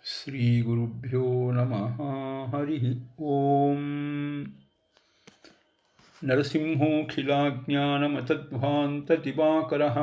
ಶ್ರೀಗುರುಭ್ಯೋ ನಮಃ. ಹರಿ ಓಂ. ನರಸಿಂಹೋಖಿಲಾಜ್ಞಾನಮತಧ್ವಾಂತದಿವಾಕರಃ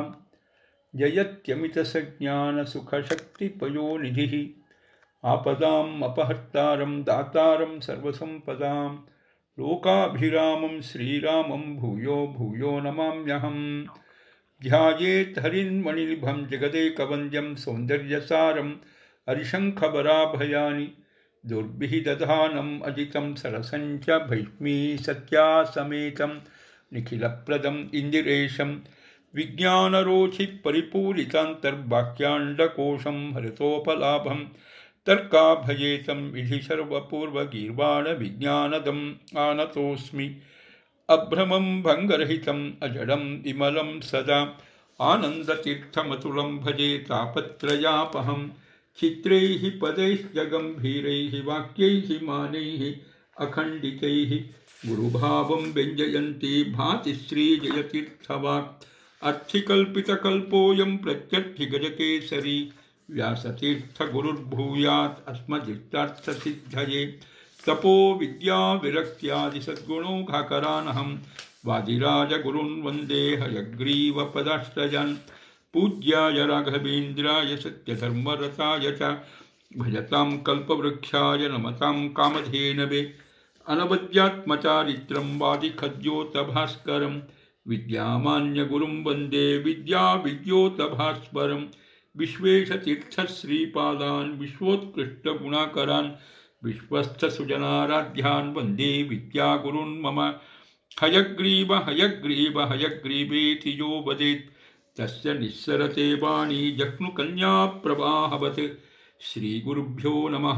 ಜಯತ್ಯಮಿತಸಜ್ಞಾನಸುಖಶಕ್ತಿಪಯೋನಿಧಿಃ ಆಪದಾಂ ಅಪಹರ್ತಾರಂ ದಾತಾರಂ ಸರ್ವಸಂಪದಾಂ ಲೋಕಾಭಿರಾಮಂ ಶ್ರೀರಾಮಂ ಭೂಯೋ ಭೂಯೋ ನಮಾಮ್ಯಹಂ. ಧ್ಯಾಯೇತ್ ಹರಿನ್ಮಣಿನಿಭಂ ಜಗದೇಕವಂದ್ಯಂ ಸೌಂದರ್ಯಸಾರಂ ಹರಿಶಂಖಬರಾಭಯಾನಿ ದುರ್ಭಿಃ ದಧಾನಂ ಅಜಿತಂ ಸರಸಂಚ ಭೈಷ್ಮೀ ಸತ್ಯಾಸಮೇತಂ ನಿಖಿಲಪ್ರದಂ ಇಂದಿರೇಶಂ ವಿಜ್ಞಾನರೋಧಿ ಪರಿಪೂರಿತಾಂತರ್ವಾಕ್ಯಾಂಡಕೋಶಂ ಹರಿತೋಪಲಾಭಂ ತರ್ಕಾಭಯೇತಂ ವಿಧಿ ಸರ್ವಪೂರ್ವಗೀರ್ವಾಣ ವಿಜ್ಞಾನದಂ ಆನತೋಸ್ಮಿ ಅಭ್ರಮಂ ಭಂಗರಹಿತಂ ಅಜಡಂ ವಿಮಲಂ ಸದಾ ಆನಂದತೀರ್ಥಮತುಲಂ ಭಜೆ ತಾಪತ್ರಯಾಪಹಂ. ಚಿತ್ರೈಃ ಪದೈಶ್ಚಗಂಭೀರೈಃ ವಾಕ್ಯೈಃ ಮಾನೈಃ ಅಖಂಡಿತೈಃ ಗುರುಭಾವಂ ವ್ಯಂಜಯಂತಿ ಭಾತಿ ಶ್ರೀಜಯತೀರ್ಥವಾಕ್. ಅರ್ಥಿಕಲ್ಪಿತಕಲ್ಪೋಯಂ ಪ್ರತ್ಯರ್ಥಿಗಜಕೇಸರಿ ವ್ಯಾಸತೀರ್ಥಗುರುರ್ಭೂಯಾತ್ ಅಸ್ಮದಿಷ್ಟಾರ್ಥಸಿದ್ಧಯೇ. ತಪೋ ವಿದ್ಯಾ ವಿರಕ್ತ್ಯಾದಿ ಸದ್ಗುಣೋಘಾಕರಾನಹಂ ವಾದಿರಾಜಗುರುನ್ ವಂದೇ ಹಯಗ್ರೀವಪದಾಶ್ರಯಾನ್. ಪೂಜ್ಯಾಯ ರಾಘವೇಂದ್ರಾಯ ಸತ್ಯಧರ್ಮರತಾಯ ಚ ಭಜತಾಂ ಕಲ್ಪವೃಕ್ಷಾಯ ನಮತಾಂ ಕಾಮಧೇನವೇ. ಅನವದ್ಯಾತ್ಮಚಾರಿತ್ರಂ ವಾದಿಖದ್ಯೋತಭಾಸ್ಕರಂ ವಿದ್ಯಾಮಾನ್ಯಗುರುಂ ವಂದೇ ವಿದ್ಯಾವಿದ್ಯೋತಭಾಸ್ವರಂ. ವಿಶ್ವೇಶತೀರ್ಥಶ್ರೀಪಾದಾನ್ ವಿಶ್ವೋತ್ಕೃಷ್ಟಗುಣಾಕರಾನ್ ವಿಶ್ವಸ್ಥಸುಜನಾರಾಧ್ಯಾನ್ ವಂದೇ ವಿದ್ಯಾಗುರುನ್ ಮಮ. ಹಯಗ್ರೀವ ಹಯಗ್ರೀವ ಹಯಗ್ರೀವೇತಿ ಯೋ ವದೇತ್ ತಸ್ಯ ನಿಸ್ಸರತೆ ವಾಣಿ ಜಕ್ನುಕನ್ಯಾಪ್ರವಾಹವತ್. ಶ್ರೀಗುರುಭ್ಯೋ ನಮಃ.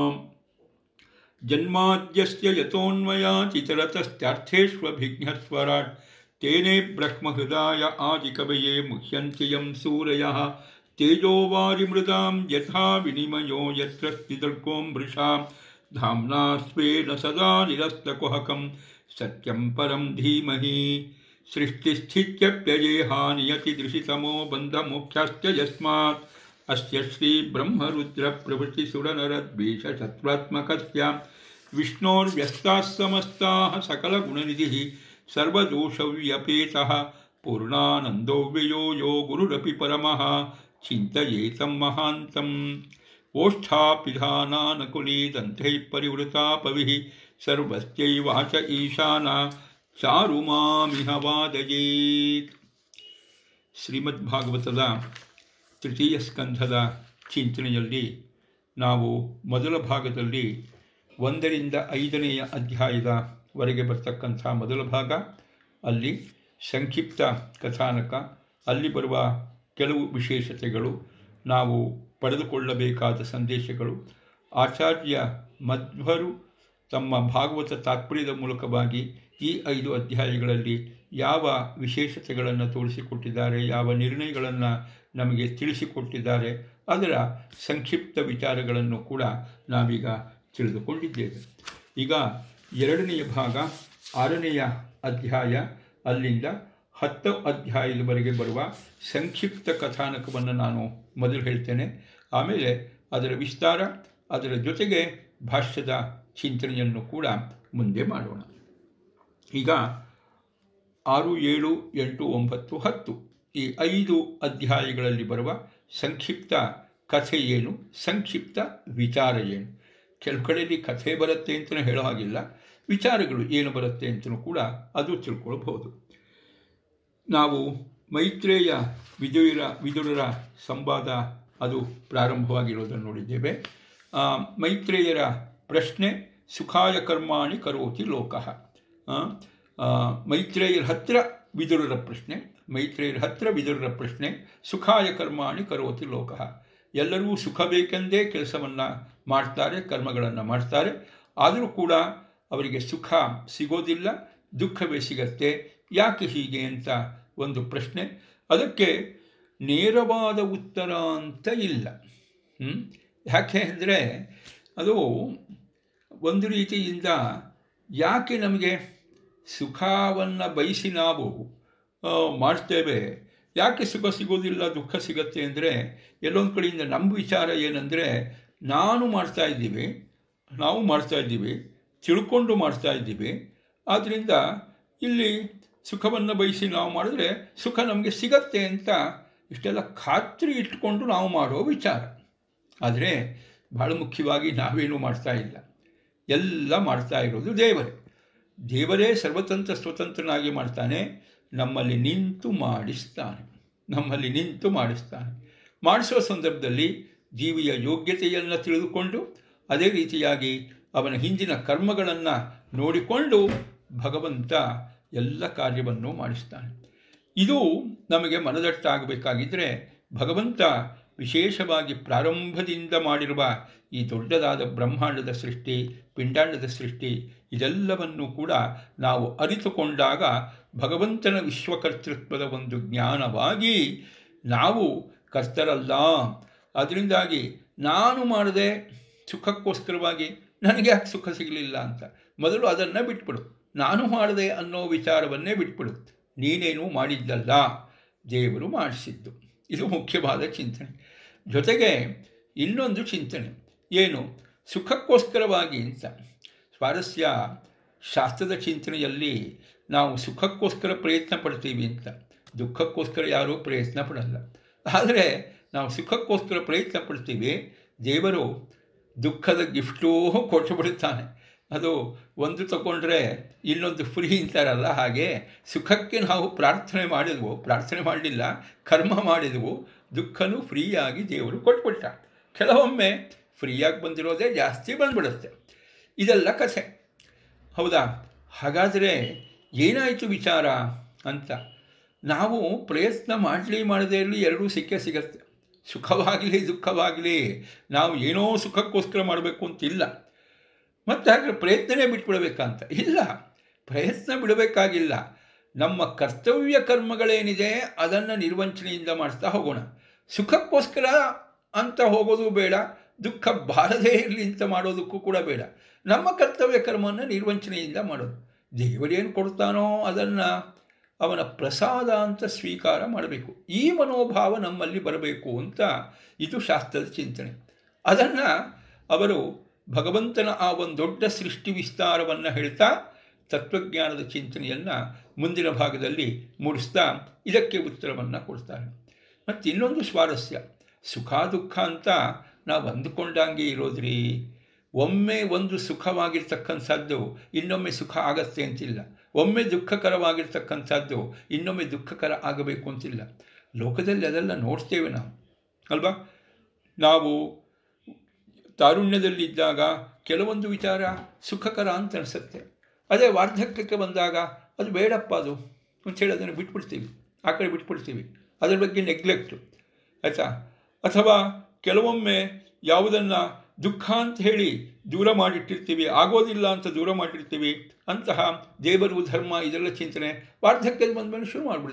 ಜನ್ಮಾದ್ಯಸ್ಯ ಯತೋನ್ಮಯಾಚಿತರತಶ್ಚಾರ್ಥೇಷ್ವಭಿಘ್ನಸ್ವರಾಟ್ ತೇನೇ ಬ್ರಹ್ಮಹೃದಾಯ ಆದಿಕವಯೇ ಮುಹ್ಯಂತಿ ಯಂ ಸೂರಯಃ. ತೇಜೋವಾರಿಮೃದಾಂ ಯಥಾ ವಿನಿಮಯೋ ಯತ್ರ ಸ್ಥಿತರ್ಗೋ ಮೃಷಾ ಧಾಮ್ನಾ ಸ್ವೇನ ಸದಾ ನಿರಸ್ತಕುಹಕಂ ಸತ್ಯಂ ಪರಂ ಧೀಮಹಿ. ಸೃಷ್ಟಿಸ್ಥಿತ್ಯಪ್ಯಯೇಹಾನಿಯತಿದೃಶಿತಮೋ ಬಂಧಮೋಕ್ಷಾಶ್ಚ ಯಸ್ಮಾತ್ ಅಸ್ಯ ಶ್ರೀ ಬ್ರಹ್ಮರುದ್ರಪ್ರಭೃತಿಸುರನರದ್ವೇಷಶತ್ರುತ್ಮಕಸ್ಯ ವಿಷ್ಣೋರ್ವ್ಯಸ್ತಾಃ ಸಮಸ್ತಾಃ ಸಕಲಗುಣನಿಧಿಃ ಸರ್ವದೋಷವ್ಯಪೇತಃ ಪೂರ್ಣಾನಂದೋವ್ಯಯೋ ಯೋ ಗುರುರಪಿ ಪರಮಃ ಚಿಂತಯೇತಂ ಮಹಾಂತಂ. ಓಷ್ಠಾಪಿಧಾನಾನಕುಲೀ ದಂತೈಃ ಪರಿವೃತಾಪವಿಃ ಸರ್ವಸ್ಯೈವಾಚ ಈಶಾನಾ ಚಾರುಮಾಮಿಹ ವಾದಯೇತ್. ಶ್ರೀಮದ್ಭಾಗವತದ ತೃತೀಯ ಸ್ಕಂಧದ ಚಿಂತನೆಯಲ್ಲಿ ನಾವು ಮೊದಲ ಭಾಗದಲ್ಲಿ 1ರಿಂದ 5ನೇ ಅಧ್ಯಾಯದವರೆಗೆ ಬರ್ತಕ್ಕಂಥ ಮೊದಲ ಭಾಗ, ಅಲ್ಲಿ ಸಂಕ್ಷಿಪ್ತ ಕಥಾನಕ, ಅಲ್ಲಿ ಬರುವ ಕೆಲವು ವಿಶೇಷತೆಗಳು, ನಾವು ಪಡೆದುಕೊಳ್ಳಬೇಕಾದ ಸಂದೇಶಗಳು, ಆಚಾರ್ಯ ಮಧ್ವರು ತಮ್ಮ ಭಾಗವತ ತಾತ್ಪರ್ಯದ ಮೂಲಕವಾಗಿ ಈ 5 ಅಧ್ಯಾಯಗಳಲ್ಲಿ ಯಾವ ವಿಶೇಷತೆಗಳನ್ನು ತೋರಿಸಿಕೊಟ್ಟಿದ್ದಾರೆ, ಯಾವ ನಿರ್ಣಯಗಳನ್ನು ನಮಗೆ ತಿಳಿಸಿಕೊಟ್ಟಿದ್ದಾರೆ, ಅದರ ಸಂಕ್ಷಿಪ್ತ ವಿಚಾರಗಳನ್ನು ಕೂಡ ನಾವೀಗ ತಿಳಿದುಕೊಂಡಿದ್ದೇವೆ. ಈಗ 2ನೆಯ ಭಾಗ 6ನೆಯ ಅಧ್ಯಾಯ, ಅಲ್ಲಿಂದ 10 ಅಧ್ಯಾಯದವರೆಗೆ ಬರುವ ಸಂಕ್ಷಿಪ್ತ ಕಥಾನಕವನ್ನು ನಾನು ಮೊದಲು ಹೇಳ್ತೇನೆ. ಆಮೇಲೆ ಅದರ ವಿಸ್ತಾರ, ಅದರ ಜೊತೆಗೆ ಭಾಷ್ಯದ ಚಿಂತನೆಯನ್ನು ಕೂಡ ಮುಂದೆ ಮಾಡೋಣ. ಈಗ 6, 7, 8, 9, 10 ಈ 5 ಅಧ್ಯಾಯಗಳಲ್ಲಿ ಬರುವ ಸಂಕ್ಷಿಪ್ತ ಕಥೆ ಏನು, ಸಂಕ್ಷಿಪ್ತ ವಿಚಾರ ಏನು. ಕೆಲವು ಕಡೆಯಲ್ಲಿ ಕಥೆ ಬರುತ್ತೆ ಅಂತಲೂ ಹೇಳೋ ಹಾಗಿಲ್ಲ, ವಿಚಾರಗಳು ಏನು ಬರುತ್ತೆ ಅಂತಲೂ ಕೂಡ ಅದು ತಿಳ್ಕೊಳ್ಬಹುದು. ನಾವು ಮೈತ್ರೇಯ ವಿದುರರ ಸಂವಾದ ಅದು ಪ್ರಾರಂಭವಾಗಿರೋದನ್ನು ನೋಡಿದ್ದೇವೆ. ಮೈತ್ರೇಯರ ಪ್ರಶ್ನೆ ಸುಖಾಯ ಕರ್ಮಾಣಿ ಕರೋತಿ ಲೋಕಃ. ಮೈತ್ರೇಯರ ಹತ್ರ ವಿದುರರ ಪ್ರಶ್ನೆ ಸುಖಾಯ ಕರ್ಮಾಣಿ ಕರೋತಿ ಲೋಕಃ. ಎಲ್ಲರೂ ಸುಖ ಬೇಕೆಂದೇ ಕೆಲಸವನ್ನು ಮಾಡ್ತಾರೆ, ಕರ್ಮಗಳನ್ನು ಮಾಡ್ತಾರೆ, ಆದರೂ ಕೂಡ ಅವರಿಗೆ ಸುಖ ಸಿಗೋದಿಲ್ಲ, ದುಃಖವೇ ಸಿಗತ್ತೆ. ಯಾಕೆ ಹೀಗೆ ಅಂತ ಒಂದು ಪ್ರಶ್ನೆ. ಅದಕ್ಕೆ ನೇರವಾದ ಉತ್ತರ ಅಂತ ಇಲ್ಲ. ಯಾಕೆ ಅಂದರೆ ಅದು ಒಂದು ರೀತಿಯಿಂದ ಯಾಕೆ ನಮಗೆ ಸುಖವನ್ನು ಬಯಸಿ ನಾವು ಮಾಡ್ತೇವೆ, ಯಾಕೆ ಸುಖ ಸಿಗೋದಿಲ್ಲ ದುಃಖ ಸಿಗತ್ತೆ ಅಂದರೆ ಎಲ್ಲೊಂದು ಕಡೆಯಿಂದ ನಮ್ಮ ವಿಚಾರ ಏನಂದರೆ ನಾವು ಮಾಡ್ತಾ ಇದ್ದೀವಿ, ತಿಳ್ಕೊಂಡು ಮಾಡ್ತಾ ಇದ್ದೀವಿ. ಆದ್ದರಿಂದ ಇಲ್ಲಿ ಸುಖವನ್ನು ಬಯಸಿ ನಾವು ಮಾಡಿದ್ರೆ ಸುಖ ನಮಗೆ ಸಿಗತ್ತೆ ಅಂತ ಇಷ್ಟೆಲ್ಲ ಖಾತ್ರಿ ಇಟ್ಕೊಂಡು ನಾವು ಮಾಡೋ ವಿಚಾರ. ಆದರೆ ಬಹಳ ಮುಖ್ಯವಾಗಿ ನಾವೇನು ಮಾಡ್ತಾ ಇಲ್ಲ, ಎಲ್ಲ ಮಾಡ್ತಾ ಇರೋದು ದೇವರೇ ಸರ್ವತಂತ್ರ ಸ್ವತಂತ್ರನಾಗಿ ಮಾಡ್ತಾನೆ. ನಮ್ಮಲ್ಲಿ ನಿಂತು ಮಾಡಿಸ್ತಾನೆ. ಮಾಡಿಸುವ ಸಂದರ್ಭದಲ್ಲಿ ಜೀವಿಯ ಯೋಗ್ಯತೆಯನ್ನು ತಿಳಿದುಕೊಂಡು ಅದೇ ರೀತಿಯಾಗಿ ಅವನ ಹಿಂದಿನ ಕರ್ಮಗಳನ್ನು ನೋಡಿಕೊಂಡು ಭಗವಂತ ಎಲ್ಲ ಕಾರ್ಯವನ್ನು ಮಾಡಿಸ್ತಾನೆ. ಇದು ನಮಗೆ ಮನದಟ್ಟಾಗಬೇಕಾಗಿದ್ದರೆ ಭಗವಂತ ವಿಶೇಷವಾಗಿ ಪ್ರಾರಂಭದಿಂದ ಮಾಡಿರುವ ಈ ದೊಡ್ಡದಾದ ಬ್ರಹ್ಮಾಂಡದ ಸೃಷ್ಟಿ, ಪಿಂಡಾಂಡದ ಸೃಷ್ಟಿ ಇದೆಲ್ಲವನ್ನು ಕೂಡ ನಾವು ಅರಿತುಕೊಂಡಾಗ ಭಗವಂತನ ವಿಶ್ವಕರ್ತೃತ್ವದ ಒಂದು ಜ್ಞಾನವಾಗಿ ನಾವು ಕರ್ತರಲ್ಲ. ಅದರಿಂದಾಗಿ ನಾನು ಮಾಡದೆ ಸುಖಕ್ಕೋಸ್ಕರವಾಗಿ ನನಗೆ ಯಾಕೆ ಸುಖ ಸಿಗಲಿಲ್ಲ ಅಂತ ಮೊದಲು ಅದನ್ನು ಬಿಟ್ಬಿಡು. ನಾನು ಮಾಡದೆ ಅನ್ನೋ ವಿಚಾರವನ್ನೇ ಬಿಟ್ಬಿಡು. ನೀನೇನು ಮಾಡಿದ್ದಲ್ಲ, ದೇವರು ಮಾಡಿಸಿದ್ದು. ಇದು ಮುಖ್ಯವಾದ ಚಿಂತನೆ. ಜೊತೆಗೆ ಇನ್ನೊಂದು ಚಿಂತನೆ ಏನು, ಸುಖಕ್ಕೋಸ್ಕರವಾಗಿ ಅಂತ ಸ್ವಾರಸ್ಯ. ಶಾಸ್ತ್ರದ ಚಿಂತನೆಯಲ್ಲಿ ನಾವು ಸುಖಕ್ಕೋಸ್ಕರ ಪ್ರಯತ್ನ ಪಡ್ತೀವಿ ಅಂತ, ದುಃಖಕ್ಕೋಸ್ಕರ ಯಾರೂ ಪ್ರಯತ್ನ ಪಡಲ್ಲ. ಆದರೆ ನಾವು ಸುಖಕ್ಕೋಸ್ಕರ ಪ್ರಯತ್ನ ಪಡ್ತೀವಿ, ದೇವರು ದುಃಖದ ಗಿಫ್ಟೂ ಕೊಟ್ಟು ಬಿಡುತ್ತಾನೆ. ಅದು ಒಂದು ತಗೊಂಡ್ರೆ ಇನ್ನೊಂದು ಫ್ರೀ ಅಂತಾರಲ್ಲ, ಹಾಗೆ ಸುಖಕ್ಕೆ ನಾವು ಪ್ರಾರ್ಥನೆ ಮಾಡಲಿಲ್ಲ, ಕರ್ಮ ಮಾಡಿದೆವು, ದುಃಖನೂ ಫ್ರೀಯಾಗಿ ದೇವರು ಕೊಟ್ಬಿಟ್ಟ. ಕೆಲವೊಮ್ಮೆ ಫ್ರೀಯಾಗಿ ಬಂದಿರೋದೇ ಜಾಸ್ತಿ ಬಂದ್ಬಿಡುತ್ತೆ. ಇದೆಲ್ಲ ಕಥೆ ಹೌದಾ? ಹಾಗಾದರೆ ಏನಾಯಿತು ವಿಚಾರ ಅಂತ ನಾವು ಪ್ರಯತ್ನ ಮಾಡದೇ ಇರಲಿ ಎರಡೂ ಸಿಗತ್ತೆ. ಸುಖವಾಗಲಿ ದುಃಖವಾಗಲಿ ನಾವು ಏನೋ ಸುಖಕ್ಕೋಸ್ಕರ ಮಾಡಬೇಕು ಅಂತಿಲ್ಲ. ಮತ್ತು ಹಾಗೆ ಪ್ರಯತ್ನನೇ ಬಿಟ್ಬಿಡಬೇಕಂತ ಇಲ್ಲ, ಪ್ರಯತ್ನ ಬಿಡಬೇಕಾಗಿಲ್ಲ. ನಮ್ಮ ಕರ್ತವ್ಯ ಕರ್ಮಗಳೇನಿದೆ ಅದನ್ನು ನಿರ್ವಂಚನೆಯಿಂದ ಮಾಡ್ತಾ ಹೋಗೋಣ. ಸುಖಕ್ಕೋಸ್ಕರ ಅಂತ ಹೋಗೋದು ಬೇಡ, ದುಃಖ ಬಾರದೇ ಇರಲಿ ಅಂತ ಮಾಡೋದಕ್ಕೂ ಕೂಡ ಬೇಡ. ನಮ್ಮ ಕರ್ತವ್ಯ ಕರ್ಮವನ್ನು ನಿರ್ವಂಚನೆಯಿಂದ ಮಾಡೋದು. ದೇವರೇನು ಕೊಡ್ತಾನೋ ಅದನ್ನು ಅವನ ಪ್ರಸಾದ ಅಂತ ಸ್ವೀಕಾರ ಮಾಡಬೇಕು. ಈ ಮನೋಭಾವ ನಮ್ಮಲ್ಲಿ ಬರಬೇಕು ಅಂತ ಇದು ಶಾಸ್ತ್ರದ ಚಿಂತನೆ. ಅದನ್ನು ಅವರು ಭಗವಂತನ ಆ ಒಂದು ದೊಡ್ಡ ಸೃಷ್ಟಿ ವಿಸ್ತಾರವನ್ನು ಹೇಳ್ತಾ ತತ್ವಜ್ಞಾನದ ಚಿಂತನೆಯನ್ನು ಮುಂದಿನ ಭಾಗದಲ್ಲಿ ಮೂಡಿಸ್ತಾ ಇದಕ್ಕೆ ಉತ್ತರವನ್ನು ಕೊಡ್ತಾರೆ. ಮತ್ತು ಇನ್ನೊಂದು ಸ್ವಾರಸ್ಯ, ಸುಖ ದುಃಖ ಅಂತ ನಾವು ಅಂದುಕೊಂಡಂಗೆ ಇರೋದ್ರಿ. ಒಮ್ಮೆ ಒಂದು ಸುಖವಾಗಿರ್ತಕ್ಕಂಥದ್ದು ಇನ್ನೊಮ್ಮೆ ಸುಖ ಆಗತ್ತೆ ಅಂತಿಲ್ಲ, ಒಮ್ಮೆ ದುಃಖಕರವಾಗಿರ್ತಕ್ಕಂಥದ್ದು ಇನ್ನೊಮ್ಮೆ ದುಃಖಕರ ಆಗಬೇಕು ಅಂತಿಲ್ಲ. ಲೋಕದಲ್ಲಿ ಅದೆಲ್ಲ ನೋಡ್ತೇವೆ ನಾವು ಅಲ್ವಾ? ನಾವು ತಾರುಣ್ಯದಲ್ಲಿದ್ದಾಗ ಕೆಲವೊಂದು ವಿಚಾರ ಸುಖಕರ ಅಂತ ಅನಿಸುತ್ತೆ. ಅದೇ ವಾರ್ಧಕ್ಯಕ್ಕೆ ಬಂದಾಗ ಅದು ಬೇಡಪ್ಪ ಅದು ಅಂಥೇಳಿ ಅದನ್ನು ಬಿಟ್ಬಿಡ್ತೀವಿ, ಆ ಕಡೆ ಬಿಟ್ಬಿಡ್ತೀವಿ, ಅದರ ಬಗ್ಗೆ ನೆಗ್ಲೆಕ್ಟು ಆಯಿತಾ. ಅಥವಾ ಕೆಲವೊಮ್ಮೆ ಯಾವುದನ್ನು ದುಃಖ ಅಂತ ಹೇಳಿ ದೂರ ಮಾಡಿಟ್ಟಿರ್ತೀವಿ, ಆಗೋದಿಲ್ಲ ಅಂತ ದೂರ ಮಾಡಿರ್ತೀವಿ. ಅಂತಹ ದೇವರು ಧರ್ಮ ಇದೆಲ್ಲ ಚಿಂತನೆ ವಾರ್ಧಕ್ಯದಲ್ಲಿ ಬಂದಮೇಲೆ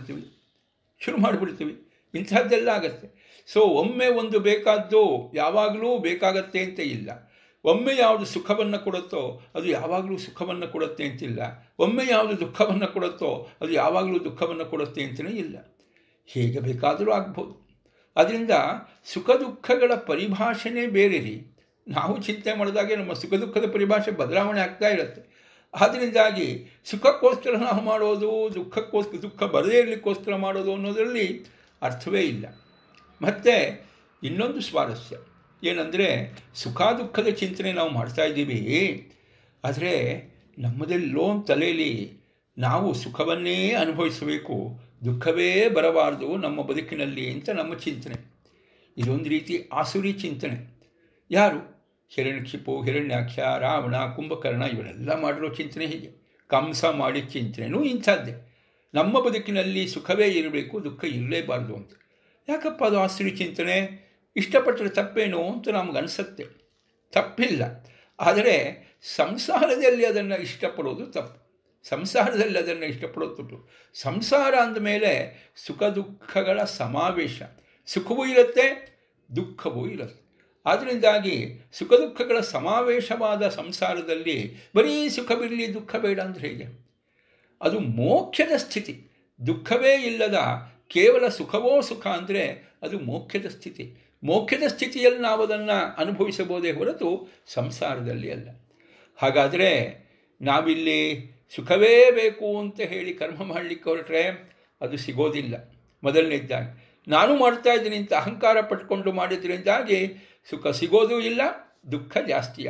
ಶುರು ಮಾಡಿಬಿಡ್ತೀವಿ. ಇಂಥದ್ದೆಲ್ಲ ಆಗತ್ತೆ. ಸೊ ಒಮ್ಮೆ ಒಂದು ಬೇಕಾದ್ದು ಯಾವಾಗಲೂ ಬೇಕಾಗತ್ತೆ ಅಂತ ಇಲ್ಲ. ಒಮ್ಮೆ ಯಾವುದು ಸುಖವನ್ನು ಕೊಡುತ್ತೋ ಅದು ಯಾವಾಗಲೂ ಸುಖವನ್ನು ಕೊಡುತ್ತೆ ಅಂತಿಲ್ಲ. ಒಮ್ಮೆ ಯಾವುದು ದುಃಖವನ್ನು ಕೊಡುತ್ತೋ ಅದು ಯಾವಾಗಲೂ ದುಃಖವನ್ನು ಕೊಡುತ್ತೆ ಅಂತಲೇ ಇಲ್ಲ. ಹೇಗೆ ಬೇಕಾದರೂ ಆಗ್ಬೋದು. ಅದರಿಂದ ಸುಖ ದುಃಖಗಳ ಪರಿಭಾಷೆನೇ ಬೇರೆ ರೀ. ನಾವು ಚಿಂತೆ ಮಾಡಿದಾಗೆ ನಮ್ಮ ಸುಖ ದುಃಖದ ಪರಿಭಾಷೆ ಬದಲಾವಣೆ ಆಗ್ತಾ ಇರುತ್ತೆ. ಆದ್ದರಿಂದಾಗಿ ಸುಖಕ್ಕೋಸ್ಕರ ನಾವು ಮಾಡೋದು, ದುಃಖ ಬರದೇ ಇರಲಿಕ್ಕೋಸ್ಕರ ಮಾಡೋದು ಅನ್ನೋದರಲ್ಲಿ ಅರ್ಥವೇ ಇಲ್ಲ. ಮತ್ತು ಇನ್ನೊಂದು ಸ್ವಾರಸ್ಯ ಏನಂದರೆ, ಸುಖ ದುಃಖದ ಚಿಂತನೆ ನಾವು ಮಾಡ್ತಾ ಇದ್ದೀವಿ, ಆದರೆ ನಮ್ಮದೆಲ್ಲೋ ತಲೆಯಲ್ಲಿ ನಾವು ಸುಖವನ್ನೇ ಅನುಭವಿಸಬೇಕು, ದುಃಖವೇ ಬರಬಾರ್ದು ನಮ್ಮ ಬದುಕಿನಲ್ಲಿ ಅಂತ ನಮ್ಮ ಚಿಂತನೆ. ಇದೊಂದು ರೀತಿ ಆಸುರಿ ಚಿಂತನೆ. ಯಾರು? ಹಿರಣ್ಯಕ್ಷಿಪು, ಹಿರಣ್ಯಾಕ್ಷ, ರಾವಣ, ಕುಂಭಕರ್ಣ ಇವರೆಲ್ಲ ಮಾಡಿರೋ ಚಿಂತನೆ ಹೀಗೆ. ಕಂಸ ಮಾಡಿದ ಚಿಂತನೆಯೂ ಇಂಥದ್ದೇ. ನಮ್ಮ ಬದುಕಿನಲ್ಲಿ ಸುಖವೇ ಇರಬೇಕು, ದುಃಖ ಇರಲೇಬಾರ್ದು ಅಂತ. ಯಾಕಪ್ಪ ಅದು ಆಸುರಿ ಚಿಂತನೆ? ಇಷ್ಟಪಟ್ಟರೆ ತಪ್ಪೇನು ಅಂತ ನಮಗನ್ಸುತ್ತೆ. ತಪ್ಪಿಲ್ಲ, ಆದರೆ ಸಂಸಾರದಲ್ಲಿ ಅದನ್ನು ಇಷ್ಟಪಡೋದು ತಪ್ಪು. ಸಂಸಾರದಲ್ಲಿ ಅದನ್ನು ಇಷ್ಟಪಡೋದು ತಪ್ಪು. ಸಂಸಾರ ಅಂದಮೇಲೆ ಸುಖ ದುಃಖಗಳ ಸಮಾವೇಶ. ಸುಖವೂ ಇರುತ್ತೆ, ದುಃಖವೂ ಇರುತ್ತೆ. ಆದ್ದರಿಂದಾಗಿ ಸುಖ ದುಃಖಗಳ ಸಮಾವೇಶವಾದ ಸಂಸಾರದಲ್ಲಿ ಬರೀ ಸುಖವಿರಲಿ ದುಃಖ ಬೇಡ ಅಂದರೆ ಹೇಗೆ? ಅದು ಮೋಕ್ಷದ ಸ್ಥಿತಿ. ದುಃಖವೇ ಇಲ್ಲದ ಕೇವಲ ಸುಖವೋ ಸುಖ ಅಂದರೆ ಅದು ಮೋಕ್ಷದ ಸ್ಥಿತಿ. ಮೋಕ್ಷದ ಸ್ಥಿತಿಯಲ್ಲಿ ನಾವು ಅದನ್ನು ಅನುಭವಿಸಬಹುದೇ ಹೊರತು ಸಂಸಾರದಲ್ಲಿ ಅಲ್ಲ. ಹಾಗಾದರೆ ನಾವಿಲ್ಲಿ ಸುಖವೇ ಬೇಕು ಅಂತ ಹೇಳಿ ಕರ್ಮ ಮಾಡಲಿಕ್ಕೆ ಹೊರಟ್ರೆ ಅದು ಸಿಗೋದಿಲ್ಲ. ಮೊದಲನೇದಾಗಿ ನಾನು ಮಾಡ್ತಾ ಇದ್ದೀನಿ ಅಂತ ಅಹಂಕಾರ ಪಟ್ಕೊಂಡು ಮಾಡಿದ್ರಿಂದಾಗಿ ಸುಖ ಸಿಗೋದೂ ಇಲ್ಲ, ದುಃಖ ಜಾಸ್ತಿ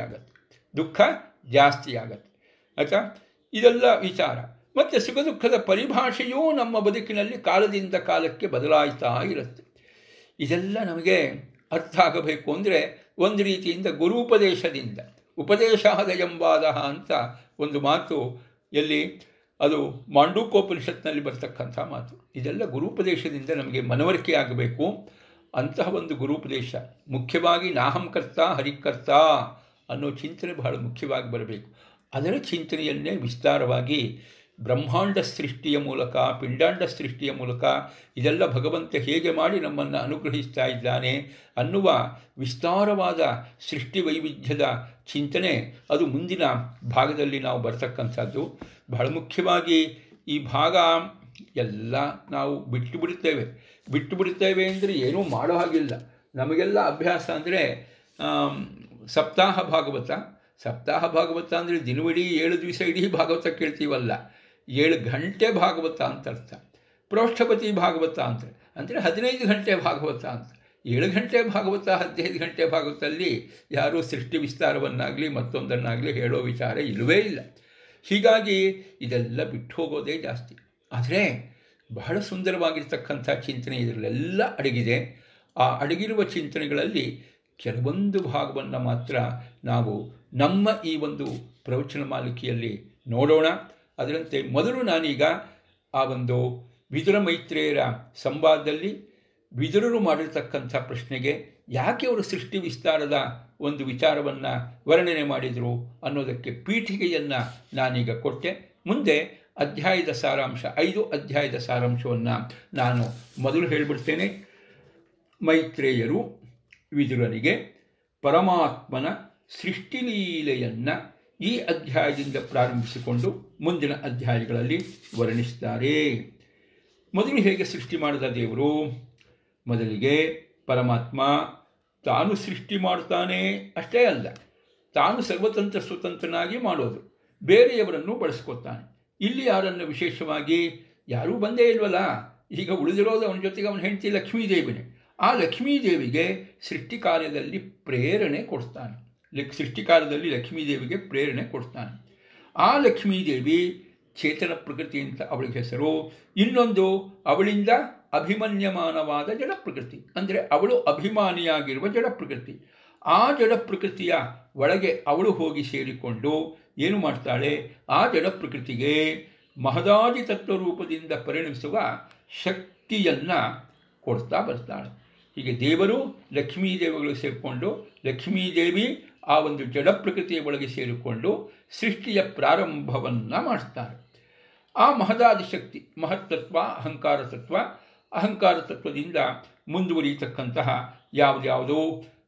ಆಗತ್ತೆ. ಆಯಿತಾ? ಇದೆಲ್ಲ ವಿಚಾರ. ಮತ್ತು ಸುಖ ದುಃಖದ ಪರಿಭಾಷೆಯೂ ನಮ್ಮ ಬದುಕಿನಲ್ಲಿ ಕಾಲದಿಂದ ಕಾಲಕ್ಕೆ ಬದಲಾಯಿತಾ ಇರುತ್ತೆ. ಇದೆಲ್ಲ ನಮಗೆ ಅರ್ಥ ಆಗಬೇಕು ಅಂದರೆ ಒಂದು ರೀತಿಯಿಂದ ಗುರುಪದೇಶದಿಂದ, ಉಪದೇಶಾದ ಎಂಬಾದ ಅಂತ ಒಂದು ಮಾತು ಎಲ್ಲಿ ಅದು ಮಾಂಡೂಕೋಪನಿಷತ್ನಲ್ಲಿ ಬರ್ತಕ್ಕಂಥ ಮಾತು. ಇದೆಲ್ಲ ಗುರುಪದೇಶದಿಂದ ನಮಗೆ ಮನವರಿಕೆ ಆಗಬೇಕು. ಅಂತಹ ಒಂದು ಗುರುಪದೇಶ ಮುಖ್ಯವಾಗಿ ನಾಹಂಕರ್ತ ಹರಿಕರ್ತ ಅನ್ನೋ ಚಿಂತನೆ ಬಹಳ ಮುಖ್ಯವಾಗಿ ಬರಬೇಕು. ಅದರ ಚಿಂತನೆಯನ್ನೇ ವಿಸ್ತಾರವಾಗಿ ಬ್ರಹ್ಮಾಂಡ ಸೃಷ್ಟಿಯ ಮೂಲಕ, ಪಿಂಡಾಂಡ ಸೃಷ್ಟಿಯ ಮೂಲಕ ಇದೆಲ್ಲ ಭಗವಂತ ಹೇಗೆ ಮಾಡಿ ನಮ್ಮನ್ನು ಅನುಗ್ರಹಿಸ್ತಾ ಇದ್ದಾನೆ ಅನ್ನುವ ವಿಸ್ತಾರವಾದ ಸೃಷ್ಟಿ ವೈವಿಧ್ಯದ ಚಿಂತನೆ ಅದು ಮುಂದಿನ ಭಾಗದಲ್ಲಿ ನಾವು ಬರ್ತಕ್ಕಂಥದ್ದು. ಬಹಳ ಮುಖ್ಯವಾಗಿ ಈ ಭಾಗ ಎಲ್ಲ ನಾವು ಬಿಟ್ಟು ಬಿಡುತ್ತೇವೆ ಅಂದರೆ ಏನೂ ಮಾಡೋ ಹಾಗಿಲ್ಲ. ನಮಗೆಲ್ಲ ಅಭ್ಯಾಸ ಅಂದರೆ ಸಪ್ತಾಹ ಭಾಗವತ ಅಂದರೆ ದಿನವಿಡೀ 7 ದಿವಸ ಇಡೀ ಭಾಗವತ ಕೇಳ್ತೀವಲ್ಲ, 7 ಗಂಟೆ ಭಾಗವತ ಅಂತ ಅರ್ಥ. ಪ್ರೋಷ್ಠಪತಿ ಭಾಗವತ ಅಂದರೆ 15 ಗಂಟೆ ಭಾಗವತ ಅಂತ. 7 ಗಂಟೆ ಭಾಗವತ 15 ಗಂಟೆ ಭಾಗವತದಲ್ಲಿ ಯಾರೂ ಸೃಷ್ಟಿ ವಿಸ್ತಾರವನ್ನಾಗಲಿ ಮತ್ತೊಂದನ್ನಾಗಲಿ ಹೇಳೋ ವಿಚಾರ ಇಲ್ಲವೇ ಇಲ್ಲ. ಹೀಗಾಗಿ ಇದೆಲ್ಲ ಬಿಟ್ಟು ಹೋಗೋದೇ ಜಾಸ್ತಿ. ಆದರೆ ಬಹಳ ಸುಂದರವಾಗಿರ್ತಕ್ಕಂಥ ಚಿಂತನೆ ಇದರಲ್ಲೆಲ್ಲ ಅಡಗಿದೆ. ಆ ಅಡಗಿರುವ ಚಿಂತನೆಗಳಲ್ಲಿ ಕೆಲವೊಂದು ಭಾಗವನ್ನು ಮಾತ್ರ ನಾವು ನಮ್ಮ ಈ ಒಂದು ಪ್ರವಚನ ಮಾಲಿಕೆಯಲ್ಲಿ ನೋಡೋಣ. ಅದರಂತೆ ಮೊದಲು ನಾನೀಗ ಆ ಒಂದು ವಿದುರ ಮೈತ್ರೇಯರ ಸಂವಾದದಲ್ಲಿ ವಿದುರರು ಮಾಡಿರ್ತಕ್ಕಂಥ ಪ್ರಶ್ನೆಗೆ ಯಾಕೆ ಅವರು ಸೃಷ್ಟಿ ವಿಸ್ತಾರದ ಒಂದು ವಿಚಾರವನ್ನು ವರ್ಣನೆ ಮಾಡಿದರು ಅನ್ನೋದಕ್ಕೆ ಪೀಠಿಕೆಯನ್ನು ನಾನೀಗ ಕೊಟ್ಟೆ. ಮುಂದೆ ಅಧ್ಯಾಯದ ಸಾರಾಂಶ 5 ಅಧ್ಯಾಯದ ಸಾರಾಂಶವನ್ನು ನಾನು ಮೊದಲು ಹೇಳಿಬಿಡ್ತೇನೆ. ಮೈತ್ರೇಯರು ವಿದುರನಿಗೆ ಪರಮಾತ್ಮನ ಸೃಷ್ಟಿಲೀಲೆಯನ್ನು ಈ ಅಧ್ಯಾಯದಿಂದ ಪ್ರಾರಂಭಿಸಿಕೊಂಡು ಮುಂದಿನ ಅಧ್ಯಾಯಗಳಲ್ಲಿ ವರ್ಣಿಸ್ತಾರೆ. ಮೊದಲು ಹೇಗೆ ಸೃಷ್ಟಿ ಮಾಡಿದ ದೇವರು? ಮೊದಲಿಗೆ ಪರಮಾತ್ಮ ತಾನು ಸೃಷ್ಟಿ ಮಾಡ್ತಾನೆ ಅಷ್ಟೇ ಅಲ್ಲ, ತಾನು ಸರ್ವತಂತ್ರ ಸ್ವತಂತ್ರನಾಗಿ ಮಾಡೋದು, ಬೇರೆಯವರನ್ನು ಬಳಸ್ಕೊತಾನೆ. ಇಲ್ಲಿ ಯಾರನ್ನು ವಿಶೇಷವಾಗಿ ಯಾರೂ ಬಂದೇ ಇಲ್ವಲ್ಲ, ಈಗ ಉಳಿದಿರೋದು ಅವನ ಜೊತೆಗೆ ಅವನ ಹೆಂಡತಿ ಲಕ್ಷ್ಮೀದೇವಿನೇ. ಆ ಲಕ್ಷ್ಮೀದೇವಿಗೆ ಸೃಷ್ಟಿ ಕಾರ್ಯದಲ್ಲಿ ಪ್ರೇರಣೆ ಕೊಡ್ತಾನೆ. ಸೃಷ್ಟಿಕಾಲದಲ್ಲಿ ಲಕ್ಷ್ಮೀದೇವಿಗೆ ಪ್ರೇರಣೆ ಕೊಡ್ತಾನೆ. ಆ ಲಕ್ಷ್ಮೀದೇವಿ ಚೇತನ ಪ್ರಕೃತಿ ಅಂತ ಅವಳಿಗೆ ಹೆಸರು. ಇನ್ನೊಂದು ಅವಳಿಂದ ಅಭಿಮನ್ಯಮಾನವಾದ ಜಡ ಪ್ರಕೃತಿ, ಅಂದರೆ ಅವಳು ಅಭಿಮಾನಿಯಾಗಿರುವ ಜಡ ಪ್ರಕೃತಿ. ಆ ಜಡ ಪ್ರಕೃತಿಯ ಒಳಗೆ ಅವಳು ಹೋಗಿ ಸೇರಿಕೊಂಡು ಏನು ಮಾಡ್ತಾಳೆ? ಆ ಜಡ ಪ್ರಕೃತಿಗೆ ಮಹದಾದಿ ತತ್ವರೂಪದಿಂದ ಪರಿಣಮಿಸುವ ಶಕ್ತಿಯನ್ನು ಕೊಡ್ತಾ ಬರ್ತಾಳೆ. ಹೀಗೆ ದೇವರು ಲಕ್ಷ್ಮೀದೇವಿಗಳು ಸೇರಿಕೊಂಡು, ಲಕ್ಷ್ಮೀದೇವಿ ಆ ಒಂದು ಜಡ ಪ್ರಕೃತಿಯ ಒಳಗೆ ಸೇರಿಕೊಂಡು ಸೃಷ್ಟಿಯ ಪ್ರಾರಂಭವನ್ನು ಮಾಡ್ತಾರೆ. ಆ ಮಹದಾದಿ ಶಕ್ತಿ ಮಹತ್ತತ್ವ, ಅಹಂಕಾರ ತತ್ವದಿಂದ ಮುಂದುವರಿಯತಕ್ಕಂತಹ ಯಾವುದ್ಯಾವುದೋ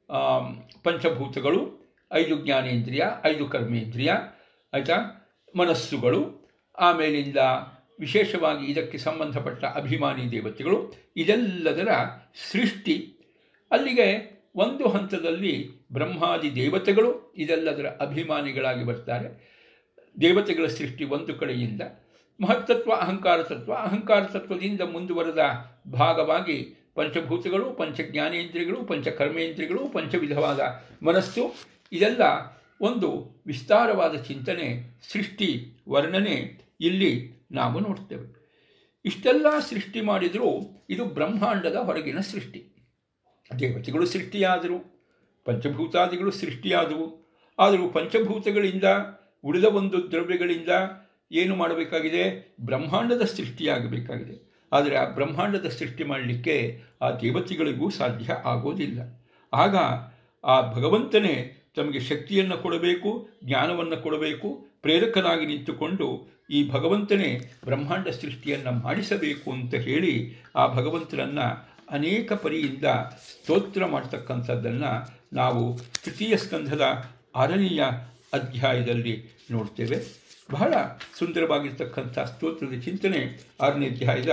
ಪಂಚಭೂತಗಳು, 5 ಜ್ಞಾನೇಂದ್ರಿಯ, 5 ಕರ್ಮೇಂದ್ರಿಯ, ಆಯಿತಾ, ಮನಸ್ಸುಗಳು, ಆಮೇಲಿಂದ ವಿಶೇಷವಾಗಿ ಇದಕ್ಕೆ ಸಂಬಂಧಪಟ್ಟ ಅಭಿಮಾನಿ ದೇವತೆಗಳು, ಇದೆಲ್ಲದರ ಸೃಷ್ಟಿ. ಅಲ್ಲಿಗೆ ಒಂದು ಹಂತದಲ್ಲಿ ಬ್ರಹ್ಮಾದಿ ದೇವತೆಗಳು ಇದೆಲ್ಲದರ ಅಭಿಮಾನಿಗಳಾಗಿ ಬರ್ತಾರೆ. ದೇವತೆಗಳ ಸೃಷ್ಟಿ ಒಂದು ಕಡೆಯಿಂದ, ಮಹತ್ತತ್ವ ಅಹಂಕಾರ ತತ್ವದಿಂದ ಮುಂದುವರೆದ ಭಾಗವಾಗಿ ಪಂಚಭೂತಗಳು, ಪಂಚಜ್ಞಾನೇಂದ್ರಿಯಗಳು, ಪಂಚಕರ್ಮೇಂದ್ರಿಯಗಳು, ಪಂಚವಿಧವಾದ ಮನಸ್ಸು, ಇದೆಲ್ಲ ಒಂದು ವಿಸ್ತಾರವಾದ ಚಿಂತನೆ, ಸೃಷ್ಟಿ ವರ್ಣನೆ ಇಲ್ಲಿ ನಾವು ನೋಡ್ತೇವೆ. ಇಷ್ಟೆಲ್ಲ ಸೃಷ್ಟಿ ಮಾಡಿದರೂ ಇದು ಬ್ರಹ್ಮಾಂಡದ ಹೊರಗಿನ ಸೃಷ್ಟಿ. ದೇವತೆಗಳು ಸೃಷ್ಟಿಯಾದರು, ಪಂಚಭೂತಾದಿಗಳು ಸೃಷ್ಟಿಯಾದವು. ಆದರೂ ಪಂಚಭೂತಗಳಿಂದ ಉಳಿದ ಒಂದು ದ್ರವ್ಯಗಳಿಂದ ಏನು ಮಾಡಬೇಕಾಗಿದೆ? ಬ್ರಹ್ಮಾಂಡದ ಸೃಷ್ಟಿಯಾಗಬೇಕಾಗಿದೆ. ಆದರೆ ಆ ಬ್ರಹ್ಮಾಂಡದ ಸೃಷ್ಟಿ ಮಾಡಲಿಕ್ಕೆ ಆ ದೇವತೆಗಳಿಗೂ ಸಾಧ್ಯ ಆಗೋದಿಲ್ಲ. ಆಗ ಆ ಭಗವಂತನೇ ತಮಗೆ ಶಕ್ತಿಯನ್ನು ಕೊಡಬೇಕು, ಜ್ಞಾನವನ್ನು ಕೊಡಬೇಕು, ಪ್ರೇರಕನಾಗಿ ನಿಂತುಕೊಂಡು ಈ ಭಗವಂತನೇ ಬ್ರಹ್ಮಾಂಡ ಸೃಷ್ಟಿಯನ್ನು ಮಾಡಿಸಬೇಕು ಅಂತ ಹೇಳಿ ಆ ಭಗವಂತನನ್ನು ಅನೇಕ ಪರಿಯಿಂದ ಸ್ತೋತ್ರ ಮಾಡ್ತಕ್ಕಂಥದ್ದನ್ನು ನಾವು ತೃತೀಯ ಸ್ಕಂಧದ 6ನೆಯ ಅಧ್ಯಾಯದಲ್ಲಿ ನೋಡ್ತೇವೆ. ಬಹಳ ಸುಂದರವಾಗಿರ್ತಕ್ಕಂಥ ಸ್ತೋತ್ರದ ಚಿಂತನೆ 6ನೇ ಅಧ್ಯಾಯದ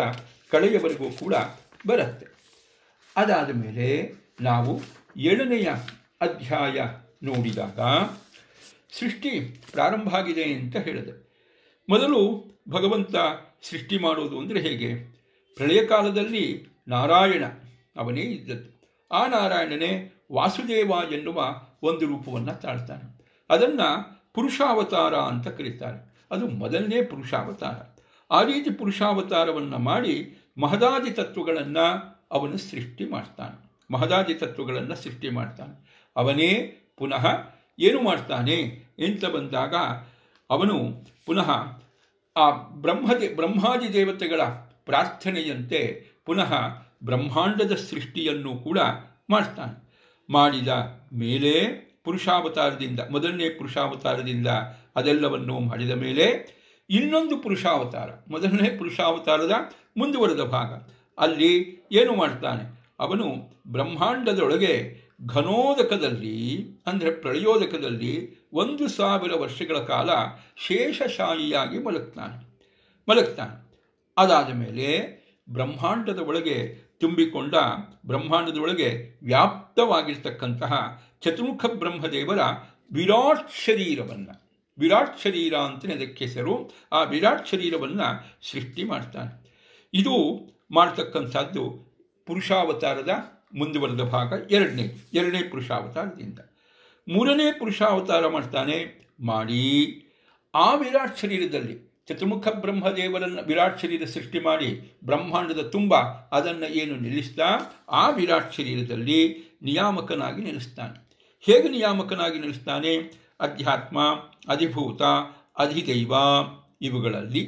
ಕಡೆಯವರೆಗೂ ಕೂಡ ಬರುತ್ತೆ. ಅದಾದ ಮೇಲೆ ನಾವು 7ನೆಯ ಅಧ್ಯಾಯ ನೋಡಿದಾಗ ಸೃಷ್ಟಿ ಪ್ರಾರಂಭ ಆಗಿದೆ ಅಂತ ಹೇಳಿದೆ. ಮೊದಲು ಭಗವಂತ ಸೃಷ್ಟಿ ಮಾಡೋದು ಅಂದರೆ ಹೇಗೆ? ಪ್ರಳಯ ಕಾಲದಲ್ಲಿ ನಾರಾಯಣ ಅವನೇ ಇದ್ದದ್ದು. ಆ ನಾರಾಯಣನೇ ವಾಸುದೇವ ಎನ್ನುವ ಒಂದು ರೂಪವನ್ನು ತಾಳ್ತಾನೆ. ಅದನ್ನು ಪುರುಷಾವತಾರ ಅಂತ ಕರೀತಾರೆ. ಅದು ಮೊದಲನೇ ಪುರುಷಾವತಾರ. ಆ ರೀತಿ ಪುರುಷಾವತಾರವನ್ನು ಮಾಡಿ ಮಹದಾದಿ ತತ್ವಗಳನ್ನು ಅವನು ಸೃಷ್ಟಿ ಮಾಡ್ತಾನೆ. ಮಹದಾದಿ ತತ್ವಗಳನ್ನು ಸೃಷ್ಟಿ ಮಾಡ್ತಾನೆ. ಅವನೇ ಪುನಃ ಏನು ಮಾಡ್ತಾನೆ ಅಂತ ಬಂದಾಗ ಅವನು ಪುನಃ ಆ ಬ್ರಹ್ಮಾದಿ ದೇವತೆಗಳ ಪ್ರಾರ್ಥನೆಯಂತೆ ಪುನಃ ಬ್ರಹ್ಮಾಂಡದ ಸೃಷ್ಟಿಯನ್ನು ಕೂಡ ಮಾಡ್ತಾನೆ. ಮಾಡಿದ ಮೇಲೆ ಪುರುಷಾವತಾರದಿಂದ, ಮೊದಲನೇ ಪುರುಷಾವತಾರದಿಂದ ಅದೆಲ್ಲವನ್ನು ಮಾಡಿದ ಮೇಲೆ ಇನ್ನೊಂದು ಪುರುಷಾವತಾರ, ಮೊದಲನೇ ಪುರುಷಾವತಾರದ ಮುಂದುವರೆದ ಭಾಗ, ಅಲ್ಲಿ ಏನು ಮಾಡ್ತಾನೆ? ಅವನು ಬ್ರಹ್ಮಾಂಡದೊಳಗೆ ಘನೋದಕದಲ್ಲಿ ಅಂದರೆ ಪ್ರಳಯೋದಕದಲ್ಲಿ 1000 ವರ್ಷಗಳ ಕಾಲ ಶೇಷಶಾಯಿಯಾಗಿ ಮಲಗ್ತಾನೆ. ಅದಾದ ಮೇಲೆ ಬ್ರಹ್ಮಾಂಡದ ಒಳಗೆ ತುಂಬಿಕೊಂಡ, ಬ್ರಹ್ಮಾಂಡದೊಳಗೆ ವ್ಯಾಪ್ತವಾಗಿರ್ತಕ್ಕಂತಹ ಚತುರ್ಮುಖ ಬ್ರಹ್ಮದೇವರ ವಿರಾಟ್ ಶರೀರವನ್ನು, ವಿರಾಟ್ ಶರೀರ ಅಂತಲೇ ಅದಕ್ಕೆ ಹೆಸರು, ಆ ವಿರಾಟ್ ಶರೀರವನ್ನು ಸೃಷ್ಟಿ ಮಾಡ್ತಾನೆ. ಇದು ಮಾಡ್ತಕ್ಕಂಥದ್ದು ಪುರುಷಾವತಾರದ ಮುಂದುವರೆದ ಭಾಗ. ಎರಡನೇ ಪುರುಷಾವತಾರದಿಂದ 3ನೇ ಪುರುಷಾವತಾರ ಮಾಡ್ತಾನೆ. ಮಾಡಿ ಆ ವಿರಾಟ್ ಶರೀರದಲ್ಲಿ ಚತುರ್ಮುಖ ಬ್ರಹ್ಮದೇವರನ್ನು ವಿರಾಟ್ ಶರೀರ ಸೃಷ್ಟಿ ಮಾಡಿ ಬ್ರಹ್ಮಾಂಡದ ತುಂಬ ಅದನ್ನು ಏನು ನಿಲ್ಲಿಸ್ತಾ ಆ ವಿರಾಟ್ ಶರೀರದಲ್ಲಿ ನಿಯಾಮಕನಾಗಿ ನಿಲ್ಲಿಸ್ತಾನೆ. ಹೇಗೆ ನಿಯಾಮಕನಾಗಿ ನಿಲ್ಲಿಸ್ತಾನೆ? ಅಧ್ಯಾತ್ಮ, ಅಧಿಭೂತ, ಅಧಿದೈವ ಇವುಗಳಲ್ಲಿ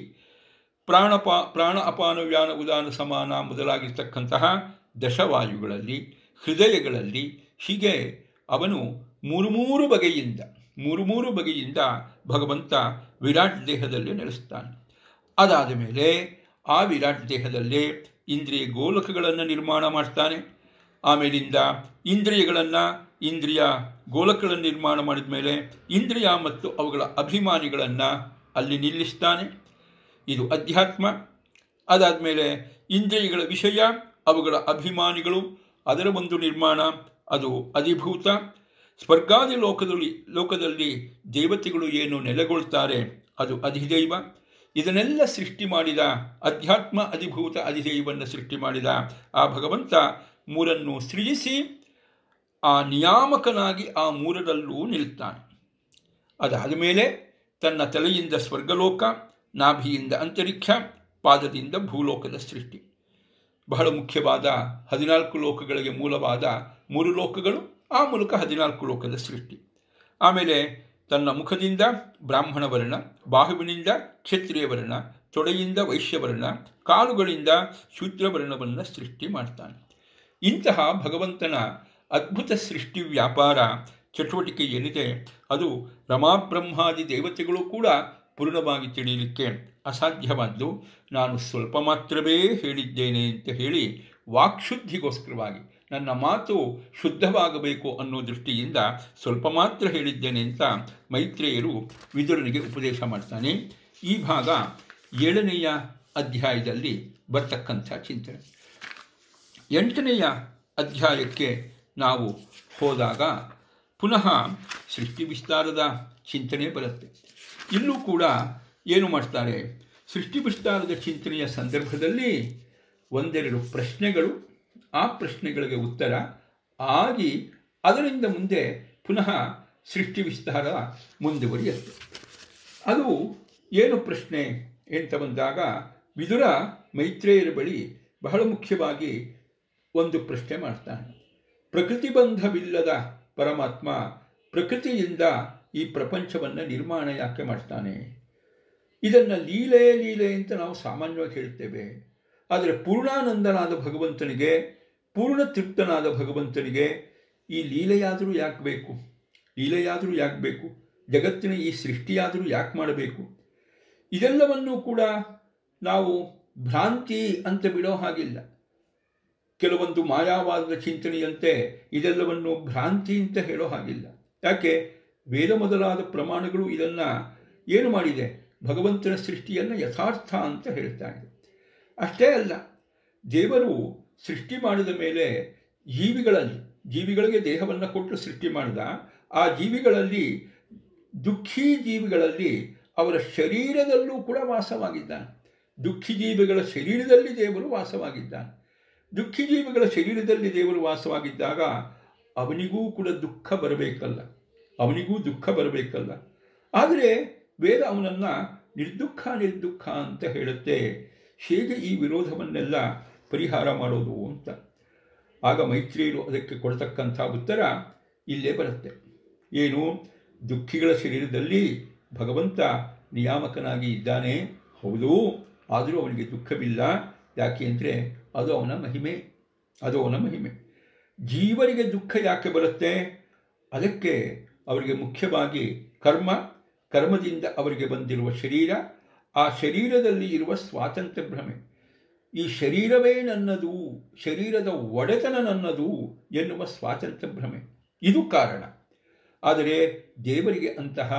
ಪ್ರಾಣ ಅಪಾನ ವ್ಯಾನ ಉದಾನ ಸಮಾನ ಮೊದಲಾಗಿರ್ತಕ್ಕಂತಹ ದಶವಾಯುಗಳಲ್ಲಿ, ಹೃದಯಗಳಲ್ಲಿ, ಹೀಗೆ ಅವನು ಮೂರು ಬಗೆಯಿಂದ ಭಗವಂತ ವಿರಾಟ್ ದೇಹದಲ್ಲಿ ನೆಲೆಸ್ತಾನೆ. ಅದಾದ ಮೇಲೆ ಆ ವಿರಾಟ್ ದೇಹದಲ್ಲೇ ಇಂದ್ರಿಯ ಗೋಲಕಗಳನ್ನು ನಿರ್ಮಾಣ ಮಾಡ್ತಾನೆ. ಆಮೇಲಿಂದ ಇಂದ್ರಿಯ ಗೋಲಕಗಳನ್ನು ನಿರ್ಮಾಣ ಮಾಡಿದ ಮೇಲೆ ಇಂದ್ರಿಯ ಮತ್ತು ಅವುಗಳ ಅಭಿಮಾನಿಗಳನ್ನು ಅಲ್ಲಿ ನಿಲ್ಲಿಸ್ತಾನೆ. ಇದು ಅಧ್ಯಾತ್ಮ. ಅದಾದಮೇಲೆ ಇಂದ್ರಿಯಗಳ ವಿಷಯ, ಅವುಗಳ ಅಭಿಮಾನಿಗಳು, ಅದರ ಒಂದು ನಿರ್ಮಾಣ, ಅದು ಅಧಿಭೂತ. ಸ್ವರ್ಗಾದಿ ಲೋಕದಲ್ಲಿ ದೇವತೆಗಳು ಏನು ನೆಲೆಗೊಳ್ತಾರೆ ಅದು ಅಧಿದೈವ. ಇದನ್ನೆಲ್ಲ ಸೃಷ್ಟಿ ಮಾಡಿದ ಅಧ್ಯಾತ್ಮ, ಅಧಿಭೂತ, ಅಧಿದೈವನ್ನು ಸೃಷ್ಟಿ ಮಾಡಿದ ಆ ಭಗವಂತ ಮೂರನ್ನು ಸೃಜಿಸಿ ಆ ನಿಯಾಮಕನಾಗಿ ಆ ಮೂರರಲ್ಲೂ ನಿಲ್ತಾನೆ. ಅದಾದ ಮೇಲೆ ತನ್ನ ತಲೆಯಿಂದ ಸ್ವರ್ಗಲೋಕ, ನಾಭಿಯಿಂದ ಅಂತರಿಕ್ಷ, ಪಾದದಿಂದ ಭೂಲೋಕದ ಸೃಷ್ಟಿ. ಬಹಳ ಮುಖ್ಯವಾದ 14 ಲೋಕಗಳಿಗೆ ಮೂಲವಾದ 3 ಲೋಕಗಳು, ಆ ಮೂಲಕ 14 ಲೋಕದ ಸೃಷ್ಟಿ. ಆಮೇಲೆ ತನ್ನ ಮುಖದಿಂದ ಬ್ರಾಹ್ಮಣ ವರ್ಣ, ಬಾಹುವಿನಿಂದ ಕ್ಷತ್ರಿಯ ವರ್ಣ, ತೊಡೆಯಿಂದ ವೈಶ್ಯವರ್ಣ, ಕಾಲುಗಳಿಂದ ಶೂದ್ರವರ್ಣವನ್ನು ಸೃಷ್ಟಿ ಮಾಡ್ತಾನೆ. ಇಂತಹ ಭಗವಂತನ ಅದ್ಭುತ ಸೃಷ್ಟಿ ವ್ಯಾಪಾರ ಚಟುವಟಿಕೆ ಏನಿದೆ ಅದು ರಮಾಬ್ರಹ್ಮಾದಿ ದೇವತೆಗಳು ಕೂಡ ಪೂರ್ಣವಾಗಿ ತಿಳಿಯಲಿಕ್ಕೆ ಅಸಾಧ್ಯವಾದ್ದು. ನಾನು ಸ್ವಲ್ಪ ಮಾತ್ರವೇ ಹೇಳಿದ್ದೇನೆ ಅಂತ ಹೇಳಿ ವಾಕ್ಶುದ್ಧಿಗೋಸ್ಕರವಾಗಿ, ನನ್ನ ಮಾತು ಶುದ್ಧವಾಗಬೇಕು ಅನ್ನೋ ದೃಷ್ಟಿಯಿಂದ ಸ್ವಲ್ಪ ಮಾತ್ರ ಹೇಳಿದ್ದೇನೆ ಅಂತ ಮೈತ್ರೇಯರು ವಿದುರನಿಗೆ ಉಪದೇಶ ಮಾಡ್ತಾನೆ. ಈ ಭಾಗ 7ನೆಯ ಅಧ್ಯಾಯದಲ್ಲಿ ಬರ್ತಕ್ಕಂಥ ಚಿಂತನೆ. 8ನೆಯ ಅಧ್ಯಾಯಕ್ಕೆ ನಾವು ಹೋದಾಗ ಪುನಃ ಸೃಷ್ಟಿ ವಿಸ್ತಾರದ ಚಿಂತನೆ ಬರುತ್ತೆ. ಇಲ್ಲೂ ಕೂಡ ಏನು ಮಾಡ್ತಾರೆ? ಸೃಷ್ಟಿ ವಿಸ್ತಾರದ ಚಿಂತನೆಯ ಸಂದರ್ಭದಲ್ಲಿ 1-2 ಪ್ರಶ್ನೆಗಳು, ಆ ಪ್ರಶ್ನೆಗಳಿಗೆ ಉತ್ತರ ಆಗಿ ಅದರಿಂದ ಮುಂದೆ ಪುನಃ ಸೃಷ್ಟಿ ವಿಸ್ತಾರ ಮುಂದುವರಿಯುತ್ತೆ. ಅದು ಏನು ಪ್ರಶ್ನೆ ಅಂತ ಬಂದಾಗ ವಿದುರ ಮೈತ್ರೇಯರ ಬಳಿ ಬಹಳ ಮುಖ್ಯವಾಗಿ ಒಂದು ಪ್ರಶ್ನೆ ಮಾಡ್ತಾನೆ. ಪ್ರಕೃತಿಬಂಧವಿಲ್ಲದ ಪರಮಾತ್ಮ ಪ್ರಕೃತಿಯಿಂದ ಈ ಪ್ರಪಂಚವನ್ನು ನಿರ್ಮಾಣ ಯಾಕೆ ಮಾಡ್ತಾನೆ? ಇದನ್ನು ಲೀಲೆ ಅಂತ ನಾವು ಸಾಮಾನ್ಯವಾಗಿ ಹೇಳ್ತೇವೆ. ಆದರೆ ಪೂರ್ಣಾನಂದನಾದ ಭಗವಂತನಿಗೆ, ಪೂರ್ಣ ತೃಪ್ತನಾದ ಭಗವಂತನಿಗೆ ಈ ಲೀಲೆಯಾದರೂ ಯಾಕೆ ಬೇಕು? ಜಗತ್ತಿನ ಈ ಸೃಷ್ಟಿಯಾದರೂ ಯಾಕೆ ಮಾಡಬೇಕು? ಇದೆಲ್ಲವನ್ನೂ ಕೂಡ ನಾವು ಭ್ರಾಂತಿ ಅಂತ ಬಿಡೋ ಹಾಗಿಲ್ಲ. ಕೆಲವೊಂದು ಮಾಯಾವಾದದ ಚಿಂತನೆಯಂತೆ ಇದೆಲ್ಲವನ್ನು ಭ್ರಾಂತಿ ಅಂತ ಹೇಳೋ ಹಾಗಿಲ್ಲ. ಯಾಕೆ? ವೇದ ಮೊದಲಾದ ಪ್ರಮಾಣಗಳು ಇದನ್ನು ಏನು ಮಾಡಿದೆ? ಭಗವಂತನ ಸೃಷ್ಟಿಯನ್ನು ಯಥಾರ್ಥ ಅಂತ ಹೇಳ್ತಾ ಇದೆ. ಅಷ್ಟೇ ಅಲ್ಲ, ದೇವರು ಸೃಷ್ಟಿ ಮಾಡಿದ ಮೇಲೆ ಜೀವಿಗಳಿಗೆ ದೇಹವನ್ನು ಕೊಟ್ಟು ಸೃಷ್ಟಿ ಮಾಡಿದ. ಆ ಜೀವಿಗಳಲ್ಲಿ ದುಃಖಿ ಜೀವಿಗಳಲ್ಲಿ ಅವರ ಶರೀರದಲ್ಲೂ ಕೂಡ ವಾಸವಾಗಿದ್ದಾನೆ. ದುಃಖಿ ಜೀವಿಗಳ ಶರೀರದಲ್ಲಿ ದೇವರು ವಾಸವಾಗಿದ್ದಾನೆ. ದುಃಖಿ ಜೀವಿಗಳ ಶರೀರದಲ್ಲಿ ದೇವರು ವಾಸವಾಗಿದ್ದಾಗ ಅವನಿಗೂ ಕೂಡ ದುಃಖ ಬರಬೇಕಲ್ಲ. ಆದರೆ ವೇದ ಅವನನ್ನು ನಿರ್ದುಃಖ ಅಂತ ಹೇಳುತ್ತೆ. ಹೇಗೆ ಈ ವಿರೋಧವನ್ನೆಲ್ಲ ಪರಿಹಾರ ಮಾಡೋದು ಅಂತ. ಆಗ ಮೈತ್ರೇಯರು ಅದಕ್ಕೆ ಕೊಡ್ತಕ್ಕಂಥ ಉತ್ತರ ಇಲ್ಲೇ ಬರುತ್ತೆ. ಏನು? ದುಃಖಿಗಳ ಶರೀರದಲ್ಲಿ ಭಗವಂತ ನಿಯಾಮಕನಾಗಿ ಇದ್ದಾನೆ, ಹೌದು. ಆದರೂ ಅವನಿಗೆ ದುಃಖವಿಲ್ಲ. ಯಾಕೆ ಅಂದರೆ ಅದು ಅವನ ಮಹಿಮೆ. ಜೀವರಿಗೆ ದುಃಖ ಯಾಕೆ ಬರುತ್ತೆ? ಅದಕ್ಕೆ ಅವರಿಗೆ ಮುಖ್ಯವಾಗಿ ಕರ್ಮದಿಂದ ಅವರಿಗೆ ಬಂದಿರುವ ಶರೀರ, ಆ ಶರೀರದಲ್ಲಿ ಇರುವ ಸ್ವಾತಂತ್ರ್ಯ ಭ್ರಮೆ. ಈ ಶರೀರವೇ ನನ್ನದು, ಶರೀರದ ಒಡೆತನ ನನ್ನದು ಎನ್ನುವ ಸ್ವಾತಂತ್ರ್ಯ ಭ್ರಮೆ, ಇದು ಕಾರಣ. ಆದರೆ ದೇವರಿಗೆ ಅಂತಹ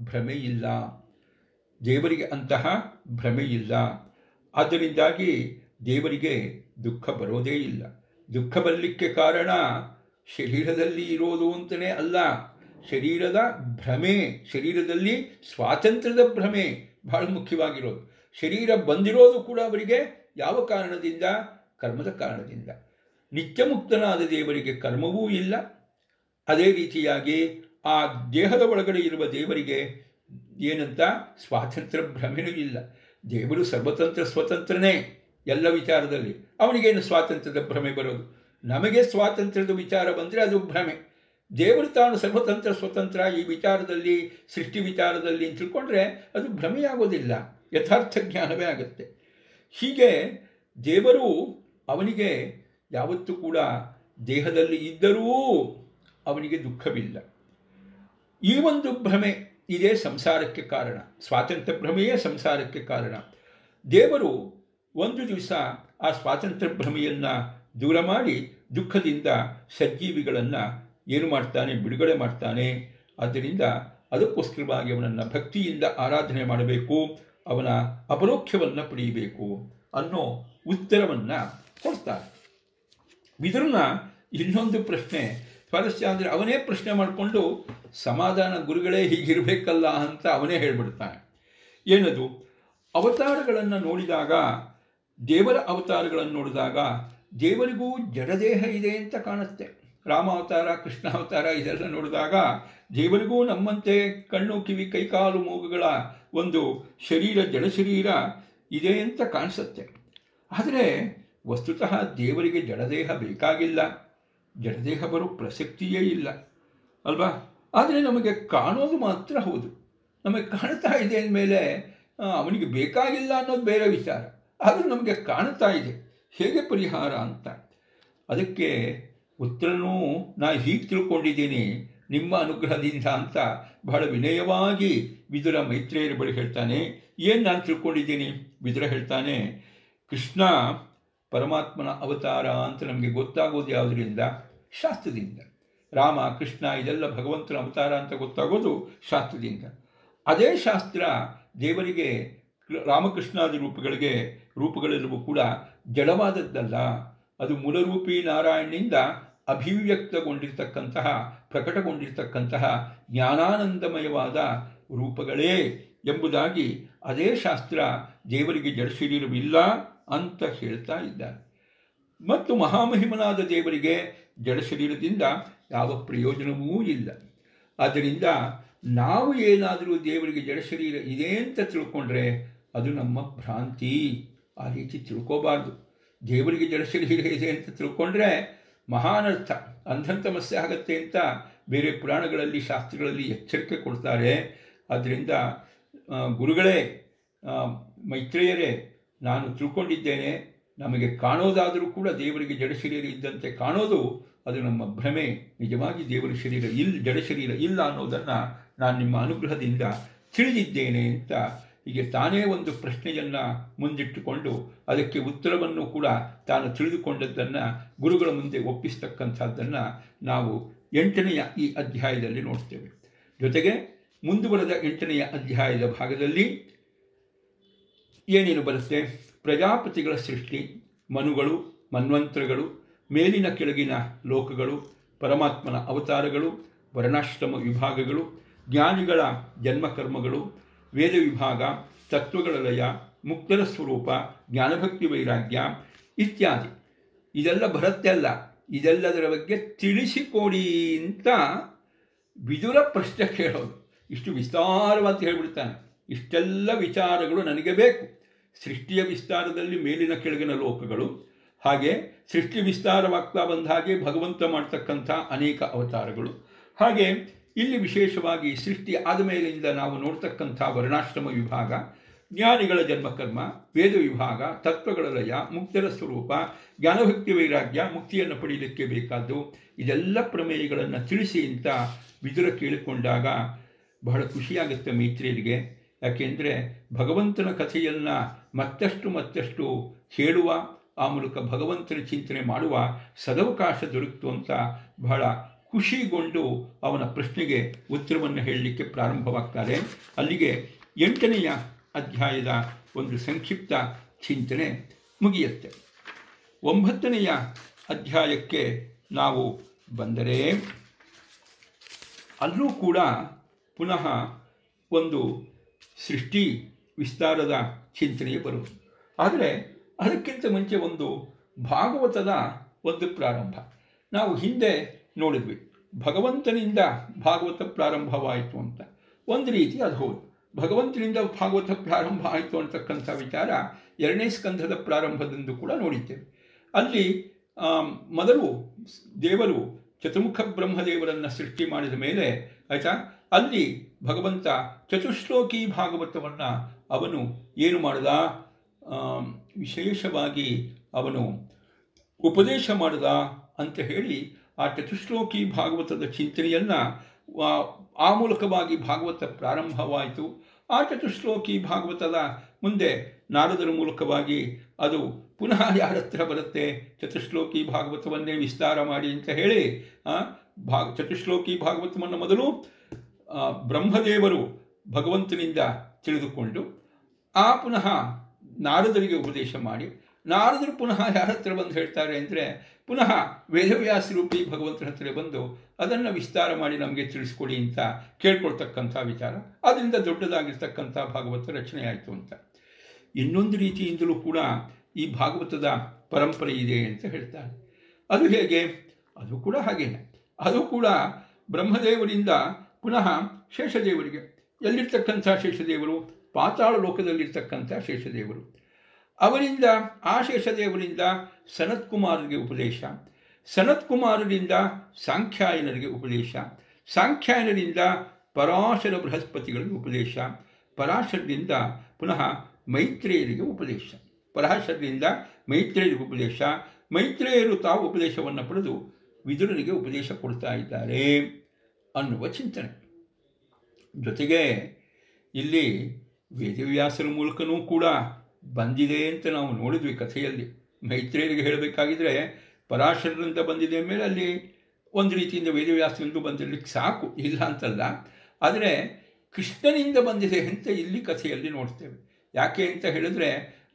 ಭ್ರಮೆ ಇಲ್ಲ. ಆದ್ದರಿಂದಾಗಿ ದೇವರಿಗೆ ದುಃಖ ಬರೋದೇ ಇಲ್ಲ. ದುಃಖ ಬರಲಿಕ್ಕೆ ಕಾರಣ ಶರೀರದಲ್ಲಿ ಇರೋದು ಅಂತಲೇ ಅಲ್ಲ, ಶರೀರದ ಭ್ರಮೆ, ಶರೀರದಲ್ಲಿ ಸ್ವಾತಂತ್ರ್ಯದ ಭ್ರಮೆ ಬಹಳ ಮುಖ್ಯವಾಗಿರೋದು. ಶರೀರ ಬಂದಿರೋದು ಕೂಡ ಅವರಿಗೆ ಯಾವ ಕಾರಣದಿಂದ? ಕರ್ಮದ ಕಾರಣದಿಂದ. ನಿತ್ಯಮುಕ್ತನಾದ ದೇವರಿಗೆ ಕರ್ಮವೂ ಇಲ್ಲ. ಅದೇ ರೀತಿಯಾಗಿ ಆ ದೇಹದ ಒಳಗಡೆ ಇರುವ ದೇವರಿಗೆ ಏನಂತ ಸ್ವಾತಂತ್ರ್ಯ ಭ್ರಮೆನೂ ಇಲ್ಲ. ದೇವರು ಸರ್ವತಂತ್ರ ಸ್ವತಂತ್ರನೇ ಎಲ್ಲ ವಿಚಾರದಲ್ಲಿ. ಅವನಿಗೇನು ಸ್ವಾತಂತ್ರ್ಯದ ಭ್ರಮೆ ಬರೋದು? ನಮಗೆ ಸ್ವಾತಂತ್ರ್ಯದ ವಿಚಾರ ಬಂದರೆ ಅದು ಭ್ರಮೆ. ದೇವರು ತಾನು ಸರ್ವತಂತ್ರ ಸ್ವತಂತ್ರ ಈ ವಿಚಾರದಲ್ಲಿ, ಸೃಷ್ಟಿ ವಿಚಾರದಲ್ಲಿ ತಿಳ್ಕೊಂಡ್ರೆ ಅದು ಭ್ರಮೆಯಾಗೋದಿಲ್ಲ, ಯಥಾರ್ಥ ಜ್ಞಾನವೇ ಆಗುತ್ತೆ. ಹೀಗೆ ದೇವರು ಅವನಿಗೆ ಯಾವತ್ತೂ ಕೂಡ ದೇಹದಲ್ಲಿ ಇದ್ದರೂ ಅವನಿಗೆ ದುಃಖವಿಲ್ಲ. ಈ ಒಂದು ಭ್ರಮೆ ಇದೇ ಸಂಸಾರಕ್ಕೆ ಕಾರಣ. ಸ್ವಾತಂತ್ರ್ಯ ಭ್ರಮೆಯೇ ಸಂಸಾರಕ್ಕೆ ಕಾರಣ. ದೇವರು ಒಂದು ದಿವಸ ಆ ಸ್ವಾತಂತ್ರ್ಯ ಭ್ರಮೆಯನ್ನು ದೂರ ಮಾಡಿ ದುಃಖದಿಂದ ಸಜ್ಜೀವಿಗಳನ್ನು ಏನು ಮಾಡ್ತಾನೆ? ಬಿಡುಗಡೆ ಮಾಡ್ತಾನೆ. ಆದ್ದರಿಂದ ಅದಕ್ಕೋಸ್ಕರವಾಗಿ ಅವನನ್ನು ಭಕ್ತಿಯಿಂದ ಆರಾಧನೆ ಮಾಡಬೇಕು, ಅವನ ಅಪರೋಕ್ಷವನ್ನು ಪಡೆಯಬೇಕು ಅನ್ನೋ ಉತ್ತರವನ್ನು ಕೊಡ್ತಾರೆ. ವಿದುರನ ಇನ್ನೊಂದು ಪ್ರಶ್ನೆ ಸ್ವಾರಸ್ಯ ಅಂದರೆ, ಅವನೇ ಪ್ರಶ್ನೆ ಮಾಡಿಕೊಂಡು ಸಮಾಧಾನ ಗುರುಗಳೇ ಹೀಗಿರಬೇಕಲ್ಲ ಅಂತ ಅವನೇ ಹೇಳ್ಬಿಡ್ತಾನೆ. ಏನದು? ಅವತಾರಗಳನ್ನು ನೋಡಿದಾಗ, ದೇವರ ಅವತಾರಗಳನ್ನು ನೋಡಿದಾಗ ದೇವರಿಗೂ ಜಡದೇಹ ಇದೆ ಅಂತ ಕಾಣುತ್ತೆ. ರಾಮ ಅವತಾರ, ಕೃಷ್ಣ ಅವತಾರ ಇದೆಲ್ಲ ನೋಡಿದಾಗ ದೇವರಿಗೂ ನಮ್ಮಂತೆ ಕಣ್ಣು, ಕಿವಿ, ಕೈಕಾಲು, ಮೂಗುಗಳ ಒಂದು ಶರೀರ, ಜಡ ಶರೀರ ಇದೆ ಅಂತ ಕಾಣಿಸುತ್ತೆ. ಆದರೆ ವಸ್ತುತಃ ದೇವರಿಗೆ ಜಡದೇಹ ಬೇಕಾಗಿಲ್ಲ, ಜಡದೇಹ ಬರೋ ಪ್ರಸಕ್ತಿಯೇ ಇಲ್ಲ ಅಲ್ವಾ? ಆದರೆ ನಮಗೆ ಕಾಣೋದು ಮಾತ್ರ ಹೌದು. ನಮಗೆ ಕಾಣ್ತಾ ಇದೆ ಅಂದಮೇಲೆ ಅವನಿಗೆ ಬೇಕಾಗಿಲ್ಲ ಅನ್ನೋದು ಬೇರೆ ವಿಚಾರ. ಆದರೂ ನಮಗೆ ಕಾಣ್ತಾ ಇದೆ, ಹೇಗೆ ಪರಿಹಾರ ಅಂತ. ಅದಕ್ಕೆ ಉತ್ತರನೂ ನಾ ಹೀಗೆ ತಿಳ್ಕೊಂಡಿದ್ದೀನಿ ನಿಮ್ಮ ಅನುಗ್ರಹದಿಂದ ಅಂತ ಬಹಳ ವಿನಯವಾಗಿ ವಿದುರ ಮೈತ್ರೇಯರ ಬಳಿ ಹೇಳ್ತಾನೆ. ಏನು ನಾನು ತಿಳ್ಕೊಂಡಿದ್ದೀನಿ? ವಿದುರ ಹೇಳ್ತಾನೆ, ಕೃಷ್ಣ ಪರಮಾತ್ಮನ ಅವತಾರ ಅಂತ ನಮಗೆ ಗೊತ್ತಾಗೋದು ಯಾವುದರಿಂದ? ಶಾಸ್ತ್ರದಿಂದ. ರಾಮ, ಕೃಷ್ಣ ಇದೆಲ್ಲ ಭಗವಂತನ ಅವತಾರ ಅಂತ ಗೊತ್ತಾಗೋದು ಶಾಸ್ತ್ರದಿಂದ. ಅದೇ ಶಾಸ್ತ್ರ ದೇವರಿಗೆ ರಾಮಕೃಷ್ಣಾದಿ ರೂಪಗಳೆಲ್ಲವೂ ಕೂಡ ಜಡವಾದದ್ದಲ್ಲ. ಅದು ಮೂಲರೂಪಿ ನಾರಾಯಣನಿಂದ ಅಭಿವ್ಯಕ್ತಗೊಂಡಿರ್ತಕ್ಕಂತಹ, ಪ್ರಕಟಗೊಂಡಿರ್ತಕ್ಕಂತಹ ಜ್ಞಾನಾನಂದಮಯವಾದ ರೂಪಗಳೇ ಎಂಬುದಾಗಿ ಅದೇ ಶಾಸ್ತ್ರ ದೇವರಿಗೆ ಜಡಶರೀರವಿಲ್ಲ ಅಂತ ಹೇಳ್ತಾ ಇದ್ದಾರೆ. ಮತ್ತು ಮಹಾಮಹಿಮನಾದ ದೇವರಿಗೆ ಜಡಶರೀರದಿಂದ ಯಾವ ಪ್ರಯೋಜನವೂ ಇಲ್ಲ. ಆದ್ದರಿಂದ ನಾವು ಏನಾದರೂ ದೇವರಿಗೆ ಜಡಶರೀರ ಇದೆ ಅಂತ ತಿಳ್ಕೊಂಡ್ರೆ ಅದು ನಮ್ಮ ಭ್ರಾಂತಿ. ಆ ರೀತಿ ತಿಳ್ಕೋಬಾರ್ದು. ದೇವರಿಗೆ ಜಡಶರೀರ ಇದೆ ಅಂತ ತಿಳ್ಕೊಂಡ್ರೆ ಮಹಾನರ್ಥ, ಅಂಧಂತಮಸ್ಯೆ ಆಗತ್ತೆ ಅಂತ ಬೇರೆ ಪುರಾಣಗಳಲ್ಲಿ, ಶಾಸ್ತ್ರಗಳಲ್ಲಿ ಎಚ್ಚರಿಕೆ ಕೊಡ್ತಾರೆ. ಆದ್ದರಿಂದ ಗುರುಗಳೇ, ಮೈತ್ರೇಯರೇ, ನಾನು ತಿಳ್ಕೊಂಡಿದ್ದೇನೆ, ನಮಗೆ ಕಾಣೋದಾದರೂ ಕೂಡ ದೇವರಿಗೆ ಜಡಶರೀರ ಇದ್ದಂತೆ ಕಾಣೋದು ಅದು ನಮ್ಮ ಭ್ರಮೆ. ನಿಜವಾಗಿ ದೇವರ ಶರೀರ ಜಡಶರೀರ ಇಲ್ಲ ಅನ್ನೋದನ್ನು ನಾನು ನಿಮ್ಮ ಅನುಗ್ರಹದಿಂದ ತಿಳಿದಿದ್ದೇನೆ ಅಂತ ಹೀಗೆ ತಾನೇ ಒಂದು ಪ್ರಶ್ನೆಯನ್ನು ಮುಂದಿಟ್ಟುಕೊಂಡು ಅದಕ್ಕೆ ಉತ್ತರವನ್ನು ಕೂಡ ತಾನು ತಿಳಿದುಕೊಂಡದ್ದನ್ನು ಗುರುಗಳ ಮುಂದೆ ಒಪ್ಪಿಸ್ತಕ್ಕಂಥದ್ದನ್ನು ನಾವು 8ನೆಯ ಈ ಅಧ್ಯಾಯದಲ್ಲಿ ನೋಡ್ತೇವೆ. ಜೊತೆಗೆ ಮುಂದುವರೆದ 8ನೆಯ ಅಧ್ಯಾಯದ ಭಾಗದಲ್ಲಿ ಏನೇನು ಬರುತ್ತೆ? ಪ್ರಜಾಪತಿಗಳ ಸೃಷ್ಟಿ, ಮನುಗಳು, ಮನ್ವಂತರಗಳು, ಮೇಲಿನ ಕೆಳಗಿನ ಲೋಕಗಳು, ಪರಮಾತ್ಮನ ಅವತಾರಗಳು, ವರ್ಣಾಶ್ರಮ ವಿಭಾಗಗಳು, ಜ್ಞಾನಿಗಳ ಜನ್ಮಕರ್ಮಗಳು, ವೇದ ವಿಭಾಗ, ತತ್ವಗಳ ಲಯ, ಮುಕ್ತರ ಸ್ವರೂಪ, ಜ್ಞಾನಭಕ್ತಿ ವೈರಾಗ್ಯ ಇತ್ಯಾದಿ ಇದೆಲ್ಲ ಬರುತ್ತೆ ಅಲ್ಲ. ಇದೆಲ್ಲದರ ಬಗ್ಗೆ ತಿಳಿಸಿಕೊಡಿ ಅಂತ ವಿದುರ ಪ್ರಶ್ನೆ ಕೇಳೋದು. ಇಷ್ಟು ವಿಸ್ತಾರವಾಗಿ ಹೇಳ್ಬಿಡ್ತಾನೆ. ಇಷ್ಟೆಲ್ಲ ವಿಚಾರಗಳು ನನಗೆ ಬೇಕು. ಸೃಷ್ಟಿಯ ವಿಸ್ತಾರದಲ್ಲಿ ಮೇಲಿನ ಕೆಳಗಿನ ಲೋಕಗಳು, ಹಾಗೆ ಸೃಷ್ಟಿ ವಿಸ್ತಾರವಾಗ್ತಾ ಬಂದ ಹಾಗೆ ಭಗವಂತ ಮಾಡ್ತಕ್ಕಂಥ ಅನೇಕ ಅವತಾರಗಳು, ಹಾಗೆ ಇಲ್ಲಿ ವಿಶೇಷವಾಗಿ ಸೃಷ್ಟಿ ಆದಮೇಲಿಂದ ನಾವು ನೋಡ್ತಕ್ಕಂಥ ವರ್ಣಾಶ್ರಮ ವಿಭಾಗ, ಜ್ಞಾನಿಗಳ ಜನ್ಮಕರ್ಮ, ವೇದ ವಿಭಾಗ, ತತ್ವಗಳ ಲಯ, ಮುಕ್ತರ ಸ್ವರೂಪ, ಜ್ಞಾನಭಕ್ತಿ ವೈರಾಗ್ಯ, ಮುಕ್ತಿಯನ್ನು ಪಡೆಯಲಿಕ್ಕೆ ಬೇಕಾದ್ದು, ಇದೆಲ್ಲ ಪ್ರಮೇಯಗಳನ್ನು ತಿಳಿಸಿ ಅಂತ ವಿದುರ ಕೇಳಿಕೊಂಡಾಗ ಬಹಳ ಖುಷಿಯಾಗುತ್ತೆ ಮೈತ್ರೇಯರಿಗೆ. ಯಾಕೆಂದರೆ ಭಗವಂತನ ಕಥೆಯನ್ನು ಮತ್ತಷ್ಟು ಹೇಳುವ, ಆ ಮೂಲಕ ಭಗವಂತನ ಚಿಂತನೆ ಮಾಡುವ ಸದವಕಾಶ ದೊರಕಿತು ಅಂತ ಬಹಳ ಖುಷಿಗೊಂಡು ಅವನ ಪ್ರಶ್ನೆಗೆ ಉತ್ತರವನ್ನು ಹೇಳಲಿಕ್ಕೆ ಪ್ರಾರಂಭವಾಗ್ತಾರೆ. ಅಲ್ಲಿಗೆ 8ನೆಯ ಅಧ್ಯಾಯದ ಒಂದು ಸಂಕ್ಷಿಪ್ತ ಚಿಂತನೆ ಮುಗಿಯುತ್ತೆ. 9ನೆಯ ಅಧ್ಯಾಯಕ್ಕೆ ನಾವು ಬಂದರೆ ಅಲ್ಲೂ ಕೂಡ ಪುನಃ ಒಂದು ಸೃಷ್ಟಿ ವಿಸ್ತಾರದ ಚಿಂತನೆಯೇ ಬರುವುದು. ಆದರೆ ಅದಕ್ಕಿಂತ ಮುಂಚೆ ಒಂದು ಭಾಗವತದ ಒಂದು ಪ್ರಾರಂಭ. ನಾವು ಹಿಂದೆ ನೋಡಿದ್ವಿ, ಭಗವಂತನಿಂದ ಭಾಗವತ ಪ್ರಾರಂಭವಾಯಿತು ಅಂತ. ಒಂದು ರೀತಿ ಅದು ಹೌದು, ಭಗವಂತನಿಂದ ಭಾಗವತ ಪ್ರಾರಂಭ ಆಯಿತು ಅಂತಕ್ಕಂಥ ವಿಚಾರ 2ನೇ ಸ್ಕಂಧದ ಪ್ರಾರಂಭದಂದು ಕೂಡ ನೋಡಿದ್ದೇವೆ. ಅಲ್ಲಿ ಮೊದಲು ದೇವರು ಚತುರ್ಮುಖ ಬ್ರಹ್ಮದೇವರನ್ನು ಸೃಷ್ಟಿ ಮಾಡಿದ ಮೇಲೆ ಆಯಿತಾ, ಅಲ್ಲಿ ಭಗವಂತ ಚತುಶ್ಲೋಕಿ ಭಾಗವತವನ್ನು ಅವನು ಏನು ಮಾಡಿದ, ವಿಶೇಷವಾಗಿ ಅವನು ಉಪದೇಶ ಮಾಡಿದ ಅಂತ ಹೇಳಿ ಆ ಚತುಶ್ಲೋಕಿ ಭಾಗವತದ ಚಿಂತನೆಯನ್ನು ಆ ಮೂಲಕವಾಗಿ ಭಾಗವತ ಪ್ರಾರಂಭವಾಯಿತು. ಆ ಚತುಶ್ಲೋಕಿ ಭಾಗವತದ ಮುಂದೆ ನಾರದರ ಮೂಲಕವಾಗಿ ಅದು ಪುನಃ ಯಾರ ಹತ್ರ ಬರುತ್ತೆ, ಚತುಶ್ಲೋಕಿ ಭಾಗವತವನ್ನೇ ವಿಸ್ತಾರ ಮಾಡಿ ಅಂತ ಹೇಳಿ ಚತುಶ್ಲೋಕಿ ಭಾಗವತವನ್ನು ಮೊದಲು ಬ್ರಹ್ಮದೇವರು ಭಗವಂತನಿಂದ ತಿಳಿದುಕೊಂಡು ಆ ಪುನಃ ನಾರದರಿಗೆ ಉಪದೇಶ ಮಾಡಿ, ನಾರದರು ಪುನಃ ಯಾರ ಹತ್ರ ಬಂದು ಹೇಳ್ತಾರೆ ಅಂದರೆ ಪುನಃ ವೇದವ್ಯಾಸರೂಪಿ ಭಗವಂತನ ಹತ್ರ ಬಂದು ಅದನ್ನು ವಿಸ್ತಾರ ಮಾಡಿ ನಮಗೆ ತಿಳಿಸ್ಕೊಡಿ ಅಂತ ಕೇಳ್ಕೊಳ್ತಕ್ಕಂಥ ವಿಚಾರ. ಅದರಿಂದ ದೊಡ್ಡದಾಗಿರ್ತಕ್ಕಂಥ ಭಾಗವತ ರಚನೆ ಆಯಿತು ಅಂತ. ಇನ್ನೊಂದು ರೀತಿಯಿಂದಲೂ ಕೂಡ ಈ ಭಾಗವತದ ಪರಂಪರೆ ಇದೆ ಅಂತ ಹೇಳ್ತಾರೆ. ಅದು ಹೇಗೆ? ಅದು ಕೂಡ ಹಾಗೇನೆ. ಅದು ಕೂಡ ಬ್ರಹ್ಮದೇವರಿಂದ ಪುನಃ ಶೇಷದೇವರಿಗೆ. ಎಲ್ಲಿರ್ತಕ್ಕಂಥ ಶೇಷದೇವರು? ಪಾತಾಳ ಲೋಕದಲ್ಲಿರ್ತಕ್ಕಂಥ ಶೇಷದೇವರು. ಅವರಿಂದ, ಆ ಶೇಷದೇವರಿಂದ ಸನತ್ಕುಮಾರರಿಗೆ ಉಪದೇಶ, ಸನತ್ಕುಮಾರರಿಂದ ಸಾಂಖ್ಯಾಯನರಿಗೆ ಉಪದೇಶ, ಸಾಂಖ್ಯಾಯನರಿಂದ ಪರಾಶರ ಬೃಹಸ್ಪತಿಗಳಿಗೆ ಉಪದೇಶ, ಪರಾಶರದಿಂದ ಪುನಃ ಮೈತ್ರೇಯರಿಗೆ ಉಪದೇಶ, ಪರಾಶರದಿಂದ ಮೈತ್ರೇಯರಿಗೆ ಉಪದೇಶ, ಮೈತ್ರೇಯರು ತಾವು ಉಪದೇಶವನ್ನು ಪಡೆದು ವಿದುರನಿಗೆ ಉಪದೇಶ ಕೊಡ್ತಾ ಇದ್ದಾರೆ ಅನ್ನುವ ಚಿಂತನೆ. ಜೊತೆಗೆ ಇಲ್ಲಿ ವೇದವ್ಯಾಸರ ಮೂಲಕನೂ ಕೂಡ ಬಂದಿದೆ ಅಂತ ನಾವು ನೋಡಿದ್ವಿ ಕಥೆಯಲ್ಲಿ. ಮೈತ್ರೇಯರಿಗೆ ಹೇಳಬೇಕಾಗಿದ್ರೆ ಪರಾಶರರಿಂದ ಬಂದಿದೆ ಮೇಲೆ ಅಲ್ಲಿ ಒಂದು ರೀತಿಯಿಂದ ವೇದವ್ಯಾಸರಿಂದ ಬಂದಿರಲಿಕ್ಕೆ ಸಾಕು, ಇಲ್ಲ ಅಂತಲ್ಲ. ಆದರೆ ಕೃಷ್ಣನಿಂದ ಬಂದಿದೆ ಅಂತ ಇಲ್ಲಿ ಕಥೆಯಲ್ಲಿ ನೋಡ್ತೇವೆ. ಯಾಕೆ ಅಂತ ಹೇಳಿದ್ರೆ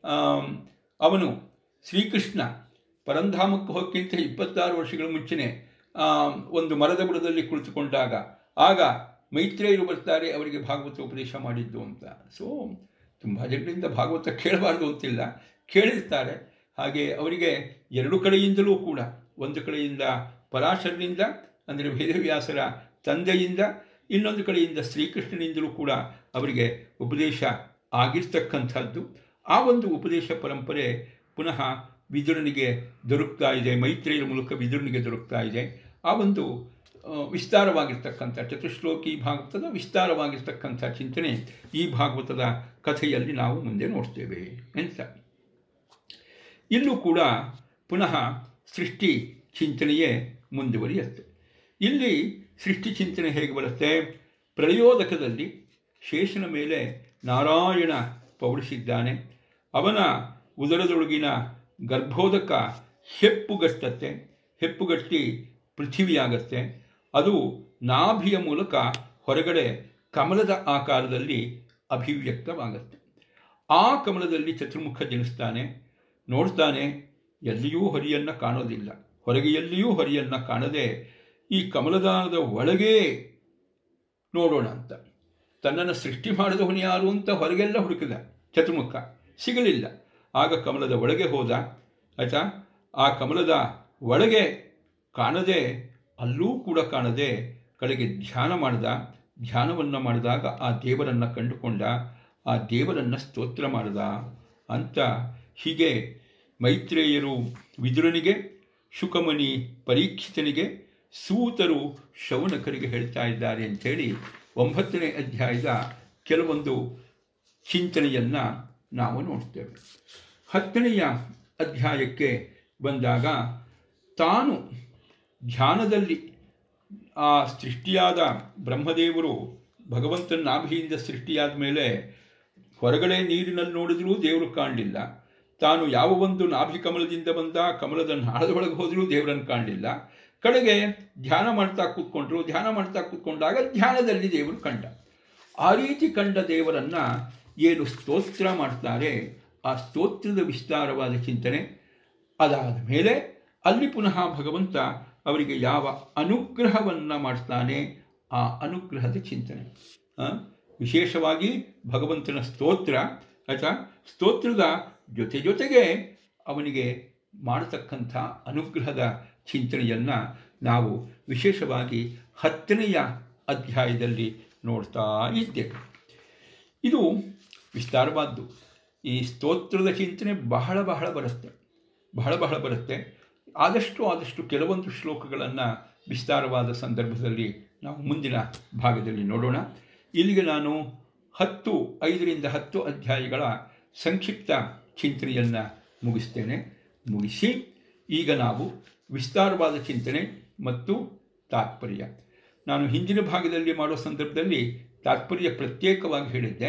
ಅವನು ಶ್ರೀಕೃಷ್ಣ ಪರಂಧಾಮಕ್ಕೆ ಹೋಗಕ್ಕಿಂತ 26 ವರ್ಷಗಳ ಮುಂಚೆನೇ ಒಂದು ಮರದ ಬುಡದಲ್ಲಿ ಕುಳಿತುಕೊಂಡಾಗ ಆಗ ಮೈತ್ರೇಯರು ಬರ್ತಾರೆ ಅವರಿಗೆ ಭಾಗವತ ಉಪದೇಶ ಮಾಡಿದ್ದು ಅಂತ. ಸೊ ತುಂಬ ಜನರಿಂದ ಭಾಗವತ ಕೇಳಬಾರ್ದು ಅಂತಿಲ್ಲ, ಕೇಳಿರ್ತಾರೆ. ಹಾಗೆ ಅವರಿಗೆ 2 ಕಡೆಯಿಂದಲೂ ಕೂಡ, ಒಂದು ಕಡೆಯಿಂದ ಪರಾಶರನಿಂದ ಅಂದರೆ ವೇದವ್ಯಾಸರ ತಂದೆಯಿಂದ, ಇನ್ನೊಂದು ಕಡೆಯಿಂದ ಶ್ರೀಕೃಷ್ಣನಿಂದಲೂ ಕೂಡ ಅವರಿಗೆ ಉಪದೇಶ ಆಗಿರ್ತಕ್ಕಂಥದ್ದು. ಆ ಒಂದು ಉಪದೇಶ ಪರಂಪರೆ ಪುನಃ ವಿದುರನಿಗೆ ದೊರಕ್ತಾ ಇದೆ, ಮೈತ್ರೇಯರ ಮೂಲಕ ವಿದುರನಿಗೆ ದೊರಕ್ತಾ ಇದೆ. ಆ ಒಂದು ವಿಸ್ತಾರವಾಗಿರ್ತಕ್ಕಂಥ ಚತುಶ್ಲೋಕಿ ಭಾಗವತದ ವಿಸ್ತಾರವಾಗಿರ್ತಕ್ಕಂಥ ಚಿಂತನೆ ಈ ಭಾಗವತದ ಕಥೆಯಲ್ಲಿ ನಾವು ಮುಂದೆ ನೋಡ್ತೇವೆ ಅಂತ. ಇಲ್ಲೂ ಕೂಡ ಪುನಃ ಸೃಷ್ಟಿ ಚಿಂತನೆಯೇ ಮುಂದುವರಿಯುತ್ತೆ. ಇಲ್ಲಿ ಸೃಷ್ಟಿ ಚಿಂತನೆ ಹೇಗೆ ಬರುತ್ತೆ? ಪ್ರಯೋದಕದಲ್ಲಿ ಶೇಷನ ಮೇಲೆ ನಾರಾಯಣ ಪೌಡಿಸಿದ್ದಾನೆ. ಅವನ ಉದರದೊಳಗಿನ ಗರ್ಭೋದಕ ಹೆಪ್ಪುಗಟ್ಟತ್ತೆ, ಹೆಪ್ಪುಗಟ್ಟಿ ಪೃಥಿವಿಯಾಗತ್ತೆ. ಅದು ನಾಭಿಯ ಮೂಲಕ ಹೊರಗಡೆ ಕಮಲದ ಆಕಾರದಲ್ಲಿ ಅಭಿವ್ಯಕ್ತವಾಗತ್ತೆ. ಆ ಕಮಲದಲ್ಲಿ ಚತುರ್ಮುಖ ಜನಿಸ್ತಾನೆ. ನೋಡ್ತಾನೆ, ಎಲ್ಲಿಯೂ ಹರಿಯನ್ನು ಕಾಣೋದಿಲ್ಲ, ಹೊರಗೆ ಎಲ್ಲಿಯೂ ಹರಿಯನ್ನು ಕಾಣದೆ ಈ ಕಮಲದಾನದ ಒಳಗೇ ನೋಡೋಣ ಅಂತ ತನ್ನನ್ನು ಸೃಷ್ಟಿ ಮಾಡಿದವನು ಯಾರು ಅಂತ ಹೊರಗೆಲ್ಲ ಹುಡುಕಿದ ಚತುರ್ಮುಖ, ಸಿಗಲಿಲ್ಲ. ಆಗ ಕಮಲದ ಒಳಗೆ ಹೋದ. ಆಯಿತಾ, ಆ ಕಮಲದ ಒಳಗೆ ಕಾಣದೆ, ಅಲ್ಲೂ ಕೂಡ ಕಾಣದೆ ಕಡೆಗೆ ಧ್ಯಾನ ಮಾಡಿದ. ಧ್ಯಾನವನ್ನು ಮಾಡಿದಾಗ ಆ ದೇವರನ್ನು ಕಂಡುಕೊಂಡ, ಆ ದೇವರನ್ನು ಸ್ತೋತ್ರ ಮಾಡಿದ ಅಂತ. ಹೀಗೆ ಮೈತ್ರೇಯರು ವಿದುರನಿಗೆ, ಶುಕಮುನಿ ಪರೀಕ್ಷಿತನಿಗೆ, ಸೂತರು ಶೌನಕರಿಗೆ ಹೇಳ್ತಾ ಇದ್ದಾರೆ ಅಂಥೇಳಿ 9ನೇ ಅಧ್ಯಾಯದ ಕೆಲವೊಂದು ಚಿಂತನೆಯನ್ನು ನಾವು ನೋಡ್ತೇವೆ. 10ನೆಯ ಅಧ್ಯಾಯಕ್ಕೆ ಬಂದಾಗ ತಾನು ಧ್ಯಾನದಲ್ಲಿ ಆ ಸೃಷ್ಟಿಯಾದ ಬ್ರಹ್ಮದೇವರು ಭಗವಂತನ ನಾಭಿಯಿಂದ ಸೃಷ್ಟಿಯಾದ ಮೇಲೆ ಹೊರಗಡೆ ನೀರಿನಲ್ಲಿ ನೋಡಿದ್ರೂ ದೇವರು ಕಾಣಲಿಲ್ಲ. ತಾನು ಯಾವ ಒಂದು ನಾಭಿ ಕಮಲದಿಂದ ಬಂದ, ಕಮಲದ ನಾಳದೊಳಗೆ ಹೋದರೂ ದೇವರನ್ನು ಕಾಣಲಿಲ್ಲ. ಕಡೆಗೆ ಧ್ಯಾನ ಮಾಡ್ತಾ ಕೂತ್ಕೊಂಡ್ರು. ಧ್ಯಾನ ಮಾಡ್ತಾ ಕೂತ್ಕೊಂಡಾಗ ಧ್ಯಾನದಲ್ಲಿ ದೇವರು ಕಂಡ. ಆ ರೀತಿ ಕಂಡ ದೇವರನ್ನು ಏನು ಸ್ತೋತ್ರ ಮಾಡ್ತಾರೆ, ಆ ಸ್ತೋತ್ರದ ವಿಸ್ತಾರವಾದ ಚಿಂತನೆ. ಅದಾದ ಮೇಲೆ ಅಲ್ಲಿ ಪುನಃ ಭಗವಂತ ಅವರಿಗೆ ಯಾವ ಅನುಗ್ರಹವನ್ನು ಮಾಡ್ತಾನೆ, ಆ ಅನುಗ್ರಹದ ಚಿಂತನೆ. ವಿಶೇಷವಾಗಿ ಭಗವಂತನ ಸ್ತೋತ್ರ, ಅಥವಾ ಸ್ತೋತ್ರದ ಜೊತೆಗೆ ಅವನಿಗೆ ಮಾಡತಕ್ಕಂಥ ಅನುಗ್ರಹದ ಚಿಂತನೆಯನ್ನು ನಾವು ವಿಶೇಷವಾಗಿ 10ನೆಯ ಅಧ್ಯಾಯದಲ್ಲಿ ನೋಡ್ತಾ ಇದ್ದೇವೆ. ಇದು ವಿಸ್ತಾರವಾದ್ದು. ಈ ಸ್ತೋತ್ರದ ಚಿಂತನೆ ಬಹಳ ಬರುತ್ತೆ. ಆದಷ್ಟು ಕೆಲವೊಂದು ಶ್ಲೋಕಗಳನ್ನು ವಿಸ್ತಾರವಾದ ಸಂದರ್ಭದಲ್ಲಿ ನಾವು ಮುಂದಿನ ಭಾಗದಲ್ಲಿ ನೋಡೋಣ. ಇಲ್ಲಿಗೆ ನಾನು 5ರಿಂದ 10 ಅಧ್ಯಾಯಗಳ ಸಂಕ್ಷಿಪ್ತ ಚಿಂತನೆಯನ್ನು ಮುಗಿಸಿ ಈಗ ನಾವು ವಿಸ್ತಾರವಾದ ಚಿಂತನೆ ಮತ್ತು ತಾತ್ಪರ್ಯ. ನಾನು ಹಿಂದಿನ ಭಾಗದಲ್ಲಿ ಮಾಡೋ ಸಂದರ್ಭದಲ್ಲಿ ತಾತ್ಪರ್ಯ ಪ್ರತ್ಯೇಕವಾಗಿ ಹೇಳಿದ್ದೆ.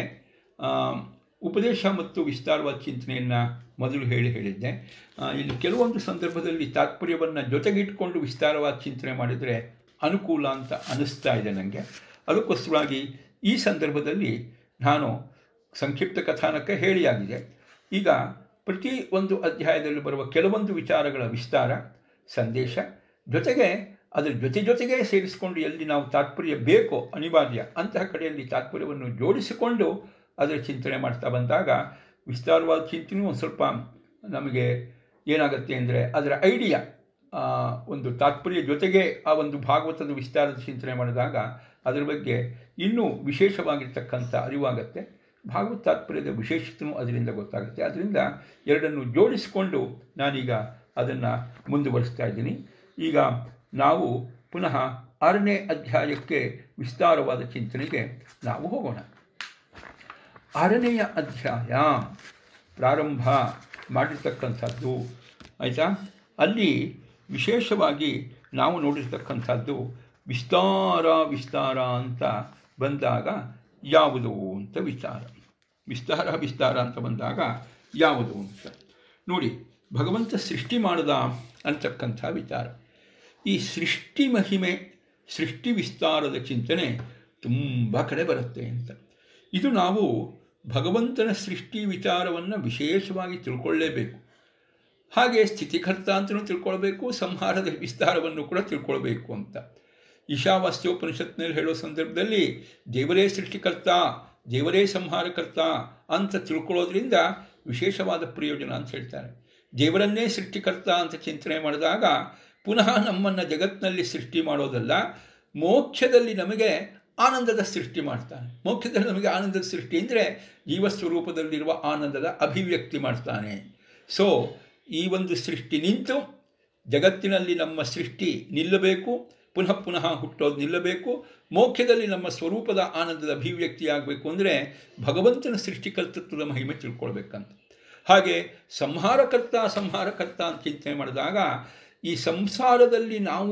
ಉಪದೇಶ ಮತ್ತು ವಿಸ್ತಾರವಾದ ಚಿಂತನೆಯನ್ನು ಮೊದಲು ಹೇಳಿದ್ದೆ. ಇಲ್ಲಿ ಕೆಲವೊಂದು ಸಂದರ್ಭದಲ್ಲಿ ತಾತ್ಪರ್ಯವನ್ನು ಜೊತೆಗಿಟ್ಕೊಂಡು ವಿಸ್ತಾರವಾದ ಚಿಂತನೆ ಮಾಡಿದರೆ ಅನುಕೂಲ ಅಂತ ಅನ್ನಿಸ್ತಾ ಇದೆ ನನಗೆ. ಅದಕ್ಕೋಸ್ಕರವಾಗಿ ಈ ಸಂದರ್ಭದಲ್ಲಿ ನಾನು ಸಂಕ್ಷಿಪ್ತ ಕಥಾನಕ ಹೇಳಿಯಾಗಿದೆ. ಈಗ ಪ್ರತಿ ಒಂದು ಅಧ್ಯಾಯದಲ್ಲಿ ಬರುವ ಕೆಲವೊಂದು ವಿಚಾರಗಳ ವಿಸ್ತಾರ, ಸಂದೇಶ, ಜೊತೆಗೆ ಅದರ ಜೊತೆಗೆ ಸೇರಿಸಿಕೊಂಡು ಎಲ್ಲಿ ನಾವು ತಾತ್ಪರ್ಯ ಬೇಕೋ ಅನಿವಾರ್ಯ ಅಂತಹ ಕಡೆಯಲ್ಲಿ ತಾತ್ಪರ್ಯವನ್ನು ಜೋಡಿಸಿಕೊಂಡು ಅದರ ಚಿಂತನೆ ಮಾಡ್ತಾ ಬಂದಾಗ ವಿಸ್ತಾರವಾದ ಚಿಂತನೆಯೂ ಒಂದು ಸ್ವಲ್ಪ ನಮಗೆ ಏನಾಗುತ್ತೆ ಅಂದರೆ ಅದರ ಐಡಿಯಾ, ಒಂದು ತಾತ್ಪರ್ಯ ಜೊತೆಗೆ ಆ ಒಂದು ಭಾಗವತದ ವಿಸ್ತಾರದ ಚಿಂತನೆ ಮಾಡಿದಾಗ ಅದರ ಬಗ್ಗೆ ಇನ್ನೂ ವಿಶೇಷವಾಗಿರ್ತಕ್ಕಂಥ ಅರಿವಾಗುತ್ತೆ. ಭಾಗವತ ತಾತ್ಪರ್ಯದ ವಿಶೇಷತೆಯೂ ಅದರಿಂದ ಗೊತ್ತಾಗುತ್ತೆ. ಅದರಿಂದ ಎರಡನ್ನು ಜೋಡಿಸಿಕೊಂಡು ನಾನೀಗ ಅದನ್ನು ಮುಂದುವರಿಸ್ತಾ ಇದ್ದೀನಿ. ಈಗ ನಾವು ಪುನಃ 6ನೇ ಅಧ್ಯಾಯಕ್ಕೆ ವಿಸ್ತಾರವಾದ ಚಿಂತನೆಗೆ ನಾವು ಹೋಗೋಣ. 6ನೆಯ ಅಧ್ಯಾಯ ಪ್ರಾರಂಭ ಮಾಡಿರ್ತಕ್ಕಂಥದ್ದು ಆಯಿತಾ. ಅಲ್ಲಿ ವಿಶೇಷವಾಗಿ ನಾವು ನೋಡಿರ್ತಕ್ಕಂಥದ್ದು ವಿಸ್ತಾರ ಅಂತ ಬಂದಾಗ ಯಾವುದು ಅಂತ ವಿಸ್ತಾರ ಅಂತ ಬಂದಾಗ ಯಾವುದು ಅಂತ ನೋಡಿ. ಭಗವಂತ ಸೃಷ್ಟಿ ಮಾಡಿದ ಅಂತಕ್ಕಂಥ ವಿಚಾರ, ಈ ಸೃಷ್ಟಿ ಮಹಿಮೆ, ಸೃಷ್ಟಿ ವಿಸ್ತಾರದ ಚಿಂತನೆ ತುಂಬ ಕಡೆ ಬರುತ್ತೆ ಅಂತ. ಇದು ನಾವು ಭಗವಂತನ ಸೃಷ್ಟಿ ವಿಚಾರವನ್ನು ವಿಶೇಷವಾಗಿ ತಿಳ್ಕೊಳ್ಳೇಬೇಕು. ಹಾಗೆ ಸ್ಥಿತಿಕರ್ತ ಅಂತಲೂ ತಿಳ್ಕೊಳ್ಬೇಕು, ಸಂಹಾರದ ವಿಸ್ತಾರವನ್ನು ಕೂಡ ತಿಳ್ಕೊಳ್ಬೇಕು ಅಂತ. ಈಶಾವಾಸ್ಯೋಪನಿಷತ್ನಲ್ಲಿ ಹೇಳೋ ಸಂದರ್ಭದಲ್ಲಿ ದೇವರೇ ಸೃಷ್ಟಿಕರ್ತ, ದೇವರೇ ಸಂಹಾರಕರ್ತ ಅಂತ ತಿಳ್ಕೊಳ್ಳೋದ್ರಿಂದ ವಿಶೇಷವಾದ ಪ್ರಯೋಜನ ಅಂತ ಹೇಳ್ತಾರೆ. ದೇವರನ್ನೇ ಸೃಷ್ಟಿಕರ್ತ ಅಂತ ಚಿಂತನೆ ಮಾಡಿದಾಗ ಪುನಃ ನಮ್ಮನ್ನು ಜಗತ್ತಿನಲ್ಲಿ ಸೃಷ್ಟಿ ಮಾಡೋದಲ್ಲ, ಮೋಕ್ಷದಲ್ಲಿ ನಮಗೆ ಆನಂದದ ಸೃಷ್ಟಿ ಮಾಡ್ತಾನೆ. ಮೋಕ್ಷದಲ್ಲಿ ನಮಗೆ ಆನಂದದ ಸೃಷ್ಟಿ ಅಂದರೆ ಜೀವಸ್ವರೂಪದಲ್ಲಿರುವ ಆನಂದದ ಅಭಿವ್ಯಕ್ತಿ ಮಾಡ್ತಾನೆ. ಸೊ ಈ ಒಂದು ಸೃಷ್ಟಿ ನಿಂತು ಜಗತ್ತಿನಲ್ಲಿ ನಮ್ಮ ಸೃಷ್ಟಿ ನಿಲ್ಲಬೇಕು, ಪುನಃ ಹುಟ್ಟೋದು ನಿಲ್ಲಬೇಕು, ಮೋಕ್ಷದಲ್ಲಿ ನಮ್ಮ ಸ್ವರೂಪದ ಆನಂದದ ಅಭಿವ್ಯಕ್ತಿಯಾಗಬೇಕು ಅಂದರೆ ಭಗವಂತನ ಸೃಷ್ಟಿಕರ್ತತ್ವದ ಮಹಿಮೆ ತಿಳ್ಕೊಳ್ಬೇಕಂತ. ಹಾಗೆ ಸಂಹಾರಕರ್ತ ಅಂತ ಚಿಂತನೆ ಮಾಡಿದಾಗ ಈ ಸಂಸಾರದಲ್ಲಿ ನಾವು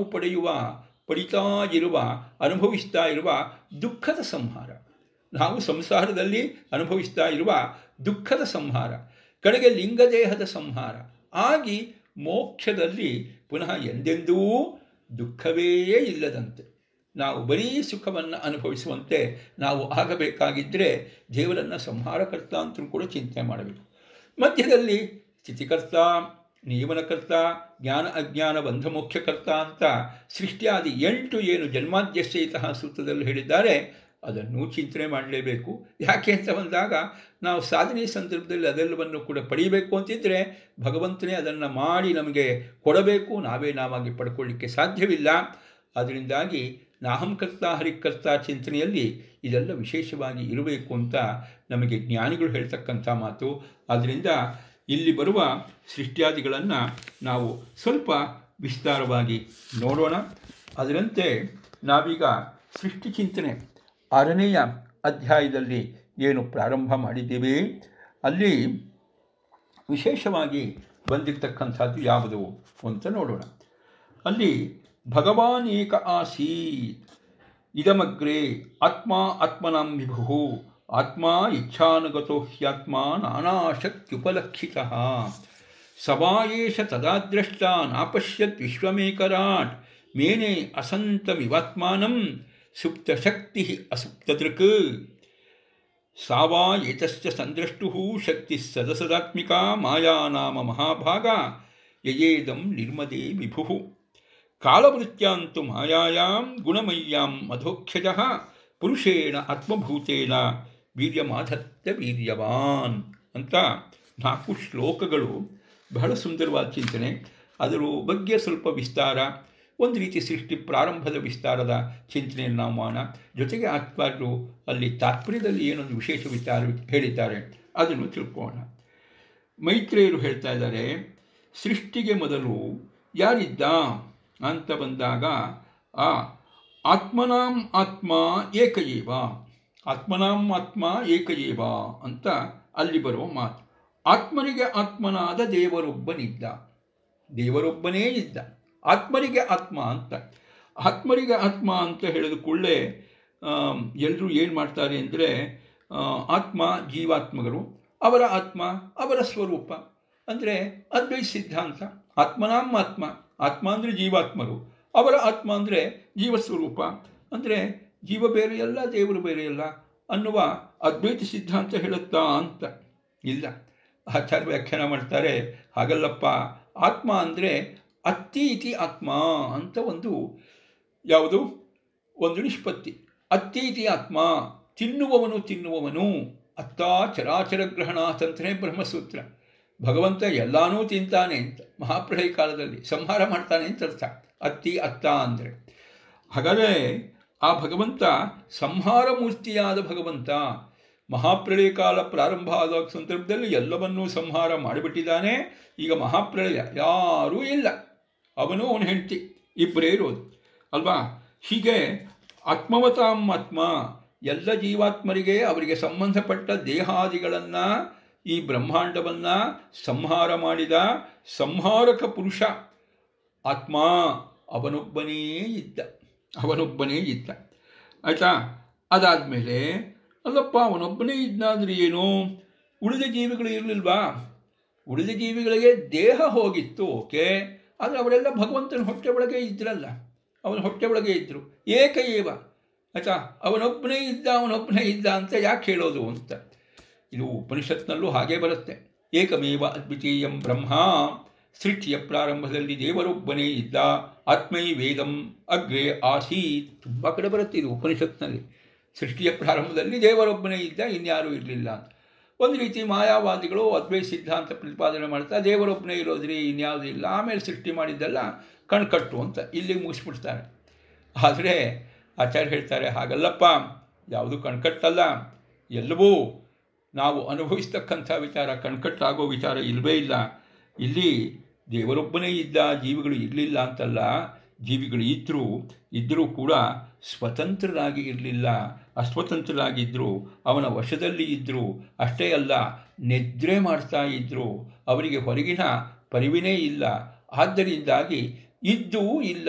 ಅನುಭವಿಸ್ತಾ ಇರುವ ದುಃಖದ ಸಂಹಾರ, ನಾವು ಸಂಸಾರದಲ್ಲಿ ಅನುಭವಿಸ್ತಾ ಇರುವ ದುಃಖದ ಸಂಹಾರ, ಕಡೆಗೆ ಲಿಂಗದೇಹದ ಸಂಹಾರ ಆಗಿ ಮೋಕ್ಷದಲ್ಲಿ ಪುನಃ ಎಂದೆಂದೂ ದುಃಖವೇ ಇಲ್ಲದಂತೆ ನಾವು ಬರೀ ಸುಖವನ್ನು ಅನುಭವಿಸುವಂತೆ ನಾವು ಆಗಬೇಕಾಗಿದ್ದರೆ ದೇವರನ್ನು ಸಂಹಾರಕರ್ತ ಅಂತಲೂ ಕೂಡ ಚಿಂತನೆ ಮಾಡಬೇಕು. ಮಧ್ಯದಲ್ಲಿ ಸ್ಥಿತಿಕರ್ತ ನಿಯಮನಕರ್ತ, ಜ್ಞಾನ ಅಜ್ಞಾನ ಬಂಧ ಮೋಕ್ಷಕರ್ತ ಅಂತ ಸೃಷ್ಟಿಯಾದಿ 8 ಏನು ಜನ್ಮಾದ್ಯಶ್ಚೈತಃ ಸೂತ್ರದಲ್ಲಿ ಹೇಳಿದ್ದಾರೆ, ಅದನ್ನು ಚಿಂತನೆ ಮಾಡಲೇಬೇಕು. ಯಾಕೆ ಅಂತ ಬಂದಾಗ ನಾವು ಸಾಧನೆ ಸಂದರ್ಭದಲ್ಲಿ ಅದೆಲ್ಲವನ್ನು ಕೂಡ ಪಡೆಯಬೇಕು ಅಂತಿದ್ದರೆ ಭಗವಂತನೇ ಅದನ್ನು ಮಾಡಿ ನಮಗೆ ಕೊಡಬೇಕು, ನಾವಾಗಿ ಪಡ್ಕೊಳ್ಳಿಕ್ಕೆ ಸಾಧ್ಯವಿಲ್ಲ. ಅದರಿಂದಾಗಿ ನಾಹಂಕರ್ತ ಹರಿಕರ್ತ ಚಿಂತನೆಯಲ್ಲಿ ಇದೆಲ್ಲ ವಿಶೇಷವಾಗಿ ಇರಬೇಕು ಅಂತ ನಮಗೆ ಜ್ಞಾನಿಗಳು ಹೇಳ್ತಕ್ಕಂಥ ಮಾತು. ಆದ್ದರಿಂದ ಇಲ್ಲಿ ಬರುವ ಸೃಷ್ಟಿಯಾದಿಗಳನ್ನು ನಾವು ಸ್ವಲ್ಪ ವಿಸ್ತಾರವಾಗಿ ನೋಡೋಣ. ಅದರಂತೆ ನಾವೀಗ ಸೃಷ್ಟಿ ಚಿಂತನೆ 6ನೆಯ ಅಧ್ಯಾಯದಲ್ಲಿ ಏನು ಪ್ರಾರಂಭ ಮಾಡಿದ್ದೇವೆ ಅಲ್ಲಿ ವಿಶೇಷವಾಗಿ ಬಂದಿರತಕ್ಕಂಥದ್ದು ಯಾವುದು ಅಂತ ನೋಡೋಣ. ಅಲ್ಲಿ ಭಗವಾನ್ ಏಕ ಆಸೀತ್ ಇದಮಗ್ರೆ ಆತ್ಮ ಆತ್ಮನಾಂ ವಿಭು ಆತ್ಮ ಇಚ್ಛಾನುಗತೋ ಹ್ಯಾತ್ಮ ನಾನಾಶಕ್ತ್ಯುಪಲಕ್ಷಿತಃ ಸವಾಯೇಷ ತದಾದ್ರಷ್ಟ ನಾಪಶ್ಯತ್ ವಿಶ್ವಮೇಕರಾಟ್ ಮೇನೆ ಅಸಂತಮಿವಾತ್ಮಾನಂ ಸುಪ್ತಶಕ್ತಿ ಅಸುಪ್ತದೃಕ್ ಸಾವಾ ಏತಸ್ಯ ಸಂದ್ರಷ್ಟುಃ ಶಕ್ತಿ ಸದಸದಾತ್ಮಿಕಾ ಮಾಯಾ ನಾಮ ಮಹಾಭಾಗ ಯಯೇದಂ ನಿರ್ಮದೇ ವಿಭುಃ ಕಾಲವೃತ್ಯಾಂತು ಮಾಯಾಯಾಂ ಗುಣಮಯ್ಯಾಂ ಮಧೋಕ್ಷಜಃ ಪುರುಷೇಣ ಆತ್ಮಭೂತೇನ ವೀರ್ಯಮಾಧತ್ಯ ವೀರ್ಯವಾನ್ ಅಂತ 4 ಶ್ಲೋಕಗಳು. ಬಹಳ ಸುಂದರವಾದ ಚಿಂತನೆ. ಅದರ ಬಗ್ಗೆ ಸ್ವಲ್ಪ ವಿಸ್ತಾರ, ಒಂದು ರೀತಿ ಸೃಷ್ಟಿ ಪ್ರಾರಂಭದ ವಿಸ್ತಾರದ ಚಿಂತನೆಯನ್ನು ನಾವು ಮಾಡೋಣ. ಜೊತೆಗೆ ಆತ್ಮರು ಅಲ್ಲಿ ತಾತ್ಪರ್ಯದಲ್ಲಿ ಏನೊಂದು ವಿಶೇಷ ವಿಚಾರ ಹೇಳಿದ್ದಾರೆ ಅದನ್ನು ತಿಳ್ಕೊಳ್ಳೋಣ. ಮೈತ್ರೇಯರು ಹೇಳ್ತಾ ಇದ್ದಾರೆ, ಸೃಷ್ಟಿಗೆ ಮೊದಲು ಯಾರಿದ್ದ ಅಂತ ಬಂದಾಗ ಆತ್ಮನಾಂ ಆತ್ಮ ಏಕಏವ, ಆತ್ಮನಾಂ ಆತ್ಮ ಏಕಏವ ಅಂತ ಅಲ್ಲಿ ಬರುವ ಮಾತು. ಆತ್ಮನಿಗೆ ಆತ್ಮನಾದ ದೇವರೊಬ್ಬನಿದ್ದ, ದೇವರೊಬ್ಬನೇ ಇದ್ದ. ಆತ್ಮರಿಗೆ ಆತ್ಮ ಅಂತ, ಆತ್ಮರಿಗೆ ಆತ್ಮ ಅಂತ ಹೇಳಿದ ಕೂಡಲೇ ಎಲ್ಲರೂ ಏನು ಮಾಡ್ತಾರೆ ಅಂದರೆ ಆತ್ಮ ಜೀವಾತ್ಮಗಳು, ಅವರ ಆತ್ಮ ಅವರ ಸ್ವರೂಪ ಅಂದರೆ ಅದ್ವೈತ ಸಿದ್ಧಾಂತ. ಆತ್ಮನಾಂ ಆತ್ಮ, ಆತ್ಮ ಅಂದರೆ ಜೀವಾತ್ಮರು, ಅವರ ಆತ್ಮ ಅಂದರೆ ಜೀವಸ್ವರೂಪ ಅಂದರೆ ಜೀವ ಬೇರೆಯಲ್ಲ ದೇವರು ಬೇರೆಯಲ್ಲ ಅನ್ನುವ ಅದ್ವೈತ ಸಿದ್ಧಾಂತ ಹೇಳುತ್ತಾ ಅಂತ ಇಲ್ಲ. ಆಚಾರ್ಯ ವ್ಯಾಖ್ಯಾನ ಮಾಡ್ತಾರೆ, ಹಾಗಲ್ಲಪ್ಪ, ಆತ್ಮ ಅಂದರೆ ಅತ್ತಿ ಇತಿ ಆತ್ಮ ಅಂತ ಒಂದು ನಿಷ್ಪತ್ತಿ. ಅತ್ತಿ ಇತಿ ಆತ್ಮ, ತಿನ್ನುವವನು ಅತ್ತ ಚರಾಚರ ಗ್ರಹಣ ಅಂತಲೇ ಬ್ರಹ್ಮಸೂತ್ರ. ಭಗವಂತ ಎಲ್ಲಾನೂ ತಿಂತಾನೆ ಅಂತ, ಮಹಾಪ್ರಳಯ ಕಾಲದಲ್ಲಿ ಸಂಹಾರ ಮಾಡ್ತಾನೆ ಅಂತ ಅರ್ಥ. ಅತ್ತ ಅಂದರೆ ಹಾಗಾದರೆ ಆ ಭಗವಂತ ಸಂಹಾರ ಮೂರ್ತಿಯಾದ ಭಗವಂತ ಮಹಾಪ್ರಳಯ ಕಾಲ ಪ್ರಾರಂಭ ಆದ ಸಂದರ್ಭದಲ್ಲಿ ಎಲ್ಲವನ್ನೂ ಸಂಹಾರ ಮಾಡಿಬಿಟ್ಟಿದ್ದಾನೆ. ಈಗ ಮಹಾಪ್ರಳಯ ಯಾರೂ ಇಲ್ಲ, ಅವನು ಅವನ ಹೆಂಡತಿ ಇಬ್ಬರೇ ಇರೋದು ಅಲ್ವಾ. ಹೀಗೆ ಆತ್ಮವತಾಂ ಆತ್ಮ, ಎಲ್ಲ ಜೀವಾತ್ಮರಿಗೆ ಅವರಿಗೆ ಸಂಬಂಧಪಟ್ಟ ದೇಹಾದಿಗಳನ್ನು ಈ ಬ್ರಹ್ಮಾಂಡವನ್ನು ಸಂಹಾರ ಮಾಡಿದ ಸಂಹಾರಕ ಪುರುಷ ಆತ್ಮ ಅವನೊಬ್ಬನೇ ಇದ್ದ. ಆಯಿತಾ. ಅದಾದಮೇಲೆ ಅಲ್ಲಪ್ಪ ಅವನೊಬ್ಬನೇ ಇದ್ದಾದರೆ ಏನು, ಉಳಿದ ಜೀವಿಗಳು ಇರಲಿಲ್ವಾ? ಉಳಿದ ಜೀವಿಗಳಿಗೆ ದೇಹ ಹೋಗಿತ್ತು, ಓಕೆ, ಆದರೆ ಅವರೆಲ್ಲ ಭಗವಂತನ ಹೊಟ್ಟೆ ಒಳಗೆ ಇದ್ರಲ್ಲ, ಅವನ ಹೊಟ್ಟೆ ಒಳಗೆ ಇದ್ದರು. ಏಕಏವ, ಆಯಿತಾ. ಅವನೊಬ್ಬನೇ ಇದ್ದ ಅಂತ ಯಾಕೆ ಹೇಳೋದು ಅಂತ. ಇದು ಉಪನಿಷತ್ನಲ್ಲೂ ಹಾಗೇ ಬರುತ್ತೆ. ಏಕಮೇವ ಅದ್ವಿತೀಯಂ ಬ್ರಹ್ಮ, ಸೃಷ್ಟಿಯ ಪ್ರಾರಂಭದಲ್ಲಿ ದೇವರೊಬ್ಬನೇ ಇದ್ದ. ಆತ್ಮೈ ವೇದಂ ಅಗ್ರೆ ಆಸೀತ್, ತುಂಬ ಕಡೆ ಬರುತ್ತೆ ಇದು ಉಪನಿಷತ್ನಲ್ಲಿ. ಸೃಷ್ಟಿಯ ಪ್ರಾರಂಭದಲ್ಲಿ ದೇವರೊಬ್ಬನೇ ಇದ್ದ, ಇನ್ಯಾರೂ ಇರಲಿಲ್ಲ ಅಂತ. ಒಂದು ರೀತಿ ಮಾಯಾವಾದಿಗಳು ಅದ್ವೈತ ಸಿದ್ಧಾಂತ ಪ್ರತಿಪಾದನೆ ಮಾಡ್ತಾ ದೇವರೊಬ್ಬನೇ ಇರೋದ್ರಿ ಇನ್ಯಾವುದೂ ಇಲ್ಲ, ಆಮೇಲೆ ಸೃಷ್ಟಿ ಮಾಡಿದ್ದೆಲ್ಲ ಕಣ್ಕಟ್ಟು ಅಂತ ಇಲ್ಲಿಗೆ ಮುಗಿಸ್ಬಿಡ್ತಾರೆ. ಆದರೆ ಆಚಾರ್ಯ ಹೇಳ್ತಾರೆ, ಹಾಗಲ್ಲಪ್ಪ, ಯಾವುದು ಕಣ್ಕಟ್ಟಲ್ಲ, ಎಲ್ಲವೂ ನಾವು ಅನುಭವಿಸ್ತಕ್ಕಂಥ ವಿಚಾರ, ಕಣ್ಕಟ್ಟಾಗೋ ವಿಚಾರ ಇಲ್ಲವೇ ಇಲ್ಲ. ಇಲ್ಲಿ ದೇವರೊಬ್ಬನೇ ಇದ್ದ, ಜೀವಿಗಳು ಇರಲಿಲ್ಲ ಅಂತಲ್ಲ. ಜೀವಿಗಳು ಇದ್ದರೂ ಕೂಡ ಸ್ವತಂತ್ರರಾಗಿ ಇರಲಿಲ್ಲ, ಅಸ್ವತಂತ್ರರಾಗಿದ್ದರು, ಅವನ ವಶದಲ್ಲಿ ಇದ್ದರು. ಅಷ್ಟೇ ಅಲ್ಲ, ನಿದ್ರೆ ಮಾಡ್ತಾ ಇದ್ದರು, ಅವರಿಗೆ ಹೊರಗಿನ ಪರಿವಿನೇ ಇಲ್ಲ. ಆದ್ದರಿಂದಾಗಿ ಇದ್ದೂ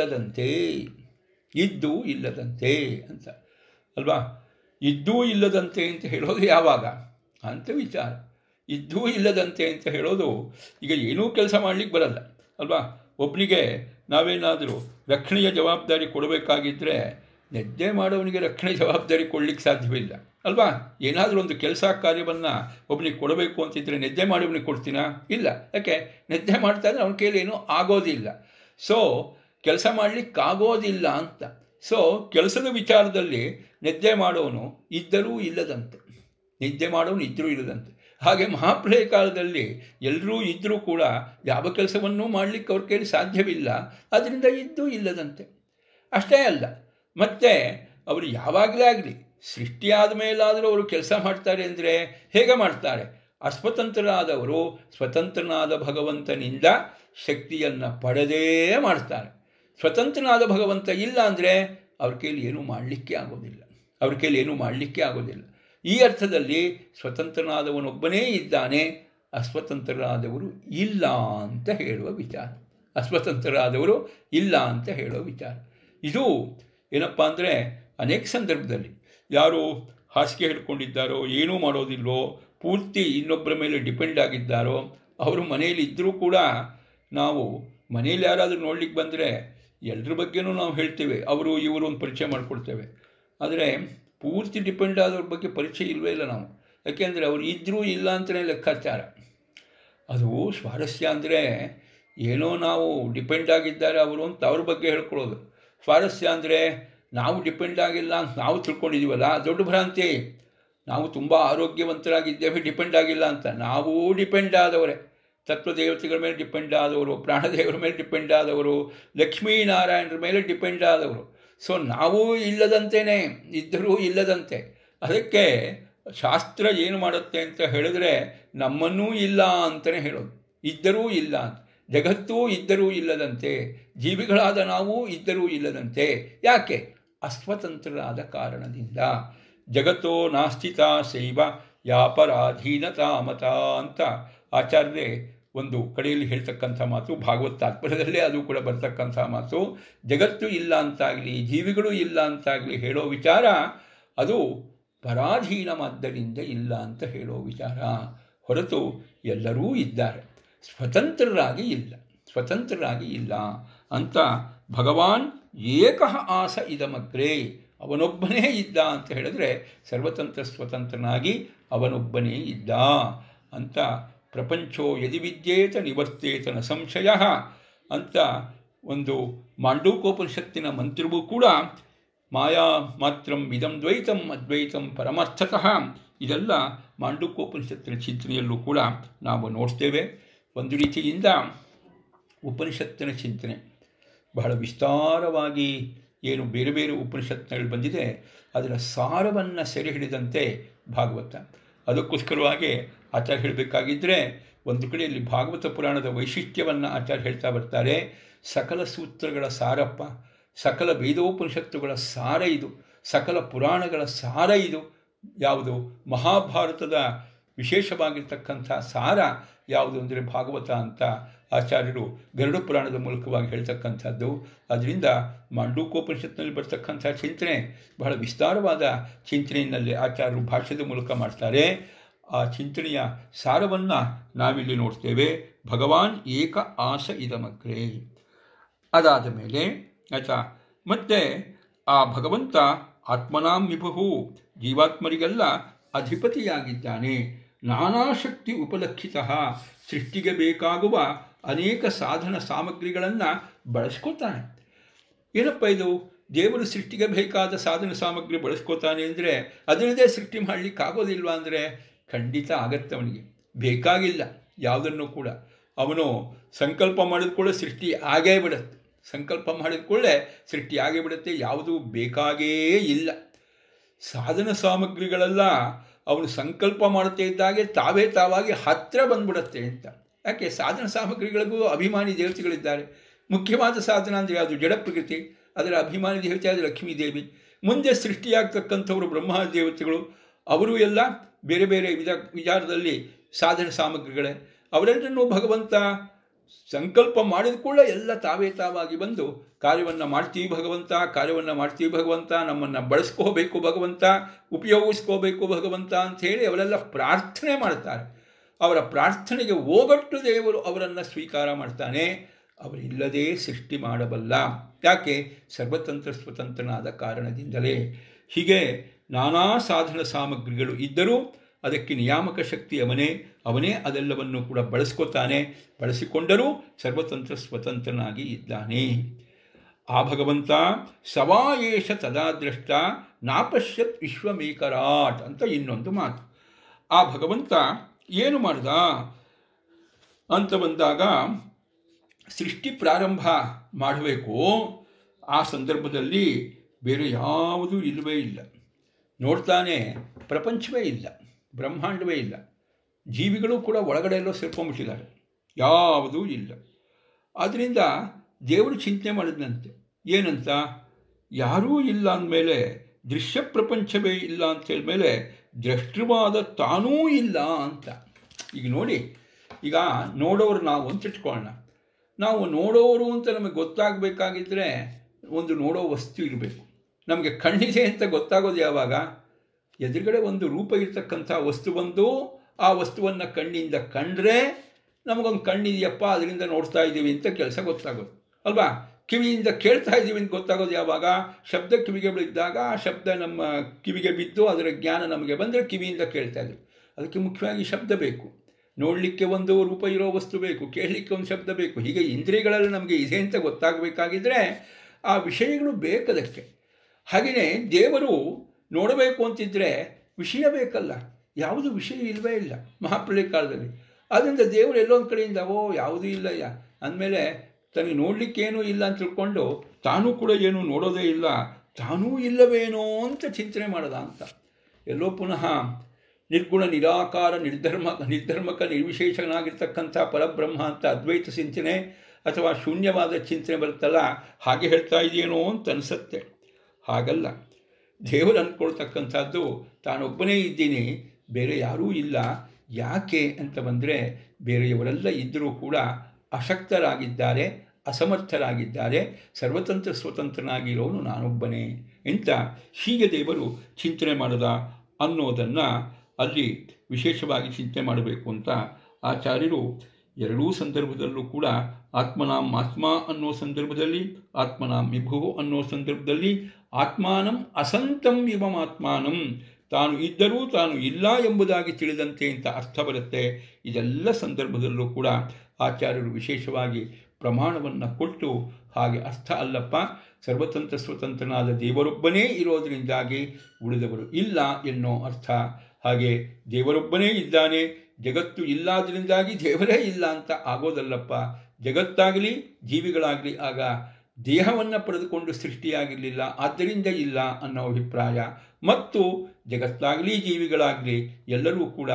ಇಲ್ಲದಂತೆ ಅಂತ ಅಲ್ವಾ. ಇದ್ದೂ ಇಲ್ಲದಂತೆ ಅಂತ ಹೇಳೋದು ಯಾವಾಗ ಅಂತ ವಿಚಾರ. ಇದ್ದೂ ಇಲ್ಲದಂತೆ ಅಂತ ಹೇಳೋದು ಈಗ ಏನೂ ಕೆಲಸ ಮಾಡಲಿಕ್ಕೆ ಬರಲ್ಲ ಅಲ್ವಾ. ಒಬ್ಬನಿಗೆ ನಾವೇನಾದರೂ ರಕ್ಷಣೆಯ ಜವಾಬ್ದಾರಿ ಕೊಡಬೇಕಾಗಿದ್ದರೆ ನಿದ್ದೆ ಮಾಡೋವನಿಗೆ ರಕ್ಷಣೆ ಜವಾಬ್ದಾರಿ ಕೊಡಲಿಕ್ಕೆ ಸಾಧ್ಯವಿಲ್ಲ ಅಲ್ವಾ? ಏನಾದರೂ ಒಂದು ಕೆಲಸ ಕಾರ್ಯವನ್ನು ಒಬ್ಬನಿಗೆ ಕೊಡಬೇಕು ಅಂತಿದ್ರೆ ನಿದ್ದೆ ಮಾಡೋವನಿಗೆ ಕೊಡ್ತೀನಾ? ಇಲ್ಲ. ಯಾಕೆ? ನಿದ್ದೆ ಮಾಡ್ತಾ ಇದ್ರೆ ಅವನ ಕೈಲಿ ಏನೂ ಆಗೋದಿಲ್ಲ. ಸೊ ಕೆಲಸ ಮಾಡಲಿಕ್ಕಾಗೋದಿಲ್ಲ ಅಂತ. ಸೊ ಕೆಲಸದ ವಿಚಾರದಲ್ಲಿ ನಿದ್ದೆ ಮಾಡೋನು ಇದ್ದರೂ ಇಲ್ಲದಂತೆ, ನಿದ್ದೆ ಮಾಡೋನು ಇದ್ದರೂ ಇಲ್ಲದಂತೆ. ಹಾಗೆ ಮಹಾಪ್ರಳಯ ಕಾಲದಲ್ಲಿ ಎಲ್ಲರೂ ಇದ್ದರೂ ಕೂಡ ಯಾವ ಕೆಲಸವನ್ನೂ ಮಾಡಲಿಕ್ಕೆ ಅವ್ರ ಕೈಲಿ ಸಾಧ್ಯವಿಲ್ಲ, ಅದರಿಂದ ಇದ್ದೂ ಇಲ್ಲದಂತೆ. ಅಷ್ಟೇ ಅಲ್ಲ, ಮತ್ತು ಅವರು ಯಾವಾಗಲೇ ಆಗಲಿ ಸೃಷ್ಟಿಯಾದ ಮೇಲಾದರೂ ಅವರು ಕೆಲಸ ಮಾಡ್ತಾರೆ ಅಂದರೆ ಹೇಗೆ ಮಾಡ್ತಾರೆ? ಅಸ್ವತಂತ್ರರಾದವರು ಸ್ವತಂತ್ರನಾದ ಭಗವಂತನಿಂದ ಶಕ್ತಿಯನ್ನು ಪಡೆದೇ ಮಾಡ್ತಾರೆ. ಸ್ವತಂತ್ರನಾದ ಭಗವಂತ ಇಲ್ಲ ಅಂದರೆ ಅವ್ರ ಕೈಲಿ ಏನೂ ಮಾಡಲಿಕ್ಕೆ ಆಗೋದಿಲ್ಲ, ಅವ್ರ ಕೈಲಿ ಏನೂ ಮಾಡಲಿಕ್ಕೆ ಆಗೋದಿಲ್ಲ. ಈ ಅರ್ಥದಲ್ಲಿ ಸ್ವತಂತ್ರನಾದವನೊಬ್ಬನೇ ಇದ್ದಾನೆ, ಅಸ್ವತಂತ್ರರಾದವರು ಇಲ್ಲ ಅಂತ ಹೇಳುವ ವಿಚಾರ. ಅಸ್ವತಂತ್ರರಾದವರು ಇಲ್ಲ ಅಂತ ಹೇಳುವ ವಿಚಾರ. ಇದು ಏನಪ್ಪ ಅಂದರೆ ಅನೇಕ ಸಂದರ್ಭದಲ್ಲಿ ಯಾರು ಹಾಸಿಗೆ ಹಿಡ್ಕೊಂಡಿದ್ದಾರೋ, ಏನೂ ಮಾಡೋದಿಲ್ಲೋ, ಪೂರ್ತಿ ಇನ್ನೊಬ್ಬರ ಮೇಲೆ ಡಿಪೆಂಡ್ ಆಗಿದ್ದಾರೋ, ಅವರು ಮನೆಯಲ್ಲಿ ಇದ್ದರೂ ಕೂಡ ನಾವು ಮನೇಲಿ ಯಾರಾದರೂ ನೋಡ್ಲಿಕ್ಕೆ ಬಂದರೆ ಎಲ್ಲರ ಬಗ್ಗೆನೂ ನಾವು ಹೇಳ್ತೇವೆ, ಅವರು ಇವರು ಒಂದು ಪರಿಚಯ ಮಾಡಿಕೊಡ್ತೇವೆ. ಆದರೆ ಪೂರ್ತಿ ಡಿಪೆಂಡ್ ಆದವ್ರ ಬಗ್ಗೆ ಪರಿಚಯ ಇಲ್ಲವೇ ಇಲ್ಲ ನಾವು. ಯಾಕೆಂದರೆ ಅವರು ಇದ್ದರೂ ಇಲ್ಲ ಅಂತಲೇ ಲೆಕ್ಕಾಚಾರ. ಅದು ಸ್ವಾರಸ್ಯ. ಅಂದರೆ ಏನೋ ನಾವು ಡಿಪೆಂಡ್ ಆಗಿದ್ದಾರೆ ಅವರು ಅಂತ ಅವ್ರ ಬಗ್ಗೆ ಹೇಳ್ಕೊಳ್ಳೋದು. ಸ್ವಾರಸ್ಯ ಅಂದರೆ ನಾವು ಡಿಪೆಂಡ್ ಆಗಿಲ್ಲ ಅಂತ ನಾವು ತಿಳ್ಕೊಂಡಿದ್ದೀವಲ್ಲ, ದೊಡ್ಡ ಭ್ರಾಂತಿ. ನಾವು ತುಂಬ ಆರೋಗ್ಯವಂತರಾಗಿದ್ದೇವೆ, ಡಿಪೆಂಡ್ ಆಗಿಲ್ಲ ಅಂತ. ನಾವೂ ಡಿಪೆಂಡ್ ಆದವರೇ. ತತ್ವದೇವತೆಗಳ ಮೇಲೆ ಡಿಪೆಂಡ್ ಆದವರು, ಪ್ರಾಣದೇವರ ಮೇಲೆ ಡಿಪೆಂಡ್ ಆದವರು, ಲಕ್ಷ್ಮೀನಾರಾಯಣರ ಮೇಲೆ ಡಿಪೆಂಡ್ ಆದವರು. ಸೊ ನಾವು ಇಲ್ಲದಂತೆಯೇ, ಇದ್ದರೂ ಇಲ್ಲದಂತೆ. ಅದಕ್ಕೆ ಶಾಸ್ತ್ರ ಏನು ಮಾಡುತ್ತೆ ಅಂತ ಹೇಳಿದ್ರೆ ನಮ್ಮನ್ನೂ ಇಲ್ಲ ಅಂತಲೇ ಹೇಳೋದು. ಇದ್ದರೂ ಇಲ್ಲ ಅಂತ. ಜಗತ್ತೂ ಇದ್ದರೂ ಇಲ್ಲದಂತೆ, ಜೀವಿಗಳಾದ ನಾವು ಇದ್ದರೂ ಇಲ್ಲದಂತೆ. ಯಾಕೆ? ಅಸ್ವತಂತ್ರರಾದ ಕಾರಣದಿಂದ. ಜಗತ್ತೋ ನಾಸ್ತಿತ ಶೈವ ಯಾಪರಾಧೀನತಾ ಮತ ಅಂತ ಆಚಾರ್ಯರೇ ಒಂದು ಕಡೆಯಲ್ಲಿ ಹೇಳ್ತಕ್ಕಂಥ ಮಾತು, ಭಾಗವತ ತಾತ್ಪರ್ಯದಲ್ಲೇ ಅದು ಕೂಡ ಬರ್ತಕ್ಕಂಥ ಮಾತು. ಜಗತ್ತು ಇಲ್ಲ ಅಂತಾಗಲಿ, ಜೀವಿಗಳು ಇಲ್ಲ ಅಂತಾಗಲಿ ಹೇಳೋ ವಿಚಾರ ಅದು ಪರಾಧೀನವಾದ್ದರಿಂದ ಇಲ್ಲ ಅಂತ ಹೇಳೋ ವಿಚಾರ. ಹೊರತು ಎಲ್ಲರೂ ಇದ್ದಾರೆ, ಸ್ವತಂತ್ರರಾಗಿ ಇಲ್ಲ, ಸ್ವತಂತ್ರರಾಗಿ ಇಲ್ಲ ಅಂತ ಭಗವಾನ್ ಏಕಃ ಆಸ ಇದಮಗ್ರೆ, ಅವನೊಬ್ಬನೇ ಇದ್ದ ಅಂತ ಹೇಳಿದ್ರೆ ಸರ್ವತಂತ್ರ ಸ್ವತಂತ್ರನಾಗಿ ಅವನೊಬ್ಬನೇ ಇದ್ದ ಅಂತ. ಪ್ರಪಂಚೋ ಯದಿ ವಿದ್ಯೇತ ನಿವರ್ತೇತ ನ ಸಂಶಯ ಅಂತ ಒಂದು ಮಾಂಡೂಕೋಪನಿಷತ್ತಿನ ಮಂತ್ರವೂ ಕೂಡ ಮಾಯಾ ಮಾತ್ರಂ ಇದಂ ದ್ವೈತಂ ಅದ್ವೈತಂ ಪರಮಾರ್ಥತಃ, ಇದೆಲ್ಲ ಮಾಂಡೂಕೋಪನಿಷತ್ತಿನ ಚಿಂತನೆಯಲ್ಲೂ ಕೂಡ ನಾವು ನೋಡ್ತೇವೆ. ಒಂದು ರೀತಿಯಿಂದ ಉಪನಿಷತ್ತಿನ ಚಿಂತನೆ ಬಹಳ ವಿಸ್ತಾರವಾಗಿ ಏನು ಬೇರೆ ಬೇರೆ ಉಪನಿಷತ್ತುಗಳು ಬಂದಿದೆ ಅದರ ಸಾರವನ್ನು ಸೆರೆ ಹಿಡಿದಂತೆ ಭಾಗವತ. ಅದಕ್ಕೋಸ್ಕರವಾಗಿ ಆಚಾರ್ಯ ಹೇಳಬೇಕಾಗಿದ್ದರೆ ಒಂದು ಕಡೆಯಲ್ಲಿ ಭಾಗವತ ಪುರಾಣದ ವೈಶಿಷ್ಟ್ಯವನ್ನು ಆಚಾರ್ಯ ಹೇಳ್ತಾ ಬರ್ತಾರೆ. ಸಕಲ ಸೂತ್ರಗಳ ಸಾರಪ್ಪ, ಸಕಲ ವೇದೋಪನಿಷತ್ತುಗಳ ಸಾರ ಇದು, ಸಕಲ ಪುರಾಣಗಳ ಸಾರ ಇದು. ಯಾವುದು? ಮಹಾಭಾರತದ ವಿಶೇಷವಾಗಿರ್ತಕ್ಕಂಥ ಸಾರ ಯಾವುದು ಅಂದರೆ ಭಾಗವತ ಅಂತ ಆಚಾರ್ಯರು ಗರುಡ ಪುರಾಣದ ಮೂಲಕವಾಗಿ ಹೇಳ್ತಕ್ಕಂಥದ್ದು. ಅದರಿಂದ ಮಾಂಡೂಕೋಪನಿಷತ್ತಿನಲ್ಲಿ ಬರ್ತಕ್ಕಂಥ ಚಿಂತನೆ ಬಹಳ ವಿಸ್ತಾರವಾದ ಚಿಂತನೆಯಲ್ಲಿ ಆಚಾರ್ಯರು ಭಾಷ್ಯದ ಮೂಲಕ ಮಾಡ್ತಾರೆ. ಆ ಚಿಂತನೆಯ ಸಾರವನ್ನು ನಾವಿಲ್ಲಿ ನೋಡ್ತೇವೆ. ಭಗವಾನ್ ಏಕ ಆಸ ಇದಮಗ್ರೆ. ಅದಾದ ಮೇಲೆ ಆಯ್ತಾ, ಮತ್ತೆ ಆ ಭಗವಂತ ಆತ್ಮನಾಂ ವಿಭು, ಜೀವಾತ್ಮರಿಗೆಲ್ಲ ಅಧಿಪತಿಯಾಗಿದ್ದಾನೆ. ನಾನಾ ಶಕ್ತಿ ಉಪಲಕ್ಷಿತ, ಸೃಷ್ಟಿಗೆ ಬೇಕಾಗುವ ಅನೇಕ ಸಾಧನ ಸಾಮಗ್ರಿಗಳನ್ನು ಬಳಸ್ಕೋತಾನೆ. ಏನಪ್ಪ ಇದು? ದೇವರು ಸೃಷ್ಟಿಗೆ ಬೇಕಾದ ಸಾಧನ ಸಾಮಗ್ರಿ ಬಳಸ್ಕೋತಾನೆ ಅಂದರೆ ಅದನ್ನದೇ ಸೃಷ್ಟಿ ಮಾಡಲಿಕ್ಕಾಗೋದಿಲ್ವ ಅಂದರೆ ಖಂಡಿತ ಆಗತ್ತೆ. ಅವನಿಗೆ ಬೇಕಾಗಿಲ್ಲ ಯಾವುದನ್ನು ಕೂಡ. ಅವನು ಸಂಕಲ್ಪ ಮಾಡಿದ ಕೂಡ ಸೃಷ್ಟಿ ಆಗೇ ಬಿಡುತ್ತೆ. ಸಂಕಲ್ಪ ಮಾಡಿದ ಕೂಡಲೇ ಸೃಷ್ಟಿ ಆಗೇ ಬಿಡುತ್ತೆ. ಯಾವುದೂ ಬೇಕಾಗೇ ಇಲ್ಲ. ಸಾಧನ ಸಾಮಗ್ರಿಗಳೆಲ್ಲ ಅವನು ಸಂಕಲ್ಪ ಮಾಡುತ್ತಾ ಇದ್ದಾಗೆ ತಾವೇ ತಾವಾಗಿ ಹತ್ತಿರ ಬಂದ್ಬಿಡುತ್ತೆ ಅಂತ. ಯಾಕೆ? ಸಾಧನ ಸಾಮಗ್ರಿಗಳಿಗೂ ಅಭಿಮಾನಿ ದೇವತೆಗಳಿದ್ದಾರೆ. ಮುಖ್ಯವಾದ ಸಾಧನ ಅಂದರೆ ಅದು ಜಡ ಪ್ರಕೃತಿ, ಅದರ ಅಭಿಮಾನಿ ದೇವತೆ ಆದರೆ ಲಕ್ಷ್ಮೀದೇವಿ. ಮುಂದೆ ಸೃಷ್ಟಿಯಾಗ್ತಕ್ಕಂಥವರು ಬ್ರಹ್ಮ ದೇವತೆಗಳು, ಅವರು ಎಲ್ಲ ಬೇರೆ ಬೇರೆ ವಿಚಾರದಲ್ಲಿ ಸಾಧನ ಸಾಮಗ್ರಿಗಳೇ. ಅವರೆಲ್ಲರನ್ನೂ ಭಗವಂತ ಸಂಕಲ್ಪ ಮಾಡಿದ ಕೂಡ ಎಲ್ಲ ತಾವೇ ತಾವಾಗಿ ಬಂದು ಕಾರ್ಯವನ್ನು ಮಾಡ್ತೀವಿ ಭಗವಂತ, ಕಾರ್ಯವನ್ನು ಮಾಡ್ತೀವಿ ಭಗವಂತ, ನಮ್ಮನ್ನು ಬಳಸ್ಕೋಬೇಕು ಭಗವಂತ, ಉಪಯೋಗಿಸ್ಕೋಬೇಕು ಭಗವಂತ ಅಂಥೇಳಿ ಅವರೆಲ್ಲ ಪ್ರಾರ್ಥನೆ ಮಾಡ್ತಾರೆ. ಅವರ ಪ್ರಾರ್ಥನೆಗೆ ಓಗಟ್ಟು ದೇವರು ಅವರನ್ನು ಸ್ವೀಕಾರ ಮಾಡ್ತಾನೆ. ಅವರಿಲ್ಲದೆ ಸೃಷ್ಟಿ ಮಾಡಬಲ್ಲ. ಯಾಕೆ? ಸರ್ವತಂತ್ರ ಸ್ವತಂತ್ರನಾದ ಕಾರಣದಿಂದಲೇ. ಹೀಗೆ ನಾನಾ ಸಾಧನ ಸಾಮಗ್ರಿಗಳು ಇದ್ದರೂ ಅದಕ್ಕೆ ನಿಯಾಮಕ ಶಕ್ತಿ ಅವನೇ ಅದೆಲ್ಲವನ್ನು ಕೂಡ ಬಳಸ್ಕೋತಾನೆ. ಬಳಸಿಕೊಂಡರೂ ಸರ್ವತಂತ್ರ ಸ್ವತಂತ್ರನಾಗಿ ಇದ್ದಾನೆ. ಆ ಭಗವಂತ ಸವಾಯೇಷ ತದಾ ದೃಷ್ಟ ನಾಪಶ್ಯತ್ ವಿಶ್ವಮೇಕರಾಟ್ ಅಂತ ಇನ್ನೊಂದು ಮಾತು. ಆ ಭಗವಂತ ಏನು ಮಾಡ್ದ ಅಂತ ಬಂದಾಗ, ಸೃಷ್ಟಿ ಪ್ರಾರಂಭ ಮಾಡಬೇಕು. ಆ ಸಂದರ್ಭದಲ್ಲಿ ಬೇರೆ ಯಾವುದೂ ಇಲ್ಲವೇ ಇಲ್ಲ. ನೋಡ್ತಾನೆ, ಪ್ರಪಂಚವೇ ಇಲ್ಲ, ಬ್ರಹ್ಮಾಂಡವೇ ಇಲ್ಲ, ಜೀವಿಗಳು ಕೂಡ ಒಳಗಡೆ ಎಲ್ಲೋ ಸೇರ್ಕೊಂಡ್ಬಿಟ್ಟಿದ್ದಾರೆ, ಯಾವುದೂ ಇಲ್ಲ. ಆದ್ದರಿಂದ ದೇವರು ಚಿಂತನೆ ಮಾಡಿದಂತೆ ಏನಂತ, ಯಾರೂ ಇಲ್ಲ ಅಂದಮೇಲೆ, ದೃಶ್ಯ ಪ್ರಪಂಚವೇ ಇಲ್ಲ ಅಂತ ಹೇಳಿದ್ಮೇಲೆ ದೃಷ್ಟವಾದ ತಾನೂ ಇಲ್ಲ ಅಂತ. ಈಗ ನೋಡಿ, ಈಗ ನೋಡೋರು ನಾವು ಅಂತ ಇಟ್ಕೊಳ್ಳೋಣ. ನಾವು ನೋಡೋರು ಅಂತ ನಮಗೆ ಗೊತ್ತಾಗಬೇಕಾಗಿದ್ದರೆ ಒಂದು ನೋಡೋ ವಸ್ತು ಇರಬೇಕು. ನಮಗೆ ಕಣ್ಣಿದೆ ಅಂತ ಗೊತ್ತಾಗೋದು ಯಾವಾಗ? ಎದುರುಗಡೆ ಒಂದು ರೂಪ ಇರ್ತಕ್ಕಂಥ ವಸ್ತು ಬಂದು ಆ ವಸ್ತುವನ್ನು ಕಣ್ಣಿಂದ ಕಂಡ್ರೆ ನಮಗೊಂದು ಕಣ್ಣಿದೆಯಪ್ಪ, ಅದರಿಂದ ನೋಡ್ತಾ ಇದ್ದೀವಿ ಅಂತ ಕೆಲಸ ಗೊತ್ತಾಗೋದು ಅಲ್ವಾ? ಕಿವಿಯಿಂದ ಕೇಳ್ತಾ ಇದ್ದೀವಿ ಅಂತ ಗೊತ್ತಾಗೋದು ಯಾವಾಗ? ಶಬ್ದ ಕಿವಿಗೆ ಬಿದ್ದಾಗ ಆ ಶಬ್ದ ನಮ್ಮ ಕಿವಿಗೆ ಬಿದ್ದು ಅದರ ಜ್ಞಾನ ನಮಗೆ ಬಂದರೆ ಕಿವಿಯಿಂದ ಕೇಳ್ತಾ ಇದ್ದೀವಿ. ಅದಕ್ಕೆ ಮುಖ್ಯವಾಗಿ ಶಬ್ದ ಬೇಕು. ನೋಡಲಿಕ್ಕೆ ಒಂದು ರೂಪ ಇರೋ ವಸ್ತು ಬೇಕು, ಕೇಳಲಿಕ್ಕೆ ಒಂದು ಶಬ್ದ ಬೇಕು. ಹೀಗೆ ಇಂದ್ರಿಯಗಳಲ್ಲಿ ನಮಗೆ ಇದೆ ಅಂತ ಗೊತ್ತಾಗಬೇಕಾಗಿದ್ದರೆ ಆ ವಿಷಯಗಳು ಬೇಕದಕ್ಕೆ. ಹಾಗೆಯೇ ದೇವರು ನೋಡಬೇಕು ಅಂತಿದ್ದರೆ ವಿಷಯ ಬೇಕಲ್ಲ, ಯಾವುದು ವಿಷಯ ಇಲ್ಲವೇ ಇಲ್ಲ ಮಹಾಪ್ರಳಯ ಕಾಲದಲ್ಲಿ. ಆದ್ದರಿಂದ ದೇವರು ಎಲ್ಲೊಂದು ಕಡೆಯಿಂದ ಯಾವುದೂ ಇಲ್ಲ ಅಂದಮೇಲೆ ತನಗೆ ನೋಡಲಿಕ್ಕೇನೂ ಇಲ್ಲ ಅಂತ ತಿಳ್ಕೊಂಡು ತಾನೂ ಕೂಡ ಏನೂ ನೋಡೋದೇ ಇಲ್ಲ, ತಾನೂ ಇಲ್ಲವೇನೋ ಅಂತ ಚಿಂತನೆ ಮಾಡದ ಅಂತ. ಎಲ್ಲೋ ಪುನಃ ನಿರ್ಗುಣ ನಿರಾಕಾರ ನಿರ್ಧರ್ಮಕ ನಿರ್ವಿಶೇಷನಾಗಿರ್ತಕ್ಕಂಥ ಪರಬ್ರಹ್ಮ ಅಂತ ಅದ್ವೈತ ಚಿಂತನೆ ಅಥವಾ ಶೂನ್ಯವಾದ ಚಿಂತನೆ ಬರುತ್ತಲ್ಲ, ಹಾಗೆ ಹೇಳ್ತಾ ಇದೆಯೇನೋ ಅಂತ ಅನಿಸುತ್ತೆ. ಹಾಗಲ್ಲ. ದೇವರು ಅಂದ್ಕೊಳ್ತಕ್ಕಂಥದ್ದು ತಾನೊಬ್ಬನೇ ಇದ್ದೀನಿ, ಬೇರೆ ಯಾರೂ ಇಲ್ಲ. ಯಾಕೆ ಅಂತ ಬಂದರೆ, ಬೇರೆಯವರೆಲ್ಲ ಇದ್ದರೂ ಕೂಡ ಅಶಕ್ತರಾಗಿದ್ದಾರೆ, ಅಸಮರ್ಥರಾಗಿದ್ದಾರೆ. ಸರ್ವತಂತ್ರ ಸ್ವತಂತ್ರನಾಗಿರೋನು ನಾನೊಬ್ಬನೇ ಅಂತ ಹೀಗೆ ದೇವರು ಚಿಂತನೆ ಮಾಡದ ಅನ್ನೋದನ್ನು ಅಲ್ಲಿ ವಿಶೇಷವಾಗಿ ಚಿಂತನೆ ಮಾಡಬೇಕು ಅಂತ ಆಚಾರ್ಯರು ಎರಡೂ ಸಂದರ್ಭದಲ್ಲೂ ಕೂಡ ಆತ್ಮನಾಂ ಆತ್ಮ ಅನ್ನೋ ಸಂದರ್ಭದಲ್ಲಿ, ಆತ್ಮನಾಂ ವಿಭು ಅನ್ನೋ ಸಂದರ್ಭದಲ್ಲಿ, ಆತ್ಮಾನಂ ಅಸಂತಂ ಇವಂ ಆತ್ಮಾನಂ, ತಾನು ಇದ್ದರೂ ತಾನು ಇಲ್ಲ ಎಂಬುದಾಗಿ ತಿಳಿದಂತೆ ಅಂತ ಅರ್ಥ ಬರುತ್ತೆ. ಇದೆಲ್ಲ ಸಂದರ್ಭದಲ್ಲೂ ಕೂಡ ಆಚಾರ್ಯರು ವಿಶೇಷವಾಗಿ ಪ್ರಮಾಣವನ್ನು ಕೊಟ್ಟು ಹಾಗೆ ಅರ್ಥ ಅಲ್ಲಪ್ಪ, ಸರ್ವತಂತ್ರ ಸ್ವತಂತ್ರನಾದ ದೇವರೊಬ್ಬನೇ ಇರೋದರಿಂದಾಗಿ ಉಳಿದವರು ಇಲ್ಲ ಎನ್ನೋ ಅರ್ಥ. ಹಾಗೆ ದೇವರೊಬ್ಬನೇ ಇದ್ದಾನೆ, ಜಗತ್ತು ಇಲ್ಲಾದ್ರಿಂದಾಗಿ ದೇವರೇ ಇಲ್ಲ ಅಂತ ಆಗೋದಲ್ಲಪ್ಪ. ಜಗತ್ತಾಗಲಿ ಜೀವಿಗಳಾಗಲಿ ಆಗ ದೇಹವನ್ನು ಪಡೆದುಕೊಂಡು ಸೃಷ್ಟಿಯಾಗಿರಲಿಲ್ಲ, ಆದ್ದರಿಂದ ಇಲ್ಲ ಅನ್ನೋ ಅಭಿಪ್ರಾಯ. ಮತ್ತು ಜಗತ್ತಾಗಲಿ ಜೀವಿಗಳಾಗಲಿ ಎಲ್ಲರೂ ಕೂಡ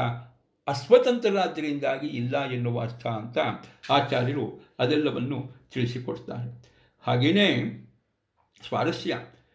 ಅಸ್ವತಂತ್ರರಾದ್ದರಿಂದಾಗಿ ಇಲ್ಲ ಎನ್ನುವ ಅರ್ಥ ಅಂತ ಆಚಾರ್ಯರು ಅದೆಲ್ಲವನ್ನು ತಿಳಿಸಿಕೊಡ್ತಾರೆ. ಹಾಗೆಯೇ ಸ್ವಾರಸ್ಯ,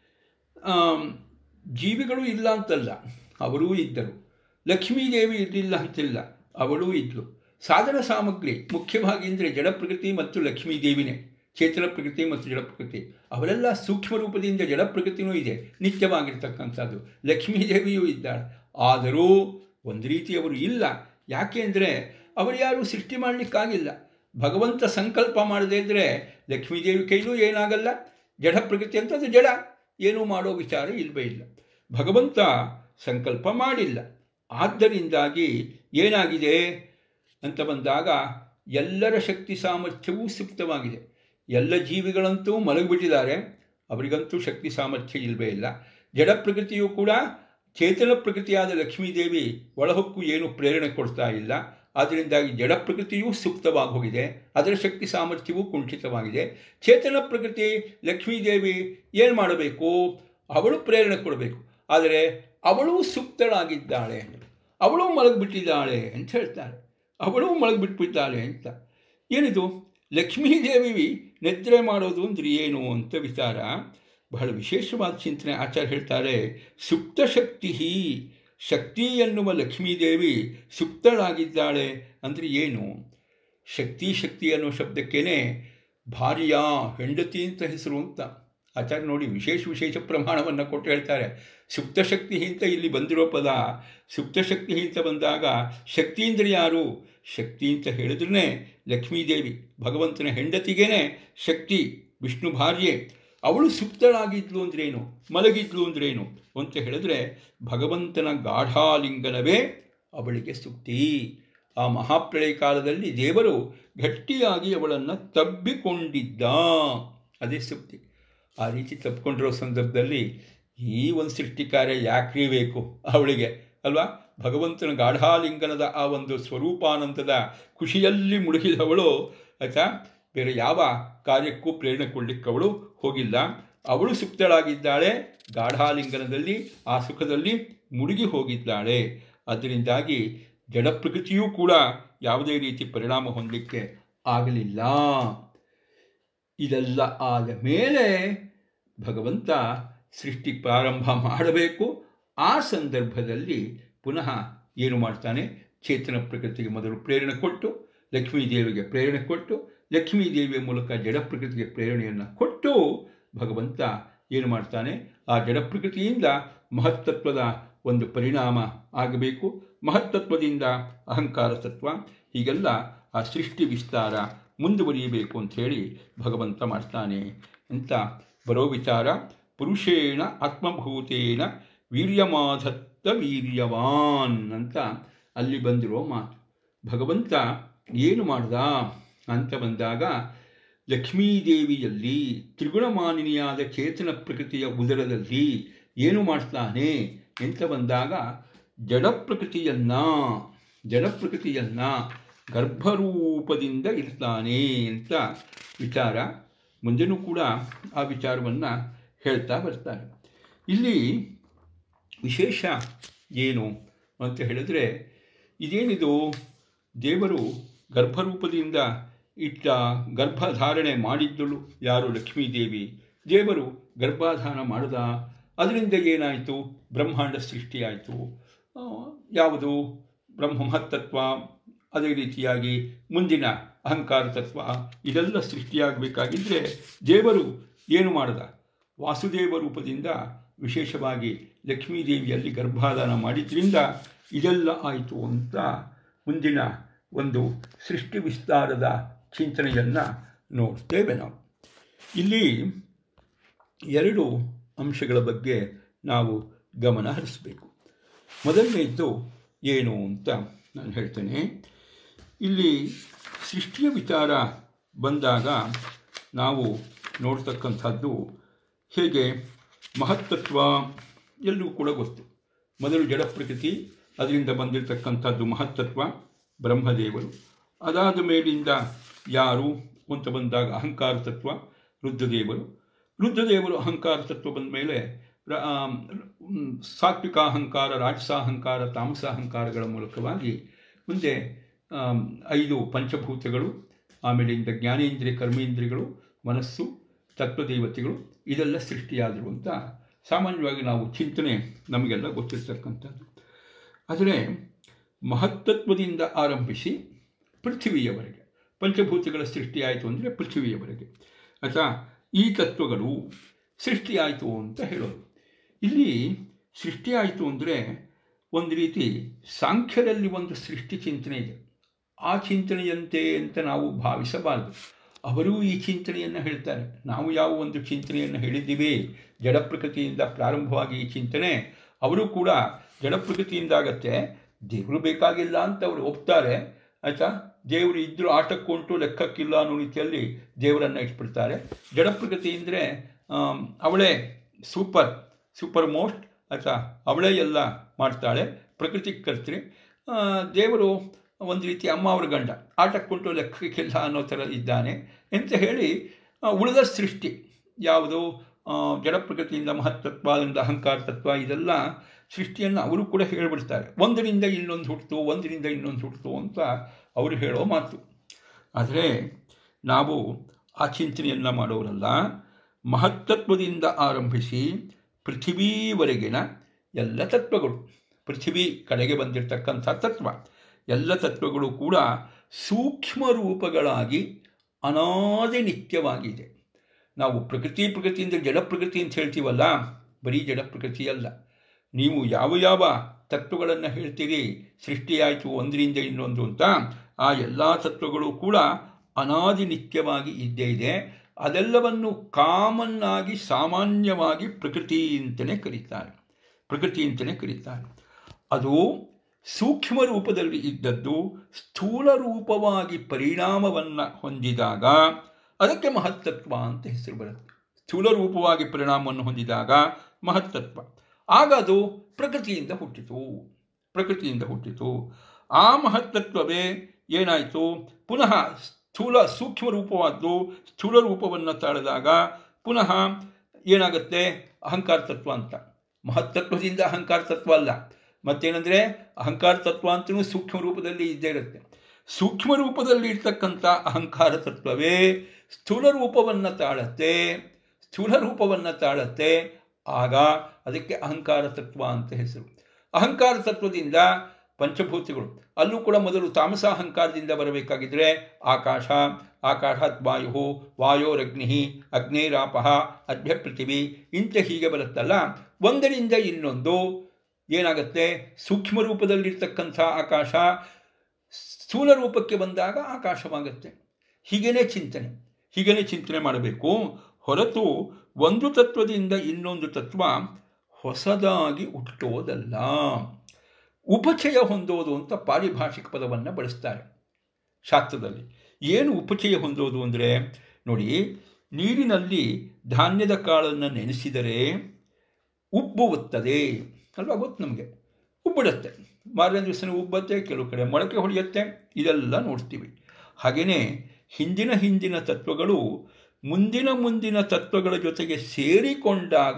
ಜೀವಿಗಳು ಇಲ್ಲ ಅಂತಲ್ಲ, ಅವರೂ ಇದ್ದರು. ಲಕ್ಷ್ಮೀದೇವಿ ಇರಲಿಲ್ಲ ಅಂತಿಲ್ಲ, ಅವಳೂ ಇದ್ಲು. ಸಾಧನ ಸಾಮಗ್ರಿ ಮುಖ್ಯವಾಗಿ ಅಂದರೆ ಜಡ ಪ್ರಕೃತಿ ಮತ್ತು ಲಕ್ಷ್ಮೀದೇವಿನೇ. ಚೇತನ ಪ್ರಕೃತಿ ಮತ್ತು ಜಡ ಪ್ರಕೃತಿ ಅವರೆಲ್ಲ ಸೂಕ್ಷ್ಮ ರೂಪದಿಂದ ಜಡ ಪ್ರಕೃತಿನೂ ಇದೆ, ನಿತ್ಯವಾಗಿರ್ತಕ್ಕಂಥದ್ದು. ಲಕ್ಷ್ಮೀದೇವಿಯೂ ಇದ್ದಾಳೆ. ಆದರೂ ಒಂದು ರೀತಿಯವರು ಇಲ್ಲ. ಯಾಕೆ ಅಂದರೆ ಅವರು ಯಾರೂ ಸೃಷ್ಟಿ ಮಾಡಲಿಕ್ಕಾಗಿಲ್ಲ. ಭಗವಂತ ಸಂಕಲ್ಪ ಮಾಡದೇ ಇದ್ದರೆ ಲಕ್ಷ್ಮೀದೇವಿ ಕೈಲೂ ಏನಾಗಲ್ಲ. ಜಡ ಪ್ರಕೃತಿ ಅಂತ ಅದು ಜಡ, ಏನೂ ಮಾಡೋ ವಿಚಾರ ಇಲ್ಲವೇ ಇಲ್ಲ. ಭಗವಂತ ಸಂಕಲ್ಪ ಮಾಡಿಲ್ಲ. ಆದ್ದರಿಂದಾಗಿ ಏನಾಗಿದೆ ಅಂತ ಬಂದಾಗ ಎಲ್ಲರ ಶಕ್ತಿ ಸಾಮರ್ಥ್ಯವೂ ಸುಪ್ತವಾಗಿದೆ. ಎಲ್ಲ ಜೀವಿಗಳಂತೂ ಮಲಗಿಬಿಟ್ಟಿದ್ದಾರೆ, ಅವರಿಗಂತೂ ಶಕ್ತಿ ಸಾಮರ್ಥ್ಯ ಇಲ್ಲವೇ ಇಲ್ಲ. ಜಡ ಪ್ರಕೃತಿಯೂ ಕೂಡ ಚೇತನ ಪ್ರಕೃತಿಯಾದ ಲಕ್ಷ್ಮೀದೇವಿ ಒಳಹೊಕ್ಕು ಏನು ಪ್ರೇರಣೆ ಕೊಡ್ತಾ ಇಲ್ಲ. ಆದ್ದರಿಂದಾಗಿ ಜಡ ಪ್ರಕೃತಿಯೂ ಸುಪ್ತವಾಗಿ ಹೋಗಿದೆ, ಅದರ ಶಕ್ತಿ ಸಾಮರ್ಥ್ಯವೂ ಕುಂಠಿತವಾಗಿದೆ. ಚೇತನ ಪ್ರಕೃತಿ ಲಕ್ಷ್ಮೀದೇವಿ ಏನು ಮಾಡಬೇಕು? ಅವಳು ಪ್ರೇರಣೆ ಕೊಡಬೇಕು. ಆದರೆ ಅವಳು ಸುಪ್ತಳಾಗಿದ್ದಾಳೆ, ಅವಳು ಮಲಗಿಬಿಟ್ಟಿದ್ದಾಳೆ ಅಂತ ಹೇಳ್ತಾರೆ. ಅವಳು ಮಲಗಿಬಿಟ್ಬಿದ್ದಾಳೆ ಅಂತ ಏನಿದು? ಲಕ್ಷ್ಮೀದೇವಿ ನಿದ್ರೆ ಮಾಡೋದು ಅಂದರೆ ಏನು ಅಂತ ವಿಚಾರ ಬಹಳ ವಿಶೇಷವಾದ ಚಿಂತನೆ. ಆಚಾರ್ಯ ಹೇಳ್ತಾರೆ, ಸುಪ್ತ ಶಕ್ತಿ ಎನ್ನುವ ಲಕ್ಷ್ಮೀದೇವಿ ಸುಪ್ತಳಾಗಿದ್ದಾಳೆ ಅಂದರೆ ಏನು? ಶಕ್ತಿ ಅನ್ನೋ ಶಬ್ದಕ್ಕೇನೆ ಭಾರ್ಯ, ಹೆಂಡತಿ ಅಂತ ಹೆಸರು ಅಂತ ಆಚಾರ್ಯ ನೋಡಿ ವಿಶೇಷ ಪ್ರಮಾಣವನ್ನು ಕೊಟ್ಟು ಹೇಳ್ತಾರೆ. ಸುಪ್ತಶಕ್ತಿ ಅಂತ ಇಲ್ಲಿ ಬಂದಿರೋ ಪದ, ಸುಪ್ತಶಕ್ತಿ ಅಂತ ಬಂದಾಗ ಶಕ್ತಿ ಅಂದರೆ ಯಾರು? ಶಕ್ತಿ ಅಂತ ಹೇಳಿದ್ರೇ ಲಕ್ಷ್ಮೀದೇವಿ, ಭಗವಂತನ ಹೆಂಡತಿಗೇನೆ ಶಕ್ತಿ, ವಿಷ್ಣು ಭಾರ್ಯೆ. ಅವಳು ಸುಪ್ತಳಾಗಿದ್ಲು ಅಂದ್ರೇನು, ಮಲಗಿದ್ಲು ಅಂದ್ರೇನು ಅಂತ ಹೇಳಿದ್ರೆ ಭಗವಂತನ ಗಾಢಾಲಿಂಗನವೇ ಅವಳಿಗೆ ಸುಕ್ತಿ. ಆ ಮಹಾಪ್ರಳಯ ಕಾಲದಲ್ಲಿ ದೇವರು ಗಟ್ಟಿಯಾಗಿ ಅವಳನ್ನು ತಬ್ಬಿಕೊಂಡಿದ್ದ, ಅದೇ ಸುಕ್ತಿ. ಆ ರೀತಿ ತಪ್ಪಿಕೊಂಡಿರೋ ಸಂದರ್ಭದಲ್ಲಿ ಈ ಒಂದು ಸೃಷ್ಟಿ ಕಾರ್ಯ ಯಾಕ್ರಿ ಬೇಕು ಅವಳಿಗೆ ಅಲ್ವಾ? ಭಗವಂತನ ಗಾಢಾಲಿಂಗನದ ಆ ಒಂದು ಸ್ವರೂಪಾನಂದದ ಖುಷಿಯಲ್ಲಿ ಮುಳುಗಿದವಳು ಆಯ್ತಾ, ಬೇರೆ ಯಾವ ಕಾರ್ಯಕ್ಕೂ ಪ್ರೇರಣೆ ಕೊಡಲಿಕ್ಕೆ ಅವಳು ಹೋಗಿಲ್ಲ. ಅವಳು ಸುಪ್ತಳಾಗಿದ್ದಾಳೆ, ಗಾಢಾಲಿಂಗನದಲ್ಲಿ ಆ ಸುಖದಲ್ಲಿ ಮುಳುಗಿ ಹೋಗಿದ್ದಾಳೆ. ಅದರಿಂದಾಗಿ ಜಡ ಪ್ರಕೃತಿಯೂ ಕೂಡ ಯಾವುದೇ ರೀತಿ ಪರಿಣಾಮ ಹೊಂದಲಿಕ್ಕೆ ಆಗಲಿಲ್ಲ. ಇದೆಲ್ಲ ಆದ ಮೇಲೆ ಭಗವಂತ ಸೃಷ್ಟಿ ಪ್ರಾರಂಭ ಮಾಡಬೇಕು. ಆ ಸಂದರ್ಭದಲ್ಲಿ ಪುನಃ ಏನು ಮಾಡ್ತಾನೆ, ಚೇತನ ಪ್ರಕೃತಿಗೆ ಮೊದಲು ಪ್ರೇರಣೆ ಕೊಟ್ಟು, ಲಕ್ಷ್ಮೀದೇವಿಗೆ ಪ್ರೇರಣೆ ಕೊಟ್ಟು, ಲಕ್ಷ್ಮೀದೇವಿಯ ಮೂಲಕ ಜಡ ಪ್ರಕೃತಿಗೆ ಪ್ರೇರಣೆಯನ್ನು ಕೊಟ್ಟು ಭಗವಂತ ಏನು ಮಾಡ್ತಾನೆ, ಆ ಜಡ ಪ್ರಕೃತಿಯಿಂದ ಮಹತ್ತತ್ವದ ಒಂದು ಪರಿಣಾಮ ಆಗಬೇಕು. ಮಹತ್ತತ್ವದಿಂದ ಅಹಂಕಾರ ತತ್ವ, ಹೀಗೆಲ್ಲ ಆ ಸೃಷ್ಟಿ ವಿಸ್ತಾರ ಮುಂದುವರಿಯಬೇಕು ಅಂಥೇಳಿ ಭಗವಂತ ಮಾಡ್ತಾನೆ ಅಂತ ಬರೋ ವಿಚಾರ. ಪುರುಷೇಣ ಆತ್ಮಭೂತೇನ ವೀರ್ಯಮಾಧತ್ತ ವೀರ್ಯವಾನ್ ಅಂತ ಅಲ್ಲಿ ಬಂದಿರೋ ಮಾತು. ಭಗವಂತ ಏನು ಮಾಡ್ದ ಅಂತ ಬಂದಾಗ, ಲಕ್ಷ್ಮೀದೇವಿಯಲ್ಲಿ ತ್ರಿಗುಣಮಾನಿನಿಯಾದ ಚೇತನ ಪ್ರಕೃತಿಯ ಉದರದಲ್ಲಿ ಏನು ಮಾಡ್ತಾನೆ ಅಂತ ಬಂದಾಗ, ಜಡ ಪ್ರಕೃತಿಯನ್ನು ಗರ್ಭರೂಪದಿಂದ ಇರ್ತಾನೆ ಅಂತ ವಿಚಾರ. ಮುಂದೆನೂ ಕೂಡ ಆ ವಿಚಾರವನ್ನು ಹೇಳ್ತಾ ಬರ್ತಾರೆ. ಇಲ್ಲಿ ವಿಶೇಷ ಏನು ಅಂತ ಹೇಳಿದ್ರೆ, ಇದೇನಿದು ದೇವರು ಗರ್ಭರೂಪದಿಂದ ಇಟ್ಟ ಗರ್ಭಧಾರಣೆ ಮಾಡಿದ್ದಳು ಯಾರು? ಲಕ್ಷ್ಮೀದೇವಿ. ದೇವರು ಗರ್ಭಾಧಾನ ಮಾಡಿದ, ಅದರಿಂದ ಏನಾಯಿತು? ಬ್ರಹ್ಮಾಂಡ ಸೃಷ್ಟಿಯಾಯಿತು. ಯಾವುದು? ಬ್ರಹ್ಮ ಮಹತ್ತತ್ವ, ಅದೇ ರೀತಿಯಾಗಿ ಮುಂದಿನ ಅಹಂಕಾರ ತತ್ವ, ಇದೆಲ್ಲ ಸೃಷ್ಟಿಯಾಗಬೇಕಾಗಿದ್ದರೆ ದೇವರು ಏನು ಮಾಡಿದ? ವಾಸುದೇವ ರೂಪದಿಂದ ವಿಶೇಷವಾಗಿ ಲಕ್ಷ್ಮೀದೇವಿಯಲ್ಲಿ ಗರ್ಭಾಧಾನ ಮಾಡಿದ್ರಿಂದ ಇದೆಲ್ಲ ಆಯಿತು ಅಂತ ಮುಂದಿನ ಒಂದು ಸೃಷ್ಟಿ ವಿಸ್ತಾರದ ಚಿಂತನೆಯನ್ನು ನೋಡ್ತೇವೆ ನಾವು. ಇಲ್ಲಿ ಎರಡು ಅಂಶಗಳ ಬಗ್ಗೆ ನಾವು ಗಮನ ಹರಿಸಬೇಕು. ಮೊದಲನೇದು ಏನು ಅಂತ ನಾನು ಹೇಳ್ತೇನೆ. ಇಲ್ಲಿ ಸೃಷ್ಟಿಯ ವಿಚಾರ ಬಂದಾಗ ನಾವು ನೋಡ್ತಕ್ಕಂಥದ್ದು ಹೇಗೆ, ಮಹತ್ತತ್ವ ಎಲ್ಲರಿಗೂ ಕೂಡ ಗೊತ್ತು. ಮೊದಲು ಜಡ ಪ್ರಕೃತಿ, ಅದರಿಂದ ಬಂದಿರತಕ್ಕಂಥದ್ದು ಮಹತ್ತತ್ವ ಬ್ರಹ್ಮದೇವರು. ಅದಾದ ಮೇಲಿಂದ ಯಾರು ಅಂತ ಬಂದಾಗ ಅಹಂಕಾರ ತತ್ವ ರುದ್ರದೇವರು ಅಹಂಕಾರ ತತ್ವ ಬಂದ ಮೇಲೆ ಸಾತ್ವಿಕ ಅಹಂಕಾರ, ರಾಜಸಾಹಂಕಾರ, ತಾಮಸಾಹಂಕಾರಗಳ ಮೂಲಕವಾಗಿ ಮುಂದೆ 5 ಪಂಚಭೂತಗಳು, ಆಮೇಲಿಂದ ಜ್ಞಾನೇಂದ್ರಿಯ, ಕರ್ಮೇಂದ್ರಿಯಗಳು, ಮನಸ್ಸು, ತತ್ವದೇವತೆಗಳು, ಇದೆಲ್ಲ ಸೃಷ್ಟಿಯಾದರು ಅಂತ ಸಾಮಾನ್ಯವಾಗಿ ನಾವು ಚಿಂತನೆ ನಮಗೆಲ್ಲ ಗೊತ್ತಿರ್ತಕ್ಕಂಥದ್ದು. ಆದರೆ ಮಹತ್ತತ್ವದಿಂದ ಆರಂಭಿಸಿ ಪೃಥ್ವಿಯವರೆಗೆ, ಪಂಚಭೂತಗಳ ಸೃಷ್ಟಿಯಾಯಿತು ಅಂದರೆ ಪೃಥ್ವಿಯವರೆಗೆ ಅಥವಾ ಈ ತತ್ವಗಳು ಸೃಷ್ಟಿಯಾಯಿತು ಅಂತ ಹೇಳೋದು. ಇಲ್ಲಿ ಸೃಷ್ಟಿಯಾಯಿತು ಅಂದರೆ ಒಂದು ರೀತಿ ಸಾಂಖ್ಯದಲ್ಲಿ ಒಂದು ಸೃಷ್ಟಿ ಚಿಂತನೆ ಇದೆ. ಆ ಚಿಂತನೆಯಂತೆ ಅಂತ ನಾವು ಭಾವಿಸಬಾರದು. ಅವರೂ ಈ ಚಿಂತನೆಯನ್ನು ಹೇಳ್ತಾರೆ. ನಾವು ಯಾವ ಒಂದು ಚಿಂತನೆಯನ್ನು ಹೇಳಿದ್ದೀವಿ, ಜಡ ಪ್ರಕೃತಿಯಿಂದ ಪ್ರಾರಂಭವಾಗಿ ಈ ಚಿಂತನೆ, ಅವರು ಕೂಡ ಜಡ ಪ್ರಕೃತಿಯಿಂದ ಆಗತ್ತೆ, ದೇವರು ಬೇಕಾಗಿಲ್ಲ ಅಂತ ಅವರು ಒಪ್ತಾರೆ. ಆಯಿತಾ, ದೇವರು ಇದ್ದರೂ ಆಟಕ್ಕುಂಟು ಲೆಕ್ಕಕ್ಕಿಲ್ಲ ಅನ್ನೋ ರೀತಿಯಲ್ಲಿ ದೇವರನ್ನು ಇಟ್ಬಿಡ್ತಾರೆ. ಜಡ ಪ್ರಕೃತಿ ಅಂದರೆ ಅವಳೇ ಸೂಪರ್ ಮೋಸ್ಟ್, ಆಯಿತಾ, ಅವಳೇ ಎಲ್ಲ ಮಾಡ್ತಾಳೆ, ಪ್ರಕೃತಿ ಕರ್ತೃ. ದೇವರು ಒಂದು ರೀತಿ ಅಮ್ಮ ಅವ್ರ ಗಂಡ, ಆಟಕ್ಕುಂಟು ಲೆಕ್ಕಕ್ಕಿಲ್ಲ ಅನ್ನೋ ಥರ ಇದ್ದಾನೆ ಅಂತ ಹೇಳಿ ಉಳಿದ ಸೃಷ್ಟಿ ಯಾವುದು ಜಡ ಪ್ರಕೃತಿಯಿಂದ ಮಹತ್ತತ್ವ, ಅದರಿಂದ ಅಹಂಕಾರ ತತ್ವ, ಇದೆಲ್ಲ ಸೃಷ್ಟಿಯನ್ನು ಅವರು ಕೂಡ ಹೇಳಿಬಿಡ್ತಾರೆ. ಒಂದರಿಂದ ಇನ್ನೊಂದು ಹುಟ್ಟಿತು, ಒಂದರಿಂದ ಇನ್ನೊಂದು ಹುಟ್ಟಿತು ಅಂತ ಅವರು ಹೇಳೋ ಮಾತು. ಆದರೆ ನಾವು ಆ ಚಿಂತನೆಯನ್ನು ಮಾಡೋರಲ್ಲ. ಮಹತ್ತತ್ವದಿಂದ ಆರಂಭಿಸಿ ಪೃಥ್ವಿವರೆಗಿನ ಎಲ್ಲ ತತ್ವಗಳು, ಪೃಥ್ವಿ ಕಡೆಗೆ ಬಂದಿರತಕ್ಕಂಥ ತತ್ವ, ಎಲ್ಲ ತತ್ವಗಳು ಕೂಡ ಸೂಕ್ಷ್ಮ ರೂಪಗಳಾಗಿ ಅನಾದಿ ನಿತ್ಯವಾಗಿದೆ. ನಾವು ಪ್ರಕೃತಿಯಿಂದ ಜಡ ಪ್ರಕೃತಿ ಅಂತ ಹೇಳ್ತೀವಲ್ಲ, ಬರೀ ಜಡ ಪ್ರಕೃತಿಯಲ್ಲ. ನೀವು ಯಾವ ತತ್ವಗಳನ್ನು ಹೇಳ್ತೀರಿ ಸೃಷ್ಟಿಯಾಯಿತು ಒಂದರಿಂದ ಇನ್ನೊಂದು ಅಂತ, ಆ ಎಲ್ಲ ತತ್ವಗಳು ಕೂಡ ಅನಾದಿ ನಿತ್ಯವಾಗಿ ಇದ್ದೇ ಇದೆ. ಅದೆಲ್ಲವನ್ನು ಕಾಮನ್ನಾಗಿ ಸಾಮಾನ್ಯವಾಗಿ ಪ್ರಕೃತಿ ಅಂತಲೇ ಕರೀತಾರೆ. ಅದು ಸೂಕ್ಷ್ಮ ರೂಪದಲ್ಲಿ ಇದ್ದದ್ದು ಸ್ಥೂಲ ರೂಪವಾಗಿ ಪರಿಣಾಮವನ್ನು ಹೊಂದಿದಾಗ ಅದಕ್ಕೆ ಮಹತ್ತತ್ವ ಅಂತ ಹೆಸರು ಬರುತ್ತೆ. ಸ್ಥೂಲ ರೂಪವಾಗಿ ಪರಿಣಾಮವನ್ನು ಹೊಂದಿದಾಗ ಮಹತ್ತತ್ವ. ಆಗ ಅದು ಪ್ರಕೃತಿಯಿಂದ ಹುಟ್ಟಿತು. ಆ ಮಹತ್ತತ್ವವೇ ಏನಾಯಿತು, ಪುನಃ ಸೂಕ್ಷ್ಮ ರೂಪವಾದ್ದು ಸ್ಥೂಲ ರೂಪವನ್ನು ತಾಳಿದಾಗ ಪುನಃ ಏನಾಗುತ್ತೆ, ಅಹಂಕಾರ ತತ್ವ ಅಂತ. ಮಹತ್ತತ್ವದಿಂದ ಅಹಂಕಾರ ತತ್ವ ಅಲ್ಲ. ಮತ್ತೇನೆಂದರೆ ಅಹಂಕಾರ ತತ್ವ ಅಂತಲೂ ಸೂಕ್ಷ್ಮ ರೂಪದಲ್ಲಿ ಇದ್ದೇ ಇರುತ್ತೆ. ಸೂಕ್ಷ್ಮ ರೂಪದಲ್ಲಿ ಇರ್ತಕ್ಕಂಥ ಅಹಂಕಾರ ತತ್ವವೇ ಸ್ಥೂಲ ರೂಪವನ್ನು ತಾಳತ್ತೆ. ಆಗ ಅದಕ್ಕೆ ಅಹಂಕಾರ ತತ್ವ ಅಂತ ಹೆಸರು. ಅಹಂಕಾರ ತತ್ವದಿಂದ ಪಂಚಭೂತಗಳು, ಅಲ್ಲೂ ಕೂಡ ಮೊದಲು ತಾಮಸ ಅಹಂಕಾರದಿಂದ ಬರಬೇಕಾಗಿದ್ದರೆ ಆಕಾಶಾತ್ ವಾಯೋರಗ್ನಿ ಅಗ್ನೇರಾಪಃ ಅದ್ಭ್ಯ ಪೃಥಿವಿ ಇಂಥ ಹೀಗೆ ಬರುತ್ತಲ್ಲ. ಒಂದರಿಂದ ಇನ್ನೊಂದು ಏನಾಗುತ್ತೆ, ಸೂಕ್ಷ್ಮ ರೂಪದಲ್ಲಿರ್ತಕ್ಕಂಥ ಆಕಾಶ ಸ್ಥೂಲ ರೂಪಕ್ಕೆ ಬಂದಾಗ ಆಕಾಶವಾಗುತ್ತೆ. ಹೀಗೇನೆ ಚಿಂತನೆ ಮಾಡಬೇಕು ಹೊರತು ಒಂದು ತತ್ವದಿಂದ ಇನ್ನೊಂದು ತತ್ವ ಹೊಸದಾಗಿ ಹುಟ್ಟೋದಲ್ಲ. ಉಪಚಯ ಹೊಂದೋದು ಅಂತ ಪಾರಿಭಾಷಿಕ ಪದವನ್ನು ಬಳಸ್ತಾರೆ ಶಾಸ್ತ್ರದಲ್ಲಿ. ಏನು ಉಪಚಯ ಹೊಂದೋದು ಅಂದರೆ, ನೋಡಿ, ನೀರಿನಲ್ಲಿ ಧಾನ್ಯದ ಕಾಳನ್ನು ನೆನೆಸಿದರೆ ಉಬ್ಬುತ್ತದೆ ಅಲ್ವಾ, ಗೊತ್ತು ನಮಗೆ. ಉಬ್ಬಿಡುತ್ತೆ, ಮಾರನೇ ದಿವಸನೇ ಉಬ್ಬತ್ತೆ, ಕೆಲವು ಕಡೆ ಮೊಳಕೆ ಹೊಡೆಯುತ್ತೆ, ಇದೆಲ್ಲ ನೋಡ್ತೀವಿ. ಹಾಗೆಯೇ ಹಿಂದಿನ ತತ್ವಗಳು ಮುಂದಿನ ತತ್ವಗಳ ಜೊತೆಗೆ ಸೇರಿಕೊಂಡಾಗ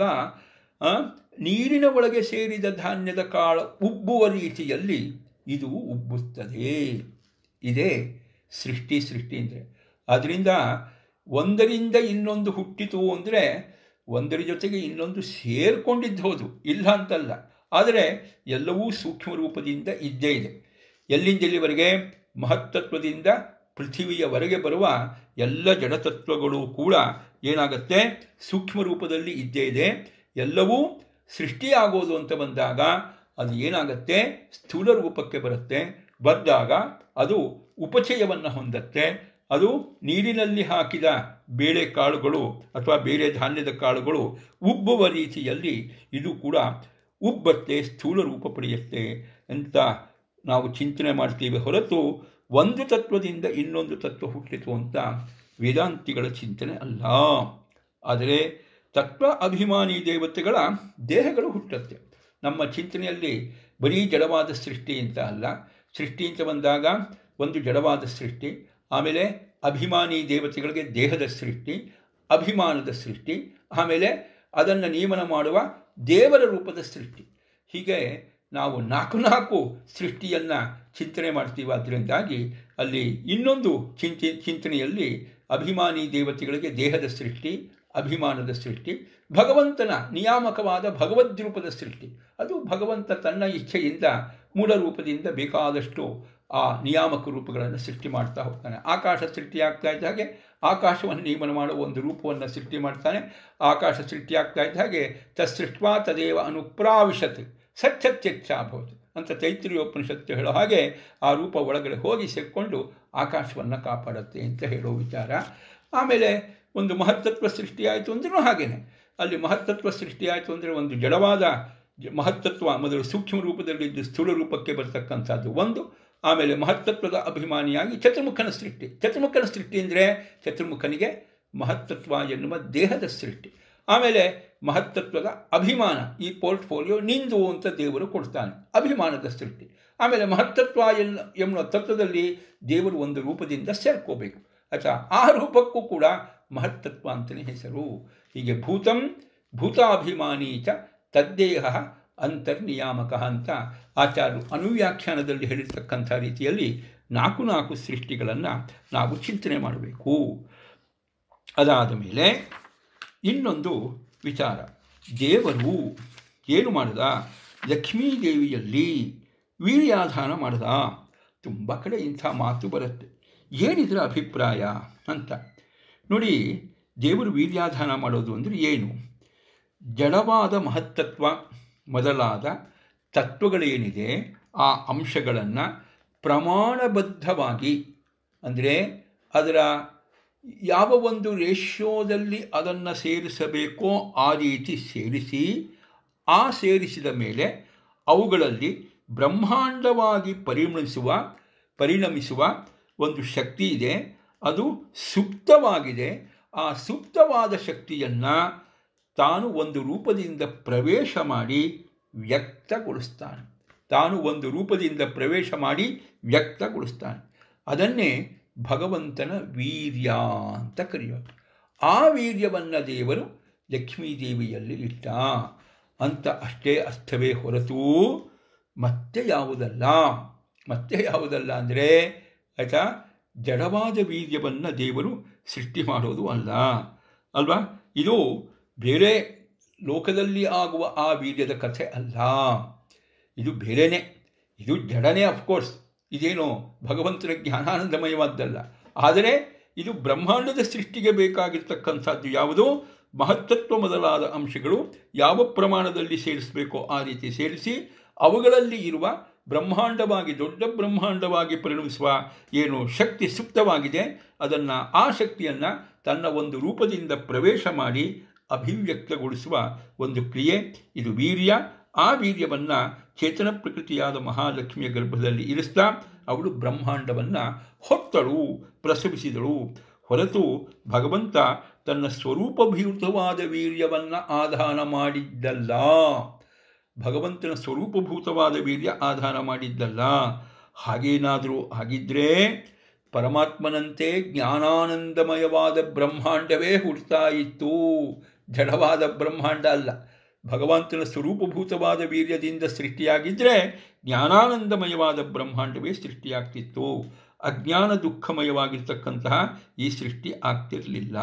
ನೀರಿನ ಒಳಗೆ ಸೇರಿದ ಧಾನ್ಯದ ಕಾಳು ಉಬ್ಬುವ ರೀತಿಯಲ್ಲಿ ಇದು ಉಬ್ಬುತ್ತದೆ. ಇದೇ ಸೃಷ್ಟಿ ಅಂದರೆ. ಆದ್ದರಿಂದ ಒಂದರಿಂದ ಇನ್ನೊಂದು ಹುಟ್ಟಿತು ಅಂದರೆ ಒಂದರ ಜೊತೆಗೆ ಇನ್ನೊಂದು ಸೇರಿಕೊಂಡಿದ್ದು ಹೌದು, ಇಲ್ಲ ಅಂತಲ್ಲ. ಆದರೆ ಎಲ್ಲವೂ ಸೂಕ್ಷ್ಮ ರೂಪದಿಂದ ಇದ್ದೇ ಇದೆ. ಎಲ್ಲಿಂದೆಲ್ಲಿವರೆಗೆ, ಮಹತ್ತತ್ವದಿಂದ ಪೃಥಿವಿಯವರೆಗೆ ಬರುವ ಎಲ್ಲ ಜಡತತ್ವಗಳು ಕೂಡ ಏನಾಗುತ್ತೆ, ಸೂಕ್ಷ್ಮ ರೂಪದಲ್ಲಿ ಇದ್ದೇ ಇದೆ. ಎಲ್ಲವೂ ಸೃಷ್ಟಿಯಾಗೋದು ಅಂತ ಬಂದಾಗ ಅದು ಏನಾಗುತ್ತೆ, ಸ್ಥೂಲ ರೂಪಕ್ಕೆ ಬರುತ್ತೆ. ಬಂದಾಗ ಅದು ಉಪಚಯವನ್ನು ಹೊಂದತ್ತೆ. ಅದು ನೀರಿನಲ್ಲಿ ಹಾಕಿದ ಬೇಳೆಕಾಳುಗಳು ಅಥವಾ ಬೇರೆ ಧಾನ್ಯದ ಕಾಳುಗಳು ಉಬ್ಬುವ ರೀತಿಯಲ್ಲಿ ಇದು ಕೂಡ ಉಬ್ಬತ್ತೆ, ಸ್ಥೂಲ ರೂಪ ಪಡೆಯುತ್ತೆ ಅಂತ ನಾವು ಚಿಂತನೆ ಮಾಡ್ತೀವಿ ಹೊರತು ಒಂದು ತತ್ವದಿಂದ ಇನ್ನೊಂದು ತತ್ವ ಹುಟ್ಟಿತು ಅಂತ ವೇದಾಂತಿಗಳ ಚಿಂತನೆ ಅಲ್ಲ. ಆದರೆ ತತ್ವ ಅಭಿಮಾನಿ ದೇವತೆಗಳ ದೇಹಗಳು ಹುಟ್ಟುತ್ತೆ. ನಮ್ಮ ಚಿಂತನೆಯಲ್ಲಿ ಬರೀ ಜಡವಾದ ಸೃಷ್ಟಿ ಅಂತ ಅಲ್ಲ. ಸೃಷ್ಟಿ ಅಂತ ಬಂದಾಗ ಒಂದು ಜಡವಾದ ಸೃಷ್ಟಿ, ಆಮೇಲೆ ಅಭಿಮಾನಿ ದೇವತೆಗಳಿಗೆ ದೇಹದ ಸೃಷ್ಟಿ, ಅಭಿಮಾನದ ಸೃಷ್ಟಿ, ಆಮೇಲೆ ಅದನ್ನು ನಿಯಮನ ಮಾಡುವ ದೇವರ ರೂಪದ ಸೃಷ್ಟಿ. ಹೀಗೆ ನಾವು ನಾಲ್ಕು ಸೃಷ್ಟಿಯನ್ನು ಚಿಂತನೆ ಮಾಡ್ತೀವಿ. ಅದರಿಂದಾಗಿ ಅಲ್ಲಿ ಇನ್ನೊಂದು ಚಿಂತನೆಯಲ್ಲಿ ಅಭಿಮಾನಿ ದೇವತೆಗಳಿಗೆ ದೇಹದ ಸೃಷ್ಟಿ, ಅಭಿಮಾನದ ಸೃಷ್ಟಿ, ಭಗವಂತನ ನಿಯಾಮಕವಾದ ಭಗವದ್ರೂಪದ ಸೃಷ್ಟಿ. ಅದು ಭಗವಂತ ತನ್ನ ಇಚ್ಛೆಯಿಂದ ಮೂಲ ರೂಪದಿಂದ ಬೇಕಾದಷ್ಟು ಆ ನಿಯಾಮಕ ರೂಪಗಳನ್ನು ಸೃಷ್ಟಿ ಮಾಡ್ತಾ ಹೋಗ್ತಾನೆ. ಆಕಾಶ ಸೃಷ್ಟಿಯಾಗ್ತಾ ಇದ್ದ ಹಾಗೆ ಆಕಾಶವನ್ನು ನಿಯಮನ ಮಾಡುವ ಒಂದು ರೂಪವನ್ನು ಸೃಷ್ಟಿ ಮಾಡ್ತಾನೆ. ಆಕಾಶ ಸೃಷ್ಟಿಯಾಗ್ತಾ ಇದ್ದ ಹಾಗೆ ತತ್ಸೃಷ್ಟ್ವಾ ತದೇವ ಅನುಪ್ರಾವಿಶತ್ ಸತ್ಯತ್ಯಚ್ಛಾಭವತ್ ಅಂತ ತೈತ್ರಿಯೋಪನಿಷತ್ತು ಹೇಳೋ ಹಾಗೆ ಆ ರೂಪ ಒಳಗಡೆ ಹೋಗಿ ಸೇರಿಕೊಂಡು ಆಕಾಶವನ್ನು ಕಾಪಾಡುತ್ತೆ ಅಂತ ಹೇಳೋ ವಿಚಾರ. ಆಮೇಲೆ ಒಂದು ಮಹತ್ತತ್ವ ಸೃಷ್ಟಿಯಾಯಿತು ಅಂದ್ರೂ ಹಾಗೇನೆ, ಅಲ್ಲಿ ಮಹತ್ತತ್ವ ಸೃಷ್ಟಿಯಾಯಿತು ಅಂದರೆ ಒಂದು ಜಡವಾದ ಮಹತ್ತತ್ವ ಮೊದಲು ಸೂಕ್ಷ್ಮ ರೂಪದಲ್ಲಿದ್ದು ಸ್ಥೂಲ ರೂಪಕ್ಕೆ ಬರ್ತಕ್ಕಂಥದ್ದು ಒಂದು. ಆಮೇಲೆ ಮಹತ್ತತ್ವದ ಅಭಿಮಾನಿಯಾಗಿ ಚತುರ್ಮುಖನ ಸೃಷ್ಟಿ ಅಂದರೆ ಚತುರ್ಮುಖನಿಗೆ ಮಹತ್ತತ್ವ ಎನ್ನುವ ದೇಹದ ಸೃಷ್ಟಿ. ಆಮೇಲೆ ಮಹತ್ತತ್ವದ ಅಭಿಮಾನ, ಈ ಪೋರ್ಟ್ಫೋಲಿಯೋ ನಿಂದು ಅಂತ ದೇವರು ಕೊಡ್ತಾನೆ, ಅಭಿಮಾನದ ಸೃಷ್ಟಿ. ಆಮೇಲೆ ಮಹತ್ತತ್ವ ಎನ್ನುವ ತತ್ವದಲ್ಲಿ ದೇವರು ಒಂದು ರೂಪದಿಂದ ಸೇರ್ಕೋಬೇಕು. ಅಥವಾ ಆ ರೂಪಕ್ಕೂ ಕೂಡ ಮಹತ್ತತ್ವ ಅಂತಲೇ ಹೆಸರು. ಹೀಗೆ ಭೂತಾಭಿಮಾನಿ ಚ ತದ್ದೇಹ ಅಂತರ್ನಿಯಾಮಕ ಅಂತ ಆಚಾರ್ಯರು ಅನುವ್ಯಾಖ್ಯಾನದಲ್ಲಿ ಹೇಳಿರ್ತಕ್ಕಂಥ ರೀತಿಯಲ್ಲಿ ನಾಲ್ಕು ಸೃಷ್ಟಿಗಳನ್ನು ನಾವು ಚಿಂತನೆ ಮಾಡಬೇಕು. ಅದಾದ ಮೇಲೆ ಇನ್ನೊಂದು ವಿಚಾರ, ದೇವರು ಏನು ಮಾಡಿದ, ಲಕ್ಷ್ಮೀದೇವಿಯಲ್ಲಿ ವೀರ್ಯಾಧಾನ ಮಾಡಿದ. ತುಂಬ ಕಡೆ ಇಂಥ ಮಾತು ಬರುತ್ತೆ. ಏನಿದ್ರ ಅಭಿಪ್ರಾಯ ಅಂತ ನೋಡಿ. ದೇವರು ವೀರ್ಯಾಧಾನ ಮಾಡೋದು ಅಂದರೆ ಏನು? ಜಡವಾದ ಮಹತ್ತತ್ವ ಮೊದಲಾದ ತತ್ವಗಳೇನಿದೆ ಆ ಅಂಶಗಳನ್ನು ಪ್ರಮಾಣಬದ್ಧವಾಗಿ, ಅಂದರೆ ಅದರ ಯಾವ ಒಂದು ರೇಷ್ಯೋದಲ್ಲಿ ಅದನ್ನು ಸೇರಿಸಬೇಕೋ ಆ ರೀತಿ ಸೇರಿಸಿ, ಆ ಸೇರಿಸಿದ ಮೇಲೆ ಅವುಗಳಲ್ಲಿ ಬ್ರಹ್ಮಾಂಡವಾಗಿ ಪರಿಣಮಿಸುವ ಒಂದು ಶಕ್ತಿ ಇದೆ. ಅದು ಸುಪ್ತವಾಗಿದೆ. ಆ ಸುಪ್ತವಾದ ಶಕ್ತಿಯನ್ನು ತಾನು ಒಂದು ರೂಪದಿಂದ ಪ್ರವೇಶ ಮಾಡಿ ವ್ಯಕ್ತಗೊಳಿಸ್ತಾನೆ. ಅದನ್ನೇ ಭಗವಂತನ ವೀರ್ಯ ಅಂತ ಕರೆಯೋದು. ಆ ವೀರ್ಯವನ್ನು ದೇವರು ಲಕ್ಷ್ಮೀದೇವಿಯಲ್ಲಿ ಇಟ್ಟ ಅಂತ ಅಷ್ಟೇ ಅರ್ಥವೇ ಹೊರತು ಮತ್ತೆ ಯಾವುದಲ್ಲ ಅಂದರೆ ಆಯಿತಾ, ಜಡವಾದ ವೀರ್ಯವನ್ನು ದೇವರು ಸೃಷ್ಟಿ ಮಾಡೋದು ಅಲ್ವಾ. ಇದು ಬೇರೆ ಲೋಕದಲ್ಲಿ ಆಗುವ ಆ ವೀರ್ಯದ ಕಥೆ ಅಲ್ಲ, ಇದು ಬೇರೆಯೇ, ಇದು ಜಡನೇ. ಅಫ್ಕೋರ್ಸ್ ಇದೇನೋ ಭಗವಂತನ ಜ್ಞಾನಾನಂದಮಯವಾದ್ದಲ್ಲ. ಆದರೆ ಇದು ಬ್ರಹ್ಮಾಂಡದ ಸೃಷ್ಟಿಗೆ ಬೇಕಾಗಿರ್ತಕ್ಕಂಥದ್ದು ಯಾವುದು, ಮಹತ್ತತ್ವ ಮೊದಲಾದ ಅಂಶಗಳು ಯಾವ ಪ್ರಮಾಣದಲ್ಲಿ ಸೇರಿಸಬೇಕೋ ಆ ರೀತಿ ಸೇರಿಸಿ ಅವುಗಳಲ್ಲಿ ಇರುವ ಬ್ರಹ್ಮಾಂಡವಾಗಿ, ದೊಡ್ಡ ಬ್ರಹ್ಮಾಂಡವಾಗಿ ಪರಿಣಮಿಸುವ ಏನು ಶಕ್ತಿ ಸುಪ್ತವಾಗಿದೆ, ಆ ಶಕ್ತಿಯನ್ನು ತನ್ನ ಒಂದು ರೂಪದಿಂದ ಪ್ರವೇಶ ಮಾಡಿ ಅಭಿವ್ಯಕ್ತಗೊಳಿಸುವ ಒಂದು ಕ್ರಿಯೆ ಇದು ವೀರ್ಯ. ಆ ವೀರ್ಯವನ್ನು ಚೇತನ ಪ್ರಕೃತಿಯಾದ ಮಹಾಲಕ್ಷ್ಮಿಯ ಗರ್ಭದಲ್ಲಿ ಇರಿಸ್ತಾ ಅವಳು ಬ್ರಹ್ಮಾಂಡವನ್ನು ಹೊತ್ತಳು, ಪ್ರಸವಿಸಿದಳು. ಹೊರತು ಭಗವಂತ ತನ್ನ ಸ್ವರೂಪಭೂತವಾದ ವೀರ್ಯವನ್ನು ಆಧಾನ ಮಾಡಿದ್ದಲ್ಲ. ಭಗವಂತನ ಸ್ವರೂಪಭೂತವಾದ ವೀರ್ಯ ಆಧಾನ ಮಾಡಿದ್ದಲ್ಲ. ಹಾಗೇನಾದರೂ ಆಗಿದ್ದರೆ ಪರಮಾತ್ಮನಂತೆ ಜ್ಞಾನಾನಂದಮಯವಾದ ಬ್ರಹ್ಮಾಂಡವೇ ಹುಡ್ತಾ ಇತ್ತು, ಜಡವಾದ ಬ್ರಹ್ಮಾಂಡ ಅಲ್ಲ. ಭಗವಂತನ ಸ್ವರೂಪಭೂತವಾದ ವೀರ್ಯದಿಂದ ಸೃಷ್ಟಿಯಾಗಿದ್ದರೆ ಜ್ಞಾನಾನಂದಮಯವಾದ ಬ್ರಹ್ಮಾಂಡವೇ ಸೃಷ್ಟಿಯಾಗ್ತಿತ್ತು. ಅಜ್ಞಾನ ದುಃಖಮಯವಾಗಿರ್ತಕ್ಕಂತಹ ಈ ಸೃಷ್ಟಿ ಆಗ್ತಿರಲಿಲ್ಲ.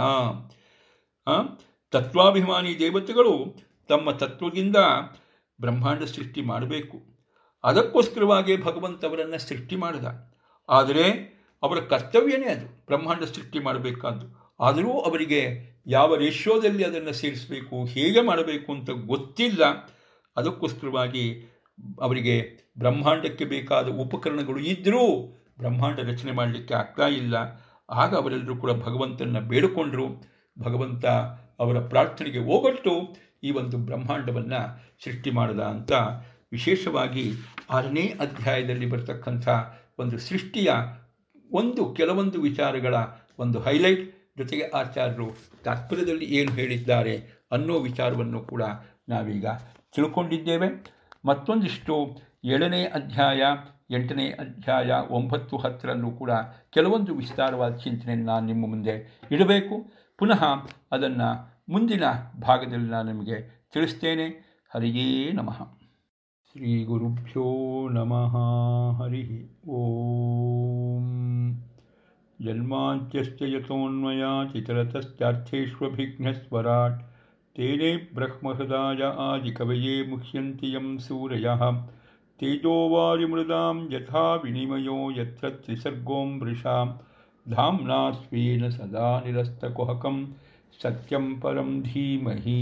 ತತ್ವಾಭಿಮಾನಿ ದೇವತೆಗಳು ತಮ್ಮ ತತ್ವದಿಂದ ಬ್ರಹ್ಮಾಂಡ ಸೃಷ್ಟಿ ಮಾಡಬೇಕು, ಅದಕ್ಕೋಸ್ಕರವಾಗಿ ಭಗವಂತವರನ್ನು ಸೃಷ್ಟಿ ಮಾಡಿದ. ಆದರೆ ಅವರ ಕರ್ತವ್ಯನೇ ಅದು, ಬ್ರಹ್ಮಾಂಡ ಸೃಷ್ಟಿ ಮಾಡಬೇಕಾದ್ದು. ಆದರೂ ಅವರಿಗೆ ಯಾವ ರೇಷ್ಯೋದಲ್ಲಿ ಅದನ್ನು ಸೇರಿಸಬೇಕು, ಹೇಗೆ ಮಾಡಬೇಕು ಅಂತ ಗೊತ್ತಿಲ್ಲ. ಅದಕ್ಕೋಸ್ಕರವಾಗಿ ಅವರಿಗೆ ಬ್ರಹ್ಮಾಂಡಕ್ಕೆ ಬೇಕಾದ ಉಪಕರಣಗಳು ಇದ್ದರೂ ಬ್ರಹ್ಮಾಂಡ ರಚನೆ ಮಾಡಲಿಕ್ಕೆ ಆಗ್ತಾ ಇಲ್ಲ. ಆಗ ಅವರೆಲ್ಲರೂ ಕೂಡ ಭಗವಂತನ ಬೇಡಿಕೊಂಡರು. ಭಗವಂತ ಅವರ ಪ್ರಾರ್ಥನೆಗೆ ಓಗೊಟ್ಟು ಈ ಒಂದು ಬ್ರಹ್ಮಾಂಡವನ್ನು ಸೃಷ್ಟಿ ಮಾಡಿದ ಅಂತ ವಿಶೇಷವಾಗಿ 6ನೇ ಅಧ್ಯಾಯದಲ್ಲಿ ಬರ್ತಕ್ಕಂಥ ಒಂದು ಸೃಷ್ಟಿಯ ಕೆಲವೊಂದು ವಿಚಾರಗಳ ಒಂದು ಹೈಲೈಟ್, ಜೊತೆಗೆ ಆಚಾರ್ಯರು ತಾತ್ಪರ್ಯದಲ್ಲಿ ಏನು ಹೇಳಿದ್ದಾರೆ ಅನ್ನೋ ವಿಚಾರವನ್ನು ಕೂಡ ನಾವೀಗ ತಿಳ್ಕೊಂಡಿದ್ದೇವೆ. ಮತ್ತೊಂದಿಷ್ಟು 7ನೇ ಅಧ್ಯಾಯ, 8ನೇ ಅಧ್ಯಾಯ, 9, 10ರಲ್ಲೂ ಕೂಡ ಕೆಲವೊಂದು ವಿಸ್ತಾರವಾದ ಚಿಂತನೆಯನ್ನು ನಾನು ನಿಮ್ಮ ಮುಂದೆ ಇಡಬೇಕು. ಪುನಃ ಅದನ್ನು ಮುಂದಿನ ಭಾಗದಲ್ಲಿ ನಾನು ನಿಮಗೆ ತಿಳಿಸ್ತೇನೆ. ಹರಿಯೇ ನಮಃ. ಶ್ರೀ ಗುರುಭ್ಯೋ ನಮಃ. ಹರಿ ಓಂ. ಜನ್ಮಾಂತ್ಯಸ್ಯ ಯತೋನ್ಮಯಾತ್ ಇತರತಶ್ಚಾರ್ಥೇಷ್ವಭಿಘ್ನಸ್ವರಾಟ್ ತೇನೇ ಬ್ರಹ್ಮಹೃದಾಯ ಆದಿಕವಯೇ ಮುಹ್ಯಂತಿ ಯಂ ಸೂರಯಃ ತೇಜೋವಾರಿಮೃದಾಂ ಯಥಾ ವಿನಿಮಯೋ ಯತ್ರ ತ್ರಿಸರ್ಗೋ ಮೃಷಾ ಧಾಮ್ನಾ ಸ್ವೇನ ಸದಾ ನಿರಸ್ತಕುಹಕಂ ಸತ್ಯಂ ಪರಂ ಧೀಮಹಿ.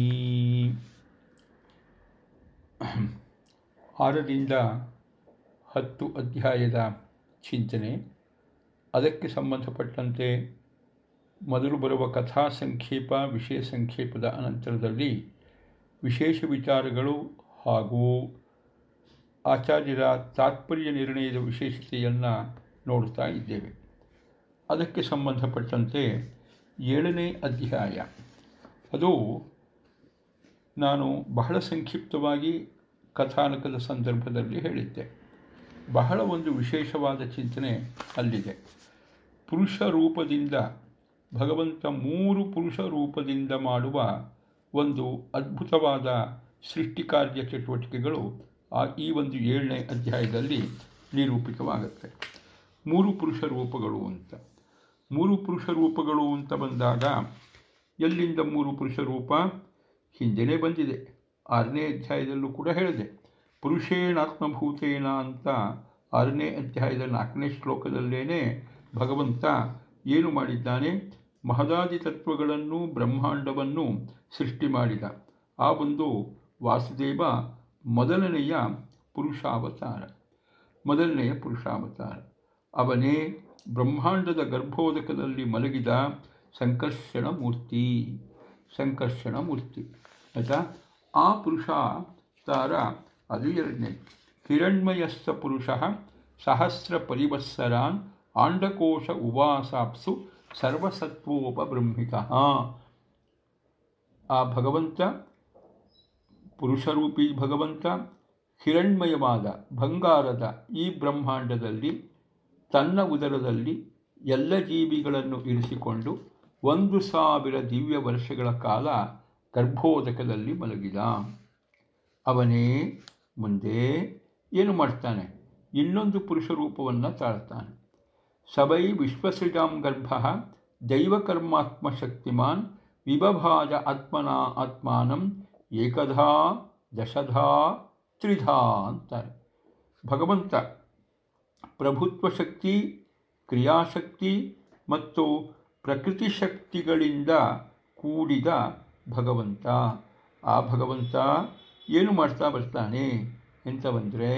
6ರಿಂದ 10 ಅಧ್ಯಾಯದ ಚಿಂತನೆ. ಅದಕ್ಕೆ ಸಂಬಂಧಪಟ್ಟಂತೆ ಮೊದಲು ಬರುವ ಕಥಾ ಸಂಕ್ಷೇಪ, ವಿಷಯ ಸಂಕ್ಷೇಪದ ಅನಂತರದಲ್ಲಿ ವಿಶೇಷ ವಿಚಾರಗಳು ಹಾಗೂ ಆಚಾರ್ಯರ ತಾತ್ಪರ್ಯ ನಿರ್ಣಯದ ವಿಶೇಷತೆಯನ್ನು ನೋಡ್ತಾ ಇದ್ದೇವೆ. ಅದಕ್ಕೆ ಸಂಬಂಧಪಟ್ಟಂತೆ 7ನೇ ಅಧ್ಯಾಯ, ಅದು ನಾನು ಬಹಳ ಸಂಕ್ಷಿಪ್ತವಾಗಿ ಕಥಾನಕದ ಸಂದರ್ಭದಲ್ಲಿ ಹೇಳಿದ್ದೆ. ಬಹಳ ಒಂದು ವಿಶೇಷವಾದ ಚಿಂತನೆ ಅಲ್ಲಿದೆ. ಪುರುಷ ರೂಪದಿಂದ ಭಗವಂತ 3 ಪುರುಷ ರೂಪದಿಂದ ಮಾಡುವ ಒಂದು ಅದ್ಭುತವಾದ ಸೃಷ್ಟಿ ಕಾರ್ಯ ಚಟುವಟಿಕೆಗಳು ಈ ಒಂದು 7ನೇ ಅಧ್ಯಾಯದಲ್ಲಿ ನಿರೂಪಿತವಾಗುತ್ತೆ. 3 ಪುರುಷ ರೂಪಗಳು ಅಂತ. 3 ಪುರುಷ ರೂಪಗಳು ಅಂತ ಬಂದಾಗ ಎಲ್ಲಿಂದ 3 ಪುರುಷ ರೂಪ? ಹಿಂದೆಯೇ ಬಂದಿದೆ, 6ನೇ ಅಧ್ಯಾಯದಲ್ಲೂ ಕೂಡ ಹೇಳಿದೆ. ಪುರುಷೇಣಾತ್ಮಭೂತೇನ ಅಂತ 6ನೇ ಅಧ್ಯಾಯದ 4ನೇ ಶ್ಲೋಕದಲ್ಲೇ ಭಗವಂತ ಏನು ಮಾಡಿದ್ದಾನೆ? ಮಹದಾದಿ ತತ್ವಗಳನ್ನು, ಬ್ರಹ್ಮಾಂಡವನ್ನು ಸೃಷ್ಟಿ ಮಾಡಿದ. ಆ ಒಂದು ವಾಸುದೇವ ಮೊದಲನೆಯ ಪುರುಷಾವತಾರ. ಅವನೇ ಬ್ರಹ್ಮಾಂಡದ ಗರ್ಭೋದಕದಲ್ಲಿ ಮಲಗಿದ ಸಂಕರ್ಷಣ ಮೂರ್ತಿ. ಸಂಕರ್ಷಣ ಮೂರ್ತಿ ಆಯಿತಾ. ಆ ಪುರುಷ ತಾರ ಅದು ಎರಡನೇ. ಹಿರಣ್ಮಯಸ್ಸ ಪುರುಷ ಸಹಸ್ರ ಪರಿವತ್ಸರಾನ್ ಆಂಡಕೋಶ ಉವಾಸಾಪ್ಸು ಸರ್ವಸತ್ವೋಪಬ್ರಹ್ಮಿತ. ಆ ಭಗವಂತ, ಪುರುಷರೂಪಿ ಭಗವಂತ ಹಿರಣ್ಮಯವಾದ ಬಂಗಾರದ ಈ ಬ್ರಹ್ಮಾಂಡದಲ್ಲಿ ತನ್ನ ಉದರದಲ್ಲಿ ಎಲ್ಲ ಜೀವಿಗಳನ್ನು ಇರಿಸಿಕೊಂಡು 1000 ದಿವ್ಯ ವರ್ಷಗಳ ಕಾಲ ಗರ್ಭೋದಕದಲ್ಲಿ ಮಲಗಿದ. ಅವನೇ ಮುಂದೆ ಏನು ಮಾಡ್ತಾನೆ? ಇನ್ನೊಂದು ಪುರುಷ ರೂಪವನ್ನು ತಾಳ್ತಾನೆ. ಸವೈ ವಿಶ್ವಸೃಜಾಂ ಗರ್ಭ ದೈವಕರ್ಮಾತ್ಮಶಕ್ತಿಮಾನ್ ವಿಭಭಾಜ ಆತ್ಮನಾ ಆತ್ಮಾನಂ ಏಕಧಾ ದಶಧಾ ತ್ರಿಧಾ ಅಂತಾರೆ. ಭಗವಂತ ಪ್ರಭುತ್ವ ಶಕ್ತಿ, ಕ್ರಿಯಾಶಕ್ತಿ ಮತ್ತು ಪ್ರಕೃತಿ ಶಕ್ತಿಗಳಿಂದ ಕೂಡಿದ ಭಗವಂತ. ಆ ಭಗವಂತ ಏನು ಮಾಡ್ತಾ ಬರ್ತಾನೆ ಅಂತ ಬಂದರೆ,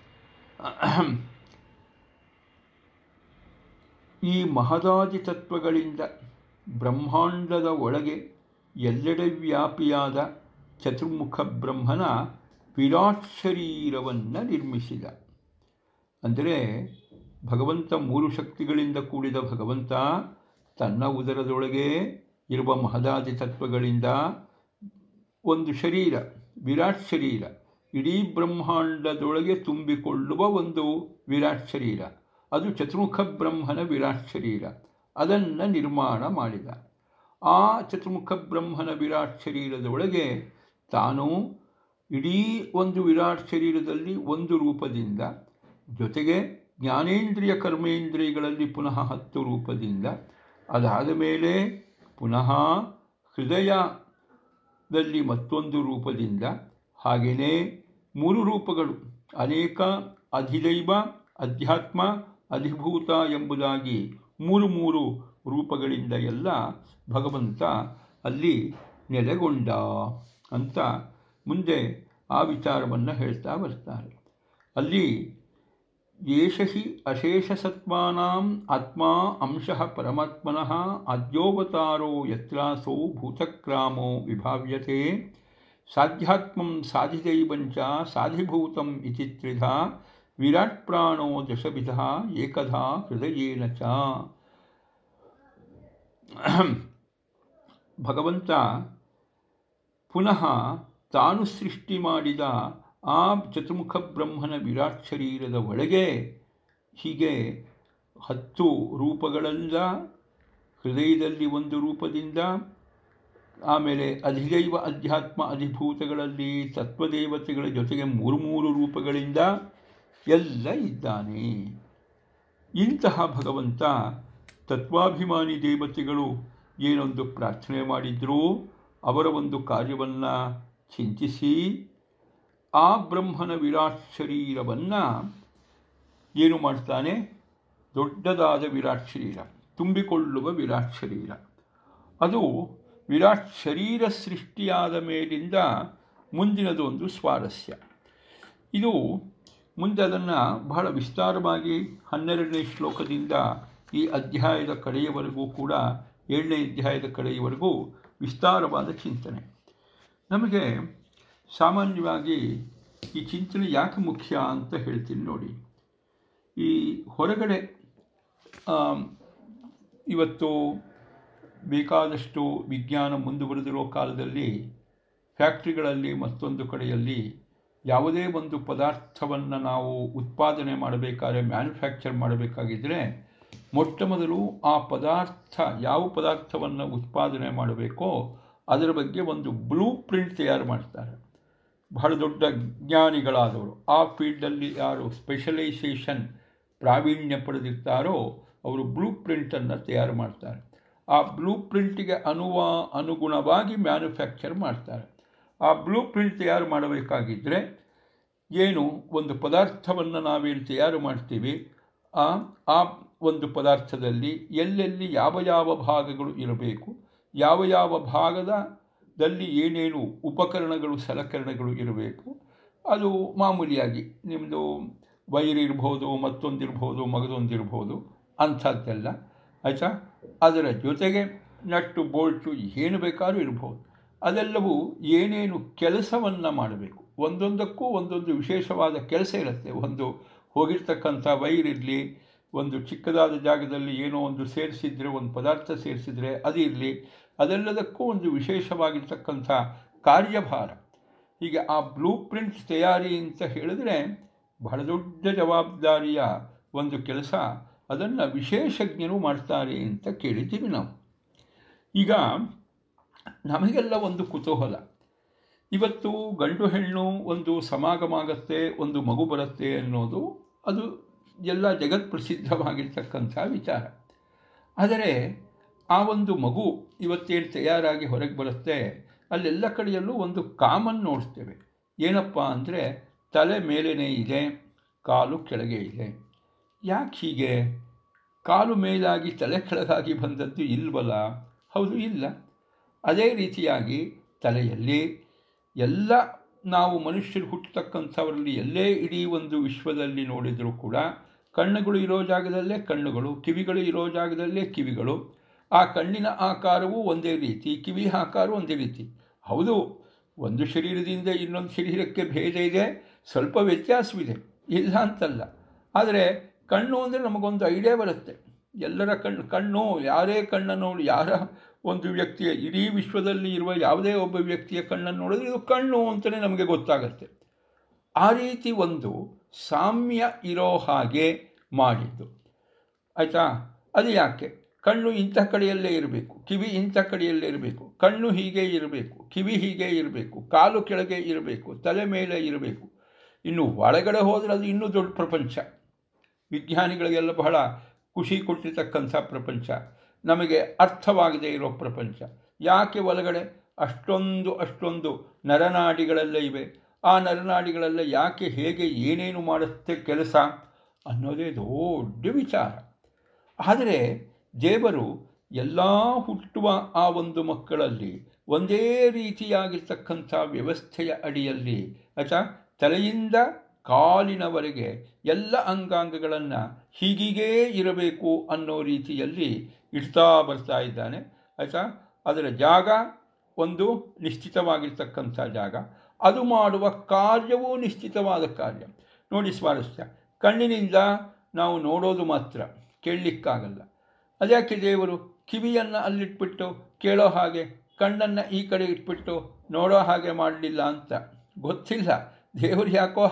ಈ ಮಹದಾದಿ ತತ್ವಗಳಿಂದ ಬ್ರಹ್ಮಾಂಡದ ಒಳಗೆ ಎಲ್ಲೆಡೆ ವ್ಯಾಪಿಯಾದ ಚತುರ್ಮುಖ ಬ್ರಹ್ಮನ ವಿರಾಟ್ ಶರೀರವನ್ನು ನಿರ್ಮಿಸಿದ. ಅಂದರೆ ಭಗವಂತ 3 ಶಕ್ತಿಗಳಿಂದ ಕೂಡಿದ ಭಗವಂತ ತನ್ನ ಉದರದೊಳಗೆ ಇರುವ ಮಹದಾದಿ ತತ್ವಗಳಿಂದ ಒಂದು ಶರೀರ, ವಿರಾಟ್ ಶರೀರ, ಇಡೀ ಬ್ರಹ್ಮಾಂಡದೊಳಗೆ ತುಂಬಿಕೊಳ್ಳುವ ಒಂದು ವಿರಾಟ್ ಶರೀರ, ಅದು ಚತುರ್ಮುಖ ಬ್ರಹ್ಮನ ವಿರಾಟ್ ಶರೀರ, ಅದನ್ನು ನಿರ್ಮಾಣ ಮಾಡಿದ. ಆ ಚತುರ್ಮುಖ ಬ್ರಹ್ಮನ ವಿರಾಟ್ ಶರೀರದೊಳಗೆ ತಾನು ಇಡೀ ಒಂದು ವಿರಾಟ್ ಶರೀರದಲ್ಲಿ ಒಂದು ರೂಪದಿಂದ, ಜೊತೆಗೆ ಜ್ಞಾನೇಂದ್ರಿಯ ಕರ್ಮೇಂದ್ರಿಯಗಳಲ್ಲಿ ಪುನಃ 10 ರೂಪದಿಂದ, ಅದಾದ ಮೇಲೆ ಪುನಃ ಹೃದಯದಲ್ಲಿ ಮತ್ತೊಂದು ರೂಪದಿಂದ, ಹಾಗೆಯೇ 3 ರೂಪಗಳು, ಅನೇಕ ಅಧಿದೈವ, ಅಧ್ಯಾತ್ಮ, ಅಧಿಭೂತ ಎಂಬುದಾಗಿ 3 ರೂಪಗಳಿಂದ ಎಲ್ಲ ಭಗವಂತ ಅಲ್ಲಿ ನೆಲೆಗೊಂಡ ಅಂತ ಮುಂದೆ ಆ ವಿಚಾರವನ್ನು ಹೇಳ್ತಾ ಬರ್ತಾರೆ. ಅಲ್ಲಿ ಯೇಷ ಹಿ ಅಶೇಷಸತ್ವಾನಾಂ ಆತ್ಮಾ ಅಂಶಃ ಪರಮಾತ್ಮನಃ ಅದ್ಯೋವತಾರೋ ಯತ್ರಾಸೋ ಭೂತಕ್ರಾಮೋ ವಿಭಾವ್ಯತೆ ಸಾಧ್ಯಾತ್ಮಂ ಸಾಧಿದೈವಂಚ ಸಾಧಿಭೂತಂ ಇತಿ ತ್ರಿಧಾ ವಿರಾಟ್ ಪ್ರಾಣೋ ದಶವಿಧಃ ಏಕಧಾ ಹೃದಯೇನ ಚ. ಭಗವಂತ ಪುನಃ ತಾನು ಸೃಷ್ಟಿ ಮಾಡಿದ ಆ ಚತುರ್ಮುಖ ಬ್ರಹ್ಮನ ವಿರಾಟ್ ಶರೀರದ ಒಳಗೆ ಹೀಗೆ 10 ರೂಪಗಳಿಂದ, ಹೃದಯದಲ್ಲಿ ಒಂದು ರೂಪದಿಂದ, ಆಮೇಲೆ ಅಧಿದೈವ, ಅಧ್ಯಾತ್ಮ, ಅಧಿಭೂತಗಳಲ್ಲಿ ತತ್ವದೇವತೆಗಳ ಜೊತೆಗೆ 3 ರೂಪಗಳಿಂದ ಎಲ್ಲ ಇದ್ದಾನೆ. ಇಂತಹ ಭಗವಂತ ತತ್ವಾಭಿಮಾನಿ ದೇವತೆಗಳು ಏನೊಂದು ಪ್ರಾರ್ಥನೆ ಮಾಡಿದ್ರೂ ಅವರ ಒಂದು ಕಾರ್ಯವನ್ನು ಚಿಂತಿಸಿ ಆ ಬ್ರಹ್ಮನ ವಿರಾಟ್ ಶರೀರವನ್ನು ಏನು ಮಾಡ್ತಾನೆ? ದೊಡ್ಡದಾದ ವಿರಾಟ್ ಶರೀರ, ತುಂಬಿಕೊಳ್ಳುವ ವಿರಾಟ್ ಶರೀರ. ಅದು ವಿರಾಟ್ ಶರೀರ ಸೃಷ್ಟಿಯಾದ ಮೇಲಿಂದ ಮುಂದಿನದೊಂದು ಸ್ವಾರಸ್ಯ. ಇದು ಮುಂದೆ ಅದನ್ನು ಬಹಳ ವಿಸ್ತಾರವಾಗಿ 12ನೇ ಶ್ಲೋಕದಿಂದ ಈ ಅಧ್ಯಾಯದ ಕಡೆಯವರೆಗೂ ಕೂಡ 7ನೇ ಅಧ್ಯಾಯದ ಕಡೆಯವರೆಗೂ ವಿಸ್ತಾರವಾದ ಚಿಂತನೆ. ನಮಗೆ ಸಾಮಾನ್ಯವಾಗಿ ಈ ಚಿಂತನೆ ಯಾಕೆ ಮುಖ್ಯ ಅಂತ ಹೇಳ್ತೀನಿ ನೋಡಿ. ಈ ಹೊರಗಡೆ ಇವತ್ತು ಬೇಕಾದಷ್ಟು ವಿಜ್ಞಾನ ಮುಂದುವರೆದಿರೋ ಕಾಲದಲ್ಲಿ ಫ್ಯಾಕ್ಟ್ರಿಗಳಲ್ಲಿ ಮತ್ತೊಂದು ಕಡೆಯಲ್ಲಿ ಯಾವುದೇ ಒಂದು ಪದಾರ್ಥವನ್ನು ನಾವು ಉತ್ಪಾದನೆ ಮಾಡಬೇಕಾದ್ರೆ, ಮ್ಯಾನುಫ್ಯಾಕ್ಚರ್ ಮಾಡಬೇಕಾಗಿದ್ದರೆ ಮೊಟ್ಟ ಮೊದಲು ಆ ಪದಾರ್ಥ, ಯಾವ ಪದಾರ್ಥವನ್ನು ಉತ್ಪಾದನೆ ಮಾಡಬೇಕೋ ಅದರ ಬಗ್ಗೆ ಒಂದು ಬ್ಲೂ ಪ್ರಿಂಟ್ ತಯಾರು ಮಾಡ್ತಾರೆ. ಬಹಳ ದೊಡ್ಡ ಜ್ಞಾನಿಗಳಾದವರು, ಆ ಫೀಲ್ಡಲ್ಲಿ ಯಾರು ಸ್ಪೆಷಲೈಸೇಷನ್ ಪ್ರಾವೀಣ್ಯ ಪಡೆದಿರ್ತಾರೋ ಅವರು ಬ್ಲೂ ಪ್ರಿಂಟನ್ನು ತಯಾರು ಮಾಡ್ತಾರೆ. ಆ ಬ್ಲೂ ಪ್ರಿಂಟಿಗೆ ಅನುಗುಣವಾಗಿ ಮ್ಯಾನುಫ್ಯಾಕ್ಚರ್ ಮಾಡ್ತಾರೆ. ಆ ಬ್ಲೂ ಪ್ರಿಂಟ್ ತಯಾರು ಮಾಡಬೇಕಾಗಿದ್ದರೆ ಏನು, ಒಂದು ಪದಾರ್ಥವನ್ನು ನಾವೇನು ತಯಾರು ಮಾಡ್ತೀವಿ, ಆ ಒಂದು ಪದಾರ್ಥದಲ್ಲಿ ಎಲ್ಲೆಲ್ಲಿ ಯಾವ ಯಾವ ಭಾಗಗಳು ಇರಬೇಕು, ಯಾವ ಯಾವ ಭಾಗದಲ್ಲಿ ಏನೇನು ಉಪಕರಣಗಳು, ಸಲಕರಣೆಗಳು ಇರಬೇಕು, ಅದು ಮಾಮೂಲಿಯಾಗಿ ನಿಮ್ಮದು ವೈರ್ ಇರ್ಬೋದು, ಮತ್ತೊಂದಿರ್ಬೋದು, ಮಗದೊಂದಿರ್ಬೋದು, ಅಂಥದ್ದೆಲ್ಲ ಆಯಿತಾ. ಅದರ ಜೊತೆಗೆ ನಟ್ಟು ಬೋಲ್ಟು ಏನು ಬೇಕಾದ್ರೂ ಇರ್ಬೋದು. ಅದೆಲ್ಲವೂ ಏನೇನು ಕೆಲಸವನ್ನು ಮಾಡಬೇಕು, ಒಂದೊಂದಕ್ಕೂ ಒಂದೊಂದು ವಿಶೇಷವಾದ ಕೆಲಸ ಇರುತ್ತೆ. ಒಂದು ಹೋಗಿರ್ತಕ್ಕಂಥ ವೈರ್ ಇರಲಿ, ಒಂದು ಚಿಕ್ಕದಾದ ಜಾಗದಲ್ಲಿ ಏನೋ ಒಂದು ಸೇರಿಸಿದರೆ, ಒಂದು ಪದಾರ್ಥ ಸೇರಿಸಿದರೆ ಅದು ಇರಲಿ, ಅದೆಲ್ಲದಕ್ಕೂ ಒಂದು ವಿಶೇಷವಾಗಿರ್ತಕ್ಕಂಥ ಕಾರ್ಯಭಾರ. ಹೀಗೆ ಆ ಬ್ಲೂ ಪ್ರಿಂಟ್ ತಯಾರಿ ಅಂತ ಹೇಳಿದ್ರೆ ಬಹಳ ದೊಡ್ಡ ಜವಾಬ್ದಾರಿಯ ಒಂದು ಕೆಲಸ. ಅದನ್ನು ವಿಶೇಷಜ್ಞರು ಮಾಡ್ತಾರೆ ಅಂತ ಕೇಳಿದ್ದೀವಿ ನಾವು. ಈಗ ನಮಗೆಲ್ಲ ಒಂದು ಕುತೂಹಲ, ಇವತ್ತು ಗಂಡು ಹೆಣ್ಣು ಒಂದು ಸಮಾಗಮ ಆಗುತ್ತೆ, ಒಂದು ಮಗು ಬರುತ್ತೆ ಅನ್ನೋದು ಅದು ಎಲ್ಲ ಜಗತ್ಪ್ರಸಿದ್ಧವಾಗಿರ್ತಕ್ಕಂಥ ವಿಚಾರ. ಆದರೆ ಆ ಒಂದು ಮಗು ಇವತ್ತೇನು ತಯಾರಾಗಿ ಹೊರಗೆ ಬರುತ್ತೆ, ಅಲ್ಲೆಲ್ಲ ಕಡೆಯಲ್ಲೂ ಒಂದು ಕಾಮನ್ ನೋಡ್ತೇವೆ. ಏನಪ್ಪ ಅಂದರೆ ತಲೆ ಮೇಲೇ ಇದೆ, ಕಾಲು ಕೆಳಗೆ ಇದೆ. ಯಾಕೆ ಹೀಗೆ? ಕಾಲು ಮೇಲಾಗಿ ತಲೆ ಕೆಳಗಾಗಿ ಬಂದದ್ದು ಇಲ್ವಲ್ಲ? ಹೌದು, ಇಲ್ಲ. ಅದೇ ರೀತಿಯಾಗಿ ತಲೆಯಲ್ಲಿ ಎಲ್ಲ ನಾವು ಮನುಷ್ಯರು ಹುಟ್ಟತಕ್ಕಂಥವರಲ್ಲಿ ಎಲ್ಲೇ ಇಡೀ ಒಂದು ವಿಶ್ವದಲ್ಲಿ ನೋಡಿದರೂ ಕೂಡ ಕಣ್ಣುಗಳು ಇರೋ ಜಾಗದಲ್ಲೇ ಕಣ್ಣುಗಳು, ಕಿವಿಗಳು ಇರೋ ಜಾಗದಲ್ಲೇ ಕಿವಿಗಳು. ಆ ಕಣ್ಣಿನ ಆಕಾರವೂ ಒಂದೇ ರೀತಿ, ಕಿವಿ ಆಕಾರ ಒಂದೇ ರೀತಿ. ಹೌದು, ಒಂದು ಶರೀರದಿಂದ ಇನ್ನೊಂದು ಶರೀರಕ್ಕೆ ಭೇದ ಇದೆ, ಸ್ವಲ್ಪ ವ್ಯತ್ಯಾಸವಿದೆ, ಇಲ್ಲ ಅಂತಲ್ಲ. ಆದರೆ ಕಣ್ಣು ಅಂದರೆ ನಮಗೊಂದು ಐಡಿಯಾ ಬರುತ್ತೆ. ಎಲ್ಲರ ಕಣ್ಣು ಯಾರೇ ಕಣ್ಣನ್ನು ನೋಡಿ, ಯಾರ ಒಂದು ವ್ಯಕ್ತಿಯ ಇಡೀ ವಿಶ್ವದಲ್ಲಿ ಇರುವ ಯಾವುದೇ ಒಬ್ಬ ವ್ಯಕ್ತಿಯ ಕಣ್ಣನ್ನು ನೋಡಿದ್ರೆ ಇದು ಕಣ್ಣು ಅಂತಲೇ ನಮಗೆ ಗೊತ್ತಾಗತ್ತೆ. ಆ ರೀತಿ ಒಂದು ಸಾಮ್ಯ ಇರೋ ಹಾಗೆ ಮಾಡಿದ್ದು, ಆಯಿತಾ? ಅದು ಯಾಕೆ? ಕಣ್ಣು ಇಂಥ ಕಡೆಯಲ್ಲೇ ಇರಬೇಕು, ಕಿವಿ ಇಂಥ ಕಡೆಯಲ್ಲೇ ಇರಬೇಕು, ಕಣ್ಣು ಹೀಗೆ ಇರಬೇಕು, ಕಿವಿ ಹೀಗೆ ಇರಬೇಕು, ಕಾಲು ಕೆಳಗೆ ಇರಬೇಕು, ತಲೆ ಮೇಲೆ ಇರಬೇಕು. ಇನ್ನು ಒಳಗಡೆ ಹೋದರೆ ಅದು ಇನ್ನೂ ದೊಡ್ಡ ಪ್ರಪಂಚ. ವಿಜ್ಞಾನಿಗಳಿಗೆಲ್ಲ ಬಹಳ ಖುಷಿ ಕೊಟ್ಟಿರ್ತಕ್ಕಂಥ ಪ್ರಪಂಚ, ನಮಗೆ ಅರ್ಥವಾಗದೇ ಇರೋ ಪ್ರಪಂಚ. ಯಾಕೆ ಒಳಗಡೆ ಅಷ್ಟೊಂದು ನರನಾಡಿಗಳೆಲ್ಲ ಇವೆ, ಆ ನರನಾಡಿಗಳೆಲ್ಲ ಯಾಕೆ, ಹೇಗೆ, ಏನೇನು ಮಾಡುತ್ತೆ ಕೆಲಸ ಅನ್ನೋದೇ ದೊಡ್ಡ ವಿಚಾರ. ಆದರೆ ದೇವರು ಎಲ್ಲ ಹುಟ್ಟುವ ಆ ಒಂದು ಮಕ್ಕಳಲ್ಲಿ ಒಂದೇ ರೀತಿಯಾಗಿರ್ತಕ್ಕಂಥ ವ್ಯವಸ್ಥೆಯ ಅಡಿಯಲ್ಲಿ ಆಯಿತಾ, ತಲೆಯಿಂದ ಕಾಲಿನವರೆಗೆ ಎಲ್ಲ ಅಂಗಾಂಗಗಳನ್ನು ಹೀಗೀಗೇ ಇರಬೇಕು ಅನ್ನೋ ರೀತಿಯಲ್ಲಿ ಇಡ್ತಾ ಬರ್ತಾ ಇದ್ದಾನೆ, ಆಯಿತಾ. ಅದರ ಜಾಗ ಒಂದು ನಿಶ್ಚಿತವಾಗಿರ್ತಕ್ಕಂಥ ಜಾಗ, ಅದು ಮಾಡುವ ಕಾರ್ಯವೂ ನಿಶ್ಚಿತವಾದ ಕಾರ್ಯ. ನೋಡಿ ಸ್ವಾರಸ್ಯ, ಕಣ್ಣಿನಿಂದ ನಾವು ನೋಡೋದು ಮಾತ್ರ, ಕೇಳಲಿಕ್ಕಾಗಲ್ಲ. ಅದ್ಯಾಕೆ ದೇವರು ಕಿವಿಯನ್ನು ಅಲ್ಲಿಟ್ಬಿಟ್ಟು ಕೇಳೋ ಹಾಗೆ, ಕಣ್ಣನ್ನು ಈ ಕಡೆ ಇಟ್ಬಿಟ್ಟು ನೋಡೋ ಹಾಗೆ ಮಾಡಲಿಲ್ಲ ಅಂತ ಗೊತ್ತಿಲ್ಲ. ದೇವರು ಯಾಕೋ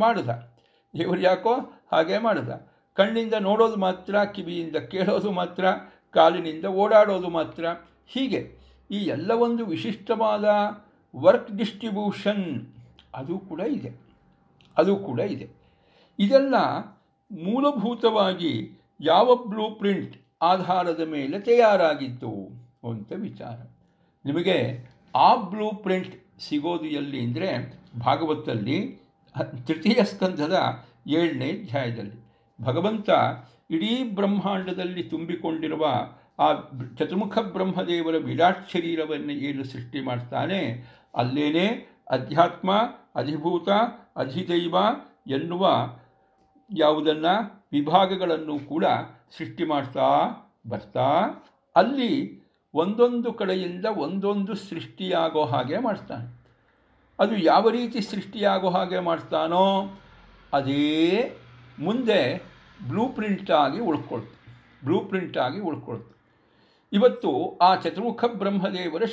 ಹಾಗೆ ಮಾಡಿದ. ಕಣ್ಣಿಂದ ನೋಡೋದು ಮಾತ್ರ, ಕಿವಿಯಿಂದ ಕೇಳೋದು ಮಾತ್ರ, ಕಾಲಿನಿಂದ ಓಡಾಡೋದು ಮಾತ್ರ. ಹೀಗೆ ಈ ಎಲ್ಲ ಒಂದು ವಿಶಿಷ್ಟವಾದ ವರ್ಕ್ ಡಿಸ್ಟ್ರಿಬ್ಯೂಷನ್ ಅದು ಕೂಡ ಇದೆ. ಇದೆಲ್ಲ ಮೂಲಭೂತವಾಗಿ ಯಾವ ಬ್ಲೂ ಪ್ರಿಂಟ್ ಆಧಾರದ ಮೇಲೆ ತಯಾರಾಗಿತ್ತು ಅಂತ ವಿಚಾರ. ನಿಮಗೆ ಆ ಬ್ಲೂ ಪ್ರಿಂಟ್ ಸಿಗೋದು ಎಲ್ಲಿ ಅಂದರೆ ಭಾಗವತದಲ್ಲಿ ತೃತೀಯ ಸ್ಕಂಧದ 7ನೇ ಅಧ್ಯಾಯದಲ್ಲಿ ಭಗವಂತ ಇಡೀ ಬ್ರಹ್ಮಾಂಡದಲ್ಲಿ ತುಂಬಿಕೊಂಡಿರುವ ಆ ಚತುರ್ಮುಖ ಬ್ರಹ್ಮದೇವರ ವಿರಾಟ್ ಶರೀರವನ್ನು ಏನು ಸೃಷ್ಟಿ ಮಾಡ್ತಾನೆ, ಅಲ್ಲೇನೇ ಅಧ್ಯಾತ್ಮ, ಅಧಿಭೂತ, ಅಧಿದೈವ ಎನ್ನುವ ಯಾವುದನ್ನು ವಿಭಾಗಗಳನ್ನು ಕೂಡ ಸೃಷ್ಟಿ ಮಾಡ್ತಾ ಬರ್ತಾ ಅಲ್ಲಿ ಒಂದೊಂದು ಕಡೆಯಿಂದ ಒಂದೊಂದು ಸೃಷ್ಟಿಯಾಗೋ ಹಾಗೆ ಮಾಡ್ತಾನೆ. ಅದು ಯಾವ ರೀತಿ ಸೃಷ್ಟಿಯಾಗೋ ಹಾಗೆ ಮಾಡ್ತಾನೋ ಅದೇ ಮುಂದೆ ಬ್ಲೂ ಪ್ರಿಂಟಾಗಿ ಉಳ್ಕೊಳ್ತು. ಇವತ್ತು ಆ ಚತುರ್ಮುಖ ಬ್ರಹ್ಮದೇವರ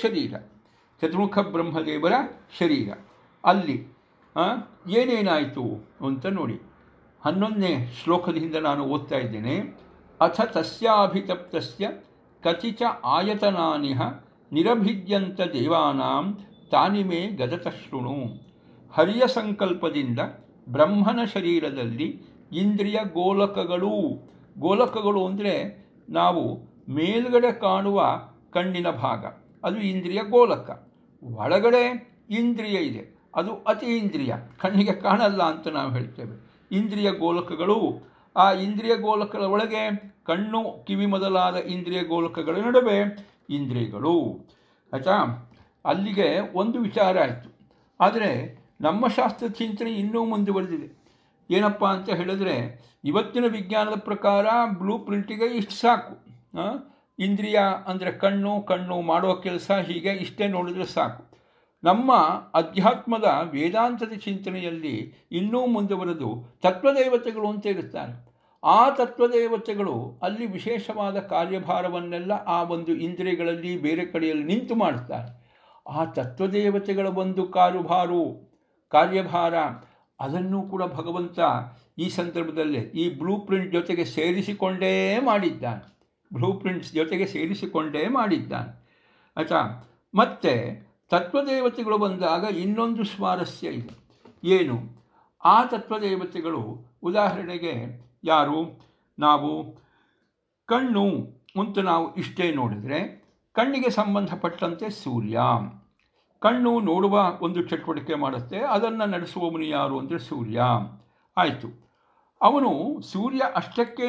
ಶರೀರ ಅಲ್ಲಿ ಏನೇನಾಯಿತು ಅಂತ ನೋಡಿ. 11ನೇ ಶ್ಲೋಕದಿಂದ ನಾನು ಓದ್ತಾ ಇದ್ದೇನೆ. ಅಥ ತಸ್ಯಾಭಿತಪ್ತಸ್ಯ ಕಚಿಚ ಆಯತನಾನಿಹ ನಿರಭಿದ್ಯಂತ ದೇವಾನಾಂ ತಾನಿಮೇ ಗದತಶೃಣು. ಹರಿಯ ಸಂಕಲ್ಪದಿಂದ ಬ್ರಹ್ಮನ ಶರೀರದಲ್ಲಿ ಇಂದ್ರಿಯ ಗೋಲಕಗಳು ಅಂದರೆ ನಾವು ಮೇಲ್ಗಡೆ ಕಾಣುವ ಕಣ್ಣಿನ ಭಾಗ, ಅದು ಇಂದ್ರಿಯ ಗೋಲಕ. ಒಳಗಡೆ ಇಂದ್ರಿಯ ಇದೆ, ಅದು ಅತಿ ಇಂದ್ರಿಯ, ಕಣ್ಣಿಗೆ ಕಾಣಲ್ಲ ಅಂತ ನಾವು ಹೇಳ್ತೇವೆ. ಇಂದ್ರಿಯ ಗೋಲಕಗಳು, ಆ ಇಂದ್ರಿಯ ಗೋಲಕಗಳ ಒಳಗೆ ಕಣ್ಣು, ಕಿವಿ ಮೊದಲಾದ ಇಂದ್ರಿಯ ಗೋಲಕಗಳ ನಡುವೆ ಇಂದ್ರಿಯಗಳು, ಆಯಿತಾ. ಅಲ್ಲಿಗೆ ಒಂದು ವಿಚಾರ ಆಯಿತು. ಆದರೆ ನಮ್ಮ ಶಾಸ್ತ್ರ ಚಿಂತನೆ ಇನ್ನೂ ಮುಂದುವರೆದಿದೆ. ಏನಪ್ಪ ಅಂತ ಹೇಳಿದ್ರೆ, ಇವತ್ತಿನ ವಿಜ್ಞಾನದ ಪ್ರಕಾರ ಬ್ಲೂ ಪ್ರಿಂಟಿಗೆ ಇಷ್ಟು ಸಾಕು. ಇಂದ್ರಿಯ ಅಂದರೆ ಕಣ್ಣು, ಕಣ್ಣು ಮಾಡುವ ಕೆಲಸ, ಹೀಗೆ ಇಷ್ಟೇ ನೋಡಿದರೆ ಸಾಕು. ನಮ್ಮ ಅಧ್ಯಾತ್ಮದ ವೇದಾಂತದ ಚಿಂತನೆಯಲ್ಲಿ ಇನ್ನೂ ಮುಂದುವರೆದು ತತ್ವದೇವತೆಗಳು ಅಂತ ಇರುತ್ತಾರೆ. ಆ ತತ್ವದೇವತೆಗಳು ಅಲ್ಲಿ ವಿಶೇಷವಾದ ಕಾರ್ಯಭಾರವನ್ನೆಲ್ಲ ಆ ಒಂದು ಇಂದ್ರಿಯಗಳಲ್ಲಿ ಬೇರೆ ಕಡೆಯಲ್ಲಿ ನಿಂತು ಮಾಡುತ್ತಾರೆ. ಆ ತತ್ವದೇವತೆಗಳ ಒಂದು ಕಾರ್ಯಭಾರ ಅದನ್ನು ಕೂಡ ಭಗವಂತ ಈ ಸಂದರ್ಭದಲ್ಲೇ ಈ ಬ್ಲೂ ಪ್ರಿಂಟ್ ಜೊತೆಗೆ ಸೇರಿಸಿಕೊಂಡೇ ಮಾಡಿದ್ದಾನೆ. ಬ್ಲೂ ಪ್ರಿಂಟ್ಸ್ ಜೊತೆಗೆ ಸೇರಿಸಿಕೊಂಡೇ ಮಾಡಿದ್ದಾನೆ. ಆಯಿತಾ? ಮತ್ತು ತತ್ವದೇವತೆಗಳು ಬಂದಾಗ ಇನ್ನೊಂದು ಸ್ವಾರಸ್ಯ ಇದೆ. ಏನು? ಆ ತತ್ವದೇವತೆಗಳು ಉದಾಹರಣೆಗೆ ಯಾರು? ನಾವು ಕಣ್ಣು ಅಂತ ನಾವು ಇಷ್ಟೇ ನೋಡಿದರೆ ಕಣ್ಣಿಗೆ ಸಂಬಂಧಪಟ್ಟಂತೆ ಸೂರ್ಯ. ಕಣ್ಣು ನೋಡುವ ಒಂದು ಚಟುವಟಿಕೆ ಮಾಡುತ್ತೆ, ಅದನ್ನು ನಡೆಸುವವನು ಯಾರು ಅಂದರೆ ಸೂರ್ಯ. ಆಯಿತು. ಸೂರ್ಯ ಅಷ್ಟಕ್ಕೆ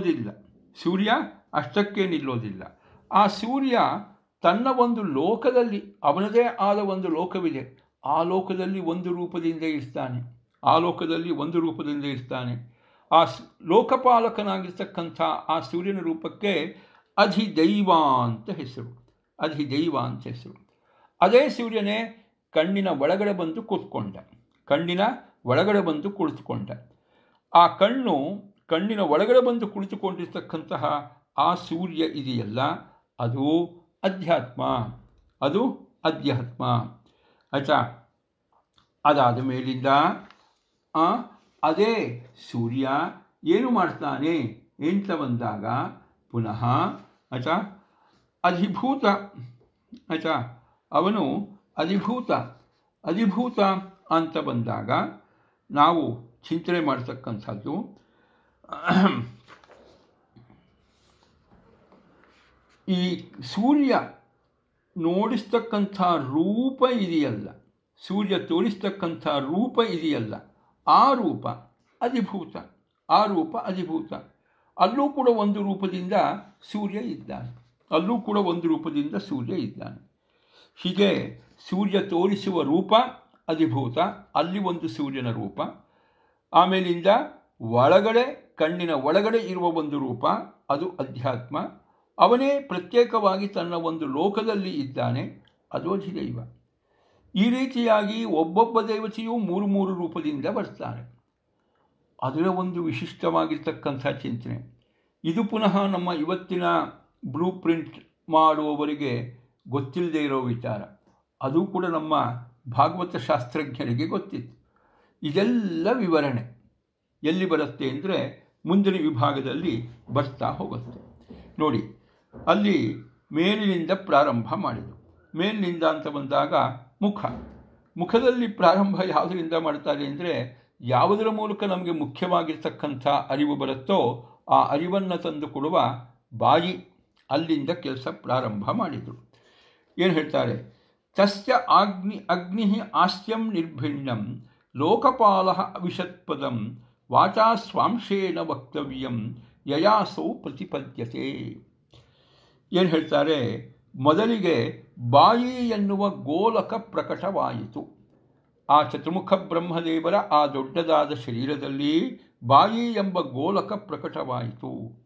ನಿಲ್ಲೋದಿಲ್ಲ. ಆ ಸೂರ್ಯ ತನ್ನ ಒಂದು ಲೋಕದಲ್ಲಿ ಅವನದೇ ಆದ ಒಂದು ಲೋಕವಿದೆ. ಆ ಲೋಕದಲ್ಲಿ ಒಂದು ರೂಪದಿಂದ ಇರ್ತಾನೆ. ಆ ಲೋಕಪಾಲಕನಾಗಿರ್ತಕ್ಕಂಥ ಆ ಸೂರ್ಯನ ರೂಪಕ್ಕೆ ಅಧಿದೈವ ಅಂತ ಹೆಸರು. ಅದೇ ಸೂರ್ಯನೇ ಕಣ್ಣಿನ ಒಳಗಡೆ ಬಂದು ಕುಳಿತುಕೊಂಡ. ಆ ಕಣ್ಣಿನ ಒಳಗಡೆ ಬಂದು ಕುಳಿತುಕೊಂಡಿರ್ತಕ್ಕಂತಹ ಆ ಸೂರ್ಯ ಇದೆಯಲ್ಲ, ಅದು ಅಧ್ಯಾತ್ಮ. ಆಯಿತಾ? ಅದಾದ ಮೇಲಿಂದ ಅದೇ ಸೂರ್ಯ ಏನು ಮಾಡ್ತಾನೆ ಅಂತ ಬಂದಾಗ ಪುನಃ ಆಯಿತಾ ಅಧಿಭೂತ. ಆಯಿತಾ? ಅವನು ಅಧಿಭೂತ ಅಂತ ಬಂದಾಗ ನಾವು ಚಿಂತನೆ ಮಾಡ್ತಕ್ಕಂಥದ್ದು ಈ ಸೂರ್ಯ ನೋಡಿಸ್ತಕ್ಕಂಥ ರೂಪ ಇದೆಯಲ್ಲ, ಸೂರ್ಯ ತೋರಿಸ್ತಕ್ಕಂಥ ರೂಪ ಇದೆಯಲ್ಲ, ಆ ರೂಪ ಅಧಿಭೂತ. ಅಲ್ಲೂ ಕೂಡ ಒಂದು ರೂಪದಿಂದ ಸೂರ್ಯ ಇದ್ದಾನೆ. ಹೀಗೆ ಸೂರ್ಯ ತೋರಿಸುವ ರೂಪ ಅಧಿಭೂತ, ಅಲ್ಲಿ ಒಂದು ಸೂರ್ಯನ ರೂಪ. ಆಮೇಲಿಂದ ಕಣ್ಣಿನ ಒಳಗಡೆ ಇರುವ ಒಂದು ರೂಪ, ಅದು ಅಧ್ಯಾತ್ಮ. ಅವನೇ ಪ್ರತ್ಯೇಕವಾಗಿ ತನ್ನ ಒಂದು ಲೋಕದಲ್ಲಿ ಇದ್ದಾನೆ, ಅದು ಅಧಿದೈವ. ಈ ರೀತಿಯಾಗಿ ಒಬ್ಬೊಬ್ಬ ದೇವತೆಯೂ 3 ರೂಪದಿಂದ ಬರ್ತಾನೆ. ಅದರ ಒಂದು ವಿಶಿಷ್ಟವಾಗಿರ್ತಕ್ಕಂಥ ಚಿಂತನೆ ಇದು. ಪುನಃ ನಮ್ಮ ಇವತ್ತಿನ ಬ್ಲೂ ಪ್ರಿಂಟ್ ಮಾಡುವವರಿಗೆ ಗೊತ್ತಿಲ್ಲದೆ ಇರೋ ವಿಚಾರ. ಅದು ಕೂಡ ನಮ್ಮ ಭಾಗವತ ಶಾಸ್ತ್ರಜ್ಞರಿಗೆ ಗೊತ್ತಿತ್ತು. ಇದೆಲ್ಲ ವಿವರಣೆ ಎಲ್ಲಿ ಬರುತ್ತೆ ಅಂದರೆ ಮುಂದಿನ ವಿಭಾಗದಲ್ಲಿ ಬರ್ತಾ ಹೋಗುತ್ತೆ. ನೋಡಿ, ಅಲ್ಲಿ ಮೇಲಿನಿಂದ ಪ್ರಾರಂಭ ಮಾಡಿದರು. ಮೇಲಿನಿಂದ ಅಂತ ಬಂದಾಗ ಮುಖದಲ್ಲಿ ಪ್ರಾರಂಭ ಯಾವುದರಿಂದ ಮಾಡ್ತಾರೆ ಅಂದರೆ ಯಾವುದರ ಮೂಲಕ ನಮಗೆ ಮುಖ್ಯವಾಗಿರ್ತಕ್ಕಂಥ ಅರಿವು ಬರುತ್ತೋ ಆ ಅರಿವನ್ನು ತಂದು ಕೊಡುವ ಬಾಯಿ, ಅಲ್ಲಿಂದ ಕೆಲಸ ಪ್ರಾರಂಭ ಮಾಡಿದರು. ಏನು ಹೇಳ್ತಾರೆ? ತಸ್ಯ ಅಗ್ನಿ ಆಸ್ಯಂ ನಿರ್ಭಿಣ್ಣಂ ಲೋಕಪಾಲ ಅವಿಷತ್ಪದಂ ವಾಚಾ ಸ್ವಾಂಶೇನ ವಕ್ತವ್ಯಂ ಯಯಾಸೌ ಪ್ರತಿಪದ್ಯತೆ. ಏನು ಹೇಳ್ತಾರೆ? ಮೊದಲಿಗೆ ಬಾಯಿ ಎನ್ನುವ ಗೋಲಕ ಪ್ರಕಟವಾಯಿತು. ಆ ಚತುರ್ಮುಖ ಬ್ರಹ್ಮದೇವರ ಆ ದೊಡ್ಡದಾದ ಶರೀರದಲ್ಲಿ ಬಾಯಿ ಎಂಬ ಗೋಲಕ ಪ್ರಕಟವಾಯಿತು.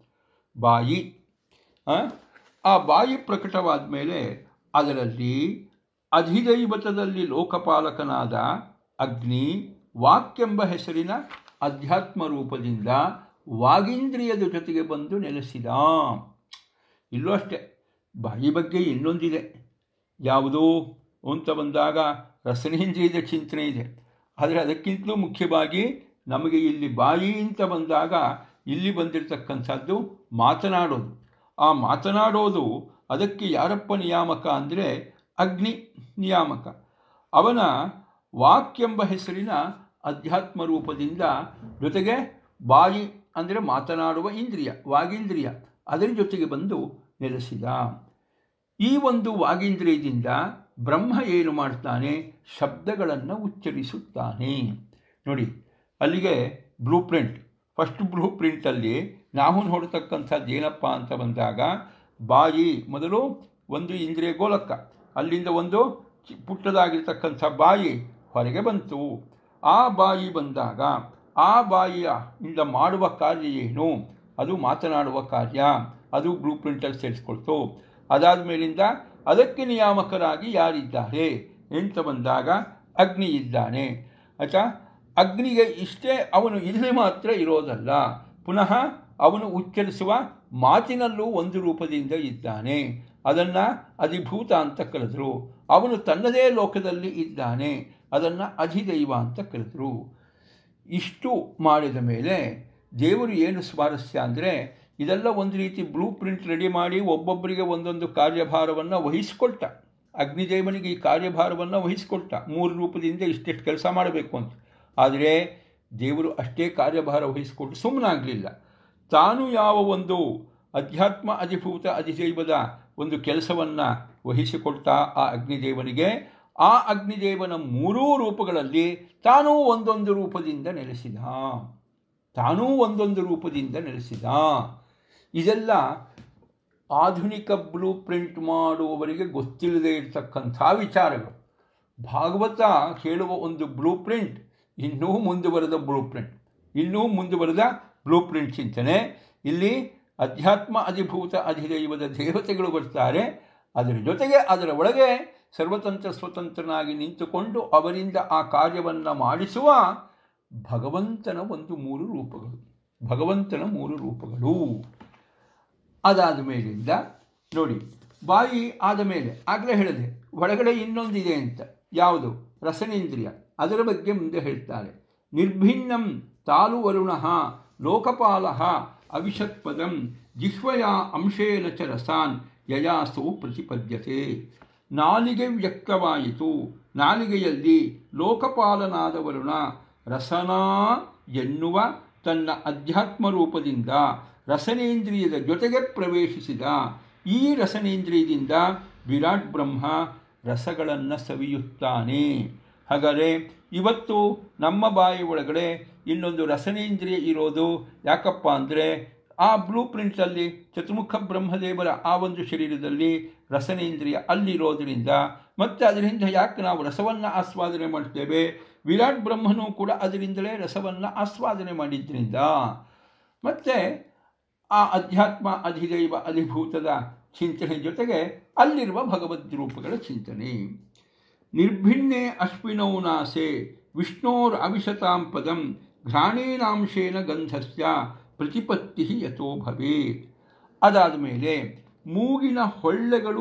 ಆ ಬಾಯಿ ಪ್ರಕಟವಾದ ಮೇಲೆ ಅದರಲ್ಲಿ ಅಧಿದೈವತದಲ್ಲಿ ಲೋಕಪಾಲಕನಾದ ಅಗ್ನಿ ವಾಕ್ಯೆಂಬ ಹೆಸರಿನ ಅಧ್ಯಾತ್ಮ ರೂಪದಿಂದ ವಾಗೀಂದ್ರಿಯದ ಜೊತೆಗೆ ಬಂದು ನೆಲೆಸಿದ. ಇಲ್ಲೂ ಅಷ್ಟೇ, ಬಾಯಿ ಬಗ್ಗೆ ಇನ್ನೊಂದಿದೆ. ಯಾವುದು ಅಂತ ಬಂದಾಗ ರಸನೇಂದ್ರಿಯದ ಚಿಂತನೆ ಇದೆ. ಆದರೆ ಅದಕ್ಕಿಂತಲೂ ಮುಖ್ಯವಾಗಿ ನಮಗೆ ಇಲ್ಲಿ ಬಾಯಿ ಅಂತ ಬಂದಾಗ ಇಲ್ಲಿ ಬಂದಿರತಕ್ಕಂಥದ್ದು ಮಾತನಾಡೋದು. ಆ ಮಾತನಾಡೋದು ಅದಕ್ಕೆ ಯಾರಪ್ಪ ನಿಯಾಮಕ ಅಂದರೆ ಅಗ್ನಿ ನಿಯಾಮಕ. ಅವನ ವಾಕ್ಯೆಂಬ ಹೆಸರಿನ ಅಧ್ಯಾತ್ಮ ರೂಪದಿಂದ ಜೊತೆಗೆ ಬಾಯಿ ಅಂದರೆ ಮಾತನಾಡುವ ಇಂದ್ರಿಯ, ವಾಗೀಂದ್ರಿಯ, ಅದರ ಜೊತೆಗೆ ಬಂದು ನೆಲೆಸಿದ. ಈ ಒಂದು ವಾಗೀಂದ್ರಿಯದಿಂದ ಬ್ರಹ್ಮ ಏನು ಮಾಡ್ತಾನೆ? ಶಬ್ದಗಳನ್ನು ಉಚ್ಚರಿಸುತ್ತಾನೆ. ನೋಡಿ, ಅಲ್ಲಿಗೆ ಬ್ಲೂ ಪ್ರಿಂಟ್, ಫಸ್ಟ್ ಬ್ಲೂ ಪ್ರಿಂಟಲ್ಲಿ ನಾವು ನೋಡತಕ್ಕಂಥದ್ದು ಏನಪ್ಪ ಅಂತ ಬಂದಾಗ ಬಾಯಿ ಮೊದಲು ಒಂದು ಇಂದ್ರಿಯ ಗೋಲಕ, ಅಲ್ಲಿಂದ ಒಂದು ಪುಟ್ಟದಾಗಿರ್ತಕ್ಕಂಥ ಬಾಯಿ ಹೊರಗೆ ಬಂತು. ಆ ಬಾಯಿ ಬಂದಾಗ ಆ ಬಾಯಿಯಿಂದ ಮಾಡುವ ಕಾರ್ಯ ಏನು? ಅದು ಮಾತನಾಡುವ ಕಾರ್ಯ. ಅದು ಬ್ಲೂ ಪ್ರಿಂಟಲ್ಲಿ ಸೇರಿಸ್ಕೊಳ್ತು. ಅದಾದ ಮೇಲಿಂದ ಅದಕ್ಕೆ ನಿಯಾಮಕರಾಗಿ ಯಾರಿದ್ದಾರೆ ಅಂತ ಬಂದಾಗ ಅಗ್ನಿ ಇದ್ದಾನೆ. ಆಯ್ತಾ, ಅಗ್ನಿಗೆ ಇಷ್ಟೇ ಅವನು ಇಲ್ಲಿ ಮಾತ್ರ ಇರೋದಲ್ಲ, ಪುನಃ ಅವನು ಉಚ್ಚರಿಸುವ ಮಾತಿನಲ್ಲೂ ಒಂದು ರೂಪದಿಂದ ಇದ್ದಾನೆ. ಅದನ್ನು ಅಧಿಭೂತ ಅಂತ ಕರೆದರು. ಅವನು ತನ್ನದೇ ಲೋಕದಲ್ಲಿ ಇದ್ದಾನೆ, ಅದನ್ನು ಅಧಿದೈವ ಅಂತ ಕರೆದರು. ಇಷ್ಟು ಮಾಡಿದ ಮೇಲೆ ದೇವರು ಏನು ಸ್ವಾರಸ್ಯ ಅಂದರೆ, ಇದೆಲ್ಲ ಒಂದು ರೀತಿ ಬ್ಲೂ ಪ್ರಿಂಟ್ ರೆಡಿ ಮಾಡಿ ಒಬ್ಬೊಬ್ಬರಿಗೆ ಒಂದೊಂದು ಕಾರ್ಯಭಾರವನ್ನು ವಹಿಸ್ಕೊಳ್ತ. ಅಗ್ನಿದೇವನಿಗೆ ಈ ಕಾರ್ಯಭಾರವನ್ನು ವಹಿಸ್ಕೊಳ್ತ, 3 ರೂಪದಿಂದ ಇಷ್ಟೆಷ್ಟು ಕೆಲಸ ಮಾಡಬೇಕು ಅಂತ. ಆದರೆ ದೇವರು ಅಷ್ಟೇ ಕಾರ್ಯಭಾರ ವಹಿಸಿಕೊಟ್ಟು ಸುಮ್ಮನಾಗಲಿಲ್ಲ. ತಾನು ಯಾವ ಒಂದು ಅಧ್ಯಾತ್ಮ ಅಧಿಭೂತ ಅಧಿದೈವದ ಒಂದು ಕೆಲಸವನ್ನು ವಹಿಸಿಕೊಳ್ತಾ ಆ ಅಗ್ನಿದೇವನಿಗೆ, ಆ ಅಗ್ನಿದೇವನ 3 ರೂಪಗಳಲ್ಲಿ ತಾನೂ ಒಂದೊಂದು ರೂಪದಿಂದ ನೆಲೆಸಿದ. ಇದೆಲ್ಲ ಆಧುನಿಕ ಬ್ಲೂ ಪ್ರಿಂಟ್ ಮಾಡುವವರಿಗೆ ಗೊತ್ತಿಲ್ಲದೆ ಇರತಕ್ಕಂಥ ವಿಚಾರಗಳು. ಭಾಗವತ ಹೇಳುವ ಒಂದು ಬ್ಲೂ ಪ್ರಿಂಟ್ ಇನ್ನೂ ಮುಂದುವರೆದ ಬ್ಲೂ ಪ್ರಿಂಟ್ ಚಿಂತನೆ. ಇಲ್ಲಿ ಅಧ್ಯಾತ್ಮ ಅಧಿಭೂತ ಅಧಿದೈವದ ದೇವತೆಗಳು ಬರ್ತಾರೆ, ಅದರ ಜೊತೆಗೆ ಅದರ ಒಳಗೆ ಸರ್ವತಂತ್ರ ಸ್ವತಂತ್ರನಾಗಿ ನಿಂತುಕೊಂಡು ಅವರಿಂದ ಆ ಕಾರ್ಯವನ್ನು ಮಾಡಿಸುವ ಭಗವಂತನ 3 ರೂಪಗಳು. ಅದಾದ ಮೇಲಿಂದ ನೋಡಿ, ಬಾಯಿ ಆದ ಮೇಲೆ ಆಗಲೇ ಹೇಳಿದೆ, ಒಳಗಡೆ ಇನ್ನೊಂದಿದೆ ಅಂತ. ಯಾವುದು? ರಸನೇಂದ್ರಿಯ. ಅದರ ಬಗ್ಗೆ ಮುಂದೆ ಹೇಳ್ತಾರೆ. ನಿರ್ಭಿನ್ನಂ ತಾಲು ವರುಣಃ ಲೋಕಪಾಲಃ ಅವಿಷತ್ಪದಂ ಜಿಹ್ವಯ ಅಂಶೇನ ಚ ರಸಾನ್ ಯಯಾಸು ಪ್ರತಿಪದ್ಯತೆ. ನಾಲಿಗೆ ವ್ಯಕ್ತವಾಯಿತು, ನಾಲಿಗೆಯಲ್ಲಿ ಲೋಕಪಾಲನಾದ ವರುಣ ರಸನಾ ಎನ್ನುವ ತನ್ನ ಅಧ್ಯಾತ್ಮ ರೂಪದಿಂದ ರಸನೇಂದ್ರಿಯದ ಜೊತೆಗೆ ಪ್ರವೇಶಿಸಿದ. ಈ ರಸನೇಂದ್ರಿಯದಿಂದ ವಿರಾಟ್ ಬ್ರಹ್ಮ ರಸಗಳನ್ನು ಸವಿಯುತ್ತಾನೆ. ಹಾಗಾದರೆ ಇವತ್ತು ನಮ್ಮ ಬಾಯಿ ಒಳಗಡೆ ಇನ್ನೊಂದು ರಸನೇಂದ್ರಿಯ ಇರೋದು ಯಾಕಪ್ಪ ಅಂದರೆ, ಆ ಬ್ಲೂ ಪ್ರಿಂಟಲ್ಲಿ ಚತುರ್ಮುಖ ಬ್ರಹ್ಮದೇವರ ಆ ಒಂದು ಶರೀರದಲ್ಲಿ ರಸನೇಂದ್ರಿಯ ಅಲ್ಲಿರೋದರಿಂದ, ಮತ್ತು ಅದರಿಂದ ಯಾಕೆ ನಾವು ರಸವನ್ನು ಆಸ್ವಾದನೆ ಮಾಡ್ತೇವೆ, ವಿರಾಟ್ ಬ್ರಹ್ಮನೂ ಕೂಡ ಅದರಿಂದಲೇ ರಸವನ್ನು ಆಸ್ವಾದನೆ ಮಾಡಿದ್ದರಿಂದ, ಮತ್ತು ಆ ಅಧ್ಯಾತ್ಮ ಅಧಿದೈವ ಅಧಿಭೂತದ ಚಿಂತನೆ ಜೊತೆಗೆ ಅಲ್ಲಿರುವ ಭಗವದ್ ರೂಪಗಳ ಚಿಂತನೆ. ನಿರ್ಭಿನ್ನೆ ಅಶ್ವಿನೌ ನಾಸೆ ವಿಷ್ಣೋರ್ ಅವಿಶತಾಂ ಪದಂ ಘ್ರಾಣೇನಾಂಶೇನ ಗಂಧಸ್ಯ ಪ್ರತಿಪತ್ತಿ ಯಥೋ ಭವೇತ್. ಅದಾದ ಮೇಲೆ ಮೂಗಿನ ಹೊಳ್ಳೆಗಳು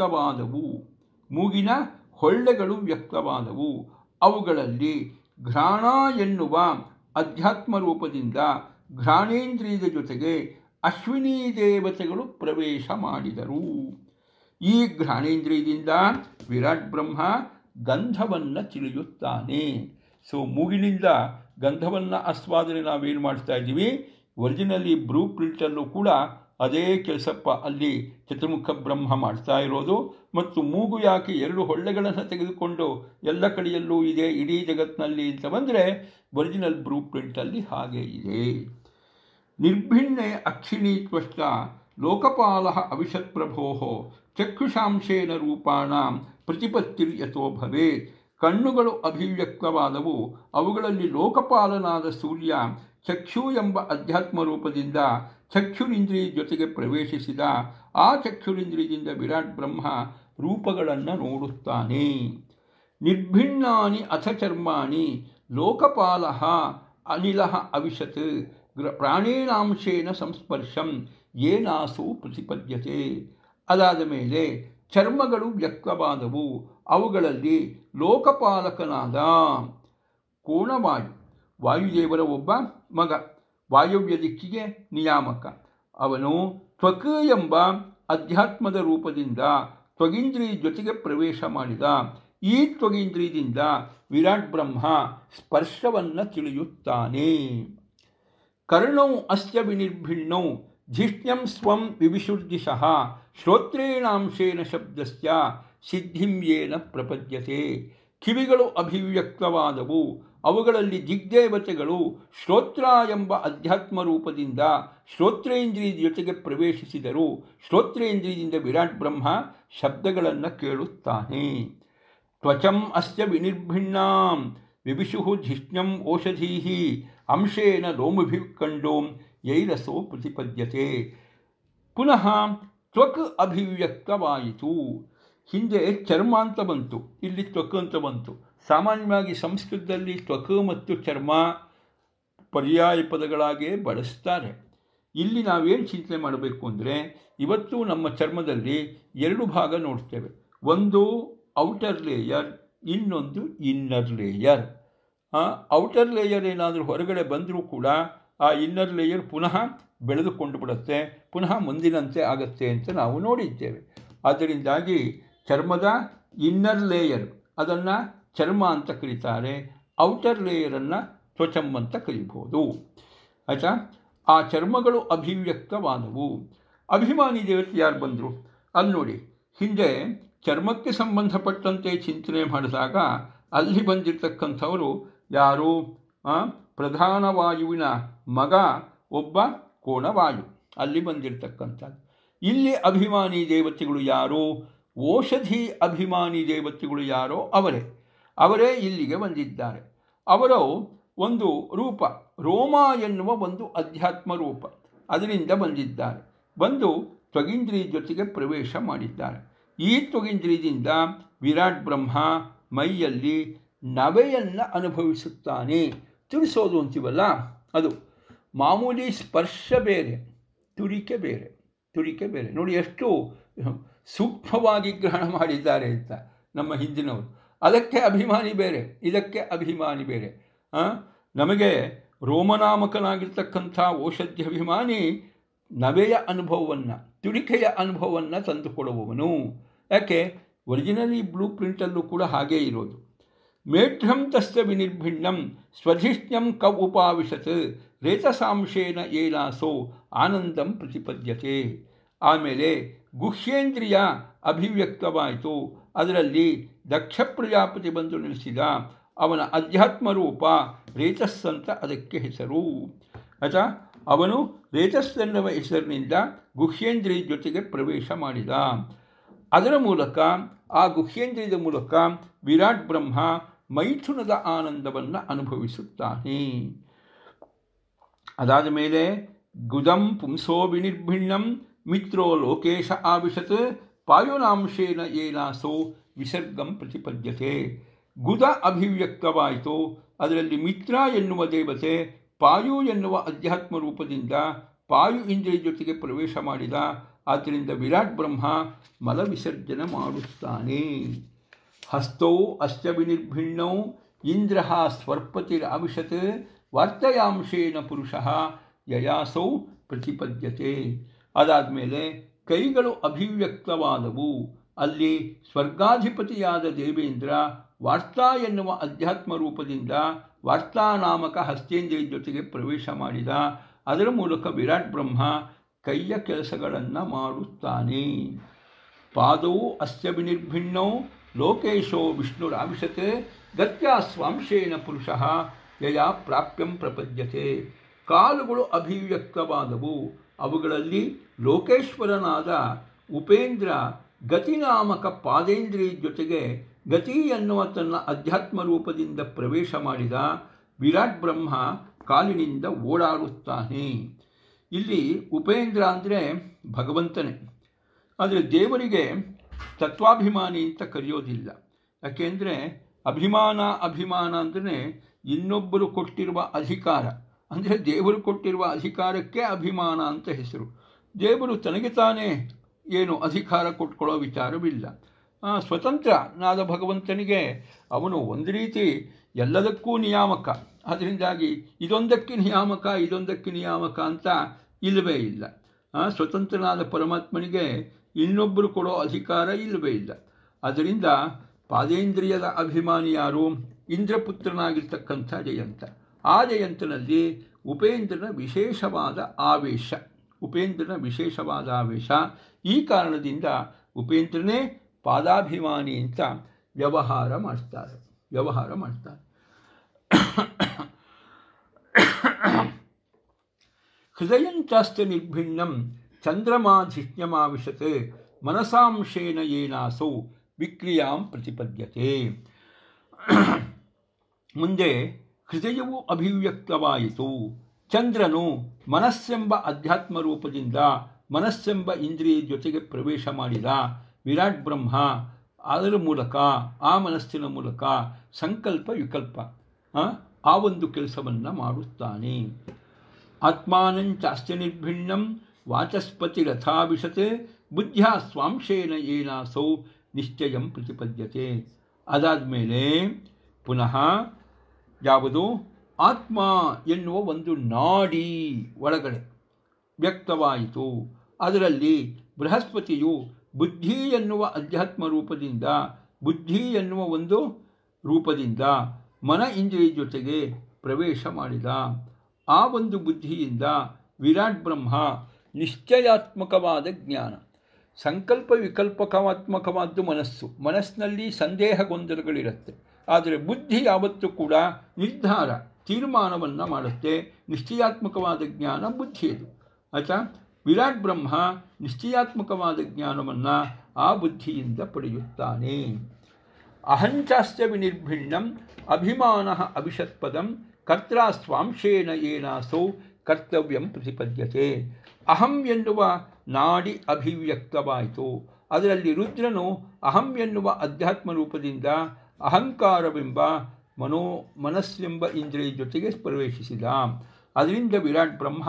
ವ್ಯಕ್ತವಾದವು. ಅವುಗಳಲ್ಲಿ ಘ್ರಾಣ ಎನ್ನುವ ಅಧ್ಯಾತ್ಮ ರೂಪದಿಂದ ಘ್ರಾಣೇಂದ್ರಿಯದ ಜೊತೆಗೆ ಅಶ್ವಿನಿ ದೇವತೆಗಳು ಪ್ರವೇಶ ಮಾಡಿದರು. ಈ ಘ್ರಾಣೇಂದ್ರಿಯದಿಂದ ವಿರಾಟ್ ಬ್ರಹ್ಮ ಗಂಧವನ್ನು ತಿಳಿಯುತ್ತಾನೆ. ಸೊ ಮೂಗಿನಿಂದ ಗಂಧವನ್ನು ಆಸ್ವಾದನೆ ನಾವೇನು ಮಾಡ್ತಾ ಇದ್ದೀವಿ, ಒರಿಜಿನಲಿ ಬ್ಲೂ ಪ್ರಿಂಟಲ್ಲೂ ಕೂಡ ಅದೇ ಕೆಲಸಪ್ಪ ಅಲ್ಲಿ ಚತುರ್ಮುಖ ಬ್ರಹ್ಮ ಮಾಡ್ತಾ ಇರೋದು. ಮತ್ತು ಮೂಗು ಯಾಕೆ 2 ಹೊಳ್ಳೆಗಳನ್ನು ತೆಗೆದುಕೊಂಡು ಎಲ್ಲ ಕಡೆಯಲ್ಲೂ ಇದೆ ಇಡೀ ಜಗತ್ತಿನಲ್ಲಿ ಅಂತ ಬಂದರೆ, ಒರಿಜಿನಲ್ ಬ್ಲೂ ಪ್ರಿಂಟಲ್ಲಿ ಹಾಗೆ ಇದೆ. ನಿರ್ಭಿನ್ನೆ ಅಕ್ಷಿಣೀ ತ್ವಷ್ಟ ಲೋಕಪಾಲಃ ಅವಿಶತ್ ಪ್ರಭೋಃ ಚಕ್ಷುಷಾಂಶೇನ ರೂಪಾಣಾಂ ಪ್ರತಿಪತ್ತಿರ್ಯಥೋ ಭವೇತ್. ಕಣ್ಣುಗಳು ಅಭಿವ್ಯಕ್ತವಾದವು, ಅವುಗಳಲ್ಲಿ ಲೋಕಪಾಲನಾದ ಸೂರ್ಯ ಚಕ್ಷು ಎಂಬ ಅಧ್ಯಾತ್ಮ ರೂಪದಿಂದ ಚಕ್ಷುರಿಂದ್ರಿಯ ಜೊತೆಗೆ ಪ್ರವೇಶಿಸಿದ. ಆ ಚಕ್ಷುರಿಂದ್ರಿಯದಿಂದ ವಿರಾಟ್ ಬ್ರಹ್ಮ ರೂಪಗಳನ್ನು ನೋಡುತ್ತಾನೆ. ನಿರ್ಭಿನ್ನಾನಿ ಅಥ ಚರ್ಮಾಣಿ ಲೋಕಪಾಲಃ ಅನಿಲಃ ಅವಿಶತ್ ಪ್ರಾಣೇನಾಂಶೇನ ಸಂಸ್ಪರ್ಶಂ ಏನಾಸು ಪ್ರತಿಪದ್ಯತೆ. ಅದಾದ ಮೇಲೆ ಚರ್ಮಗಳು ವ್ಯಕ್ತವಾದವು, ಅವುಗಳಲ್ಲಿ ಲೋಕಪಾಲಕನಾದ ಕೋಣವಾಯು, ವಾಯುದೇವರ ಒಬ್ಬ ಮಗ, ವಾಯವ್ಯ ದಿಕ್ಕಿಗೆ ನಿಯಾಮಕ. ಅವನು ತ್ವಕ್ ಎಂಬ ಅಧ್ಯಾತ್ಮದ ರೂಪದಿಂದ ತ್ವಗೀಂದ್ರಿಯ ಜೊತೆಗೆ ಪ್ರವೇಶ ಮಾಡಿದ. ಈ ತ್ವಗೀಂದ್ರಿಯದಿಂದ ವಿರಾಟ್ ಬ್ರಹ್ಮ ಸ್ಪರ್ಶವನ್ನು ತಿಳಿಯುತ್ತಾನೆ. ಕರ್ಣೌ ಅಸ್ಯ ವಿನಿರ್ಭಿನ್ನೌ ಧಿಷ್ಣ್ಯಂ ಸ್ವಂ ವಿವಿಶುರ್ದಿಶಃ ಶ್ರೋತ್ರೇಣಾಂಶೇನ ಶಬ್ದಸ್ಯ ಸಿದ್ಧಿಂ ಯೇನ ಪ್ರಪದ್ಯತೆ. ಕಿವಿಗಳು ಅಭಿವ್ಯಕ್ತವಾದವು, ಅವುಗಳಲ್ಲಿ ದಿಗ್ದೇವತೆಗಳು ಶ್ರೋತ್ರ ಎಂಬ ಅಧ್ಯಾತ್ಮ ರೂಪದಿಂದ ಶ್ರೋತ್ರೇಂದ್ರಿಯ ಜೊತೆಗೆ ಪ್ರವೇಶಿಸಿದರು. ಶ್ರೋತ್ರೇಂದ್ರಿಯದಿಂದ ವಿರಾಟ್ ಬ್ರಹ್ಮ ಶಬ್ದಗಳನ್ನು ಕೇಳುತ್ತಾನೆ. ತ್ವಚಂ ಅಸ್ಯ ವಿನಿರ್ಭಿನ್ನಾಂ ವಿವಿಶು ಧಿಷ್ಣ್ಯಂ ಓಷಧೀ ಅಂಶೇನ ಲೋಮಭಿಃ ಕಂಡೋಂ ಯೈರಸೋ ಪ್ರತಿಪದ್ಯತೆ. ಪುನಃ ತ್ವಕ್ ಅಭಿವ್ಯಕ್ತವಾಯಿತು. ಹಿಂದೆ ಚರ್ಮ ಅಂತ ಬಂತು, ಇಲ್ಲಿ ತ್ವಕ್ ಅಂತ ಬಂತು. ಸಾಮಾನ್ಯವಾಗಿ ಸಂಸ್ಕೃತದಲ್ಲಿ ತ್ವಕ್ ಮತ್ತು ಚರ್ಮ ಪರ್ಯಾಯ ಪದಗಳಾಗೇ ಬಳಸ್ತಾರೆ. ಇಲ್ಲಿ ನಾವೇನು ಚಿಂತನೆ ಮಾಡಬೇಕು ಅಂದರೆ, ಇವತ್ತು ನಮ್ಮ ಚರ್ಮದಲ್ಲಿ 2 ಭಾಗ ನೋಡ್ತೇವೆ. ಒಂದು ಔಟರ್ ಲೇಯರ್, ಇನ್ನೊಂದು ಇನ್ನರ್ ಲೇಯರ್. ಔಟರ್ ಲೇಯರ್ ಏನಾದರೂ ಹೊರಗಡೆ ಬಂದರೂ ಕೂಡ ಆ ಇನ್ನರ್ ಲೇಯರ್ ಪುನಃ ಬೆಳೆದುಕೊಂಡು ಬಿಡುತ್ತೆ, ಪುನಃ ಮುಂದಿನಂತೆ ಆಗುತ್ತೆ ಅಂತ ನಾವು ನೋಡಿದ್ದೇವೆ. ಆದ್ದರಿಂದಾಗಿ ಚರ್ಮದ ಇನ್ನರ್ ಲೇಯರ್ ಅದನ್ನು ಚರ್ಮ ಅಂತ ಕರೀತಾರೆ, ಔಟರ್ ಲೇಯರನ್ನು ತ್ವಚಂ ಅಂತ ಕರೀಬೋದು. ಆಯಿತಾ? ಆ ಚರ್ಮಗಳು ಅಭಿವ್ಯಕ್ತವಾದವು. ಅಭಿಮಾನಿ ದೇವತೆ ಯಾರು ಬಂದರು ಅಲ್ಲಿ ನೋಡಿ. ಹಿಂದೆ ಚರ್ಮಕ್ಕೆ ಸಂಬಂಧಪಟ್ಟಂತೆ ಚಿಂತನೆ ಮಾಡಿದಾಗ ಅಲ್ಲಿ ಬಂದಿರತಕ್ಕಂಥವರು ಯಾರು? ಪ್ರಧಾನ ವಾಯುವಿನ ಮಗ ಒಬ್ಬ ಕೋಣವಾಯು, ಅಲ್ಲಿ ಬಂದಿರತಕ್ಕಂಥದ್ದು. ಇಲ್ಲಿ ಅಭಿಮಾನಿ ದೇವತೆಗಳು ಯಾರು? ಔಷಧಿ ಅಭಿಮಾನಿ ದೇವತೆಗಳು ಯಾರೋ ಅವರೇ ಇಲ್ಲಿಗೆ ಬಂದಿದ್ದಾರೆ. ಅವರು ಒಂದು ರೂಪ, ರೋಮ ಎನ್ನುವ ಒಂದು ಅಧ್ಯಾತ್ಮ ರೂಪ, ಅದರಿಂದ ಬಂದಿದ್ದಾರೆ. ಬಂದು ತ್ವಗೀಂದ್ರಿಯ ಜೊತೆಗೆ ಪ್ರವೇಶ ಮಾಡಿದ್ದಾರೆ. ಈ ತ್ವಗೀಂದ್ರಿಯದಿಂದ ವಿರಾಟ್ ಬ್ರಹ್ಮ ಮೈಯಲ್ಲಿ ನವೆಯನ್ನು ಅನುಭವಿಸುತ್ತಾನೆ. ತುರಿಸೋದು ಅಂತೀವಲ್ಲ, ಅದು ಮಾಮೂಲಿ ಸ್ಪರ್ಶ ಬೇರೆ, ತುರಿಕೆ ಬೇರೆ. ನೋಡಿ ಎಷ್ಟು ಸೂಕ್ಷ್ಮವಾಗಿ ಗ್ರಹಣ ಮಾಡಿದ್ದಾರೆ ಅಂತ ನಮ್ಮ ಹಿಂದಿನವರು. ಅದಕ್ಕೆ ಅಭಿಮಾನಿ ಬೇರೆ, ಇದಕ್ಕೆ ಅಭಿಮಾನಿ ಬೇರೆ. ನಮಗೆ ರೋಮನಾಮಕನಾಗಿರ್ತಕ್ಕಂಥ ಔಷಧಿ ಅಭಿಮಾನಿ ನವೆಯ ಅನುಭವವನ್ನು, ತುರಿಕೆಯ ಅನುಭವವನ್ನು ತಂದುಕೊಡುವವನು. ಯಾಕೆ? ಒರಿಜಿನಲಿ ಬ್ಲೂ ಪ್ರಿಂಟಲ್ಲೂ ಕೂಡ ಹಾಗೇ ಇರೋದು. ಮೇಢ್ರಂ ತಸ್ಯ ವಿನಿರ್ಭಿಣ್ಣಂ ಸ್ವಧಿಷ್ಣ್ಯಂ ಕ ಉಪಾವಿಶತ್ ರೇತಸಾಂಶೇನ ಏನಾಸೋ ಆನಂದಂ ಪ್ರತಿಪದ್ಯತೆ. ಆಮೇಲೆ ಗುಹ್ಯೇಂದ್ರಿಯ ಅಭಿವ್ಯಕ್ತವಾಯಿತು. ಅದರಲ್ಲಿ ದಕ್ಷ ಪ್ರಜಾಪತಿ ಬಂದು ನೆಲೆಸಿದ. ಅವನ ಅಧ್ಯಾತ್ಮ ರೂಪ ರೇತಸ್ ಅಂತ ಅದಕ್ಕೆ ಹೆಸರು. ಆಯಿತಾ? ಅವನು ರೇತಸ್ ಎನ್ನುವ ಹೆಸರಿನಿಂದ ಗುಹ್ಯೇಂದ್ರಿಯ ಜೊತೆಗೆ ಪ್ರವೇಶ ಮಾಡಿದ. ಅದರ ಮೂಲಕ, ಆ ಗುಹ್ಯೇಂದ್ರಿಯದ ಮೂಲಕ ವಿರಾಟ್ ಬ್ರಹ್ಮ ಮೈಥುನದ ಆನಂದವನ್ನು ಅನುಭವಿಸುತ್ತಾನೆ. ಅದಾದ ಮೇಲೆ ಗುದಂ ಪುಂಸೋ ವಿನಿರ್ಭಿಣ್ಣಂ ಮಿತ್ರೋ ಲೋಕೇಶ ಆವಿಶತ್ ಪಾಯುನಾಂಶೇನ ಏನಾಸೋ ವಿಸರ್ಗಂ ಪ್ರತಿಪದ್ಯತೆ. ಗುದ ಅಭಿವ್ಯಕ್ತವಾಯಿತು. ಅದರಲ್ಲಿ ಮಿತ್ರ ಎನ್ನುವ ದೇವತೆ ಪಾಯು ಎನ್ನುವ ಅಧ್ಯಾತ್ಮ ರೂಪದಿಂದ ಪಾಯು ಇಂದ್ರಿಯ ಜೊತೆಗೆ ಪ್ರವೇಶ ಮಾಡಿದ. ಆದ್ದರಿಂದ ವಿರಾಟ್ ಬ್ರಹ್ಮ ಮಲ ವಿಸರ್ಜನೆ ಮಾಡುತ್ತಾನೆ. ಹಸ್ತೌ ಅಸ್ಯ ವಿನಿರ್ಭಿಣ್ಣೌ ಇಂದ್ರ ಸ್ವರ್ಪತಿರಾವಿಶತ್ ವಾರ್ತೆಯಾಂಶೇನ ಪುರುಷಃ ಯಯಾಸೌ ಪ್ರತಿಪದ್ಯತೆ. ಅದಾದಮೇಲೆ ಕೈಗಳು ಅಭಿವ್ಯಕ್ತವಾದವು. ಅಲ್ಲಿ ಸ್ವರ್ಗಾಧಿಪತಿಯಾದ ದೇವೇಂದ್ರ ವಾರ್ತಾ ಎನ್ನುವ ಅಧ್ಯಾತ್ಮ ರೂಪದಿಂದ ವಾರ್ತಾನಾಮಕ ಹಸ್ತೇಂದ್ರಿಯ ಜೊತೆಗೆ ಪ್ರವೇಶ ಮಾಡಿದ. ಅದರ ಮೂಲಕ ವಿರಾಟ್ ಬ್ರಹ್ಮ ಕೈಯ ಕೆಲಸಗಳನ್ನು ಮಾಡುತ್ತಾನೆ. ಪಾದೌ ಅಸ್ಯ ವಿನಿರ್ಭಿಣ್ಣೌ ಲೋಕೇಶೋ ವಿಷ್ಣುರಾವಿಶತ್ ಗತ್ಯಾ ಸ್ವಾಂಶೇನ ಪುರುಷಃ ಯಯಾ ಪ್ರಾಪ್ಯಂ ಪ್ರಪದ್ಯತೆ. ಕಾಲುಗಳು ಅಭಿವ್ಯಕ್ತವಾದವು. ಅವುಗಳಲ್ಲಿ ಲೋಕೇಶ್ವರನಾದ ಉಪೇಂದ್ರ ಗತಿನಾಮಕ ಪಾದೇಂದ್ರಿಯ ಜೊತೆಗೆ ಗತಿ ಎನ್ನುವ ತನ್ನ ಅಧ್ಯಾತ್ಮ ರೂಪದಿಂದ ಪ್ರವೇಶ ಮಾಡಿದ. ವಿರಾಟ್ ಬ್ರಹ್ಮ ಕಾಲಿನಿಂದ ಓಡಾಡುತ್ತಾನೆ. ಇಲ್ಲಿ ಉಪೇಂದ್ರ ಅಂದರೆ ಭಗವಂತನೇ. ಆದರೆ ದೇವರಿಗೆ ತತ್ವಾಭಿಮಾನಿ ಅಂತ ಕರೆಯೋದಿಲ್ಲ. ಯಾಕೆಂದರೆ ಅಭಿಮಾನ ಅಂದರೆ ಇನ್ನೊಬ್ಬರು ಕೊಟ್ಟಿರುವ ಅಧಿಕಾರ, ಅಂದರೆ ದೇವರು ಕೊಟ್ಟಿರುವ ಅಧಿಕಾರಕ್ಕೆ ಅಭಿಮಾನ ಅಂತ ಹೆಸರು. ದೇವರು ತನಗೆ ತಾನೇ ಏನು ಅಧಿಕಾರ ಕೊಟ್ಕೊಳ್ಳೋ ವಿಚಾರವಿಲ್ಲ. ಸ್ವತಂತ್ರನಾದ ಭಗವಂತನಿಗೆ ಅವನು ಒಂದು ರೀತಿ ಎಲ್ಲದಕ್ಕೂ ನಿಯಾಮಕ. ಅದರಿಂದಾಗಿ ಇದೊಂದಕ್ಕೆ ನಿಯಾಮಕ ಅಂತ ಇಲ್ಲವೇ ಇಲ್ಲ. ಸ್ವತಂತ್ರನಾದ ಪರಮಾತ್ಮನಿಗೆ ಇನ್ನೊಬ್ಬರು ಕೊಡೋ ಅಧಿಕಾರ ಇಲ್ಲವೇ ಇಲ್ಲ. ಅದರಿಂದ ಪಾದೇಂದ್ರಿಯದ ಅಭಿಮಾನಿ ಯಾರು? ಇಂದ್ರಪುತ್ರನಾಗಿರ್ತಕ್ಕಂಥ ಜಯಂತ. ಆ ಜಯಂತನಲ್ಲಿ ಉಪೇಂದ್ರನ ವಿಶೇಷವಾದ ಆವೇಶ. ಈ ಕಾರಣದಿಂದ ಉಪೇಂದ್ರನೇ ಪಾದಾಭಿಮಾನಿ ಅಂತ ವ್ಯವಹಾರ ಮಾಡ್ತಾರೆ. ಹೃದಯಂಚಾಸ್ತ ನಿರ್ಭಿಣ್ಣಂ ಚಂದ್ರಮಾಧಿಷ್ಣ್ಯಮಾವಿಶತ್ ಮನಸಾಂಶೇನ ಏನಾಸೌ ವಿಕ್ರಿಯಾಂ ಪ್ರತಿಪದ್ಯತೆ. ಮುಂದೆ ಹೃದಯವು ಅಭಿವ್ಯಕ್ತವಾಯಿತು. ಚಂದ್ರನು ಮನಸ್ಸೆಂಬ ಅಧ್ಯಾತ್ಮ ರೂಪದಿಂದ ಮನಸ್ಸೆಂಬ ಇಂದ್ರಿಯ ಜೊತೆಗೆ ಪ್ರವೇಶ ಮಾಡಿದ ವಿರಾಟ್ ಬ್ರಹ್ಮ ಅದರ ಮೂಲಕ ಆ ಮನಸ್ಸಿನ ಮೂಲಕ ಸಂಕಲ್ಪ ವಿಕಲ್ಪ ಆ ಒಂದು ಕೆಲಸವನ್ನು ಮಾಡುತ್ತಾನೆ. ಆತ್ಮಾನಂಚಾಸ್ತ್ಯ ನಿರ್ಭಿನ್ನಂ ವಾಚಸ್ಪತಿ ರಥಾಭಿಷತೆ ಬುದ್ಧಿಯ ಸ್ವಾಂಶೇನ ಏನಾಸೌ ನಿಶ್ಚಯಂ ಪ್ರತಿಪದ್ಯತೆ. ಅದಾದಮೇಲೆ ಪುನಃ ಯಾವುದು ಆತ್ಮ ಎನ್ನುವ ಒಂದು ನಾಡಿ ಒಳಗಡೆ ವ್ಯಕ್ತವಾಯಿತು. ಅದರಲ್ಲಿ ಬೃಹಸ್ಪತಿಯು ಬುದ್ಧಿ ಎನ್ನುವ ಅಧ್ಯಾತ್ಮ ರೂಪದಿಂದ ಬುದ್ಧಿ ಎನ್ನುವ ಒಂದು ರೂಪದಿಂದ ಮನ ಇಂದ್ರಿಯ ಜೊತೆಗೆ ಪ್ರವೇಶ ಮಾಡಿದ. ಆ ಒಂದು ಬುದ್ಧಿಯಿಂದ ವಿರಾಟ್ ಬ್ರಹ್ಮ ನಿಶ್ಚಯಾತ್ಮಕವಾದ ಜ್ಞಾನ, ಸಂಕಲ್ಪ ವಿಕಲ್ಪಕಾತ್ಮಕವಾದ್ದು ಮನಸ್ಸಿನಲ್ಲಿ ಸಂದೇಹ ಗೊಂದಲಗಳಿರುತ್ತೆ. ಆದರೆ ಬುದ್ಧಿ ಯಾವತ್ತೂ ಕೂಡ ನಿರ್ಧಾರ ತೀರ್ಮಾನವನ್ನು ಮಾಡುತ್ತೆ. ನಿಶ್ಚಯಾತ್ಮಕವಾದ ಜ್ಞಾನ ಬುದ್ಧಿಯದು. ಆಯಿತಾ? ವಿರಾಟ್ ಬ್ರಹ್ಮ ನಿಶ್ಚಯಾತ್ಮಕವಾದ ಜ್ಞಾನವನ್ನು ಆ ಬುದ್ಧಿಯಿಂದ ಪಡೆಯುತ್ತಾನೆ. ಅಹಂಚಾಸ್ಯ ವಿನಿರ್ಭಿನ್ನಂ ಅಭಿಮಾನ ಅಭಿಷತ್ಪದಂ ಕರ್ತ್ರ ಸ್ವಾಂಶೇನ ಏನಾಸೌ ಕರ್ತವ್ಯಂ ಪ್ರತಿಪದ್ಯತೆ. ಅಹಂ ಎನ್ನುವ ನಾಡಿ ಅಭಿವ್ಯಕ್ತವಾಯಿತು. ಅದರಲ್ಲಿ ರುದ್ರನು ಅಹಂ ಎನ್ನುವ ಅಧ್ಯಾತ್ಮ ರೂಪದಿಂದ ಅಹಂಕಾರವೆಂಬ ಮನಸ್ಸೆಂಬ ಇಂದ್ರಿಯ ಜೊತೆಗೆ ಪ್ರವೇಶಿಸಿದ. ಅದರಿಂದ ವಿರಾಟ್ ಬ್ರಹ್ಮ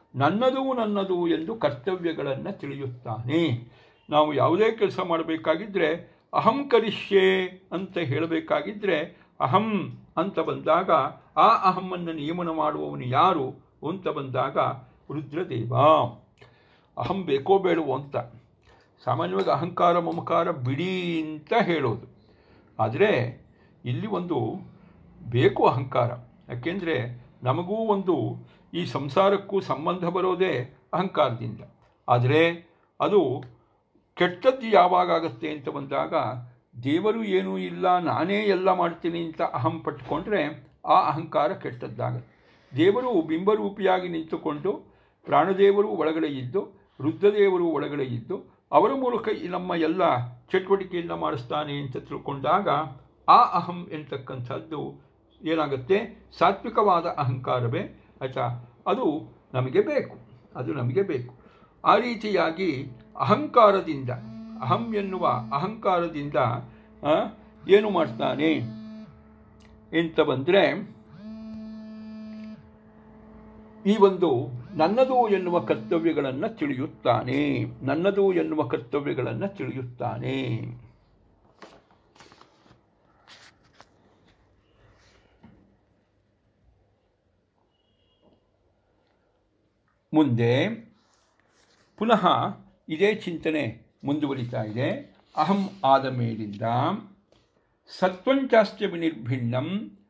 ನನ್ನದು ಎಂದು ಕರ್ತವ್ಯಗಳನ್ನು ತಿಳಿಯುತ್ತಾನೆ. ನಾವು ಯಾವುದೇ ಕೆಲಸ ಮಾಡಬೇಕಾಗಿದ್ದರೆ ಅಹಂ ಕರಿಷ್ಯೆ ಅಂತ ಹೇಳಬೇಕಾಗಿದ್ದರೆ ಅಹಂ ಅಂತ ಬಂದಾಗ ಆ ಅಹಮ್ಮನ್ನು ನಿಯಮನ ಮಾಡುವವನು ಯಾರು ಅಂತ ಬಂದಾಗ ರುದ್ರದೇವ. ಅಹಂ ಬೇಕೋ ಬೇಡವೋ ಅಂತ ಸಾಮಾನ್ಯವಾಗಿ ಅಹಂಕಾರ ಮಮಕಾರ ಬಿಡಿ ಅಂತ ಹೇಳೋದು. ಆದರೆ ಇಲ್ಲಿ ಒಂದು ಬೇಕು ಅಹಂಕಾರ. ಯಾಕೆಂದರೆ ನಮಗೂ ಒಂದು ಈ ಸಂಸಾರಕ್ಕೂ ಸಂಬಂಧ ಬರೋದೇ ಅಹಂಕಾರದಿಂದ. ಆದರೆ ಅದು ಕೆಟ್ಟದ್ದು ಯಾವಾಗತ್ತೆ ಅಂತ ಬಂದಾಗ ದೇವರು ಏನೂ ಇಲ್ಲ ನಾನೇ ಎಲ್ಲ ಮಾಡ್ತೀನಿ ಅಂತ ಅಹಂ ಪಟ್ಟುಕೊಂಡ್ರೆ ಆ ಅಹಂಕಾರ ಕೆಟ್ಟದ್ದಾಗತ್ತೆ. ದೇವರು ಬಿಂಬರೂಪಿಯಾಗಿ ನಿಂತುಕೊಂಡು ಪ್ರಾಣದೇವರು ಒಳಗಡೆ ಇದ್ದು ರುದ್ರದೇವರು ಒಳಗಡೆ ಇದ್ದು ಅವರ ಮೂಲಕ ನಮ್ಮ ಎಲ್ಲ ಚಟುವಟಿಕೆಯನ್ನು ಮಾಡಿಸ್ತಾನೆ ಅಂತ ತಿಳ್ಕೊಂಡಾಗ ಆ ಅಹಂ ಎಂತಕ್ಕಂಥದ್ದು ಏನಾಗುತ್ತೆ? ಸಾತ್ವಿಕವಾದ ಅಹಂಕಾರವೇ. ಆಯಿತಾ? ಅದು ನಮಗೆ ಬೇಕು. ಆ ರೀತಿಯಾಗಿ ಅಹಂಕಾರದಿಂದ ಅಹಂ ಎನ್ನುವ ಅಹಂಕಾರದಿಂದ ಏನು ಮಾಡ್ತಾನೆ ಅಂತ ಬಂದರೆ ಈ ಒಂದು ನನ್ನದು ಎನ್ನುವ ಕರ್ತವ್ಯಗಳನ್ನು ತಿಳಿಯುತ್ತಾನೆ. ಮುಂದೆ ಪುನಃ ಇದೇ ಚಿಂತನೆ ಮುಂದುವರಿತಾ ಇದೆ. ಅಹಂ ಆದ ಮೇಲಿಂದ ಸತ್ವಂಚಾಸ್ತ್ಯ ವಿನಿರ್ಭಿನ್ನಂ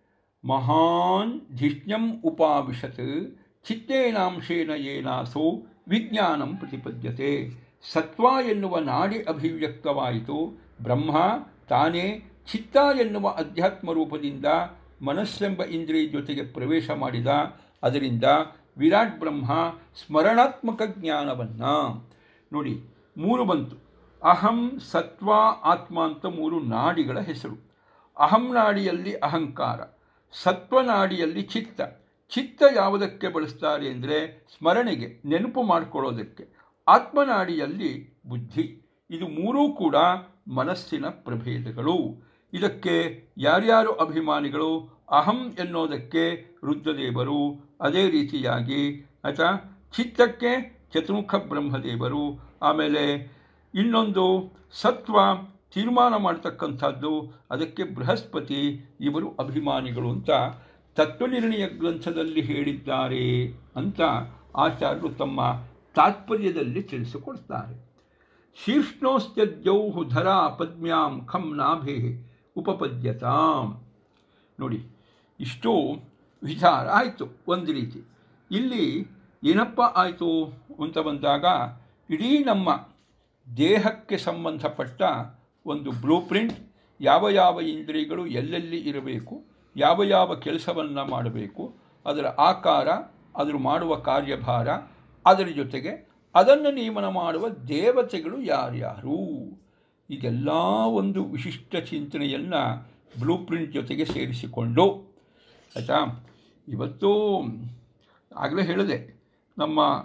ಮಹಾನ್ ಧಿಷ್ಣ್ಯಂ ಉಪಾವಿಶತ್ ಚಿತ್ತೇನಾಂಶೇನ ಏನಾಸೋ ವಿಜ್ಞಾನಂ ಪ್ರತಿಪದ್ಯತೆ. ಸತ್ವ ಎನ್ನುವ ನಾಡಿ ಅಭಿವ್ಯಕ್ತವಾಯಿತು. ಬ್ರಹ್ಮ ತಾನೇ ಚಿತ್ತ ಎನ್ನುವ ಅಧ್ಯಾತ್ಮ ರೂಪದಿಂದ ಮನಸ್ಸೆಂಬ ಇಂದ್ರಿಯ ಜೊತೆಗೆ ಪ್ರವೇಶ ಮಾಡಿದ. ಅದರಿಂದ ವಿರಾಟ್ ಬ್ರಹ್ಮ ಸ್ಮರಣಾತ್ಮಕ ಜ್ಞಾನವನ್ನು ನೋಡಿ 3 ಬಂತು. ಅಹಂ ಸತ್ವ ಆತ್ಮ ಅಂತ 3 ನಾಡಿಗಳ ಹೆಸರು. ಅಹಂ ನಾಡಿಯಲ್ಲಿ ಅಹಂಕಾರ, ಸತ್ವ ನಾಡಿಯಲ್ಲಿ ಚಿತ್ತ ಯಾವುದಕ್ಕೆ ಬಳಸ್ತಾರೆ ಅಂದರೆ ಸ್ಮರಣೆಗೆ, ನೆನಪು ಮಾಡಿಕೊಳ್ಳೋದಕ್ಕೆ. ಆತ್ಮನಾಡಿಯಲ್ಲಿ ಬುದ್ಧಿ. ಇದು 3 ಕೂಡ ಮನಸ್ಸಿನ ಪ್ರಭೇದಗಳು. ಇದಕ್ಕೆ ಯಾರ್ಯಾರು ಅಭಿಮಾನಿಗಳು? ಅಹಂ ಎನ್ನೋದಕ್ಕೆ ರುದ್ರದೇವರು, ಅದೇ ರೀತಿಯಾಗಿ ಆಯಿತಾ ಚಿತ್ತಕ್ಕೆ ಚತುರ್ಮುಖ ಬ್ರಹ್ಮದೇವರು, ಆಮೇಲೆ ಇನ್ನೊಂದು ಸತ್ವ ತೀರ್ಮಾನ ಮಾಡ್ತಕ್ಕಂಥದ್ದು ಅದಕ್ಕೆ ಬೃಹಸ್ಪತಿ, ಇವರು ಅಭಿಮಾನಿಗಳು ಅಂತ ತತ್ವನಿರ್ಣಯ ಗ್ರಂಥದಲ್ಲಿ ಹೇಳಿದ್ದಾರೆ ಅಂತ ಆಚಾರ್ಯರು ತಮ್ಮ ತಾತ್ಪರ್ಯದಲ್ಲಿ ತಿಳಿಸಿಕೊಡ್ತಾರೆ. ಶೀರ್ಷ್ಣೋಸ್ತ್ಯದ್ಯೌಹು ಧರಾ ಪದ್ಮ್ಯಾಂ ಖಂ ನಾಭೇ ಉಪಪದ್ಯತಾಂ. ನೋಡಿ, ಇಷ್ಟು ವಿಚಾರ ಆಯಿತು ಒಂದು ರೀತಿ. ಇಲ್ಲಿ ಏನಪ್ಪ ಆಯಿತು ಅಂತ ಬಂದಾಗ ಇಡೀ ನಮ್ಮ ದೇಹಕ್ಕೆ ಸಂಬಂಧಪಟ್ಟ ಒಂದು ಬ್ಲೂ ಪ್ರಿಂಟ್, ಯಾವ ಇಂದ್ರಿಯಗಳು ಎಲ್ಲೆಲ್ಲಿ ಇರಬೇಕು, ಯಾವ ಕೆಲಸವನ್ನು ಮಾಡಬೇಕು, ಅದರ ಆಕಾರ, ಅದರ ಮಾಡುವ ಕಾರ್ಯಭಾರ, ಅದರ ಜೊತೆಗೆ ಅದನ್ನು ನಿಯಮನ ಮಾಡುವ ದೇವತೆಗಳು ಯಾರ್ಯಾರು, ಇದೆಲ್ಲ ಒಂದು ವಿಶಿಷ್ಟ ಚಿಂತನೆಯನ್ನು ಬ್ಲೂ ಪ್ರಿಂಟ್ ಜೊತೆಗೆ ಸೇರಿಸಿಕೊಂಡು ಆಯಿತಾ. ಇವತ್ತು ಆಗಲೇ ಹೇಳಿದೆ, ನಮ್ಮ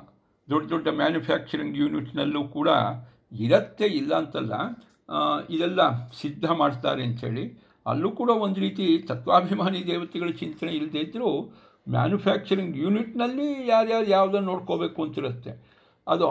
ದೊಡ್ಡ ದೊಡ್ಡ ಮ್ಯಾನುಫ್ಯಾಕ್ಚರಿಂಗ್ ಯೂನಿಟ್ನಲ್ಲೂ ಕೂಡ ಇರತ್ತೆ, ಇಲ್ಲ ಅಂತಲ್ಲ, ಇದೆಲ್ಲ ಸಿದ್ಧ ಮಾಡ್ತಾರೆ ಅಂಥೇಳಿ. ಅಲ್ಲೂ ಕೂಡ ಒಂದು ರೀತಿ ತತ್ವಾಭಿಮಾನಿ ದೇವತೆಗಳ ಚಿಂತನೆ ಇಲ್ಲದೇ ಇದ್ದರೂ ಮ್ಯಾನುಫ್ಯಾಕ್ಚರಿಂಗ್ ಯೂನಿಟ್ನಲ್ಲಿ ಯಾರ್ಯಾರು ಯಾವುದನ್ನು ನೋಡ್ಕೋಬೇಕು ಅಂತಿರುತ್ತೆ. ಅದು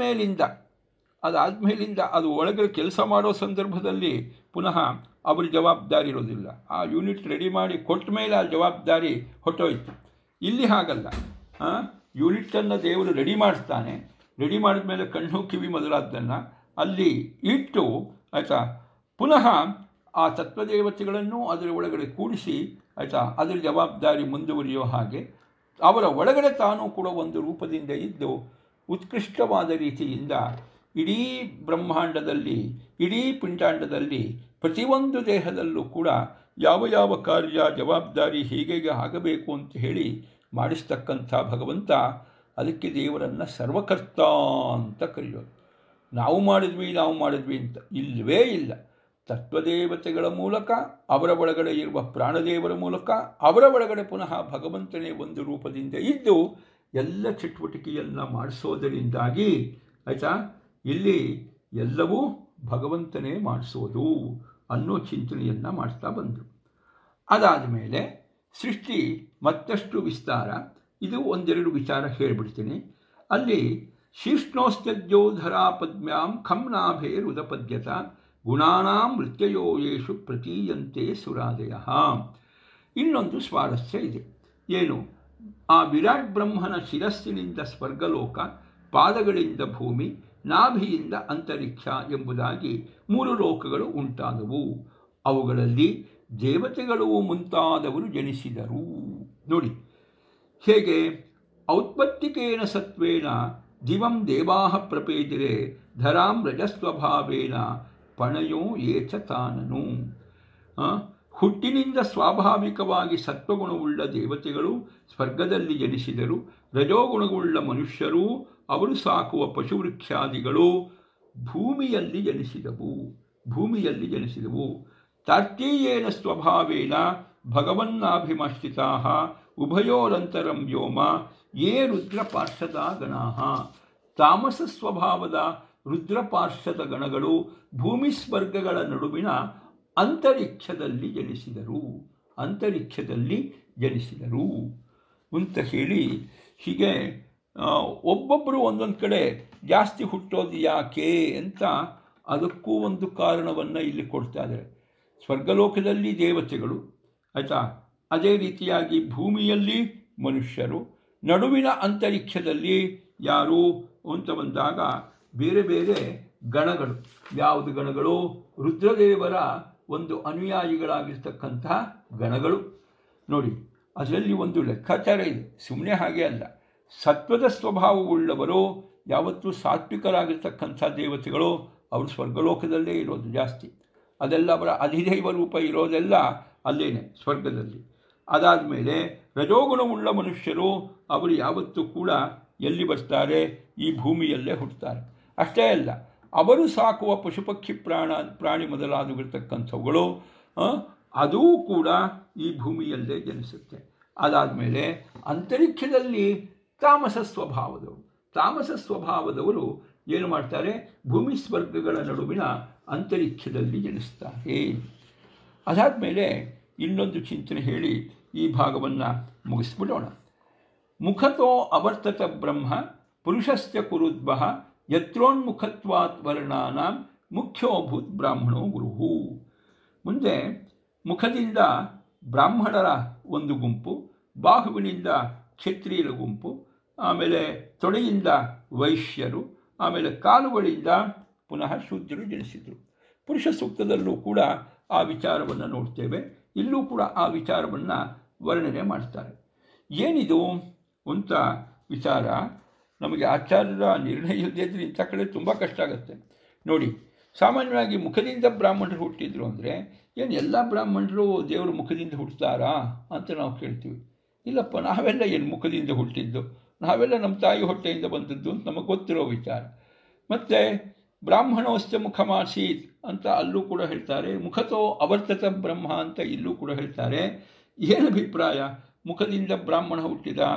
ಅದಾದಮೇಲಿಂದ ಅದು ಒಳಗಡೆ ಕೆಲಸ ಮಾಡೋ ಸಂದರ್ಭದಲ್ಲಿ ಪುನಃ ಅವ್ರ ಜವಾಬ್ದಾರಿ ಇರೋದಿಲ್ಲ. ಆ ಯೂನಿಟ್ ರೆಡಿ ಮಾಡಿ ಕೊಟ್ಟ ಮೇಲೆ ಆ ಜವಾಬ್ದಾರಿ ಹೊಟ್ಟೋಯ್ತು. ಇಲ್ಲಿ ಹಾಗಲ್ಲ. ಯೂನಿಟನ್ನು ದೇವರು ರೆಡಿ ಮಾಡ್ತಾನೆ. ರೆಡಿ ಮಾಡಿದ ಮೇಲೆ ಕಣ್ಣು ಕಿವಿ ಮೊದಲಾದ್ದನ್ನು ಅಲ್ಲಿ ಇಟ್ಟು, ಆಯಿತಾ, ಪುನಃ ಆ ತತ್ವದೇವತೆಗಳನ್ನು ಅದರ ಒಳಗಡೆ ಕೂಡಿಸಿ, ಆಯಿತಾ, ಅದರ ಜವಾಬ್ದಾರಿ ಮುಂದುವರಿಯೋ ಹಾಗೆ ಅವರ ಒಳಗಡೆ ತಾನೂ ಕೂಡ ಒಂದು ರೂಪದಿಂದ ಇದ್ದು ಉತ್ಕೃಷ್ಟವಾದ ರೀತಿಯಿಂದ ಇಡೀ ಬ್ರಹ್ಮಾಂಡದಲ್ಲಿ, ಇಡೀ ಪಿಂಡಾಂಡದಲ್ಲಿ, ಪ್ರತಿಯೊಂದು ದೇಹದಲ್ಲೂ ಕೂಡ ಯಾವ ಯಾವ ಕಾರ್ಯ ಜವಾಬ್ದಾರಿ ಹೀಗೆ ಆಗಬೇಕು ಅಂತ ಹೇಳಿ ಮಾಡಿಸ್ತಕ್ಕಂಥ ಭಗವಂತ. ಅದಕ್ಕೆ ದೇವರನ್ನು ಸರ್ವಕರ್ತ ಅಂತ ಕರೆಯೋದು. ನಾವು ಮಾಡಿದ್ವಿ ಅಂತ ಇಲ್ಲವೇ ಇಲ್ಲ. ತತ್ವದೇವತೆಗಳ ಮೂಲಕ, ಅವರ ಒಳಗಡೆ ಇರುವ ಪ್ರಾಣದೇವರ ಮೂಲಕ, ಅವರ ಒಳಗಡೆ ಪುನಃ ಭಗವಂತನೇ ಒಂದು ರೂಪದಿಂದ ಇದ್ದು ಎಲ್ಲ ಚಟುವಟಿಕೆಯನ್ನು ಮಾಡಿಸೋದರಿಂದಾಗಿ, ಆಯಿತಾ, ಇಲ್ಲಿ ಎಲ್ಲವೂ ಭಗವಂತನೇ ಮಾಡಿಸೋದು ಅನ್ನೋ ಚಿಂತನೆಯನ್ನು ಮಾಡ್ತಾ ಬಂದರು. ಅದಾದ ಮೇಲೆ ಸೃಷ್ಟಿ ಮತ್ತಷ್ಟು ವಿಸ್ತಾರ. ಇದು ಒಂದೆರಡು ವಿಚಾರ ಹೇಳಿಬಿಡ್ತೀನಿ. ಅಲ್ಲಿ ಶೀರ್ಷ್ಣೋಸ್ತದ್ಯೋಧರಾ ಪದ್ಮ್ಯಾಂ ಖಂನಾಭೇ ರುದಪದ್ಯತ ಗುಣಾನಾಂ ಮೃತ್ಯಯೋ ಯೇಷು ಪ್ರತೀಯಂತೆ ಸುರಾದಯ. ಇನ್ನೊಂದು ಸ್ವಾರಸ್ಯ ಇದೆ. ಏನು? ಆ ವಿರಾಟ್ ಬ್ರಹ್ಮನ ಶಿರಸ್ಸಿನಿಂದ ಸ್ವರ್ಗಲೋಕ, ಪಾದಗಳಿಂದ ಭೂಮಿ, ನಾಭಿಯಿಂದ ಅಂತರಿಕ್ಷ ಎಂಬುದಾಗಿ 3 ಲೋಕಗಳು ಉಂಟಾದವು. ಅವುಗಳಲ್ಲಿ ದೇವತೆಗಳು ಮುಂತಾದವರು ಜನಿಸಿದರು. ನೋಡಿ ಹೇಗೆ. ಔತ್ಪತ್ತಿಕೇನ ಸತ್ವೇನ ದಿವಂ ದೇವಾಃ ಪ್ರಪೇದಿರೆ ಧರಾಂ ರಜಸ್ವಭಾವೇನ ಪಣಯೋ ಏಚ ತಾನನು. ಹುಟ್ಟಿನಿಂದ ಸ್ವಾಭಾವಿಕವಾಗಿ ಸತ್ವಗುಣವುಳ್ಳ ದೇವತೆಗಳು ಸ್ವರ್ಗದಲ್ಲಿ ಜನಿಸಿದರು. ರಜೋಗುಣವುಳ್ಳ ಮನುಷ್ಯರು, ಅವರು ಸಾಕುವ ಪಶುವೃಕ್ಷಾದಿಗಳು ಭೂಮಿಯಲ್ಲಿ ಜನಿಸಿದವು. ತಾರ್ತೀಯೇನ ಸ್ವಭಾವೇನ ಭಗವನ್ನಾಭಿಮಶ್ಚಿತಾ ಉಭಯೋರಂತರಂ ವ್ಯೋಮ ಯೇ ರುದ್ರಪಾರ್ಷದ ಗಣಾಃ. ತಾಮಸ ಸ್ವಭಾವದ ರುದ್ರಪಾರ್ಷದ ಗಣಗಳು ಭೂಮಿ ಸ್ವರ್ಗಗಳ ನಡುವಿನ ಅಂತರಿಕ್ಷದಲ್ಲಿ ಜನಿಸಿದರು ಅಂತ ಹೇಳಿ, ಹೀಗೆ ಒಬ್ಬೊಬ್ಬರು ಒಂದೊಂದು ಕಡೆ ಜಾಸ್ತಿ ಹುಟ್ಟೋದು ಯಾಕೆ ಅಂತ ಅದಕ್ಕೂ ಒಂದು ಕಾರಣವನ್ನು ಇಲ್ಲಿ ಕೊಡ್ತಾ ಇದ್ದಾರೆ. ಸ್ವರ್ಗಲೋಕದಲ್ಲಿ ದೇವತೆಗಳು, ಆಯಿತಾ, ಅದೇ ರೀತಿಯಾಗಿ ಭೂಮಿಯಲ್ಲಿ ಮನುಷ್ಯರು, ನಡುವಿನ ಅಂತರಿಕ್ಷದಲ್ಲಿ ಯಾರು ಅಂತ ಬಂದಾಗ ಬೇರೆ ಬೇರೆ ಗಣಗಳು. ಯಾವುದು ಗಣಗಳು? ರುದ್ರದೇವರ ಒಂದು ಅನುಯಾಯಿಗಳಾಗಿರ್ತಕ್ಕಂಥ ಗಣಗಳು. ನೋಡಿ, ಅದರಲ್ಲಿ ಒಂದು ಲೆಕ್ಕಾಚಾರ ಇದೆ, ಸುಮ್ಮನೆ ಹಾಗೆ ಅಲ್ಲ. ಸತ್ವದ ಸ್ವಭಾವವುಳ್ಳವರು, ಯಾವತ್ತೂ ಸಾತ್ವಿಕರಾಗಿರ್ತಕ್ಕಂಥ ದೇವತೆಗಳು, ಅವರು ಸ್ವರ್ಗಲೋಕದಲ್ಲೇ ಇರೋದು ಜಾಸ್ತಿ. ಅದೆಲ್ಲ ಅವರ ಅಧಿದೈವ ರೂಪ ಇರೋದೆಲ್ಲ ಅಲ್ಲೇನೆ ಸ್ವರ್ಗದಲ್ಲಿ. ಅದಾದ ಮೇಲೆ ರಜೋಗುಣವುಳ್ಳ ಮನುಷ್ಯರು, ಅವರು ಯಾವತ್ತೂ ಕೂಡ ಎಲ್ಲಿ ಬರ್ತಾರೆ? ಈ ಭೂಮಿಯಲ್ಲೇ ಹುಟ್ಟುತ್ತಾರೆ. ಅಷ್ಟೇ ಅಲ್ಲ, ಅವರು ಸಾಕುವ ಪಶುಪಕ್ಷಿ ಪ್ರಾಣಿ ಮೊದಲಾದವಿರ್ತಕ್ಕಂಥವುಗಳು ಅದೂ ಕೂಡ ಈ ಭೂಮಿಯಲ್ಲೇ ಜನಿಸುತ್ತೆ. ಅದಾದಮೇಲೆ ಅಂತರಿಕ್ಷದಲ್ಲಿ ತಾಮಸ ಸ್ವಭಾವದವರು ಏನು ಮಾಡ್ತಾರೆ? ಭೂಮಿ ಸ್ವರ್ಗಗಳ ನಡುವಿನ ಅಂತರಿಕ್ಷದಲ್ಲಿ ಜನಿಸ್ತಾರೆ. ಅದಾದಮೇಲೆ ಇನ್ನೊಂದು ಚಿಂತನೆ ಹೇಳಿ ಈ ಭಾಗವನ್ನು ಮುಗಿಸ್ಬಿಡೋಣ. ಮುಖತೋ ಅವರ್ತತ ಬ್ರಹ್ಮ ಪುರುಷಸ್ಯ ಕುರುದ್ಭಃ ಯತ್ರೋನ್ಮುಖತ್ವಾತ್ ವರ್ಣಾನಾಂ ಮುಖ್ಯೋಭೂತ್ ಬ್ರಾಹ್ಮಣೋ ಗುರುಹು. ಮುಂದೆ ಮುಖದಿಂದ ಬ್ರಾಹ್ಮಣರ ಒಂದು ಗುಂಪು, ಬಾಹುವಿನಿಂದ ಕ್ಷತ್ರಿಯರ ಗುಂಪು, ಆಮೇಲೆ ತೊಡೆಯಿಂದ ವೈಶ್ಯರು, ಆಮೇಲೆ ಕಾಲುಗಳಿಂದ ಪುನಃ ಶೂದ್ರರು ಜನಿಸಿದರು. ಪುರುಷ ಸೂಕ್ತದಲ್ಲೂ ಕೂಡ ಆ ವಿಚಾರವನ್ನು ನೋಡ್ತೇವೆ. ಇಲ್ಲೂ ಕೂಡ ಆ ವಿಚಾರವನ್ನು ವರ್ಣನೆ ಮಾಡ್ತಾರೆ. ಏನಿದು ಅಂತ ವಿಚಾರ ನಮಗೆ ಆಚಾರ್ಯರ ನಿರ್ಣಯ ಇಲ್ಲದಿದ್ದರೆ ಇಂಥ ಕಡೆ ತುಂಬ ಕಷ್ಟ ಆಗುತ್ತೆ. ನೋಡಿ, ಸಾಮಾನ್ಯವಾಗಿ ಮುಖದಿಂದ ಬ್ರಾಹ್ಮಣರು ಹುಟ್ಟಿದ್ರು ಅಂದರೆ ಏನು ಎಲ್ಲ ಬ್ರಾಹ್ಮಣರು ದೇವರು ಮುಖದಿಂದ ಹುಟ್ಟುತ್ತಾರಾ ಅಂತ ನಾವು ಕೇಳ್ತೀವಿ. ಇಲ್ಲಪ್ಪ, ನಾವೆಲ್ಲ ಏನು ಮುಖದಿಂದ ಹುಟ್ಟಿದ್ದು, ನಾವೆಲ್ಲ ನಮ್ಮ ತಾಯಿ ಹೊಟ್ಟೆಯಿಂದ ಬಂದದ್ದು ಅಂತ ನಮಗೆ ಗೊತ್ತಿರೋ ವಿಚಾರ. ಮತ್ತು ಬ್ರಾಹ್ಮಣೋಸ್ಯ ಮುಖಮಾಸೀತ್ ಅಂತ ಅಲ್ಲೂ ಕೂಡ ಹೇಳ್ತಾರೆ. ಮುಖತೋ ಅವರ್ತತ ಬ್ರಹ್ಮ ಅಂತ ಇಲ್ಲೂ ಕೂಡ ಹೇಳ್ತಾರೆ. ಏನು ಅಭಿಪ್ರಾಯ? ಮುಖದಿಂದ ಬ್ರಾಹ್ಮಣ ಹುಟ್ಟಿದ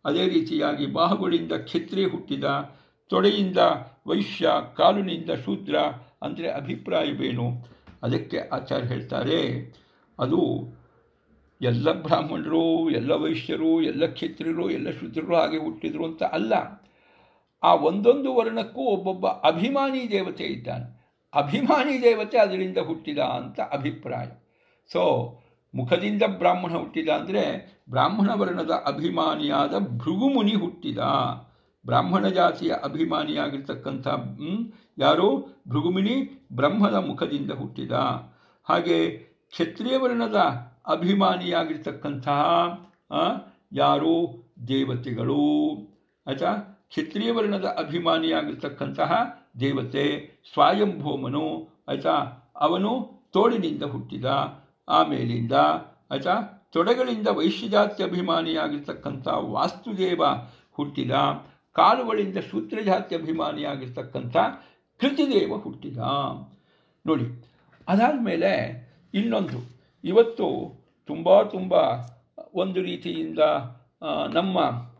ಅದೇ ರೀತಿಯಾಗಿ ಬಾಹುಗಳಿಂದ ಕ್ಷತ್ರಿಯ ಹುಟ್ಟಿದ, ತೊಡೆಯಿಂದ ವೈಶ್ಯ, ಕಾಲಿನಿಂದ ಶೂದ್ರ ಅಂದರೆ ಅಭಿಪ್ರಾಯವೇನು? ಅದಕ್ಕೆ ಆಚಾರ್ಯ ಹೇಳ್ತಾರೆ, ಅದು ಎಲ್ಲ ಬ್ರಾಹ್ಮಣರು, ಎಲ್ಲ ವೈಶ್ಯರು, ಎಲ್ಲ ಕ್ಷತ್ರಿಯರು, ಎಲ್ಲ ಶೂದ್ರರು ಹಾಗೆ ಹುಟ್ಟಿದ್ರು ಅಂತ ಅಲ್ಲ. ಆ ಒಂದೊಂದು ವರ್ಣಕ್ಕೂ ಒಬ್ಬೊಬ್ಬ ಅಭಿಮಾನಿ ದೇವತೆ ಇದ್ದಾನೆ. ಅಭಿಮಾನಿ ದೇವತೆ ಅದರಿಂದ ಹುಟ್ಟಿದ ಅಂತ ಅಭಿಪ್ರಾಯ. ಸೊ ಮುಖದಿಂದ ಬ್ರಾಹ್ಮಣ ಹುಟ್ಟಿದ ಅಂದರೆ ಬ್ರಾಹ್ಮಣ ವರ್ಣದ ಅಭಿಮಾನಿಯಾದ ಭೃಗುಮುನಿ ಹುಟ್ಟಿದ. ಬ್ರಾಹ್ಮಣ ಜಾತಿಯ ಅಭಿಮಾನಿಯಾಗಿರ್ತಕ್ಕಂಥ ಯಾರು? ಭೃಗುಮುನಿ ಬ್ರಹ್ಮನ ಮುಖದಿಂದ ಹುಟ್ಟಿದ. ಹಾಗೆ ಕ್ಷತ್ರಿಯ ವರ್ಣದ ಅಭಿಮಾನಿಯಾಗಿರ್ತಕ್ಕಂತಹ ಯಾರು? ದೇವತೆಗಳು. ಆಯಿತಾ? ಕ್ಷತ್ರಿಯ ವರ್ಣದ ಅಭಿಮಾನಿಯಾಗಿರ್ತಕ್ಕಂತಹ ದೇವತೆ ಸ್ವಯಂಭೂಮನು. ಆಯಿತಾ? ಅವನು ತೋಳಿನಿಂದ ಹುಟ್ಟಿದ. ಆಮೇಲಿಂದ ಆಯಿತಾ ತೊಡೆಗಳಿಂದ ವೈಶ್ಯಜಾತಿ ಅಭಿಮಾನಿಯಾಗಿರ್ತಕ್ಕಂಥ ವಾಸ್ತುದೇವ ಹುಟ್ಟಿದ. ಕಾಲುಗಳಿಂದ ಶೂದ್ರಜಾತಿ ಅಭಿಮಾನಿಯಾಗಿರ್ತಕ್ಕಂಥ ಕೃತಿದೇವ ಹುಟ್ಟಿದ. ನೋಡಿ, ಅದಾದಮೇಲೆ ಇನ್ನೊಂದು, ಇವತ್ತು ತುಂಬ ಒಂದು ರೀತಿಯಿಂದ ನಮ್ಮ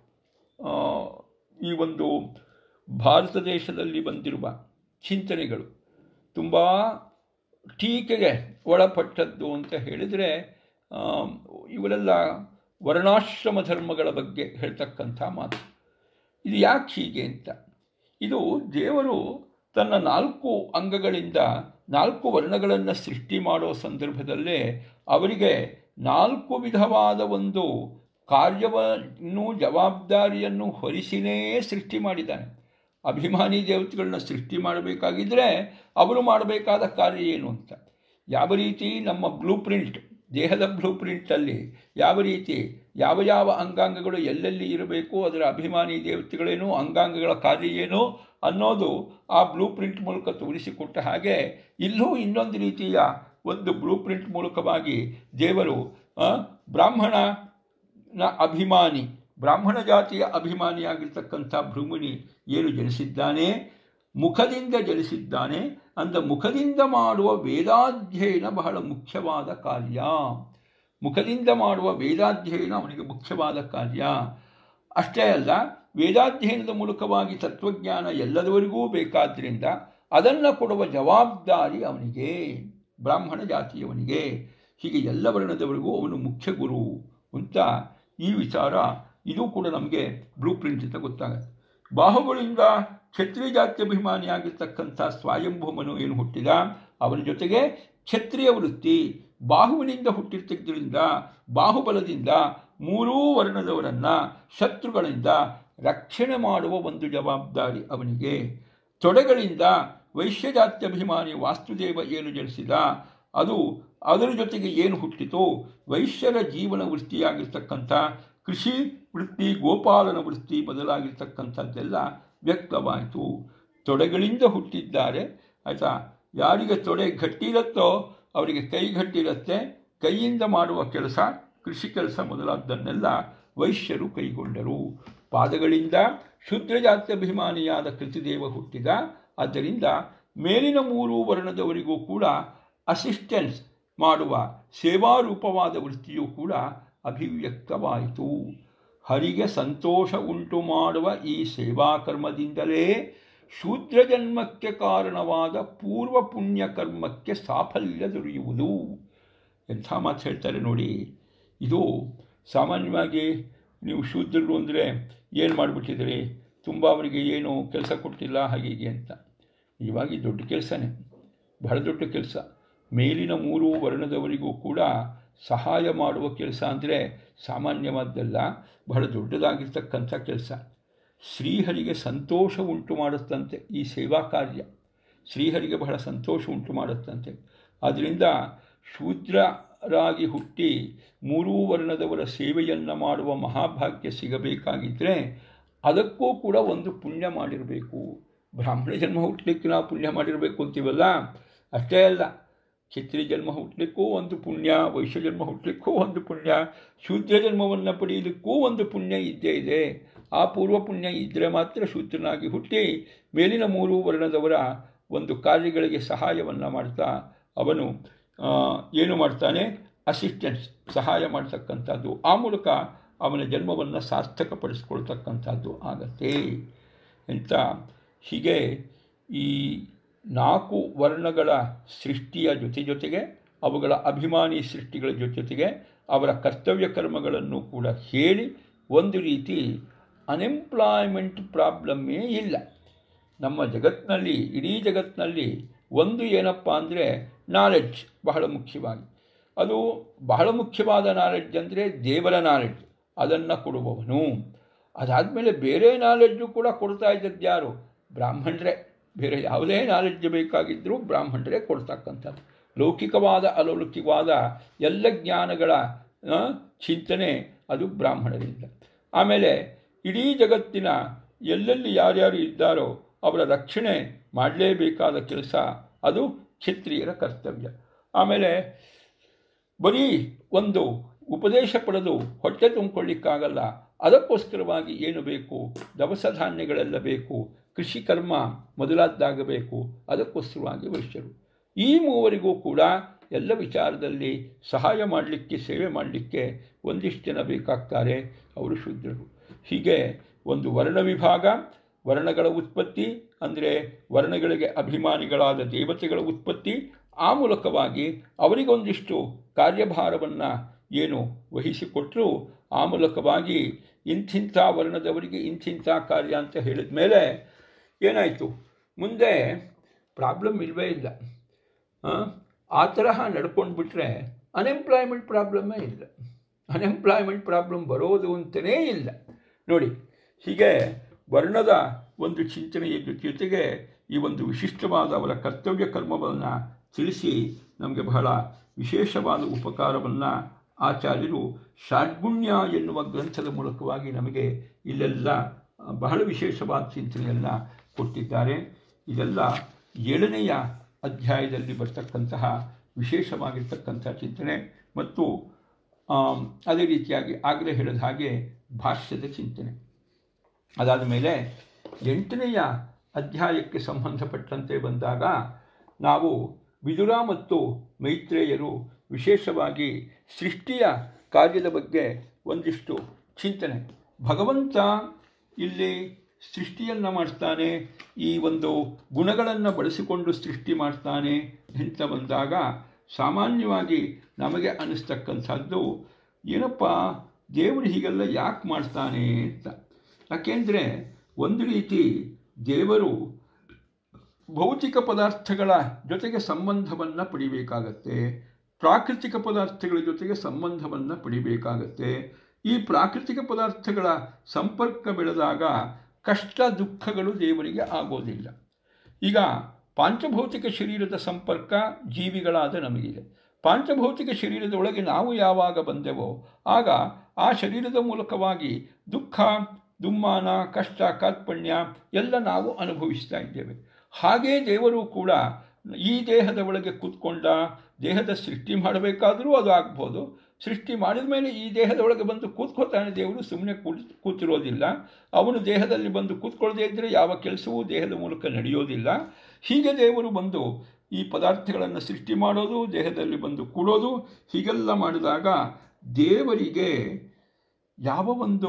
ಈ ಒಂದು ಭಾರತ ದೇಶದಲ್ಲಿ ಬಂದಿರುವ ಚಿಂತನೆಗಳು ತುಂಬ ಟೀಕೆಗೆ ಒಳಪಟ್ಟದ್ದು ಅಂತ ಹೇಳಿದರೆ, ಇವರೆಲ್ಲ ವರ್ಣಾಶ್ರಮ ಧರ್ಮಗಳ ಬಗ್ಗೆ ಹೇಳ್ತಕ್ಕಂಥ ಮಾತು. ಇದು ಯಾಕೆ ಹೀಗೆ ಅಂತ, ಇದು ದೇವರು ತನ್ನ 4 ಅಂಗಗಳಿಂದ 4 ವರ್ಣಗಳನ್ನು ಸೃಷ್ಟಿ ಮಾಡೋ ಸಂದರ್ಭದಲ್ಲೇ ಅವರಿಗೆ 4 ವಿಧವಾದ ಒಂದು ಕಾರ್ಯವನ್ನು, ಜವಾಬ್ದಾರಿಯನ್ನು ಹೊರಿಸಿನೇ ಸೃಷ್ಟಿ ಮಾಡಿದ್ದಾನೆ. ಅಭಿಮಾನಿ ದೇವತೆಗಳನ್ನ ಸೃಷ್ಟಿ ಮಾಡಬೇಕಾಗಿದ್ದರೆ ಅವರು ಮಾಡಬೇಕಾದ ಕಾರ್ಯ ಏನು ಅಂತ, ಯಾವ ರೀತಿ ನಮ್ಮ ಬ್ಲೂ ಪ್ರಿಂಟ್, ದೇಹದ ಬ್ಲೂ ಪ್ರಿಂಟಲ್ಲಿ ಯಾವ ರೀತಿ ಯಾವ ಅಂಗಾಂಗಗಳು ಎಲ್ಲೆಲ್ಲಿ ಇರಬೇಕು, ಅದರ ಅಭಿಮಾನಿ ದೇವತೆಗಳೇನು, ಅಂಗಾಂಗಗಳ ಕಾರ್ಯ ಏನು ಅನ್ನೋದು ಆ ಬ್ಲೂ ಪ್ರಿಂಟ್ ಮೂಲಕ ತೋರಿಸಿಕೊಟ್ಟ ಹಾಗೆ ಇಲ್ಲೂ ಇನ್ನೊಂದು ರೀತಿಯ ಒಂದು ಬ್ಲೂ ಪ್ರಿಂಟ್ ಮೂಲಕವಾಗಿ ದೇವರು ಬ್ರಾಹ್ಮಣನ ಅಭಿಮಾನಿ, ಬ್ರಾಹ್ಮಣ ಜಾತಿಯ ಅಭಿಮಾನಿಯಾಗಿರ್ತಕ್ಕಂಥ ಭೃಗುಮುನಿ ಏನು ಜನಿಸಿದ್ದಾನೆ, ಮುಖದಿಂದ ಜನಿಸಿದ್ದಾನೆ. ಅಂದ ಮುಖದಿಂದ ಮಾಡುವ ವೇದಾಧ್ಯಯನ ಬಹಳ ಮುಖ್ಯವಾದ ಕಾರ್ಯ. ಮುಖದಿಂದ ಮಾಡುವ ವೇದಾಧ್ಯಯನ ಅವನಿಗೆ ಮುಖ್ಯವಾದ ಕಾರ್ಯ. ಅಷ್ಟೇ ಅಲ್ಲ, ವೇದಾಧ್ಯಯನದ ಮೂಲಕವಾಗಿ ತತ್ವಜ್ಞಾನ ಎಲ್ಲದವರಿಗೂ ಬೇಕಾದ್ದರಿಂದ ಅದನ್ನು ಕೊಡುವ ಜವಾಬ್ದಾರಿ ಅವನಿಗೆ, ಬ್ರಾಹ್ಮಣ ಜಾತಿಯವನಿಗೆ. ಹೀಗೆ ಎಲ್ಲ ವರ್ಣದವರಿಗೂ ಅವನು ಮುಖ್ಯ ಗುರು ಅಂತ ಈ ವಿಚಾರ, ಇದು ಕೂಡ ನಮಗೆ ಬ್ಲೂ ಪ್ರಿಂಟ್ ಅಂತ ಗೊತ್ತಾಗುತ್ತೆ. ಬಾಹುಗಳಿಂದ ಕ್ಷತ್ರಿಯ ಜಾತ್ಯಭಿಮಾನಿಯಾಗಿರ್ತಕ್ಕಂಥ ಸ್ವಯಂಭೂಮನು ಏನು ಹುಟ್ಟಿದ, ಅವನ ಜೊತೆಗೆ ಕ್ಷತ್ರಿಯ ವೃತ್ತಿ, ಬಾಹುವಿನಿಂದ ಹುಟ್ಟಿರ್ತದ್ದರಿಂದ ಬಾಹುಬಲದಿಂದ 3 ವರ್ಣದವರನ್ನು ಶತ್ರುಗಳಿಂದ ರಕ್ಷಣೆ ಮಾಡುವ ಒಂದು ಜವಾಬ್ದಾರಿ ಅವನಿಗೆ. ತೊಡೆಗಳಿಂದ ವೈಶ್ಯಜಾತ್ಯಭಿಮಾನಿ ವಾಸ್ತುದೇವ ಏನು ಜನಿಸಿದ, ಅದರ ಜೊತೆಗೆ ಏನು ಹುಟ್ಟಿತು, ವೈಶ್ಯರ ಜೀವನ ವೃತ್ತಿಯಾಗಿರ್ತಕ್ಕಂಥ ಕೃಷಿ ವೃತ್ತಿ, ಗೋಪಾಲನ ವೃತ್ತಿ ಬದಲಾಗಿರ್ತಕ್ಕಂಥದ್ದೆಲ್ಲ ವ್ಯಕ್ತವಾಯಿತು. ತೊಡೆಗಳಿಂದ ಹುಟ್ಟಿದ್ದಾರೆ. ಆಯಿತಾ? ಯಾರಿಗೆ ತೊಡೆ ಗಟ್ಟಿ ಇರುತ್ತೋ ಅವರಿಗೆ ಕೈ ಗಟ್ಟಿರುತ್ತೆ. ಕೈಯಿಂದ ಮಾಡುವ ಕೆಲಸ, ಕೃಷಿ ಕೆಲಸ ಮೊದಲಾದ್ದನ್ನೆಲ್ಲ ವೈಶ್ಯರು ಕೈಗೊಂಡರು. ಪಾದಗಳಿಂದ ಶೂದ್ರಜಾತ್ಯಭಿಮಾನಿಯಾದ ಕೃತಿದೇವ ಹುಟ್ಟಿದ. ಆದ್ದರಿಂದ ಮೇಲಿನ 3 ವರ್ಣದವರಿಗೂ ಕೂಡ ಅಸಿಸ್ಟೆನ್ಸ್ ಮಾಡುವ ಸೇವಾರೂಪವಾದ ವೃತ್ತಿಯೂ ಕೂಡ ಅಭಿವ್ಯಕ್ತವಾಯಿತು. ಹರಿಗೆ ಸಂತೋಷ ಉಂಟು ಮಾಡುವ ಈ ಸೇವಾಕರ್ಮದಿಂದಲೇ ಶೂದ್ರ ಜನ್ಮಕ್ಕೆ ಕಾರಣವಾದ ಪೂರ್ವ ಪುಣ್ಯಕರ್ಮಕ್ಕೆ ಸಾಫಲ್ಯ ದೊರೆಯುವುದು. ಎಂಥ ಮಾತು ಹೇಳ್ತಾರೆ ನೋಡಿ. ಇದು ಸಾಮಾನ್ಯವಾಗಿ ನೀವು ಶೂದ್ರರು ಅಂದರೆ ಏನು ಮಾಡಿಬಿಟ್ಟಿದ್ದೀರಿ, ತುಂಬ ಅವರಿಗೆ ಏನು ಕೆಲಸ ಕೊಟ್ಟಿಲ್ಲ ಹಾಗೀಗೆ ಅಂತ. ಇವಾಗ ದೊಡ್ಡ ಕೆಲಸನೇ, ಬಹಳ ದೊಡ್ಡ ಕೆಲಸ. ಮೇಲಿನ 3 ವರ್ಣದವರಿಗೂ ಕೂಡ ಸಹಾಯ ಮಾಡುವ ಕೆಲಸ ಅಂದರೆ ಸಾಮಾನ್ಯವಾದ್ದಲ್ಲ, ಬಹಳ ದೊಡ್ಡದಾಗಿರ್ತಕ್ಕಂಥ ಕೆಲಸ. ಶ್ರೀಹರಿಗೆ ಸಂತೋಷ ಉಂಟು ಮಾಡುತ್ತಂತೆ ಈ ಸೇವಾ ಕಾರ್ಯ. ಶ್ರೀಹರಿಗೆ ಬಹಳ ಸಂತೋಷ ಉಂಟು ಮಾಡುತ್ತಂತೆ. ಆದ್ದರಿಂದ ಶೂದ್ರರಾಗಿ ಹುಟ್ಟಿ 3 ವರ್ಣದವರ ಸೇವೆಯನ್ನು ಮಾಡುವ ಮಹಾಭಾಗ್ಯ ಸಿಗಬೇಕಾಗಿದ್ದರೆ ಅದಕ್ಕೂ ಕೂಡ ಒಂದು ಪುಣ್ಯ ಮಾಡಿರಬೇಕು. ಬ್ರಾಹ್ಮಣ ಜನ್ಮ ಹುಟ್ಟಲಿಕ್ಕೆ ನಾವು ಪುಣ್ಯ ಮಾಡಿರಬೇಕು ಅಂತೀವಲ್ಲ, ಅಷ್ಟೇ ಅಲ್ಲ, ಕ್ಷತ್ರಿಯ ಜನ್ಮ ಹುಟ್ಟಲಿಕ್ಕೂ ಒಂದು ಪುಣ್ಯ, ವೈಶ್ಯ ಜನ್ಮ ಹುಟ್ಟಲಿಕ್ಕೂ ಒಂದು ಪುಣ್ಯ, ಶೂದ್ರ ಜನ್ಮವನ್ನು ಪಡೆಯಲಿಕ್ಕೂ ಒಂದು ಪುಣ್ಯ ಇದ್ದೇ ಇದೆ. ಆ ಪೂರ್ವ ಪುಣ್ಯ ಇದ್ದರೆ ಮಾತ್ರ ಶೂದ್ರನಾಗಿ ಹುಟ್ಟಿ ಮೇಲಿನ 3 ವರ್ಣದವರ ಒಂದು ಕಾರ್ಯಗಳಿಗೆ ಸಹಾಯವನ್ನು ಮಾಡ್ತಾ ಅವನು ಏನು ಮಾಡ್ತಾನೆ, ಅಸಿಸ್ಟೆನ್ಸ್, ಸಹಾಯ ಮಾಡ್ತಕ್ಕಂಥದ್ದು. ಆ ಮೂಲಕ ಅವನ ಜನ್ಮವನ್ನು ಸಾರ್ಥಕಪಡಿಸ್ಕೊಳ್ತಕ್ಕಂಥದ್ದು ಆಗತ್ತೆ ಅಂತ. ಹೀಗೆ ಈ 4 ವರ್ಣಗಳ ಸೃಷ್ಟಿಯ ಜೊತೆಗೆ ಅವುಗಳ ಅಭಿಮಾನಿ ಸೃಷ್ಟಿಗಳ ಜೊತೆಗೆ ಅವರ ಕರ್ತವ್ಯ ಕರ್ಮಗಳನ್ನು ಕೂಡ ಹೇಳಿ ಒಂದು ರೀತಿ ಅನ್ಎಂಪ್ಲಾಯ್ಮೆಂಟ್ ಪ್ರಾಬ್ಲಮ್ಮೇ ಇಲ್ಲ ನಮ್ಮ ಜಗತ್ತಿನಲ್ಲಿ. ಇಡೀ ಜಗತ್ತಿನಲ್ಲಿ ಒಂದು ಏನಪ್ಪ ಅಂದರೆ ನಾಲೆಡ್ಜ್ ಬಹಳ ಮುಖ್ಯವಾಗಿ. ಅದು ಬಹಳ ಮುಖ್ಯವಾದ ನಾಲೆಡ್ಜ್ ಅಂದರೆ ದೇವರ ನಾಲೆಡ್ಜ್, ಅದನ್ನು ಕೊಡುವವನು. ಅದಾದಮೇಲೆ ಬೇರೆ ನಾಲೆಡ್ಜು ಕೂಡ ಕೊಡ್ತಾ ಇದ್ದದ್ದು ಯಾರು? ಬ್ರಾಹ್ಮಣರೇ. ಬೇರೆ ಯಾವುದೇ ನಾಲೆಡ್ಜ್ ಬೇಕಾಗಿದ್ದರೂ ಬ್ರಾಹ್ಮಣರೇ ಕೊಡ್ತಕ್ಕಂಥದ್ದು. ಲೌಕಿಕವಾದ ಅಲೌಕಿಕವಾದ ಎಲ್ಲ ಜ್ಞಾನಗಳ ಚಿಂತನೆ ಅದು ಬ್ರಾಹ್ಮಣರಿಂದ. ಆಮೇಲೆ ಇಡೀ ಜಗತ್ತಿನ ಎಲ್ಲೆಲ್ಲಿ ಯಾರ್ಯಾರು ಇದ್ದಾರೋ ಅವರ ರಕ್ಷಣೆ ಮಾಡಲೇಬೇಕಾದ ಕೆಲಸ ಅದು ಕ್ಷತ್ರಿಯರ ಕರ್ತವ್ಯ. ಆಮೇಲೆ ಬರೀ ಒಂದು ಉಪದೇಶ ಪಡೆದು ಹೊಟ್ಟೆ ತುಂಬಿಕೊಳ್ಳಿಕ್ಕಾಗಲ್ಲ. ಅದಕ್ಕೋಸ್ಕರವಾಗಿ ಏನು ಬೇಕು? ದವಸ ಧಾನ್ಯಗಳೆಲ್ಲ ಬೇಕು, ಕೃಷಿ ಕರ್ಮ ಮೊದಲಾದ್ದಾಗಬೇಕು. ಅದಕ್ಕೋಸ್ಕರವಾಗಿ ವೈಶ್ಯರು. ಈ ಮೂವರಿಗೂ ಕೂಡ ಎಲ್ಲ ವಿಚಾರದಲ್ಲಿ ಸಹಾಯ ಮಾಡಲಿಕ್ಕೆ, ಸೇವೆ ಮಾಡಲಿಕ್ಕೆ ಒಂದಿಷ್ಟು ಜನ ಬೇಕಾಗ್ತಾರೆ, ಅವರು ಶೂದ್ರರು. ಹೀಗೆ ಒಂದು ವರ್ಣ ವಿಭಾಗ, ವರ್ಣಗಳ ಉತ್ಪತ್ತಿ ಅಂದರೆ ವರ್ಣಗಳಿಗೆ ಅಭಿಮಾನಿಗಳಾದ ದೇವತೆಗಳ ಉತ್ಪತ್ತಿ, ಆ ಮೂಲಕವಾಗಿ ಅವರಿಗೊಂದಿಷ್ಟು ಕಾರ್ಯಭಾರವನ್ನು ಏನು ವಹಿಸಿಕೊಟ್ಟರು, ಆ ಮೂಲಕವಾಗಿ ಇಂಥಿಂಥ ವರ್ಣದವರಿಗೆ ಇಂಥಿಂಥ ಕಾರ್ಯ ಅಂತ ಹೇಳಿದ ಮೇಲೆ ಏನಾಯಿತು? ಮುಂದೆ ಪ್ರಾಬ್ಲಮ್ ಇಲ್ಲವೇ ಇಲ್ಲ. ಆ ತರಹ ನಡ್ಕೊಂಡು ಬಿಟ್ಟರೆ ಅನ್ಎಂಪ್ಲಾಯ್ಮೆಂಟ್ ಪ್ರಾಬ್ಲಮ್ಮೇ ಇಲ್ಲ. ಅನ್ಎಂಪ್ಲಾಯ್ಮೆಂಟ್ ಪ್ರಾಬ್ಲಮ್ ಬರೋದು ಅಂತಲೇ ಇಲ್ಲ. ನೋಡಿ, ಹೀಗೆ ವರ್ಣದ ಒಂದು ಚಿಂತನೆಯ ಜೊತೆಗೆ ಈ ಒಂದು ವಿಶಿಷ್ಟವಾದ ಅವರ ಕರ್ತವ್ಯ ಕರ್ಮವನ್ನು ತಿಳಿಸಿ ನಮಗೆ ಬಹಳ ವಿಶೇಷವಾದ ಉಪಕಾರವನ್ನು ಆಚಾರ್ಯರು ಷಾಡ್ಗುಣ್ಯ ಎನ್ನುವ ಗ್ರಂಥದ ಮೂಲಕವಾಗಿ ನಮಗೆ ಇಲ್ಲೆಲ್ಲ ಬಹಳ ವಿಶೇಷವಾದ ಚಿಂತನೆಯನ್ನು ಕೊಟ್ಟಿದ್ದಾರೆ. ಇದೆಲ್ಲ 7ನೆಯ ಅಧ್ಯಾಯದಲ್ಲಿ ಬರ್ತಕ್ಕಂತಹ ವಿಶೇಷವಾಗಿರ್ತಕ್ಕಂಥ ಚಿಂತನೆ ಮತ್ತು ಅದೇ ರೀತಿಯಾಗಿ ಆಗಲೇ ಹೇಳಿದ ಹಾಗೆ ಭಾಷ್ಯದ ಚಿಂತನೆ. ಅದಾದ ಮೇಲೆ 8ನೆಯ ಅಧ್ಯಾಯಕ್ಕೆ ಸಂಬಂಧಪಟ್ಟಂತೆ ಬಂದಾಗ ನಾವು ವಿದುರ ಮತ್ತು ಮೈತ್ರೇಯರು ವಿಶೇಷವಾಗಿ ಸೃಷ್ಟಿಯ ಕಾರ್ಯದ ಬಗ್ಗೆ ಒಂದಿಷ್ಟು ಚಿಂತನೆ. ಭಗವಂತ ಇಲ್ಲಿ ಸೃಷ್ಟಿಯನ್ನು ಮಾಡ್ತಾನೆ, ಈ ಒಂದು ಗುಣಗಳನ್ನು ಬಳಸಿಕೊಂಡು ಸೃಷ್ಟಿ ಮಾಡ್ತಾನೆ ಅಂತ ಬಂದಾಗ ಸಾಮಾನ್ಯವಾಗಿ ನಮಗೆ ಅನ್ನಿಸ್ತಕ್ಕಂಥದ್ದು ಏನಪ್ಪ, ದೇವರು ಹೀಗೆಲ್ಲ ಯಾಕೆ ಮಾಡ್ತಾನೆ ಅಂತ. ಯಾಕೆಂದರೆ ಒಂದು ರೀತಿ ದೇವರು ಭೌತಿಕ ಪದಾರ್ಥಗಳ ಜೊತೆಗೆ ಸಂಬಂಧವನ್ನು ಪಡಿಬೇಕಾಗತ್ತೆ, ಪ್ರಾಕೃತಿಕ ಪದಾರ್ಥಗಳ ಜೊತೆಗೆ ಸಂಬಂಧವನ್ನು ಪಡಿಬೇಕಾಗತ್ತೆ. ಈ ಪ್ರಾಕೃತಿಕ ಪದಾರ್ಥಗಳ ಸಂಪರ್ಕ ಬೆಳೆದಾಗ ಕಷ್ಟ ದುಃಖಗಳು ದೇವರಿಗೆ ಆಗೋದಿಲ್ಲ. ಈಗ ಪಾಂಚಭೌತಿಕ ಶರೀರದ ಸಂಪರ್ಕ ಜೀವಿಗಳಾದ ನಮಗಿದೆ. ಪಾಂಚಭೌತಿಕ ಶರೀರದ ಒಳಗೆ ನಾವು ಯಾವಾಗ ಬಂದೆವೋ ಆಗ ಆ ಶರೀರದ ಮೂಲಕವಾಗಿ ದುಃಖ, ದುಮ್ಮಾನ, ಕಷ್ಟ, ಕಾರ್ಪಣ್ಯ ಎಲ್ಲ ನಾವು ಅನುಭವಿಸ್ತಾ ಇದ್ದೇವೆ. ಹಾಗೇ ದೇವರು ಕೂಡ ಈ ದೇಹದ ಒಳಗೆ ಕೂತ್ಕೊಂಡ, ದೇಹದ ಸೃಷ್ಟಿ ಮಾಡಬೇಕಾದರೂ ಅದು ಆಗ್ಬೋದು. ಸೃಷ್ಟಿ ಮಾಡಿದ ಮೇಲೆ ಈ ದೇಹದ ಒಳಗೆ ಬಂದು ಕೂತ್ಕೊತಾನೆ. ದೇವರು ಸುಮ್ಮನೆ ಕೂತಿರೋದಿಲ್ಲ. ಅವನು ದೇಹದಲ್ಲಿ ಬಂದು ಕೂತ್ಕೊಳ್ಳದೇ ಇದ್ದರೆ ಯಾವ ಕೆಲಸವೂ ದೇಹದ ಮೂಲಕ ನಡೆಯೋದಿಲ್ಲ. ಹೀಗೆ ದೇವರು ಬಂದು ಈ ಪದಾರ್ಥಗಳನ್ನು ಸೃಷ್ಟಿ ಮಾಡೋದು, ದೇಹದಲ್ಲಿ ಬಂದು ಕೂಡೋದು, ಹೀಗೆಲ್ಲ ಮಾಡಿದಾಗ ದೇವರಿಗೆ ಯಾವ ಒಂದು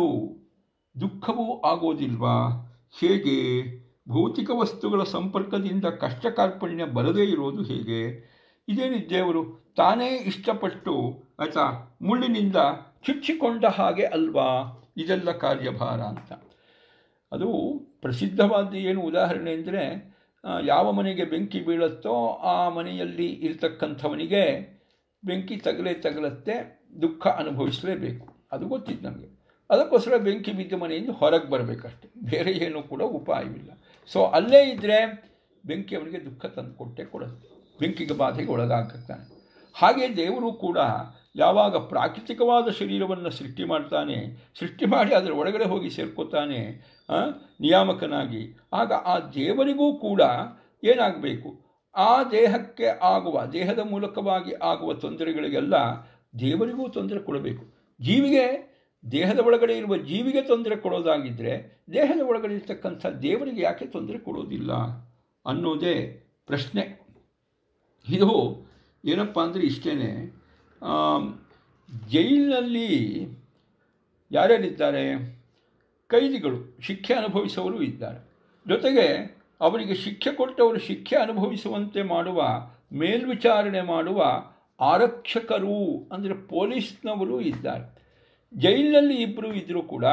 ದುಃಖವೂ ಆಗೋದಿಲ್ವಾ? ಹೇಗೆ? ಭೌತಿಕ ವಸ್ತುಗಳ ಸಂಪರ್ಕದಿಂದ ಕಷ್ಟ ಕಾರ್ಪಣ್ಯ ಬರದೇ ಇರೋದು ಹೇಗೆ? ಇದೇನಿದೆ, ದೇವರು ತಾನೇ ಇಷ್ಟಪಟ್ಟು ಆಯಿತಾ ಮುಳ್ಳಿನಿಂದ ಚುಚ್ಚಿಕೊಂಡ ಹಾಗೆ ಅಲ್ವಾ ಇದೆಲ್ಲ ಕಾರ್ಯಭಾರ ಅಂತ. ಅದು ಪ್ರಸಿದ್ಧವಾದ ಏನು ಉದಾಹರಣೆ ಅಂದರೆ, ಯಾವ ಮನೆಗೆ ಬೆಂಕಿ ಬೀಳುತ್ತೋ ಆ ಮನೆಯಲ್ಲಿ ಇರತಕ್ಕಂಥವನಿಗೆ ಬೆಂಕಿ ತಗಲತ್ತೆ, ದುಃಖ ಅನುಭವಿಸಲೇಬೇಕು. ಅದು ಗೊತ್ತಿತ್ತು ನಮಗೆ. ಅದಕ್ಕೋಸ್ಕರ ಬೆಂಕಿ ಬಿದ್ದ ಮನೆಯಿಂದ ಹೊರಗೆ ಬರಬೇಕಷ್ಟೆ, ಬೇರೆ ಏನೂ ಕೂಡ ಉಪಾಯವಿಲ್ಲ. ಸೊ ಅಲ್ಲೇ ಇದ್ದರೆ ಬೆಂಕಿ ಅವನಿಗೆ ದುಃಖ ತಂದು ಕೊಡುತ್ತೆ, ಬೆಂಕಿಗೆ ಬಾಧೆಗೆ ಒಳಗಾಗ್ತಾನೆ. ಹಾಗೆ ದೇವರು ಕೂಡ ಯಾವಾಗ ಪ್ರಾಕೃತಿಕವಾದ ಶರೀರವನ್ನು ಸೃಷ್ಟಿ ಮಾಡ್ತಾನೆ, ಸೃಷ್ಟಿ ಮಾಡಿ ಅದರ ಒಳಗಡೆ ಹೋಗಿ ಸೇರ್ಕೋತಾನೆ ನಿಯಾಮಕನಾಗಿ, ಆಗ ಆ ದೇವರಿಗೂ ಕೂಡ ಏನಾಗಬೇಕು? ಆ ದೇಹಕ್ಕೆ ಆಗುವ, ದೇಹದ ಮೂಲಕವಾಗಿ ಆಗುವ ತೊಂದರೆಗಳಿಗೆಲ್ಲ ದೇವರಿಗೂ ತೊಂದರೆ ಕೊಡಬೇಕು. ಜೀವಿಗೆ, ದೇಹದ ಒಳಗಡೆ ಇರುವ ಜೀವಿಗೆ ತೊಂದರೆ ಕೊಡೋದಾಗಿದ್ದರೆ ದೇಹದ ಒಳಗಡೆ ಇರ್ತಕ್ಕಂಥ ದೇವರಿಗೆ ಯಾಕೆ ತೊಂದರೆ ಕೊಡೋದಿಲ್ಲ ಅನ್ನೋದೇ ಪ್ರಶ್ನೆ. ಇದು ಏನಪ್ಪ ಅಂದರೆ ಇಷ್ಟೇ. ಜೈಲಿನಲ್ಲಿ ಯಾರ್ಯಾರಿದ್ದಾರೆ? ಕೈದಿಗಳು, ಶಿಕ್ಷೆ ಅನುಭವಿಸುವವರು ಇದ್ದಾರೆ. ಜೊತೆಗೆ ಅವರಿಗೆ ಶಿಕ್ಷೆ ಕೊಟ್ಟವರು ಶಿಕ್ಷೆ ಅನುಭವಿಸುವಂತೆ ಮಾಡುವ, ಮೇಲ್ವಿಚಾರಣೆ ಮಾಡುವ ಆರಕ್ಷಕರು ಅಂದರೆ ಪೊಲೀಸ್ನವರು ಇದ್ದಾರೆ. ಜೈಲಿನಲ್ಲಿ ಇಬ್ಬರು ಇದ್ದರೂ ಕೂಡ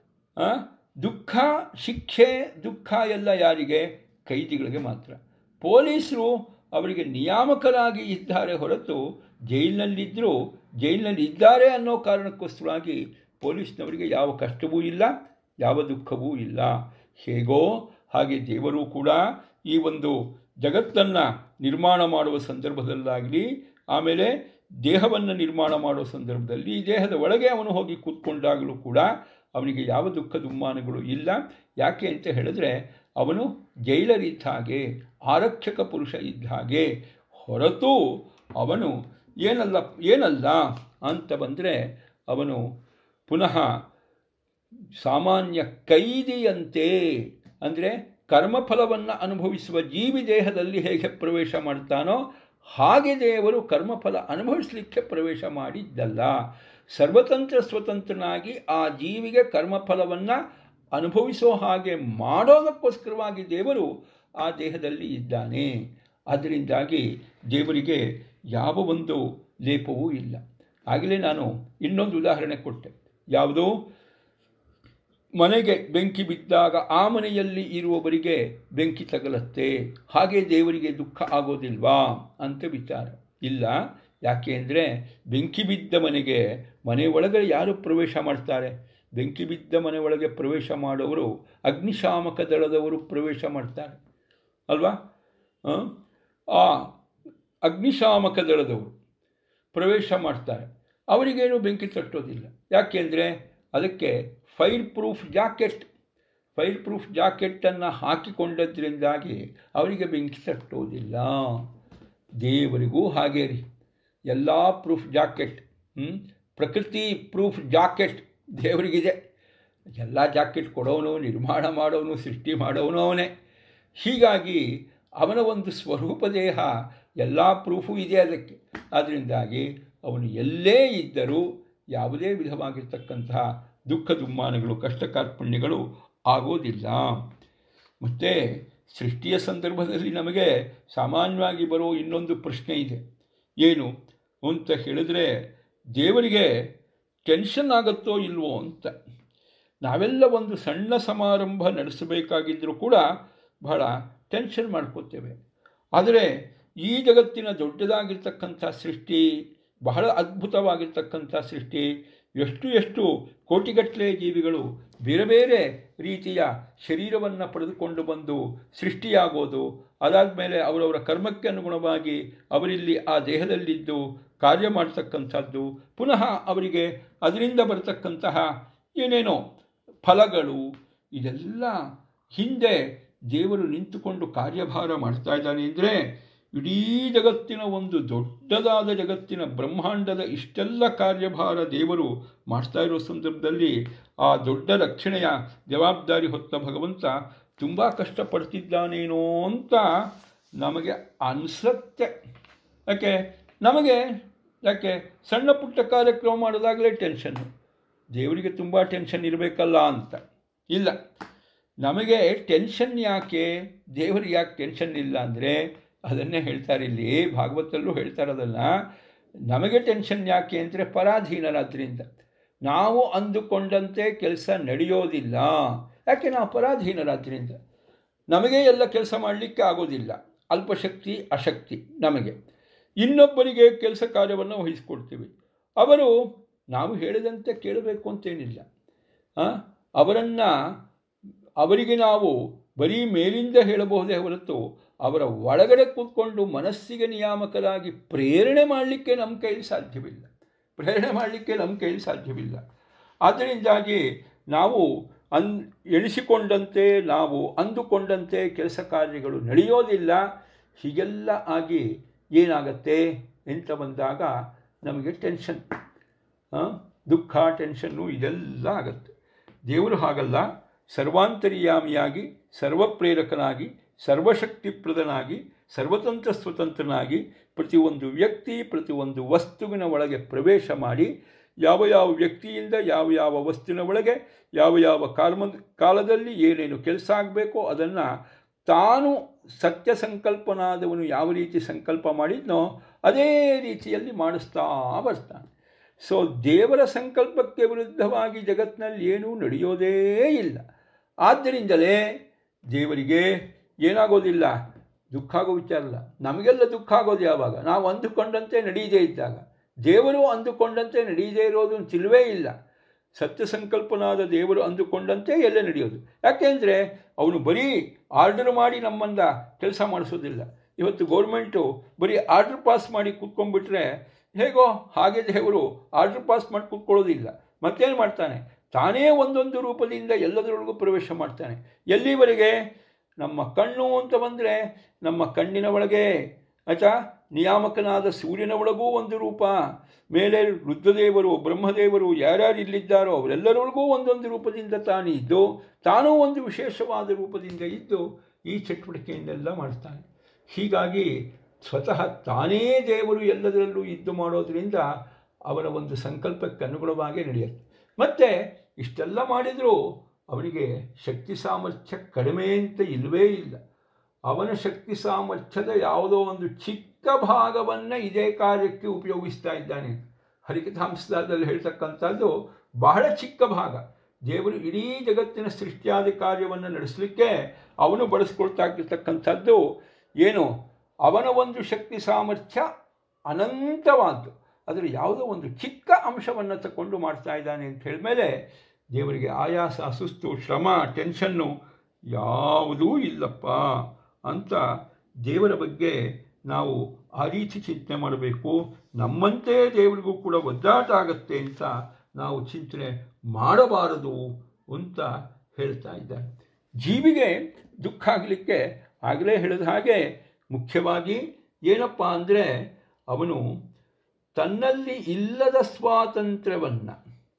ದುಃಖ, ಶಿಕ್ಷೆ, ದುಃಖ ಎಲ್ಲ ಯಾರಿಗೆ? ಕೈದಿಗಳಿಗೆ ಮಾತ್ರ. ಪೊಲೀಸರು ಅವರಿಗೆ ನಿಯಾಮಕರಾಗಿ ಇದ್ದಾರೆ ಹೊರತು ಜೈಲಿನಲ್ಲಿದ್ದರೂ ಜೈಲಿನಲ್ಲಿ ಇದ್ದಾರೆ ಅನ್ನೋ ಕಾರಣಕ್ಕೋಸ್ಕರವಾಗಿ ಪೊಲೀಸ್ನವರಿಗೆ ಯಾವ ಕಷ್ಟವೂ ಇಲ್ಲ, ಯಾವ ದುಃಖವೂ ಇಲ್ಲ. ಹೇಗೋ ಹಾಗೆ ದೇವರು ಕೂಡ ಈ ಒಂದು ಜಗತ್ತನ್ನು ನಿರ್ಮಾಣ ಮಾಡುವ ಸಂದರ್ಭದಲ್ಲಾಗಲಿ, ಆಮೇಲೆ ದೇಹವನ್ನು ನಿರ್ಮಾಣ ಮಾಡುವ ಸಂದರ್ಭದಲ್ಲಿ ಈ ದೇಹದ ಒಳಗೆ ಅವನು ಹೋಗಿ ಕೂತ್ಕೊಂಡಾಗಲೂ ಕೂಡ ಅವನಿಗೆ ಯಾವ ದುಃಖ ದುಮ್ಮಾನಗಳು ಇಲ್ಲ. ಯಾಕೆ ಅಂತ ಹೇಳಿದ್ರೆ ಅವನು ಜೈಲರ್ ಇದ್ದ ಹಾಗೆ, ಆರಕ್ಷಕ ಪುರುಷ ಇದ್ದ ಹಾಗೆ. ಹೊರತು ಅವನು ಏನಲ್ಲ ಅಂತ ಬಂದರೆ ಅವನು ಪುನಃ ಸಾಮಾನ್ಯ ಕೈದಿಯಂತೆ, ಅಂದರೆ ಕರ್ಮಫಲವನ್ನು ಅನುಭವಿಸುವ ಜೀವಿ ದೇಹದಲ್ಲಿ ಹೇಗೆ ಪ್ರವೇಶ ಮಾಡ್ತಾನೋ ಹಾಗೆ ದೇವರು ಕರ್ಮಫಲ ಅನುಭವಿಸಲಿಕ್ಕೆ ಪ್ರವೇಶ ಮಾಡಿದ್ದಲ್ಲ. ಸರ್ವತಂತ್ರ ಸ್ವತಂತ್ರನಾಗಿ ಆ ಜೀವಿಗೆ ಕರ್ಮಫಲವನ್ನು ಅನುಭವಿಸೋ ಹಾಗೆ ಮಾಡೋದಕ್ಕೋಸ್ಕರವಾಗಿ ದೇವರು ಆ ದೇಹದಲ್ಲಿ ಇದ್ದಾನೆ. ಅದರಿಂದಾಗಿ ದೇವರಿಗೆ ಯಾವ ಒಂದು ಲೇಪವೂ ಇಲ್ಲ. ಆಗಲೇ ನಾನು ಇನ್ನೊಂದು ಉದಾಹರಣೆ ಕೊಟ್ಟೆ. ಯಾವುದು? ಮನೆಗೆ ಬೆಂಕಿ ಬಿದ್ದಾಗ ಆ ಮನೆಯಲ್ಲಿ ಇರುವವರಿಗೆ ಬೆಂಕಿ ತಗಲತ್ತೆ, ಹಾಗೆ ದೇವರಿಗೆ ದುಃಖ ಆಗೋದಿಲ್ವಾ ಅಂತ ವಿಚಾರ ಇಲ್ಲ. ಯಾಕೆ ಅಂದರೆ ಬೆಂಕಿ ಬಿದ್ದ ಮನೆಗೆ ಮನೆ ಒಳಗಡೆ ಯಾರು ಪ್ರವೇಶ ಮಾಡ್ತಾರೆ? ಬೆಂಕಿ ಬಿದ್ದ ಮನೆ ಒಳಗೆ ಪ್ರವೇಶ ಮಾಡೋರು ಅಗ್ನಿಶಾಮಕ ದಳದವರು ಪ್ರವೇಶ ಮಾಡ್ತಾರೆ ಅಲ್ವಾ? ಆ ಅಗ್ನಿಶಾಮಕ ದಳದವರು ಪ್ರವೇಶ ಮಾಡ್ತಾರೆ. ಅವರಿಗೇನು ಬೆಂಕಿ ತಟ್ಟೋದಿಲ್ಲ. ಯಾಕೆಂದರೆ ಅದಕ್ಕೆ ಫೈರ್ ಪ್ರೂಫ್ ಜಾಕೆಟನ್ನು ಹಾಕಿಕೊಂಡದ್ರಿಂದಾಗಿ ಅವರಿಗೆ ಬೆಂಕಿ ತಟ್ಟೋದಿಲ್ಲ. ದೇವರಿಗೂ ಹಾಗೇ ರೀ. ಎಲ್ಲ ಪ್ರೂಫ್ ಜಾಕೆಟ್, ಪ್ರಕೃತಿ ಪ್ರೂಫ್ ಜಾಕೆಟ್ ದೇವರಿಗಿದೆ. ಎಲ್ಲ ಜಾಕೆಟ್ ಕೊಡೋನು, ನಿರ್ಮಾಣ ಮಾಡೋನು, ಸೃಷ್ಟಿ ಮಾಡೋನು ಅವನೇ. ಹೀಗಾಗಿ ಅವನ ಒಂದು ಸ್ವರೂಪ ದೇಹ ಎಲ್ಲ ಪ್ರೂಫು ಇದೆ ಅದಕ್ಕೆ. ಅದರಿಂದಾಗಿ ಅವನು ಎಲ್ಲೇ ಇದ್ದರೂ ಯಾವುದೇ ವಿಧವಾಗಿರ್ತಕ್ಕಂತಹ ದುಃಖ ದುಮ್ಮಾನಗಳು, ಕಷ್ಟ ಕಾರ್ಪಣ್ಯಗಳು ಆಗೋದಿಲ್ಲ. ಮತ್ತು ಸೃಷ್ಟಿಯ ಸಂದರ್ಭದಲ್ಲಿ ನಮಗೆ ಸಾಮಾನ್ಯವಾಗಿ ಬರೋ ಇನ್ನೊಂದು ಪ್ರಶ್ನೆ ಇದೆ. ಏನು ಅಂತ ಹೇಳಿದ್ರೆ, ದೇವರಿಗೆ ಟೆನ್ಷನ್ ಆಗುತ್ತೋ ಇಲ್ವೋ ಅಂತ. ನಾವೆಲ್ಲ ಒಂದು ಸಣ್ಣ ಸಮಾರಂಭ ನಡೆಸಬೇಕಾಗಿದ್ದರೂ ಕೂಡ ಬಹಳ ಟೆನ್ಷನ್ ಮಾಡ್ಕೋತೇವೆ. ಆದರೆ ಈ ಜಗತ್ತಿನ ದೊಡ್ಡದಾಗಿರ್ತಕ್ಕಂಥ ಸೃಷ್ಟಿ, ಬಹಳ ಅದ್ಭುತವಾಗಿರ್ತಕ್ಕಂಥ ಸೃಷ್ಟಿ, ಎಷ್ಟು ಕೋಟಿಗಟ್ಟಲೆ ಜೀವಿಗಳು ಬೇರೆ ಬೇರೆ ರೀತಿಯ ಶರೀರವನ್ನು ಪಡೆದುಕೊಂಡು ಬಂದು ಸೃಷ್ಟಿಯಾಗೋದು, ಅದಾದಮೇಲೆ ಅವರವರ ಕರ್ಮಕ್ಕೆ ಅನುಗುಣವಾಗಿ ಅವರಿಲ್ಲಿ ಆ ದೇಹದಲ್ಲಿದ್ದು ಕಾರ್ಯ ಮಾಡ್ತಕ್ಕಂಥದ್ದು, ಪುನಃ ಅವರಿಗೆ ಅದರಿಂದ ಬರತಕ್ಕಂತಹ ಏನೇನೋ ಫಲಗಳು, ಇದೆಲ್ಲ ಹಿಂದೆ ದೇವರು ನಿಂತುಕೊಂಡು ಕಾರ್ಯಭಾರ ಮಾಡ್ತಾ ಇದ್ದಾನೆ. ಅಂದರೆ ಇಡೀ ಜಗತ್ತಿನ ಒಂದು ದೊಡ್ಡದಾದ ಜಗತ್ತಿನ ಬ್ರಹ್ಮಾಂಡದ ಇಷ್ಟೆಲ್ಲ ಕಾರ್ಯಭಾರ ದೇವರು ಮಾಡ್ತಾ ಇರೋ ಸಂದರ್ಭದಲ್ಲಿ ಆ ದೊಡ್ಡ ರಕ್ಷಣೆಯ ಜವಾಬ್ದಾರಿ ಹೊತ್ತ ಭಗವಂತ ತುಂಬ ಕಷ್ಟಪಡ್ತಿದ್ದಾನೇನೋ ಅಂತ ನಮಗೆ ಅನಿಸುತ್ತೆ. ಯಾಕೆ ಸಣ್ಣ ಪುಟ್ಟ ಕಾರ್ಯಕ್ರಮ ಮಾಡೋದಾಗಲೇ ಟೆನ್ಷನ್ನು, ದೇವರಿಗೆ ತುಂಬ ಟೆನ್ಷನ್ ಇರಬೇಕಲ್ಲ ಅಂತ ಇಲ್ಲ. ನಮಗೆ ಟೆನ್ಷನ್ ಯಾಕೆ, ದೇವರಿಗೆ ಯಾಕೆ ಟೆನ್ಷನ್ ಇಲ್ಲ ಅಂದರೆ ಅದನ್ನೇ ಹೇಳ್ತಾರೆ ಇಲ್ಲಿ, ಭಾಗವತಲ್ಲೂ ಹೇಳ್ತಾರೆ ಅದನ್ನು. ನಮಗೆ ಟೆನ್ಷನ್ ಯಾಕೆ ಅಂದರೆ ಪರಾಧೀನರಾದ್ರಿಂದ ನಾವು ಅಂದುಕೊಂಡಂತೆ ಕೆಲಸ ನಡೆಯೋದಿಲ್ಲ. ಯಾಕೆ? ನಾವು ಪರಾಧೀನರಾದ್ರಿಂದ ನಮಗೆ ಎಲ್ಲ ಕೆಲಸ ಮಾಡಲಿಕ್ಕೆ ಆಗೋದಿಲ್ಲ. ಅಲ್ಪಶಕ್ತಿ, ಅಶಕ್ತಿ ನಮಗೆ. ಇನ್ನೊಬ್ಬರಿಗೆ ಕೆಲಸ ಕಾರ್ಯವನ್ನು ವಹಿಸ್ಕೊಡ್ತೀವಿ. ಅವರು ನಾವು ಹೇಳಿದಂತೆ ಕೇಳಬೇಕು ಅಂತೇನಿಲ್ಲ. ಅವರಿಗೆ ನಾವು ಬರೀ ಮೇಲಿಂದ ಹೇಳಬಹುದೇ ಹೊರತು ಅವರ ಒಳಗಡೆ ಕೂತ್ಕೊಂಡು ಮನಸ್ಸಿಗೆ ನಿಯಾಮಕರಾಗಿ ಪ್ರೇರಣೆ ಮಾಡಲಿಕ್ಕೆ ನಮ್ಮ ಕೈಲಿ ಸಾಧ್ಯವಿಲ್ಲ. ಆದ್ದರಿಂದಾಗಿ ನಾವು ಎಣಿಸಿಕೊಂಡಂತೆ, ನಾವು ಅಂದುಕೊಂಡಂತೆ ಕೆಲಸ ಕಾರ್ಯಗಳು ನಡೆಯೋದಿಲ್ಲ. ಹೀಗೆಲ್ಲ ಆಗಿ ಏನಾಗತ್ತೆ ಅಂತ ಬಂದಾಗ ನಮಗೆ ಟೆನ್ಷನ್, ದುಃಖ, ಟೆನ್ಷನ್ನು ಇದೆಲ್ಲ ಆಗತ್ತೆ. ದೇವರು ಹಾಗಲ್ಲ. ಸರ್ವಾಂತರ್ಯಾಮಿಯಾಗಿ, ಸರ್ವಪ್ರೇರಕನಾಗಿ, ಸರ್ವಶಕ್ತಿಪ್ರದನಾಗಿ, ಸರ್ವತಂತ್ರ ಸ್ವತಂತ್ರನಾಗಿ ಪ್ರತಿಯೊಂದು ವ್ಯಕ್ತಿ, ಪ್ರತಿಯೊಂದು ವಸ್ತುವಿನ ಒಳಗೆ ಪ್ರವೇಶ ಮಾಡಿ ಯಾವ ಯಾವ ವ್ಯಕ್ತಿಯಿಂದ ಯಾವ ಯಾವ ವಸ್ತುವಿನ ಒಳಗೆ ಯಾವ ಯಾವ ಕಾಲದಲ್ಲಿ ಏನೇನು ಕೆಲಸ ಆಗಬೇಕೋ ಅದನ್ನು ತಾನು ಸತ್ಯ ಸಂಕಲ್ಪನಾದವನು ಯಾವ ರೀತಿ ಸಂಕಲ್ಪ ಮಾಡಿದ್ನೋ ಅದೇ ರೀತಿಯಲ್ಲಿ ಮಾಡಿಸ್ತಾ ಬರ್ತಾನೆ. ಸೊ ದೇವರ ಸಂಕಲ್ಪಕ್ಕೆ ವಿರುದ್ಧವಾಗಿ ಜಗತ್ತಿನಲ್ಲಿ ಏನೂ ನಡೆಯೋದೇ ಇಲ್ಲ. ಆದ್ದರಿಂದಲೇ ದೇವರಿಗೆ ಏನಾಗೋದಿಲ್ಲ, ದುಃಖ ಆಗೋ ವಿಚಾರ ಇಲ್ಲ. ನಮಗೆಲ್ಲ ದುಃಖ ಆಗೋದು ಯಾವಾಗ? ನಾವು ಅಂದುಕೊಂಡಂತೆ ನಡೆಯದೇ ಇದ್ದಾಗ. ದೇವರು ಅಂದುಕೊಂಡಂತೆ ನಡೆಯದೇ ಇರೋದು ಚಿಲ್ವೇ ಇಲ್ಲ. ಸತ್ಯ ಸಂಕಲ್ಪನಾದ ದೇವರು ಅಂದುಕೊಂಡಂತೆ ಎಲ್ಲ ನಡೆಯೋದು. ಯಾಕೆಂದರೆ ಅವನು ಬರೀ ಆರ್ಡರ್ ಮಾಡಿ ನಮ್ಮಂದ ಕೆಲಸ ಮಾಡಿಸೋದಿಲ್ಲ. ಇವತ್ತು ಗೌರ್ಮೆಂಟು ಬರೀ ಆರ್ಡರ್ ಪಾಸ್ ಮಾಡಿ ಕೂತ್ಕೊಂಡ್ಬಿಟ್ರೆ ಹೇಗೋ ಹಾಗೆ ದೇವರು ಆರ್ಡರ್ ಪಾಸ್ ಮಾಡಿ ಕೂತ್ಕೊಳ್ಳೋದಿಲ್ಲ. ಮತ್ತೇನು ಮಾಡ್ತಾನೆ? ತಾನೇ ಒಂದೊಂದು ರೂಪದಿಂದ ಎಲ್ಲದರೊಳಗೂ ಪ್ರವೇಶ ಮಾಡ್ತಾನೆ. ಎಲ್ಲಿವರೆಗೆ? ನಮ್ಮ ಕಣ್ಣು ಅಂತ ಬಂದರೆ ನಮ್ಮ ಕಣ್ಣಿನ ಒಳಗೆ ಆಯ್ತಾ, ನಿಯಾಮಕನಾದ ಸೂರ್ಯನ ಒಳಗೂ ಒಂದು ರೂಪ, ಮೇಲೆ ರುದ್ರದೇವರು ಬ್ರಹ್ಮದೇವರು ಯಾರ್ಯಾರು ಇಲ್ಲಿದ್ದಾರೋ ಅವರೆಲ್ಲರೊಳಗೂ ಒಂದೊಂದು ರೂಪದಿಂದ ತಾನಿದ್ದು ತಾನೂ ಒಂದು ವಿಶೇಷವಾದ ರೂಪದಿಂದ ಇದ್ದು ಈ ಚಟುವಟಿಕೆಯನ್ನೆಲ್ಲ ಮಾಡ್ತಾನೆ. ಹೀಗಾಗಿ ಸ್ವತಃ ತಾನೇ ದೇವರು ಎಲ್ಲದರಲ್ಲೂ ಇದ್ದು ಮಾಡೋದರಿಂದ ಅವನ ಒಂದು ಸಂಕಲ್ಪಕ್ಕೆ ಅನುಗುಣವಾಗಿ ನಡೆಯುತ್ತೆ. ಮತ್ತು ಇಷ್ಟೆಲ್ಲ ಮಾಡಿದರೂ ಅವನಿಗೆ ಶಕ್ತಿ ಸಾಮರ್ಥ್ಯ ಕಡಿಮೆ ಅಂತ ಇಲ್ಲವೇ ಇಲ್ಲ. ಅವನ ಶಕ್ತಿ ಸಾಮರ್ಥ್ಯದ ಯಾವುದೋ ಒಂದು ಚಿಕ್ಕ ಭಾಗವನ್ನು ಇದೇ ಕಾರ್ಯಕ್ಕೆ ಉಪಯೋಗಿಸ್ತಾ ಇದ್ದಾನೆ. ಹರಿಕಥಾಂಸದಲ್ಲಿ ಹೇಳ್ತಕ್ಕಂಥದ್ದು ಬಹಳ ಚಿಕ್ಕ ಭಾಗ. ದೇವರು ಇಡೀ ಜಗತ್ತಿನ ಸೃಷ್ಟಿಯಾದ ಕಾರ್ಯವನ್ನು ನಡೆಸಲಿಕ್ಕೆ ಅವನು ಬಳಸ್ಕೊಳ್ತಾ ಇರ್ತಕ್ಕಂಥದ್ದು ಏನು? ಅವನ ಒಂದು ಶಕ್ತಿ ಸಾಮರ್ಥ್ಯ ಅನಂತವಾದ್ದು. ಅದರ ಯಾವುದೋ ಒಂದು ಚಿಕ್ಕ ಅಂಶವನ್ನು ತಗೊಂಡು ಮಾಡ್ತಾ ಇದ್ದಾನೆ ಅಂತ ಹೇಳಿದ್ಮೇಲೆ ದೇವರಿಗೆ ಆಯಾಸ, ಸುಸ್ತು, ಶ್ರಮ, ಟೆನ್ಷನ್ನು ಯಾವುದೂ ಇಲ್ಲಪ್ಪ ಅಂತ ದೇವರ ಬಗ್ಗೆ ನಾವು ಆ ರೀತಿ ಚಿಂತನೆ ಮಾಡಬೇಕು. ನಮ್ಮಂತೆ ದೇವರಿಗೂ ಕೂಡ ಒದ್ದಾಟ ಆಗತ್ತೆ ಅಂತ ನಾವು ಚಿಂತನೆ ಮಾಡಬಾರದು ಅಂತ ಹೇಳ್ತಾ ಇದ್ದಾರೆ. ಜೀವಿಗೆ ದುಃಖ ಆಗಲಿಕ್ಕೆ ಆಗಲೇ ಹೇಳಿದ ಹಾಗೆ ಮುಖ್ಯವಾಗಿ ಏನಪ್ಪ ಅಂದರೆ ಅವನು ತನ್ನಲ್ಲಿ ಇಲ್ಲದ ಸ್ವಾತಂತ್ರ್ಯವನ್ನು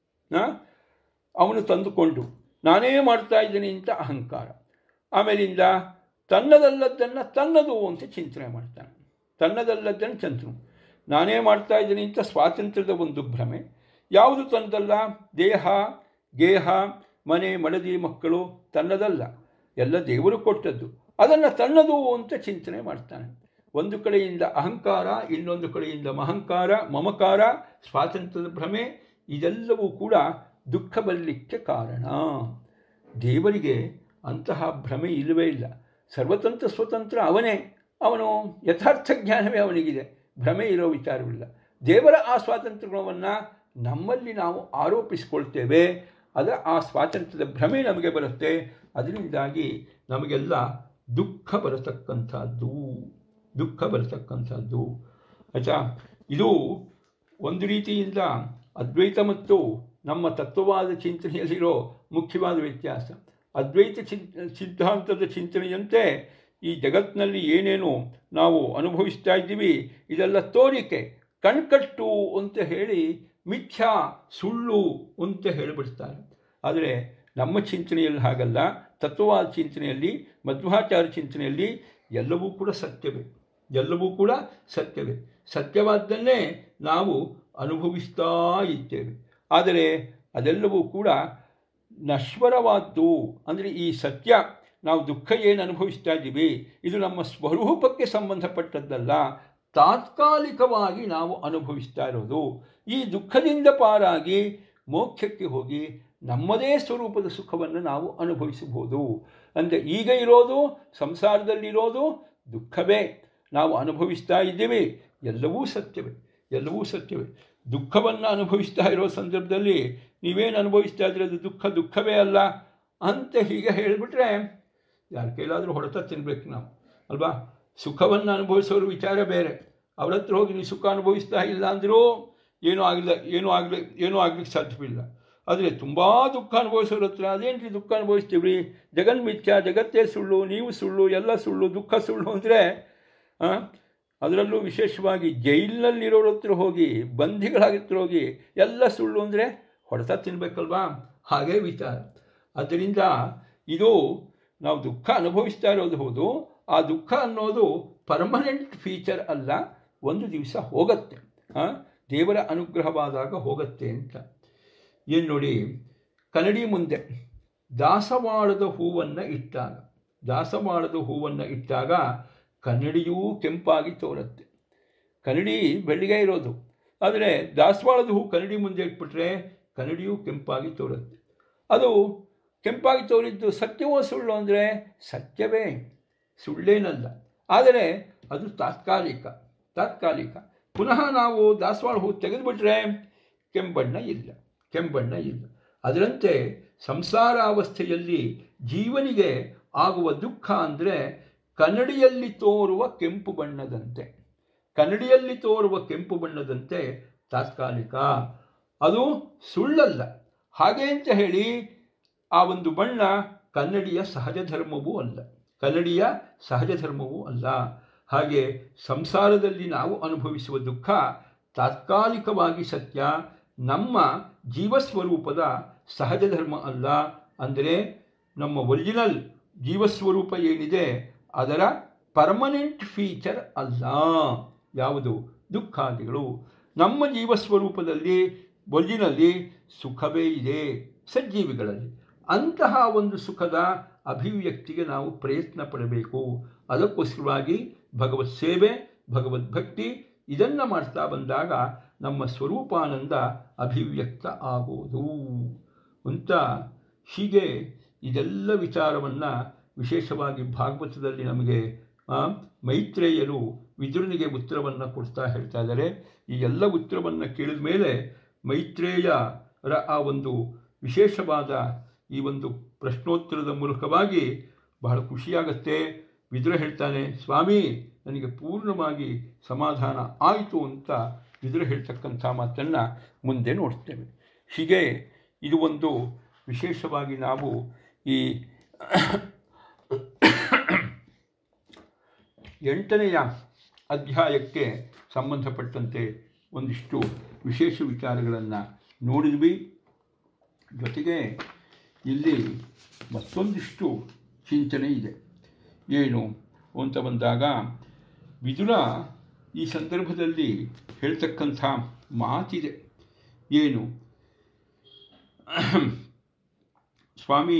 ಅವನು ತಂದುಕೊಂಡು ನಾನೇ ಮಾಡ್ತಾ ಇದ್ದೀನಿ ಅಂತ ಅಹಂಕಾರ, ಆಮೇಲಿಂದ ತನ್ನದಲ್ಲದ್ದನ್ನು ತನ್ನದು ಅಂತ ಚಿಂತನೆ ಮಾಡ್ತಾನೆ. ತನ್ನದಲ್ಲದ್ದನ್ನು ಚಂತನು ನಾನೇ ಮಾಡ್ತಾ ಇದ್ದೀನಿ ಅಂತ ಸ್ವಾತಂತ್ರ್ಯದ ಒಂದು ಭ್ರಮೆ. ಯಾವುದು ತನ್ನದಲ್ಲ? ದೇಹ, ಗೇಹ, ಮನೆ, ಮಡದಿ, ಮಕ್ಕಳು ತನ್ನದಲ್ಲ, ಎಲ್ಲ ದೇವರು ಕೊಟ್ಟದ್ದು. ಅದನ್ನು ತನ್ನದು ಅಂತ ಚಿಂತನೆ ಮಾಡ್ತಾನೆ. ಒಂದು ಕಡೆಯಿಂದ ಅಹಂಕಾರ, ಇನ್ನೊಂದು ಕಡೆಯಿಂದ ಮಹಂಕಾರ, ಮಮಕಾರ, ಸ್ವಾತಂತ್ರ್ಯದ ಭ್ರಮೆ, ಇದೆಲ್ಲವೂ ಕೂಡ ದುಃಖ ಬರಲಿಕ್ಕೆ ಕಾರಣ. ದೇವರಿಗೆ ಅಂತಹ ಭ್ರಮೆ ಇಲ್ಲವೇ ಇಲ್ಲ. ಸರ್ವತಂತ್ರ ಸ್ವತಂತ್ರ ಅವನೇ. ಅವನು ಯಥಾರ್ಥ ಜ್ಞಾನವೇ ಅವನಿಗಿದೆ. ಭ್ರಮೆ ಇರೋ ವಿಚಾರವಿಲ್ಲ. ದೇವರ ಆ ಸ್ವಾತಂತ್ರ್ಯವನ್ನು ನಮ್ಮಲ್ಲಿ ನಾವು ಆರೋಪಿಸಿಕೊಳ್ತೇವೆ. ಆ ಸ್ವಾತಂತ್ರ್ಯದ ಭ್ರಮೆ ನಮಗೆ ಬರುತ್ತೆ. ಅದರಿಂದಾಗಿ ನಮಗೆಲ್ಲ ದುಃಖ ಬರತಕ್ಕಂಥದ್ದು. ಆಯ್ತಾ? ಇದು ಒಂದು ರೀತಿಯಿಂದ ಅದ್ವೈತ ಮತ್ತು ನಮ್ಮ ತತ್ವವಾದ ಚಿಂತನೆಯಲ್ಲಿರೋ ಮುಖ್ಯವಾದ ವ್ಯತ್ಯಾಸ. ಅದ್ವೈತ ಸಿದ್ಧಾಂತದ ಚಿಂತನೆಯಂತೆ ಈ ಜಗತ್ತಿನಲ್ಲಿ ಏನೇನು ನಾವು ಅನುಭವಿಸ್ತಾ ಇದ್ದೀವಿ ಇದೆಲ್ಲ ತೋರಿಕೆ, ಕಣ್ಕಟ್ಟು ಅಂತ ಹೇಳಿ ಮಿಥ್ಯಾ, ಸುಳ್ಳು ಅಂತ ಹೇಳಿಬಿಡ್ತಾರೆ. ಆದರೆ ನಮ್ಮ ಚಿಂತನೆಯಲ್ಲಿ ಹಾಗಲ್ಲ. ತತ್ವವಾದ ಚಿಂತನೆಯಲ್ಲಿ, ಮಧ್ವಾಚಾರ್ಯ ಚಿಂತನೆಯಲ್ಲಿ ಎಲ್ಲವೂ ಕೂಡ ಸತ್ಯವೇ. ಸತ್ಯವಾದ್ದನ್ನೇ ನಾವು ಅನುಭವಿಸ್ತಾ ಇದ್ದೇವೆ. ಆದರೆ ಅದೆಲ್ಲವೂ ಕೂಡ ನಶ್ವರವಾದ್ದು. ಅಂದರೆ ಈ ಸತ್ಯ, ನಾವು ದುಃಖ ಏನು ಅನುಭವಿಸ್ತಾ ಇದ್ದೀವಿ ಇದು ನಮ್ಮ ಸ್ವರೂಪಕ್ಕೆ ಸಂಬಂಧಪಟ್ಟದ್ದಲ್ಲ, ತಾತ್ಕಾಲಿಕವಾಗಿ ನಾವು ಅನುಭವಿಸ್ತಾ ಇರೋದು. ಈ ದುಃಖದಿಂದ ಪಾರಾಗಿ ಮೋಕ್ಷಕ್ಕೆ ಹೋಗಿ ನಮ್ಮದೇ ಸ್ವರೂಪದ ಸುಖವನ್ನು ನಾವು ಅನುಭವಿಸಬಹುದು. ಅಂದರೆ ಈಗ ಇರೋದು, ಸಂಸಾರದಲ್ಲಿರೋದು ದುಃಖವೇ. ನಾವು ಅನುಭವಿಸ್ತಾ ಇದ್ದೀವಿ, ಎಲ್ಲವೂ ಸತ್ಯವೇ. ದುಃಖವನ್ನು ಅನುಭವಿಸ್ತಾ ಇರೋ ಸಂದರ್ಭದಲ್ಲಿ ನೀವೇನು ಅನುಭವಿಸ್ತಾ ಇದ್ರೆ ಅದು ದುಃಖವೇ ಅಲ್ಲ ಅಂತ ಹೀಗೆ ಹೇಳಿಬಿಟ್ರೆ ಯಾರ ಕೈಲಾದರೂ ಹೊಡೆತ ತಿನ್ಬೇಕು ನಾವು, ಅಲ್ವಾ? ಸುಖವನ್ನು ಅನುಭವಿಸೋರು ವಿಚಾರ ಬೇರೆ. ಅವ್ರ ಹತ್ರ ಹೋಗಿ ನೀವು ಸುಖ ಅನುಭವಿಸ್ತಾ ಇಲ್ಲ ಅಂದರೂ ಏನೂ ಆಗಲಿಕ್ಕೆ ಸಾಧ್ಯವಿಲ್ಲ. ಆದರೆ ತುಂಬ ದುಃಖ ಅನುಭವಿಸೋರ ಹತ್ರ ಅದೇನ್ರಿ ದುಃಖ ಅನುಭವಿಸ್ತೀವ್ರಿ, ಜಗನ್ಮಿಥ್ಯ, ಜಗತ್ತೇ ಸುಳ್ಳು, ನೀವು ಸುಳ್ಳು, ಎಲ್ಲ ಸುಳ್ಳು, ದುಃಖ ಸುಳ್ಳು ಅಂದರೆ ಅದರಲ್ಲೂ ವಿಶೇಷವಾಗಿ ಜೈಲಿನಲ್ಲಿರೋರ ಹತ್ರ ಹೋಗಿ, ಬಂಧಿಗಳಾಗಿತ್ರ ಹೋಗಿ ಎಲ್ಲ ಸುಳ್ಳು ಅಂದರೆ ಹೊಡೆತ ತಿನ್ನಬೇಕಲ್ವಾ? ಹಾಗೇ ವಿಚಾರ. ಆದ್ದರಿಂದ ಇದು ನಾವು ದುಃಖ ಅನುಭವಿಸ್ತಾ ಇರೋದು ಹೌದು, ಆ ದುಃಖ ಅನ್ನೋದು ಪರ್ಮನೆಂಟ್ ಫೀಚರ್ ಅಲ್ಲ, ಒಂದು ದಿವಸ ಹೋಗುತ್ತೆ. ದೇವರ ಅನುಗ್ರಹವಾದಾಗ ಹೋಗುತ್ತೆ ಅಂತ. ಏನು ನೋಡಿ, ಕನ್ನಡಿ ಮುಂದೆ ದಾಸವಾಳದ ಹೂವನ್ನು ಇಟ್ಟಾಗ ಕನ್ನಡಿಯೂ ಕೆಂಪಾಗಿ ತೋರುತ್ತೆ. ಕನ್ನಡಿ ಬೆಳ್ಳಿಗೆ ಇರೋದು, ಆದರೆ ದಾಸವಾಳದ ಹೂ ಕನ್ನಡಿ ಮುಂದೆ ಇಟ್ಬಿಟ್ರೆ ಕನ್ನಡಿಯೂ ಕೆಂಪಾಗಿ ತೋರುತ್ತೆ. ಅದು ಕೆಂಪಾಗಿ ತೋರಿದ್ದು ಸತ್ಯವೋ ಸುಳ್ಳು ಅಂದರೆ ಸತ್ಯವೇ, ಸುಳ್ಳೇನಲ್ಲ. ಆದರೆ ಅದು ತಾತ್ಕಾಲಿಕ. ಪುನಃ ನಾವು ದಾಸವಾಳ ಹೂ ತೆಗೆದುಬಿಟ್ರೆ ಕೆಂಬಣ್ಣ ಇಲ್ಲ. ಅದರಂತೆ ಸಂಸಾರಾವಸ್ಥೆಯಲ್ಲಿ ಜೀವನಿಗೆ ಆಗುವ ದುಃಖ ಅಂದರೆ ಕನ್ನಡಿಯಲ್ಲಿ ತೋರುವ ಕೆಂಪು ಬಣ್ಣದಂತೆ ತಾತ್ಕಾಲಿಕ, ಅದು ಸುಳ್ಳಲ್ಲ. ಹಾಗೆ ಅಂತ ಹೇಳಿ ಆ ಒಂದು ಬಣ್ಣ ಕನ್ನಡಿಯ ಸಹಜ ಧರ್ಮವೂ ಅಲ್ಲ. ಹಾಗೆ ಸಂಸಾರದಲ್ಲಿ ನಾವು ಅನುಭವಿಸುವ ದುಃಖ ತಾತ್ಕಾಲಿಕವಾಗಿ ಸತ್ಯ, ನಮ್ಮ ಜೀವಸ್ವರೂಪದ ಸಹಜ ಧರ್ಮ ಅಲ್ಲ. ಅಂದರೆ ನಮ್ಮ ಒರಿಜಿನಲ್ ಜೀವಸ್ವರೂಪ ಏನಿದೆ ಅದರ ಪರ್ಮನೆಂಟ್ ಫೀಚರ್ ಅಲ್ಲ. ಯಾವುದು? ದುಃಖಾದಿಗಳು. ನಮ್ಮ ಜೀವಸ್ವರೂಪದಲ್ಲಿ ಒರಿಜಿನಲ್ಲಿ ಸುಖವೇ ಇದೆ ಸಜ್ಜೀವಿಗಳಲ್ಲಿ. ಅಂತಹ ಒಂದು ಸುಖದ ಅಭಿವ್ಯಕ್ತಿಗೆ ನಾವು ಪ್ರಯತ್ನ ಪಡಬೇಕು. ಅದಕ್ಕೋಸ್ಕರವಾಗಿ ಭಗವತ್ ಸೇವೆ, ಭಗವದ್ಭಕ್ತಿ ಇದನ್ನು ಮಾಡ್ತಾ ಬಂದಾಗ ನಮ್ಮ ಸ್ವರೂಪಾನಂದ ಅಭಿವ್ಯಕ್ತ ಆಗೋದು ಅಂತ. ಹೀಗೆ ಇದೆಲ್ಲ ವಿಚಾರವನ್ನು ವಿಶೇಷವಾಗಿ ಭಾಗವತದಲ್ಲಿ ನಮಗೆ ಮೈತ್ರೇಯರು ವಿದುರನಿಗೆ ಉತ್ತರವನ್ನು ಕೊಡ್ತಾ ಹೇಳ್ತಾ ಇದ್ದಾರೆ. ಈ ಎಲ್ಲ ಉತ್ತರವನ್ನು ಕೇಳಿದ ಮೇಲೆ ಮೈತ್ರೇಯರ ಆ ಒಂದು ವಿಶೇಷವಾದ ಈ ಒಂದು ಪ್ರಶ್ನೋತ್ತರದ ಮೂಲಕವಾಗಿ ಬಹಳ ಖುಷಿಯಾಗತ್ತೆ. ವಿದುರ ಹೇಳ್ತಾನೆ, ಸ್ವಾಮಿ ನನಗೆ ಪೂರ್ಣವಾಗಿ ಸಮಾಧಾನ ಆಯಿತು ಅಂತ ವಿದುರ ಹೇಳ್ತಕ್ಕಂಥ ಮಾತನ್ನು ಮುಂದೆ ನೋಡ್ತೇವೆ. ಹೀಗೆ ಇದು ಒಂದು ವಿಶೇಷವಾಗಿ ನಾವು ಈ 8ನೇ ಅಧ್ಯಾಯಕ್ಕೆ ಸಂಬಂಧಪಟ್ಟಂತೆ ಒಂದಿಷ್ಟು ವಿಶೇಷ ವಿಚಾರಗಳನ್ನು ನೋಡಿದ್ವಿ. ಜೊತೆಗೆ ಇಲ್ಲಿ ಮತ್ತೊಂದಿಷ್ಟು ಚಿಂತನೆ ಇದೆ. ಏನು ಅಂತ ಬಂದಾಗ ವಿದುರ ಈ ಸಂದರ್ಭದಲ್ಲಿ ಹೇಳ್ತಕ್ಕಂಥ ಮಾತಿದೆ. ಏನು? ಸ್ವಾಮಿ,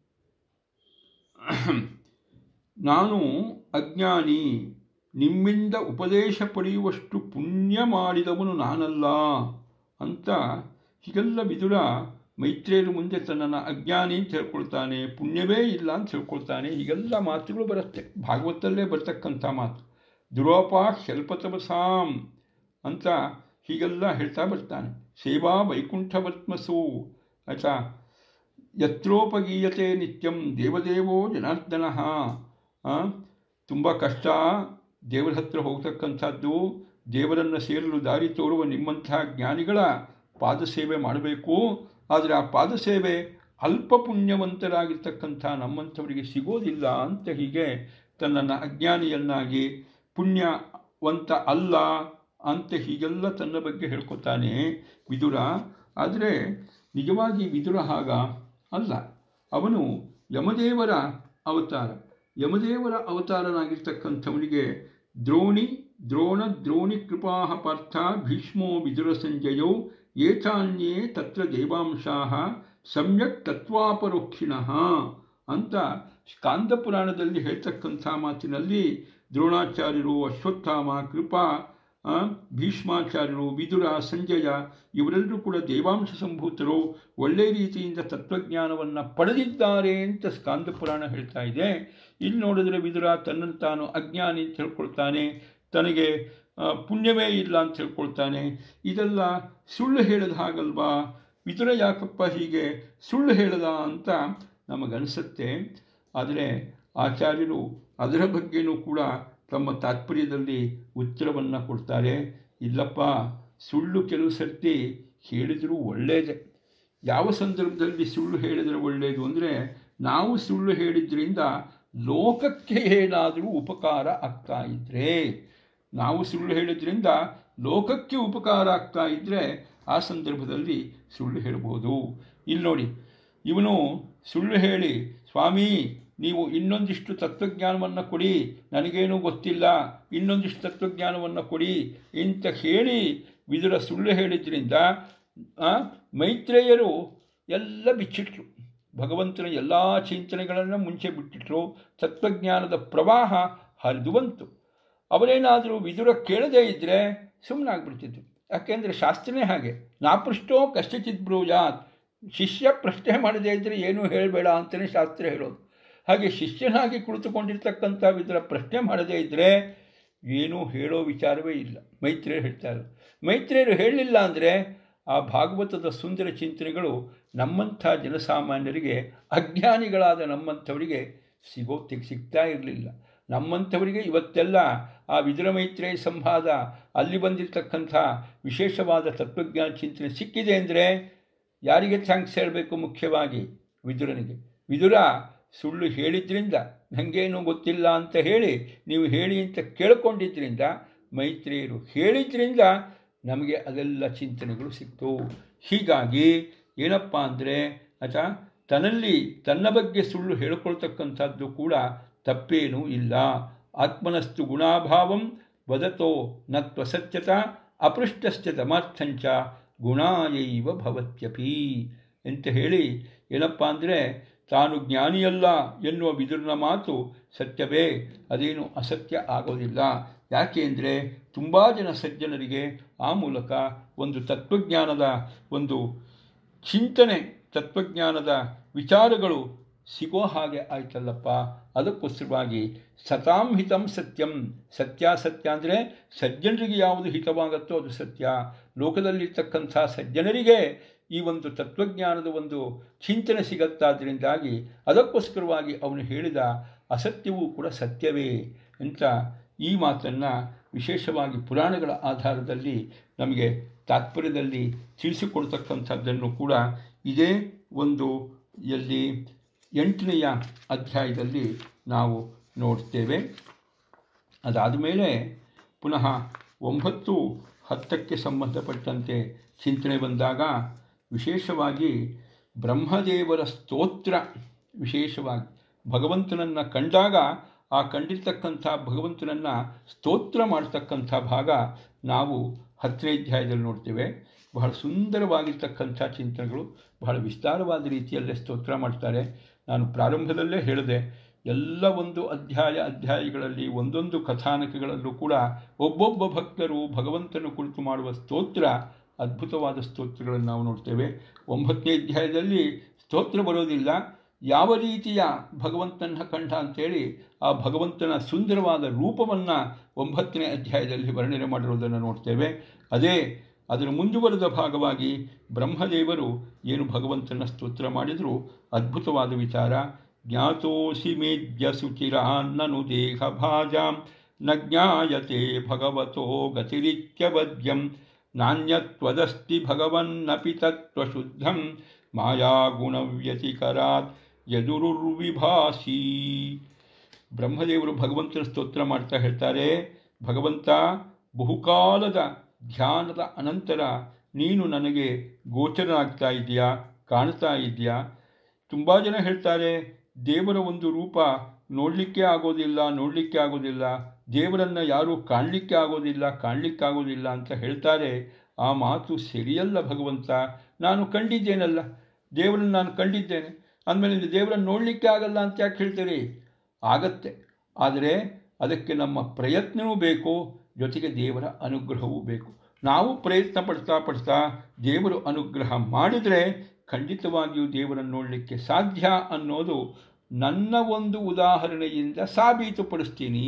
ನಾನು ಅಜ್ಞಾನಿ, ನಿಮ್ಮಿಂದ ಉಪದೇಶ ಪಡೆಯುವಷ್ಟು ಪುಣ್ಯ ಮಾಡಿದವನು ನಾನಲ್ಲ ಅಂತ ಹೀಗೆಲ್ಲ ವಿದುರ ಮೈತ್ರೇಯರ ಮುಂದೆ ತನ್ನನ್ನು ಅಜ್ಞಾನಿ ಅಂತ ಹೇಳ್ಕೊಳ್ತಾನೆ, ಪುಣ್ಯವೇ ಇಲ್ಲ ಅಂತ ಹೇಳ್ಕೊಳ್ತಾನೆ. ಹೀಗೆಲ್ಲ ಮಾತುಗಳು ಬರುತ್ತೆ, ಭಾಗವತಲ್ಲೇ ಬರ್ತಕ್ಕಂಥ ಮಾತು. ದುರೋಪಾ ಶಲ್ಪತಪಸಾಂ ಅಂತ ಹೀಗೆಲ್ಲ ಹೇಳ್ತಾ ಬರ್ತಾನೆ. ಸೇವಾ ವೈಕುಂಠವತ್ಮಸು ಆಯ್ತಾ, ಯತ್ರೋಪಗೀಯತೆ ನಿತ್ಯಂ ದೇವದೇವೋ ಜನಾರ್ದನ. ತುಂಬ ಕಷ್ಟ ದೇವರ ಹತ್ರ ಹೋಗ್ತಕ್ಕಂಥದ್ದು. ದೇವರನ್ನು ಸೇರಲು ದಾರಿ ತೋರುವ ನಿಮ್ಮಂತಹ ಜ್ಞಾನಿಗಳ ಪಾದಸೇವೆ ಮಾಡಬೇಕು. ಆದರೆ ಆ ಪಾದಸೇವೆ ಅಲ್ಪ ಪುಣ್ಯವಂತರಾಗಿರ್ತಕ್ಕಂಥ ನಮ್ಮಂಥವರಿಗೆ ಸಿಗೋದಿಲ್ಲ ಅಂತ ಹೀಗೆ ತನ್ನನ್ನು ಅಜ್ಞಾನಿಯನ್ನಾಗಿ, ಪುಣ್ಯವಂತ ಅಲ್ಲ ಅಂತ ಹೀಗೆಲ್ಲ ತನ್ನ ಬಗ್ಗೆ ಹೇಳ್ಕೊತಾನೆ ವಿದುರ. ಆದರೆ ನಿಜವಾಗಿ ವಿದುರ ಹಾಗ ಅಲ್ಲ. ಅವನು ಯಮದೇವರ ಅವತಾರ. ಯಮದೇವರ ಅವತಾರನಾಗಿರ್ತಕ್ಕಂಥವನಿಗೆ ದ್ರೋಣಿ ಕೃಪಾ ಪಾರ್ಥ ಭೀಷ್ಮೋ ವಿದುರ ಸಂಜಯೋ ಏತಾನ್ಯೇ ತತ್ರ ದೇವಾಂಶಾಃ ಸಮ್ಯಕ್ ತತ್ವಾಪರೋಕ್ಷಿಣಃ ಅಂತ ಸ್ಕಾಂದ ಪುರಾಣದಲ್ಲಿ ಹೇಳ್ತಕ್ಕಂಥ ಮಾತಿನಲ್ಲಿ ದ್ರೋಣಾಚಾರ್ಯರು, ಅಶ್ವತ್ಥಾಮ, ಕೃಪಾ, ಭೀಷ್ಮಾಚಾರ್ಯರು, ವಿದುರ, ಸಂಜಯ ಇವರೆಲ್ಲರೂ ಕೂಡ ದೇವಾಂಶ ಸಂಭೂತರು, ಒಳ್ಳೆಯ ರೀತಿಯಿಂದ ತತ್ವಜ್ಞಾನವನ್ನು ಪಡೆದಿದ್ದಾರೆ ಅಂತ ಸ್ಕಾಂದ ಪುರಾಣ ಹೇಳ್ತಾ ಇದೆ. ಇಲ್ಲಿ ನೋಡಿದ್ರೆ ವಿದುರ ತನ್ನನ್ನು ತಾನು ಅಜ್ಞಾನಿ ಅಂತ ಹೇಳ್ಕೊಳ್ತಾನೆ, ತನಗೆ ಪುಣ್ಯವೇ ಇಲ್ಲ ಅಂತ ಹೇಳ್ಕೊಳ್ತಾನೆ. ಇದೆಲ್ಲ ಸುಳ್ಳು ಹೇಳದ ಹಾಗಲ್ವಾ? ವಿದುರ ಯಾಕಪ್ಪ ಹೀಗೆ ಸುಳ್ಳು ಹೇಳದ ಅಂತ ನಮಗನಿಸುತ್ತೆ. ಆದರೆ ಆಚಾರ್ಯರು ಅದರ ಬಗ್ಗೆನೂ ಕೂಡ ತಮ್ಮ ತಾತ್ಪರ್ಯದಲ್ಲಿ ಉತ್ತರವನ್ನು ಕೊಡ್ತಾರೆ. ಇಲ್ಲಪ್ಪ, ಸುಳ್ಳು ಕೆಲವು ಸರ್ತಿ ಹೇಳಿದರೂ ಒಳ್ಳೆಯದೇ. ಯಾವ ಸಂದರ್ಭದಲ್ಲಿ ಸುಳ್ಳು ಹೇಳಿದರೆ ಒಳ್ಳೆಯದು ಅಂದರೆ, ನಾವು ಸುಳ್ಳು ಹೇಳಿದ್ರಿಂದ ಲೋಕಕ್ಕೆ ಏನಾದರೂ ಉಪಕಾರ ಆಗ್ತಾ ಇದ್ದರೆ, ನಾವು ಸುಳ್ಳು ಹೇಳಿದ್ರಿಂದ ಲೋಕಕ್ಕೆ ಉಪಕಾರ ಆಗ್ತಾ ಇದ್ದರೆ ಆ ಸಂದರ್ಭದಲ್ಲಿ ಸುಳ್ಳು ಹೇಳ್ಬೋದು. ಇಲ್ಲಿ ನೋಡಿ, ಇವನು ಸುಳ್ಳು ಹೇಳಿ, ಸ್ವಾಮಿ ನೀವು ಇನ್ನೊಂದಿಷ್ಟು ತತ್ವಜ್ಞಾನವನ್ನು ಕೊಡಿ, ನನಗೇನೂ ಗೊತ್ತಿಲ್ಲ, ಇನ್ನೊಂದಿಷ್ಟು ತತ್ವಜ್ಞಾನವನ್ನು ಕೊಡಿ ಅಂತ ಹೇಳಿ ವಿದುರ ಸುಳ್ಳು ಹೇಳಿದ್ರಿಂದ ಮೈತ್ರೇಯರು ಎಲ್ಲ ಬಿಚ್ಚಿಟ್ರು. ಭಗವಂತನ ಎಲ್ಲ ಚಿಂತನೆಗಳನ್ನು ಮುಂಚೆ ಬಿಟ್ಟಿಟ್ರು. ತತ್ವಜ್ಞಾನದ ಪ್ರವಾಹ ಹರಿದು ಬಂತು. ಅವರೇನಾದರೂ ವಿದುರ ಕೇಳದೇ ಇದ್ದರೆ ಸುಮ್ಮನಾಗ್ಬಿಡ್ತಿದ್ರು. ಯಾಕೆಂದರೆ ಶಾಸ್ತ್ರನೇ ಹಾಗೆ, ನಾಪೃಷ್ಟೋ ಕಷ್ಟಚಿತ್ ಬ್ರೂಯಾತ್. ಶಿಷ್ಯ ಪ್ರಶ್ನೆ ಮಾಡದೇ ಇದ್ದರೆ ಏನೂ ಹೇಳಬೇಡ ಅಂತಲೇ ಶಾಸ್ತ್ರ ಹೇಳೋದು. ಹಾಗೆ ಶಿಷ್ಯನಾಗಿ ಕುಳಿತುಕೊಂಡಿರ್ತಕ್ಕಂಥ ವಿದುರ ಪ್ರಶ್ನೆ ಮಾಡದೇ ಇದ್ದರೆ ಏನೂ ಹೇಳೋ ವಿಚಾರವೇ ಇಲ್ಲ. ಮೈತ್ರೇಯರು ಹೇಳ್ತಾರೆ. ಮೈತ್ರೇಯರು ಹೇಳಲಿಲ್ಲ ಅಂದರೆ ಆ ಭಾಗವತದ ಸುಂದರ ಚಿಂತನೆಗಳು ನಮ್ಮಂಥ ಜನಸಾಮಾನ್ಯರಿಗೆ, ಅಜ್ಞಾನಿಗಳಾದ ನಮ್ಮಂಥವರಿಗೆ ಸಿಗ್ತಾ ಇರಲಿಲ್ಲ. ನಮ್ಮಂಥವರಿಗೆ ಇವತ್ತೆಲ್ಲ ಆ ವಿದುರ ಮೈತ್ರೇಯ ಸಂವಾದ, ಅಲ್ಲಿ ಬಂದಿರತಕ್ಕಂಥ ವಿಶೇಷವಾದ ತತ್ವಜ್ಞಾನ ಚಿಂತನೆ ಸಿಕ್ಕಿದೆ ಅಂದರೆ ಯಾರಿಗೆ ಥ್ಯಾಂಕ್ಸ್ ಹೇಳಬೇಕು? ಮುಖ್ಯವಾಗಿ ವಿದುರನಿಗೆ. ವಿದುರ ಸುಳ್ಳು ಹೇಳಿದ್ರಿಂದ, ನನಗೇನು ಗೊತ್ತಿಲ್ಲ ಅಂತ ಹೇಳಿ ನೀವು ಹೇಳಿ ಅಂತ ಕೇಳಿಕೊಂಡಿದ್ದರಿಂದ, ಮೈತ್ರೇಯರು ಹೇಳಿದ್ರಿಂದ ನಮಗೆ ಅದೆಲ್ಲ ಚಿಂತನೆಗಳು ಸಿಕ್ತು. ಹೀಗಾಗಿ ಏನಪ್ಪ ಅಂದರೆ ತನ್ನ ಬಗ್ಗೆ ಸುಳ್ಳು ಹೇಳಿಕೊಳ್ತಕ್ಕಂಥದ್ದು ಕೂಡ ತಪ್ಪೇನೂ ಇಲ್ಲ. ಆತ್ಮನಸ್ತು ಗುಣಾಭಾವಂ ವದತೋ ನ ತ್ವಸತ್ಯತ ಅಪೃಷ್ಟಶ್ಚ ತಮಾರ್ಥಂಚ ಗುಣಾಯೈವ ಭವತ್ಯಪಿ ಅಂತ ಹೇಳಿ ಏನಪ್ಪ ಅಂದರೆ ತಾನು ಜ್ಞಾನಿಯಲ್ಲ ಎನ್ನುವ ವಿದುರನ ಮಾತು ಸತ್ಯವೇ, ಅದೇನು ಅಸತ್ಯ ಆಗೋದಿಲ್ಲ. ಯಾಕೆ ಅಂದರೆ ತುಂಬ ಜನ ಸಜ್ಜನರಿಗೆ ಆ ಮೂಲಕ ಒಂದು ತತ್ವಜ್ಞಾನದ ಒಂದು ಚಿಂತನೆ, ತತ್ವಜ್ಞಾನದ ವಿಚಾರಗಳು ಸಿಗೋ ಹಾಗೆ ಆಯ್ತಲ್ಲಪ್ಪ. ಅದಕ್ಕೋಸ್ಕರವಾಗಿ ಸತಾಂ ಹಿತಂ ಸತ್ಯಂ. ಸತ್ಯಾಸತ್ಯ ಅಂದರೆ ಸಜ್ಜನರಿಗೆ ಯಾವುದು ಹಿತವಾಗುತ್ತೋ ಅದು ಸತ್ಯ. ಲೋಕದಲ್ಲಿರ್ತಕ್ಕಂಥ ಸಜ್ಜನರಿಗೆ ಈ ಒಂದು ತತ್ವಜ್ಞಾನದ ಒಂದು ಚಿಂತನೆ ಸಿಗತ್ತಾದ್ರಿಂದಾಗಿ ಅದಕ್ಕೋಸ್ಕರವಾಗಿ ಅವನು ಹೇಳಿದ ಅಸತ್ಯವೂ ಕೂಡ ಸತ್ಯವೇ ಅಂತ ಈ ಮಾತನ್ನು ವಿಶೇಷವಾಗಿ ಪುರಾಣಗಳ ಆಧಾರದಲ್ಲಿ ನಮಗೆ ತಾತ್ಪರ್ಯದಲ್ಲಿ ತಿಳಿಸಿಕೊಡ್ತಕ್ಕಂಥದ್ದನ್ನು ಕೂಡ ಇದೇ ಒಂದು 8ನೆಯ ಅಧ್ಯಾಯದಲ್ಲಿ ನಾವು ನೋಡ್ತೇವೆ. ಅದಾದ ಮೇಲೆ ಪುನಃ 9, 10ಕ್ಕೆ ಸಂಬಂಧಪಟ್ಟಂತೆ ಚಿಂತನೆ ಬಂದಾಗ ವಿಶೇಷವಾಗಿ ಬ್ರಹ್ಮದೇವರ ಸ್ತೋತ್ರ, ವಿಶೇಷವಾಗಿ ಭಗವಂತನನ್ನು ಕಂಡಾಗ ಆ ಕಂಡಿರ್ತಕ್ಕಂಥ ಭಗವಂತನನ್ನು ಸ್ತೋತ್ರ ಮಾಡ್ತಕ್ಕಂಥ ಭಾಗ ನಾವು 10ನೇ ಅಧ್ಯಾಯದಲ್ಲಿ ನೋಡ್ತೇವೆ. ಬಹಳ ಸುಂದರವಾಗಿರ್ತಕ್ಕಂಥ ಚಿಂತನೆಗಳು, ಬಹಳ ವಿಸ್ತಾರವಾದ ರೀತಿಯಲ್ಲೇ ಸ್ತೋತ್ರ ಮಾಡ್ತಾರೆ. ನಾನು ಪ್ರಾರಂಭದಲ್ಲೇ ಹೇಳಿದೆ, ಎಲ್ಲ ಒಂದು ಅಧ್ಯಾಯಗಳಲ್ಲಿ ಒಂದೊಂದು ಕಥಾನಕಗಳಲ್ಲೂ ಕೂಡ ಒಬ್ಬೊಬ್ಬ ಭಕ್ತರು ಭಗವಂತನ ಕುರಿತು ಮಾಡುವ ಸ್ತೋತ್ರ, ಅದ್ಭುತವಾದ ಸ್ತೋತ್ರಗಳನ್ನು ನಾವು ನೋಡ್ತೇವೆ. 9ನೇ ಅಧ್ಯಾಯದಲ್ಲಿ ಸ್ತೋತ್ರ ಬರೋದಿಲ್ಲ, ಯಾವ ರೀತಿಯ ಭಗವಂತನ ಕಂಡ ಅಂಥೇಳಿ ಆ ಭಗವಂತನ ಸುಂದರವಾದ ರೂಪವನ್ನು 9ನೇ ಅಧ್ಯಾಯದಲ್ಲಿ ವರ್ಣನೆ ಮಾಡಿರೋದನ್ನು ನೋಡ್ತೇವೆ. ಅದರ ಮುಂದುವರೆದ ಭಾಗವಾಗಿ ಬ್ರಹ್ಮದೇವರು ಏನು ಭಗವಂತನ ಸ್ತೋತ್ರ ಮಾಡಿದರೂ ಅದ್ಭುತವಾದ ವಿಚಾರ. ಜ್ಞಾತೋಸಿ ಮೇದ್ಯ ಸುಚಿರಾನ್ನನು ದೇಹ ಭಾಜಾಂ ನ ಜ್ಞಾಯತೆ ಭಗವತೋ ಗತಿರಿತ್ಯವದ್ಯಂ ನಾಣ್ಯತ್ವದಸ್ತಿ ಭಗವನ್ನಪಿ ತತ್ವಶುದ್ಧಂ ಮಾಯಾಗುಣವ್ಯತಿಕರಾತ್ ಯದುರುರ್ವಿಭಾಸಿ. ಬ್ರಹ್ಮದೇವರು ಭಗವಂತನ ಸ್ತೋತ್ರ ಮಾಡ್ತಾ ಹೇಳ್ತಾರೆ, ಭಗವಂತ, ಬಹುಕಾಲದ ಧ್ಯಾನದ ಅನಂತರ ನೀನು ನನಗೆ ಗೋಚರನಾಗ್ತಾ ಇದೆಯಾ, ಕಾಣ್ತಾ ಇದೆಯಾ. ತುಂಬ ಜನ ಹೇಳ್ತಾರೆ ದೇವರ ಒಂದು ರೂಪ ನೋಡಲಿಕ್ಕೆ ಆಗೋದಿಲ್ಲ, ದೇವರನ್ನು ಯಾರೂ ಕಾಣಲಿಕ್ಕೆ ಆಗೋದಿಲ್ಲ ಅಂತ ಹೇಳ್ತಾರೆ. ಆ ಮಾತು ಸರಿಯಲ್ಲ. ಭಗವಂತ, ನಾನು ಕಂಡಿದ್ದೇನಲ್ಲ, ದೇವರನ್ನು ನಾನು ಕಂಡಿದ್ದೇನೆ ಅಂದಮೇಲೆ ದೇವರನ್ನು ನೋಡಲಿಕ್ಕೆ ಆಗಲ್ಲ ಅಂತ ಯಾಕೆ ಹೇಳ್ತೀರಿ? ಆಗತ್ತೆ, ಆದರೆ ಅದಕ್ಕೆ ನಮ್ಮ ಪ್ರಯತ್ನವೂ ಬೇಕು, ಜೊತೆಗೆ ದೇವರ ಅನುಗ್ರಹವೂ ಬೇಕು. ನಾವು ಪ್ರಯತ್ನ ಪಡ್ತಾ ದೇವರು ಅನುಗ್ರಹ ಮಾಡಿದರೆ ಖಂಡಿತವಾಗಿಯೂ ದೇವರನ್ನು ನೋಡಲಿಕ್ಕೆ ಸಾಧ್ಯ ಅನ್ನೋದು ನನ್ನ ಒಂದು ಉದಾಹರಣೆಯಿಂದ ಸಾಬೀತುಪಡಿಸ್ತೀನಿ.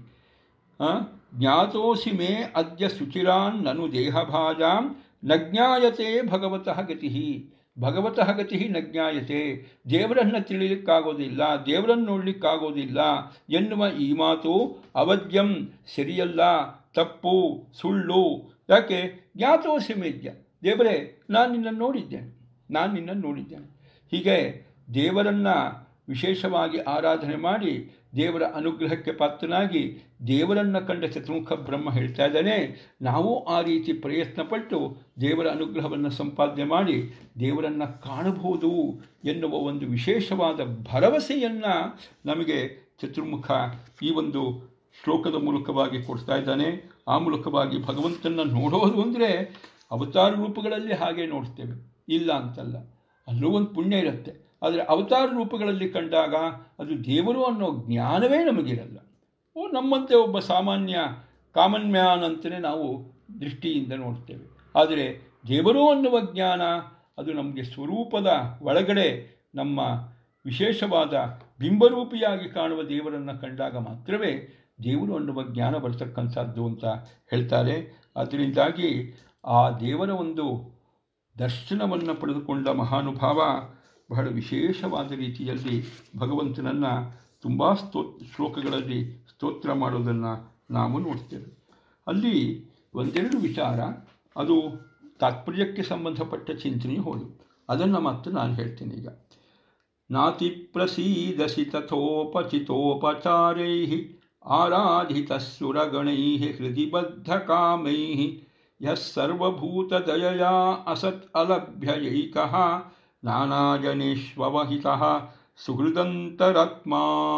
ಜ್ಞಾತೋಸಿ ಮೇ ಅದ್ಯ ಶುಚಿರಾನ್ ನನು ದೇಹಭಾಜಾಂ ನ ಜ್ಞಾಯತೆ ಭಗವತಃ ಗತಿ. ಭಗವತಃ ಗತಿ ನ ಜ್ಞಾಯತೆ. ದೇವರನ್ನು ತಿಳಿಲಿಕ್ಕಾಗೋದಿಲ್ಲ, ದೇವರನ್ನು ನೋಡಲಿಕ್ಕಾಗೋದಿಲ್ಲ ಎನ್ನುವ ಈ ಮಾತು ಅವಧ್ಯಂ, ಸರಿಯಲ್ಲ, ತಪ್ಪು, ಸುಳ್ಳು. ಯಾಕೆ? ಜ್ಞಾತೋಸಿ ಮೇದ್ಯ, ದೇವರೇ ನಾನು ನಿನ್ನನ್ನು ನೋಡಿದ್ದೇನೆ. ಹೀಗೆ ದೇವರನ್ನು ವಿಶೇಷವಾಗಿ ಆರಾಧನೆ ಮಾಡಿ ದೇವರ ಅನುಗ್ರಹಕ್ಕೆ ಪಾತ್ರನಾಗಿ ದೇವರನ್ನು ಕಂಡ ಚತುರ್ಮುಖ ಬ್ರಹ್ಮ ಹೇಳ್ತಾ ಇದ್ದಾನೆ, ನಾವು ಆ ರೀತಿ ಪ್ರಯತ್ನಪಟ್ಟು ದೇವರ ಅನುಗ್ರಹವನ್ನು ಸಂಪಾದನೆ ಮಾಡಿ ದೇವರನ್ನು ಕಾಣಬಹುದು ಎನ್ನುವ ಒಂದು ವಿಶೇಷವಾದ ಭರವಸೆಯನ್ನು ನಮಗೆ ಚತುರ್ಮುಖ ಈ ಒಂದು ಶ್ಲೋಕದ ಮೂಲಕವಾಗಿ ಕೊಡ್ತಾ ಇದ್ದಾನೆ. ಆ ಮೂಲಕವಾಗಿ ಭಗವಂತನ ನೋಡೋದು ಅಂದರೆ ಅವತಾರ ರೂಪಗಳಲ್ಲಿ ಹಾಗೆ ನೋಡ್ತೇವೆ, ಇಲ್ಲ ಅಂತಲ್ಲ, ಅಲ್ಲೂ ಒಂದು ಪುಣ್ಯ ಇರುತ್ತೆ. ಆದರೆ ಅವತಾರ ರೂಪಗಳಲ್ಲಿ ಕಂಡಾಗ ಅದು ದೇವರು ಅನ್ನೋ ಜ್ಞಾನವೇ ನಮಗಿರಲ್ಲ. ನಮ್ಮಂತೆ ಒಬ್ಬ ಸಾಮಾನ್ಯ ಕಾಮನ್ ಮ್ಯಾನ್ ಅಂತಲೇ ನಾವು ದೃಷ್ಟಿಯಿಂದ ನೋಡ್ತೇವೆ. ಆದರೆ ದೇವರು ಅನ್ನುವ ಜ್ಞಾನ ಅದು ನಮಗೆ ಸ್ವರೂಪದ ಒಳಗಡೆ ನಮ್ಮ ವಿಶೇಷವಾದ ಬಿಂಬರೂಪಿಯಾಗಿ ಕಾಣುವ ದೇವರನ್ನು ಕಂಡಾಗ ಮಾತ್ರವೇ ದೇವರು ಅನ್ನುವ ಜ್ಞಾನ ಬರ್ತಕ್ಕಂಥದ್ದು ಅಂತ ಹೇಳ್ತಾರೆ. ಅದರಿಂದಾಗಿ ಆ ದೇವರ ಒಂದು ದರ್ಶನವನ್ನು ಪಡೆದುಕೊಂಡ ಮಹಾನುಭಾವ ಬಹಳ ವಿಶೇಷವಾದ ರೀತಿಯಲ್ಲಿ ಭಗವಂತನನ್ನು ತುಂಬ ಶ್ಲೋಕಗಳಲ್ಲಿ ಸ್ತೋತ್ರ ಮಾಡೋದನ್ನು ನಾವು ನೋಡ್ತೇವೆ. ಅಲ್ಲಿ ಒಂದೆರಡು ವಿಚಾರ, ಅದು ತಾತ್ಪರ್ಯಕ್ಕೆ ಸಂಬಂಧಪಟ್ಟ ಚಿಂತನೆ ಹೋದು, ಅದನ್ನು ಮಾತ್ರ ನಾನು ಹೇಳ್ತೀನಿ ಈಗ. ನಾತಿ ಪ್ರಸೀದಸಿ ತಥೋಪಚಿತೋಪಚಾರೈ ಆರಾಧಿತಸುರಗಣೈ ಹೃದಯ ಬದ್ಧಕಾಮೈ ಯಸ್ಸರ್ವಭೂತದಯಯಾ ಅಸತ್ ಅಲಭ್ಯಯೈಕಃ ನಾನಾಜನೇಶ್ವವಹಿತಃ ಸುಹೃದಂತರಾತ್ಮ.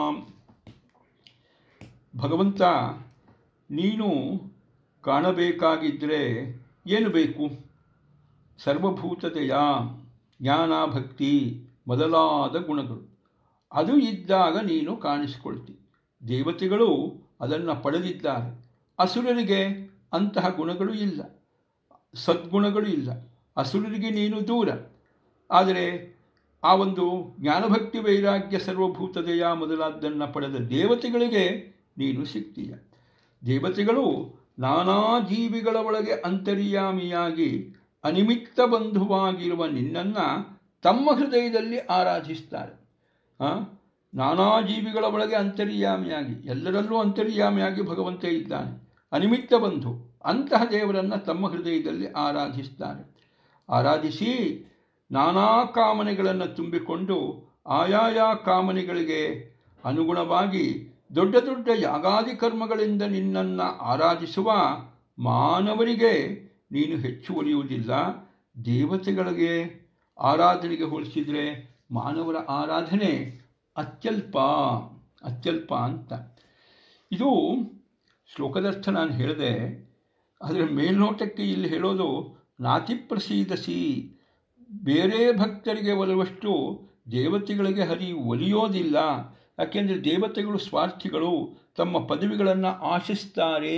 ಭಗವಂತ, ನೀನು ಕಾಣಬೇಕಾಗಿದ್ದರೆ ಏನು ಬೇಕು? ಸರ್ವಭೂತತೆಯ ಜ್ಞಾನ, ಭಕ್ತಿ ಮೊದಲಾದ ಗುಣಗಳು ಅದು ಇದ್ದಾಗ ನೀನು ಕಾಣಿಸಿಕೊಳ್ತಿ. ದೇವತೆಗಳು ಅದನ್ನು ಪಡೆದಿದ್ದಾರೆ. ಅಸುರರಿಗೆ ಅಂತಹ ಗುಣಗಳು ಇಲ್ಲ, ಸದ್ಗುಣಗಳು ಇಲ್ಲ. ಅಸುರರಿಗೆ ನೀನು ದೂರ. ಆದರೆ ಆ ಒಂದು ಜ್ಞಾನಭಕ್ತಿ ವೈರಾಗ್ಯ ಸರ್ವಭೂತದೆಯ ಮೊದಲಾದ್ದನ್ನು ಪಡೆದ ದೇವತೆಗಳಿಗೆ ನೀನು ಸಿಗ್ತೀಯ. ದೇವತೆಗಳು ನಾನಾ ಜೀವಿಗಳ ಒಳಗೆ ಅಂತರ್ಯಾಮಿಯಾಗಿ ಅನಿಮಿತ್ತ ಬಂಧುವಾಗಿರುವ ನಿನ್ನನ್ನು ತಮ್ಮ ಹೃದಯದಲ್ಲಿ ಆರಾಧಿಸ್ತಾರೆ. ನಾನಾ ಜೀವಿಗಳ ಒಳಗೆ ಅಂತರ್ಯಾಮಿಯಾಗಿ, ಎಲ್ಲರಲ್ಲೂ ಅಂತರ್ಯಾಮಿಯಾಗಿ ಭಗವಂತ ಇದ್ದಾನೆ. ಅನಿಮಿತ್ತ ಬಂಧು ಅಂತಹ ದೇವರನ್ನು ತಮ್ಮ ಹೃದಯದಲ್ಲಿ ಆರಾಧಿಸ್ತಾರೆ. ಆರಾಧಿಸಿ ನಾನಾ ಕಾಮನೆಗಳನ್ನು ತುಂಬಿಕೊಂಡು ಆಯಾಯ ಕಾಮನೆಗಳಿಗೆ ಅನುಗುಣವಾಗಿ ದೊಡ್ಡ ದೊಡ್ಡ ಯಾಗಾದಿ ಕರ್ಮಗಳಿಂದ ನಿನ್ನನ್ನು ಆರಾಧಿಸುವ ಮಾನವರಿಗೆ ನೀನು ಹೆಚ್ಚು ಒಲಿಯುವುದಿಲ್ಲ. ದೇವತೆಗಳಿಗೆ ಆರಾಧನೆಗೆ ಹೋಲಿಸಿದರೆ ಮಾನವರ ಆರಾಧನೆ ಅತ್ಯಲ್ಪ ಅಂತ. ಇದು ಶ್ಲೋಕದರ್ಥ ನಾನು ಹೇಳಿದೆ. ಅದರ ಮೇಲ್ನೋಟಕ್ಕೆ ಇಲ್ಲಿ ಹೇಳೋದು ನಾತಿ ಪ್ರಸೀದಸಿ, ಬೇರೆ ಭಕ್ತರಿಗೆ ಒಲುವಷ್ಟು ದೇವತೆಗಳಿಗೆ ಒಲಿಯೋದಿಲ್ಲ. ಯಾಕೆಂದರೆ ದೇವತೆಗಳು ಸ್ವಾರ್ಥಿಗಳು, ತಮ್ಮ ಪದವಿಗಳನ್ನು ಆಶಿಸ್ತಾರೆ.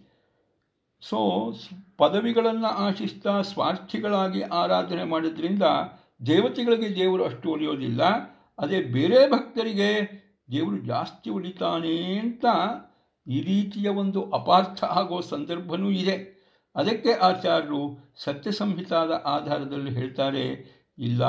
ಸೊ ಪದವಿಗಳನ್ನು ಆಶಿಸ್ತಾ ಸ್ವಾರ್ಥಿಗಳಾಗಿ ಆರಾಧನೆ ಮಾಡಿದ್ರಿಂದ ದೇವತೆಗಳಿಗೆ ದೇವರು ಅಷ್ಟು ಒಲಿಯೋದಿಲ್ಲ. ಅದೇ ಬೇರೆ ಭಕ್ತರಿಗೆ ದೇವರು ಜಾಸ್ತಿ ಒಲಿತಾನೆ ಅಂತ ಈ ರೀತಿಯ ಒಂದು ಅಪಾರ್ಥ ಆಗೋ ಸಂದರ್ಭವೂ ಇದೆ. ಅದಕ್ಕೆ ಆಚಾರ್ಯರು ಸತ್ಯ ಸಂಹಿತಾದ ಆಧಾರದಲ್ಲಿ ಹೇಳ್ತಾರೆ, ಇಲ್ಲ,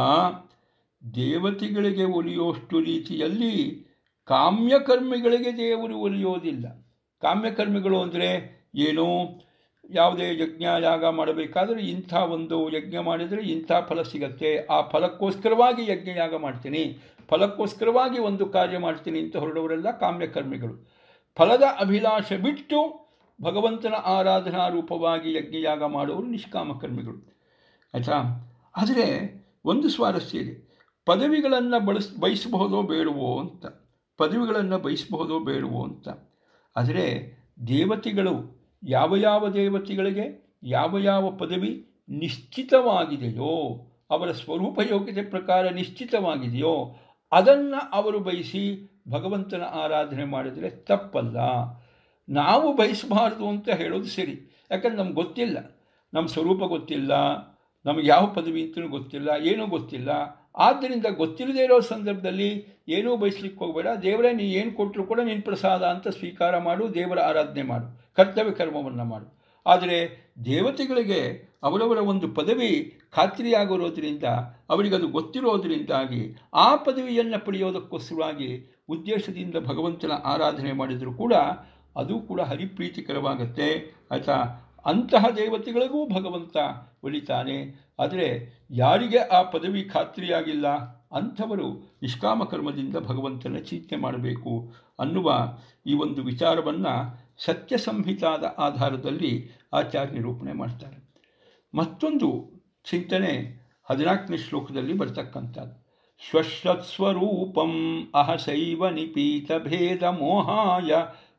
ದೇವತೆಗಳಿಗೆ ಒಲಿಯೋಷ್ಟು ರೀತಿಯಲ್ಲಿ ಕಾಮ್ಯಕರ್ಮಿಗಳಿಗೆ ದೇವರು ಒಲಿಯೋದಿಲ್ಲ. ಕಾಮ್ಯಕರ್ಮಿಗಳು ಅಂದರೆ ಏನು? ಯಾವುದೇ ಯಜ್ಞ ಯಾಗ ಮಾಡಬೇಕಾದ್ರೆ ಇಂಥ ಒಂದು ಯಜ್ಞ ಮಾಡಿದರೆ ಇಂಥ ಫಲ ಸಿಗತ್ತೆ, ಆ ಫಲಕ್ಕೋಸ್ಕರವಾಗಿ ಯಜ್ಞ ಯಾಗ ಮಾಡ್ತೀನಿ, ಫಲಕ್ಕೋಸ್ಕರವಾಗಿ ಒಂದು ಕಾರ್ಯ ಮಾಡ್ತೀನಿ ಅಂತ ಹೊರಡವರೆಲ್ಲ ಕಾಮ್ಯಕರ್ಮಿಗಳು. ಫಲದ ಅಭಿಲಾಷೆ ಬಿಟ್ಟು ಭಗವಂತನ ಆರಾಧನಾ ರೂಪವಾಗಿ ಯಜ್ಞಯಾಗ ಮಾಡೋರು ನಿಷ್ಕಾಮಕರ್ಮಿಗಳು. ಆಯಿತಾ? ಆದರೆ ಒಂದು ಸ್ವಾರಸ್ಯ ಇದೆ. ಪದವಿಗಳನ್ನು ಬಯಸಬಹುದೋ ಬೇಡವೋ ಅಂತ, ಪದವಿಗಳನ್ನು ಬಯಸಬಹುದೋ ಬೇಡವೋ ಅಂತ. ಆದರೆ ದೇವತೆಗಳು ಯಾವ ದೇವತೆಗಳಿಗೆ ಯಾವ ಪದವಿ ನಿಶ್ಚಿತವಾಗಿದೆಯೋ, ಅವರ ಸ್ವರೂಪ ಯೋಗ್ಯತೆ ಪ್ರಕಾರ ನಿಶ್ಚಿತವಾಗಿದೆಯೋ ಅದನ್ನು ಅವರು ಬಯಸಿ ಭಗವಂತನ ಆರಾಧನೆ ಮಾಡಿದರೆ ತಪ್ಪಲ್ಲ. ನಾವು ಬಯಸಬಾರ್ದು ಅಂತ ಹೇಳೋದು ಸರಿ. ಯಾಕಂದ್ರೆ ನಮ್ಗೆ ಗೊತ್ತಿಲ್ಲ, ನಮ್ಮ ಸ್ವರೂಪ ಗೊತ್ತಿಲ್ಲ, ನಮಗೆ ಯಾವ ಪದವಿ ಅಂತಲೂ ಗೊತ್ತಿಲ್ಲ, ಏನೂ ಗೊತ್ತಿಲ್ಲ. ಆದ್ದರಿಂದ ಗೊತ್ತಿಲ್ಲದೆ ಇರೋ ಸಂದರ್ಭದಲ್ಲಿ ಏನೂ ಬಯಸ್ಲಿಕ್ಕೆ ಹೋಗಬೇಡ. ದೇವರೇ ನೀ ಏನು ಕೊಟ್ಟರು ಕೂಡ ನಿನ್ನ ಪ್ರಸಾದ ಅಂತ ಸ್ವೀಕಾರ ಮಾಡು, ದೇವರ ಆರಾಧನೆ ಮಾಡು, ಕರ್ತವ್ಯ ಕರ್ಮವನ್ನು ಮಾಡು. ಆದರೆ ದೇವತೆಗಳಿಗೆ ಅವರವರ ಒಂದು ಪದವಿ ಖಾತ್ರಿಯಾಗಿರೋದ್ರಿಂದ, ಅವರಿಗದು ಗೊತ್ತಿರೋದ್ರಿಂದಾಗಿ ಆ ಪದವಿಯನ್ನು ಪಡೆಯೋದಕ್ಕೋಸ್ಕರವಾಗಿ ಉದ್ದೇಶದಿಂದ ಭಗವಂತನ ಆರಾಧನೆ ಮಾಡಿದರೂ ಕೂಡ ಅದು ಕೂಡ ಹರಿಪ್ರೀತಿಕರವಾಗತ್ತೆ. ಆಯಿತಾ? ಅಂತಹ ದೇವತೆಗಳಿಗೂ ಭಗವಂತ ಒಲಿತಾನೆ. ಆದರೆ ಯಾರಿಗೆ ಆ ಪದವಿ ಖಾತ್ರಿಯಾಗಿಲ್ಲ ಅಂಥವರು ನಿಷ್ಕಾಮ ಕರ್ಮದಿಂದ ಭಗವಂತನ ಚಿಂತನೆ ಮಾಡಬೇಕು ಅನ್ನುವ ಈ ಒಂದು ವಿಚಾರವನ್ನು ಸತ್ಯ ಸಂಹಿತಾದ ಆಧಾರದಲ್ಲಿ ಆಚಾರ್ಯ ನಿರೂಪಣೆ ಮಾಡ್ತಾರೆ. ಮತ್ತೊಂದು ಚಿಂತನೆ 14ನೇ ಶ್ಲೋಕದಲ್ಲಿ ಬರ್ತಕ್ಕಂಥದ್ದು. ಶ್ವಶ್ವತ್ಸ್ವರೂಪಂ ಅಹಸೈವ ನಿಪೀತ ಭೇದ ಮೋಹಾಯ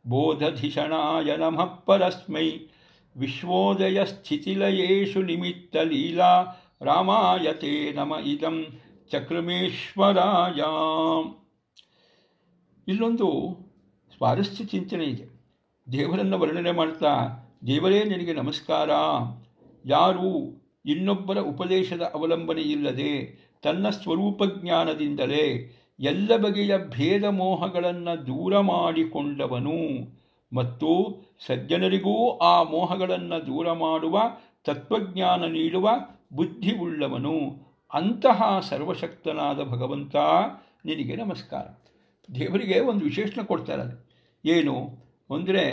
ಬೋಧಧಿಷಣಾಯ ನಮಃ ಪರಸ್ಮೈ ವಿಶ್ವೋದಯಸ್ಥಿತಿಲಯೇಷು ನಿಮಿತ್ತಲೀಲಾ ರಾಮಾಯ ತೇ ನಮ ಇದಂ ಚಕ್ರಮೇಶ್ವರಾಯ. ಇಲ್ಲೊಂದು ಸ್ವಾರಸ್ಯ ಚಿಂತನೆ ಇದೆ. ದೇವರನ್ನು ವರ್ಣನೆ ಮಾಡ್ತಾ, ದೇವರೇ ನಿನಗೆ ನಮಸ್ಕಾರ. ಯಾರು ಇನ್ನೊಬ್ಬರ ಉಪದೇಶದ ಅವಲಂಬನೆ ಇಲ್ಲದೆ ತನ್ನ ಸ್ವರೂಪ ಜ್ಞಾನದಿಂದಲೇ ಎಲ್ಲ ಬಗೆಯ ಭೇದ ಮೋಹಗಳನ್ನು ದೂರ ಮಾಡಿಕೊಂಡವನು ಮತ್ತು ಸಜ್ಜನರಿಗೂ ಆ ಮೋಹಗಳನ್ನು ದೂರ ಮಾಡುವ ತತ್ವಜ್ಞಾನ ನೀಡುವ ಬುದ್ಧಿ ಉಳ್ಳವನು, ಅಂತಹ ಸರ್ವಶಕ್ತನಾದ ಭಗವಂತ ನಿನಗೆ ನಮಸ್ಕಾರ. ದೇವರಿಗೆ ಒಂದು ವಿಶೇಷಣ ಕೊಡ್ತಾರೆ. ಏನು ಅಂದರೆ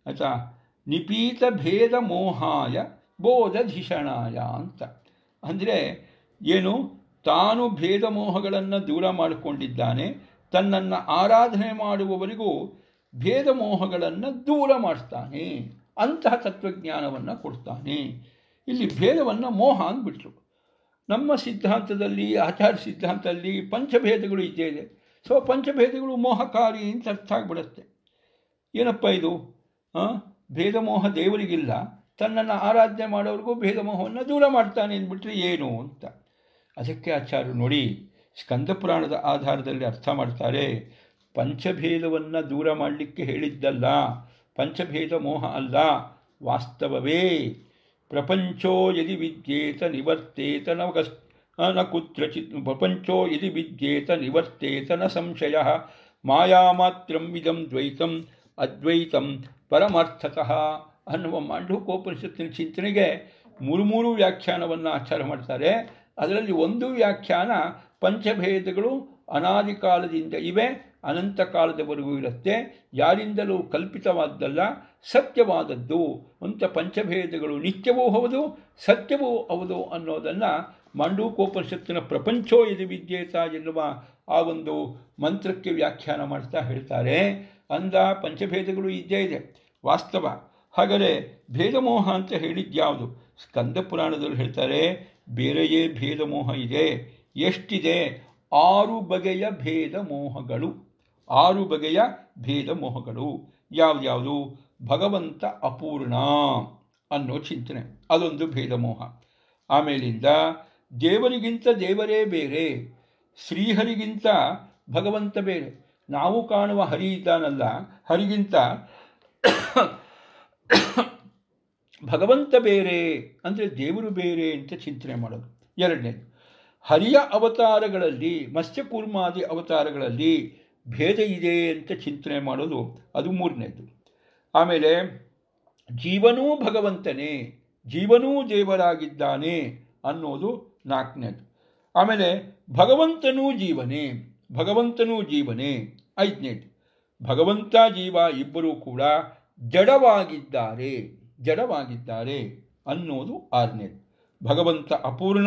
ನಿಪೀತ ಭೇದ ಮೋಹಾಯ ಬೋಧಧಿಷಣಾಯ ಅಂತ. ಅಂದರೆ ಏನು, ತಾನು ಭೇದ ಮೋಹಗಳನ್ನು ದೂರ ಮಾಡಿಕೊಂಡಿದ್ದಾನೆ, ತನ್ನನ್ನು ಆರಾಧನೆ ಮಾಡುವವರಿಗೂ ಭೇದ ಮೋಹಗಳನ್ನು ದೂರ ಮಾಡ್ತಾನೆ, ಅಂತಹ ತತ್ವಜ್ಞಾನವನ್ನು ಕೊಡ್ತಾನೆ. ಇಲ್ಲಿ ಭೇದವನ್ನು ಮೋಹ ಅಂದ್ಬಿಟ್ರು. ನಮ್ಮ ಸಿದ್ಧಾಂತದಲ್ಲಿ, ಆಚಾರ ಸಿದ್ಧಾಂತದಲ್ಲಿ ಪಂಚಭೇದಗಳು ಇದ್ದೇ ಇದೆ. ಸೊ ಪಂಚಭೇದಗಳು ಮೋಹಕಾರಿ ಅಂತ ಅರ್ಥ ಆಗಿಬಿಡುತ್ತೆ. ಏನಪ್ಪ ಇದು, ಭೇದ ಮೋಹ ದೇವರಿಗಿಲ್ಲ, ತನ್ನನ್ನು ಆರಾಧನೆ ಮಾಡೋರಿಗೂ ಭೇದ ಮೋಹವನ್ನು ದೂರ ಮಾಡ್ತಾನೆ ಅಂದ್ಬಿಟ್ರೆ ಏನು ಅಂತ. ಅದಕ್ಕೆ ಆಚಾರ್ಯರು ನೋಡಿ ಸ್ಕಂದ ಪುರಾಣದ ಆಧಾರದಲ್ಲಿ ಅರ್ಥ ಮಾಡ್ತಾರೆ. ಪಂಚಭೇದವನ್ನು ದೂರ ಮಾಡಲಿಕ್ಕೆ ಹೇಳಿದ್ದಲ್ಲ, ಪಂಚಭೇದ ಮೋಹ ಅಲ್ಲ, ವಾಸ್ತವವೇ. ಪ್ರಪಂಚೋ ಯದಿ ವಿದ್ಯೇತ ನಿವರ್ತೇತ ನ ಕುತ್ರಚಿತ್, ಪ್ರಪಂಚೋ ಯದಿ ವಿದ್ಯೇತ ನಿವರ್ತೇತ ನ ಸಂಶಯ, ಮಾಯಾಮಾತ್ರಂ ಇದಂ ದ್ವೈತಂ ಅದ್ವೈತಂ ಪರಮಾರ್ಥತಃ ಅನ್ನುವ ಮಾಂಡೂಕೋಪನಿಷತ್ತಿನ ಚಿಂತನೆಗೆ ಮೂರು ವ್ಯಾಖ್ಯಾನವನ್ನು ಆಚಾರ ಮಾಡ್ತಾರೆ. ಅದರಲ್ಲಿ ಒಂದು ವ್ಯಾಖ್ಯಾನ ಪಂಚಭೇದಗಳು ಅನಾದಿ ಕಾಲದಿಂದ ಇವೆ, ಅನಂತ ಕಾಲದವರೆಗೂ ಇರುತ್ತೆ, ಯಾರಿಂದಲೂ ಕಲ್ಪಿತವಾದ್ದಲ್ಲ, ಸತ್ಯವಾದದ್ದು ಅಂತ. ಪಂಚಭೇದಗಳು ನಿತ್ಯವೂ ಹೌದು, ಸತ್ಯವೂ ಹೌದು ಅನ್ನೋದನ್ನು ಮಾಂಡೂಕೋಪನಿಷತ್ತಿನ ಪ್ರಪಂಚೋ ಯದಿ ವಿದ್ಯೇತ ಎನ್ನುವ ಆ ಒಂದು ಮಂತ್ರಕ್ಕೆ ವ್ಯಾಖ್ಯಾನ ಮಾಡ್ತಾ ಹೇಳ್ತಾರೆ. ಅಂದ ಪಂಚಭೇದಗಳು ಇದ್ದೇ ಇದೆ, ವಾಸ್ತವ. ಹಾಗಾದರೆ ಭೇದಮೋಹ ಅಂತ ಹೇಳಿದ್ಯಾವುದು? ಸ್ಕಂದ ಪುರಾಣದಲ್ಲಿ ಹೇಳ್ತಾರೆ, ಬೇರೆಯೇ ಭೇದ ಮೋಹ ಇದೆ. ಎಷ್ಟಿದೆ? 6 ಬಗೆಯ ಭೇದ ಮೋಹಗಳು. 6 ಬಗೆಯ ಭೇದ ಮೋಹಗಳು ಯಾವ್ಯಾವುದು? ಭಗವಂತ ಅಪೂರ್ಣ ಅನ್ನೋ ಚಿಂತನೆ, ಅದೊಂದು ಭೇದ ಮೋಹ. ಆಮೇಲಿಂದ ದೇವರಿಗಿಂತ ದೇವರೇ ಬೇರೆ, ಶ್ರೀಹರಿಗಿಂತ ಭಗವಂತ ಬೇರೆ. ನಾವು ಕಾಣುವ ಹರಿ ಇದ್ದಾನಲ್ಲ, ಹರಿಗಿಂತ ಭಗವಂತ ಬೇರೆ ಅಂದರೆ ದೇವರು ಬೇರೆ ಅಂತ ಚಿಂತನೆ ಮಾಡೋದು. ಎರಡನೇದು, ಹರಿಯ ಅವತಾರಗಳಲ್ಲಿ, ಮತ್ಸ್ಯಕೂರ್ಮಾದಿ ಅವತಾರಗಳಲ್ಲಿ ಭೇದ ಇದೆ ಅಂತ ಚಿಂತನೆ ಮಾಡೋದು, ಅದು ಮೂರನೇದು. ಆಮೇಲೆ ಜೀವನೂ ಭಗವಂತನೇ, ಜೀವನೂ ದೇವರಾಗಿದ್ದಾನೆ ಅನ್ನೋದು ನಾಲ್ಕನೇದು. ಆಮೇಲೆ ಭಗವಂತನೂ ಜೀವನೇ, ಭಗವಂತನೂ ಜೀವನೇ ಐದನೇದು. ಭಗವಂತ ಜೀವ ಇಬ್ಬರೂ ಕೂಡ ಜಡವಾಗಿದ್ದಾರೆ, ಜಡವಾಗಿದ್ದಾರೆ ಅನ್ನೋದು ಆರನೇದು. ಭಗವಂತ ಅಪೂರ್ಣ,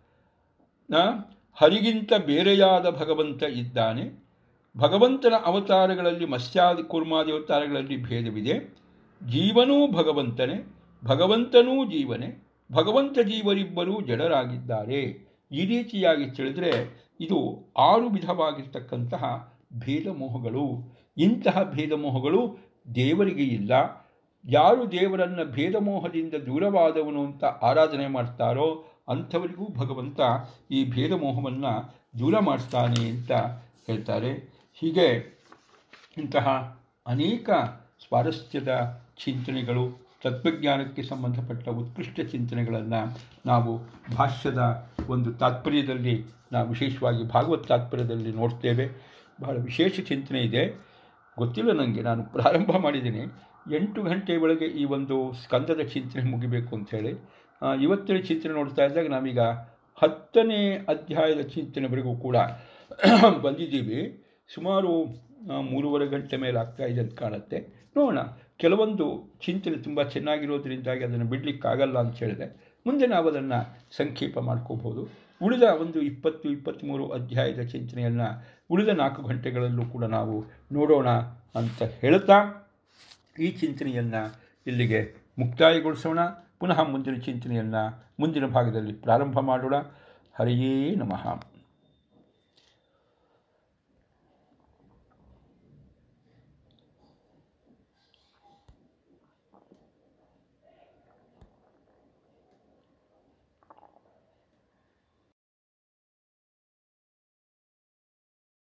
ಹರಿಗಿಂತ ಬೇರೆಯಾದ ಭಗವಂತ ಇದ್ದಾನೆ. ಭಗವಂತನ ಅವತಾರಗಳಲ್ಲಿ, ಮತ್ಸ್ಯಾದಿ ಕೂರ್ಮಾದಿ ಅವತಾರಗಳಲ್ಲಿ ಭೇದವಿದೆ. ಜೀವನೂ ಭಗವಂತನೇ, ಭಗವಂತನೂ ಜೀವನೇ, ಭಗವಂತ ಜೀವರಿಬ್ಬರೂ ಜಡರಾಗಿದ್ದಾರೆ. ಈ ರೀತಿಯಾಗಿ ತಿಳಿದರೆ ಇದು 6 ವಿಧವಾಗಿರ್ತಕ್ಕಂತಹ ಭೇದ ಮೋಹಗಳು. ಇಂತಹ ಭೇದ ಮೋಹಗಳು ದೇವರಿಗೆ ಇಲ್ಲ. ಯಾರು ದೇವರನ್ನು ಭೇದ ಮೋಹದಿಂದ ದೂರವಾದವನು ಅಂತ ಆರಾಧನೆ ಮಾಡ್ತಾರೋ ಅಂಥವರಿಗೂ ಭಗವಂತ ಈ ಭೇದ ಮೋಹವನ್ನು ದೂರ ಮಾಡ್ತಾನೆ ಅಂತ ಹೇಳ್ತಾರೆ. ಹೀಗೆ ಇಂತಹ ಅನೇಕ ಸ್ವಾರಸ್ಯದ ಚಿಂತನೆಗಳು, ತತ್ವಜ್ಞಾನಕ್ಕೆ ಸಂಬಂಧಪಟ್ಟ ಉತ್ಕೃಷ್ಟ ಚಿಂತನೆಗಳನ್ನು ನಾವು ಭಾಷ್ಯದ ಒಂದು ತಾತ್ಪರ್ಯದಲ್ಲಿ, ನಾವು ವಿಶೇಷವಾಗಿ ಭಾಗವತ್ ತಾತ್ಪರ್ಯದಲ್ಲಿ ನೋಡ್ತೇವೆ. ಬಹಳ ವಿಶೇಷ ಚಿಂತನೆ ಇದೆ. ಗೊತ್ತಿಲ್ಲ ನನಗೆ, ನಾನು ಪ್ರಾರಂಭ ಮಾಡಿದ್ದೀನಿ 8 ಗಂಟೆ ಒಳಗೆ ಈ ಒಂದು ಸ್ಕಂದದ ಚಿಂತನೆ ಮುಗಿಬೇಕು ಅಂಥೇಳಿ. ಇವತ್ತಿನ ಚಿಂತನೆ ನೋಡ್ತಾ ಇದ್ದಾಗ ನಾವೀಗ 10ನೇ ಅಧ್ಯಾಯದ ಚಿಂತನೆವರೆಗೂ ಕೂಡ ಬಂದಿದ್ದೀವಿ. ಸುಮಾರು 3.5 ಗಂಟೆ ಮೇಲೆ ಆಗ್ತಾ ಇದೆ ಅಂತ ಕಾಣುತ್ತೆ. ನೋಡೋಣ, ಕೆಲವೊಂದು ಚಿಂತನೆ ತುಂಬ ಚೆನ್ನಾಗಿರೋದ್ರಿಂದಾಗಿ ಅದನ್ನು ಬಿಡಲಿಕ್ಕಾಗಲ್ಲ ಅಂತ ಹೇಳಿದೆ. ಮುಂದೆ ನಾವು ಅದನ್ನು ಸಂಕ್ಷೇಪ ಮಾಡ್ಕೋಬೋದು. ಉಳಿದ ಒಂದು 20-23 ಅಧ್ಯಾಯದ ಚಿಂತನೆಯನ್ನು ಉಳಿದ 4 ಗಂಟೆಗಳಲ್ಲೂ ಕೂಡ ನಾವು ನೋಡೋಣ ಅಂತ ಹೇಳ್ತಾ ಈ ಚಿಂತನೆಯನ್ನು ಇಲ್ಲಿಗೆ ಮುಕ್ತಾಯಗೊಳಿಸೋಣ. ಪುನಃ ಮುಂದಿನ ಚಿಂತನೆಯನ್ನು ಮುಂದಿನ ಭಾಗದಲ್ಲಿ ಪ್ರಾರಂಭ ಮಾಡೋಣ. ಹರಿಯೇ ನಮಃ.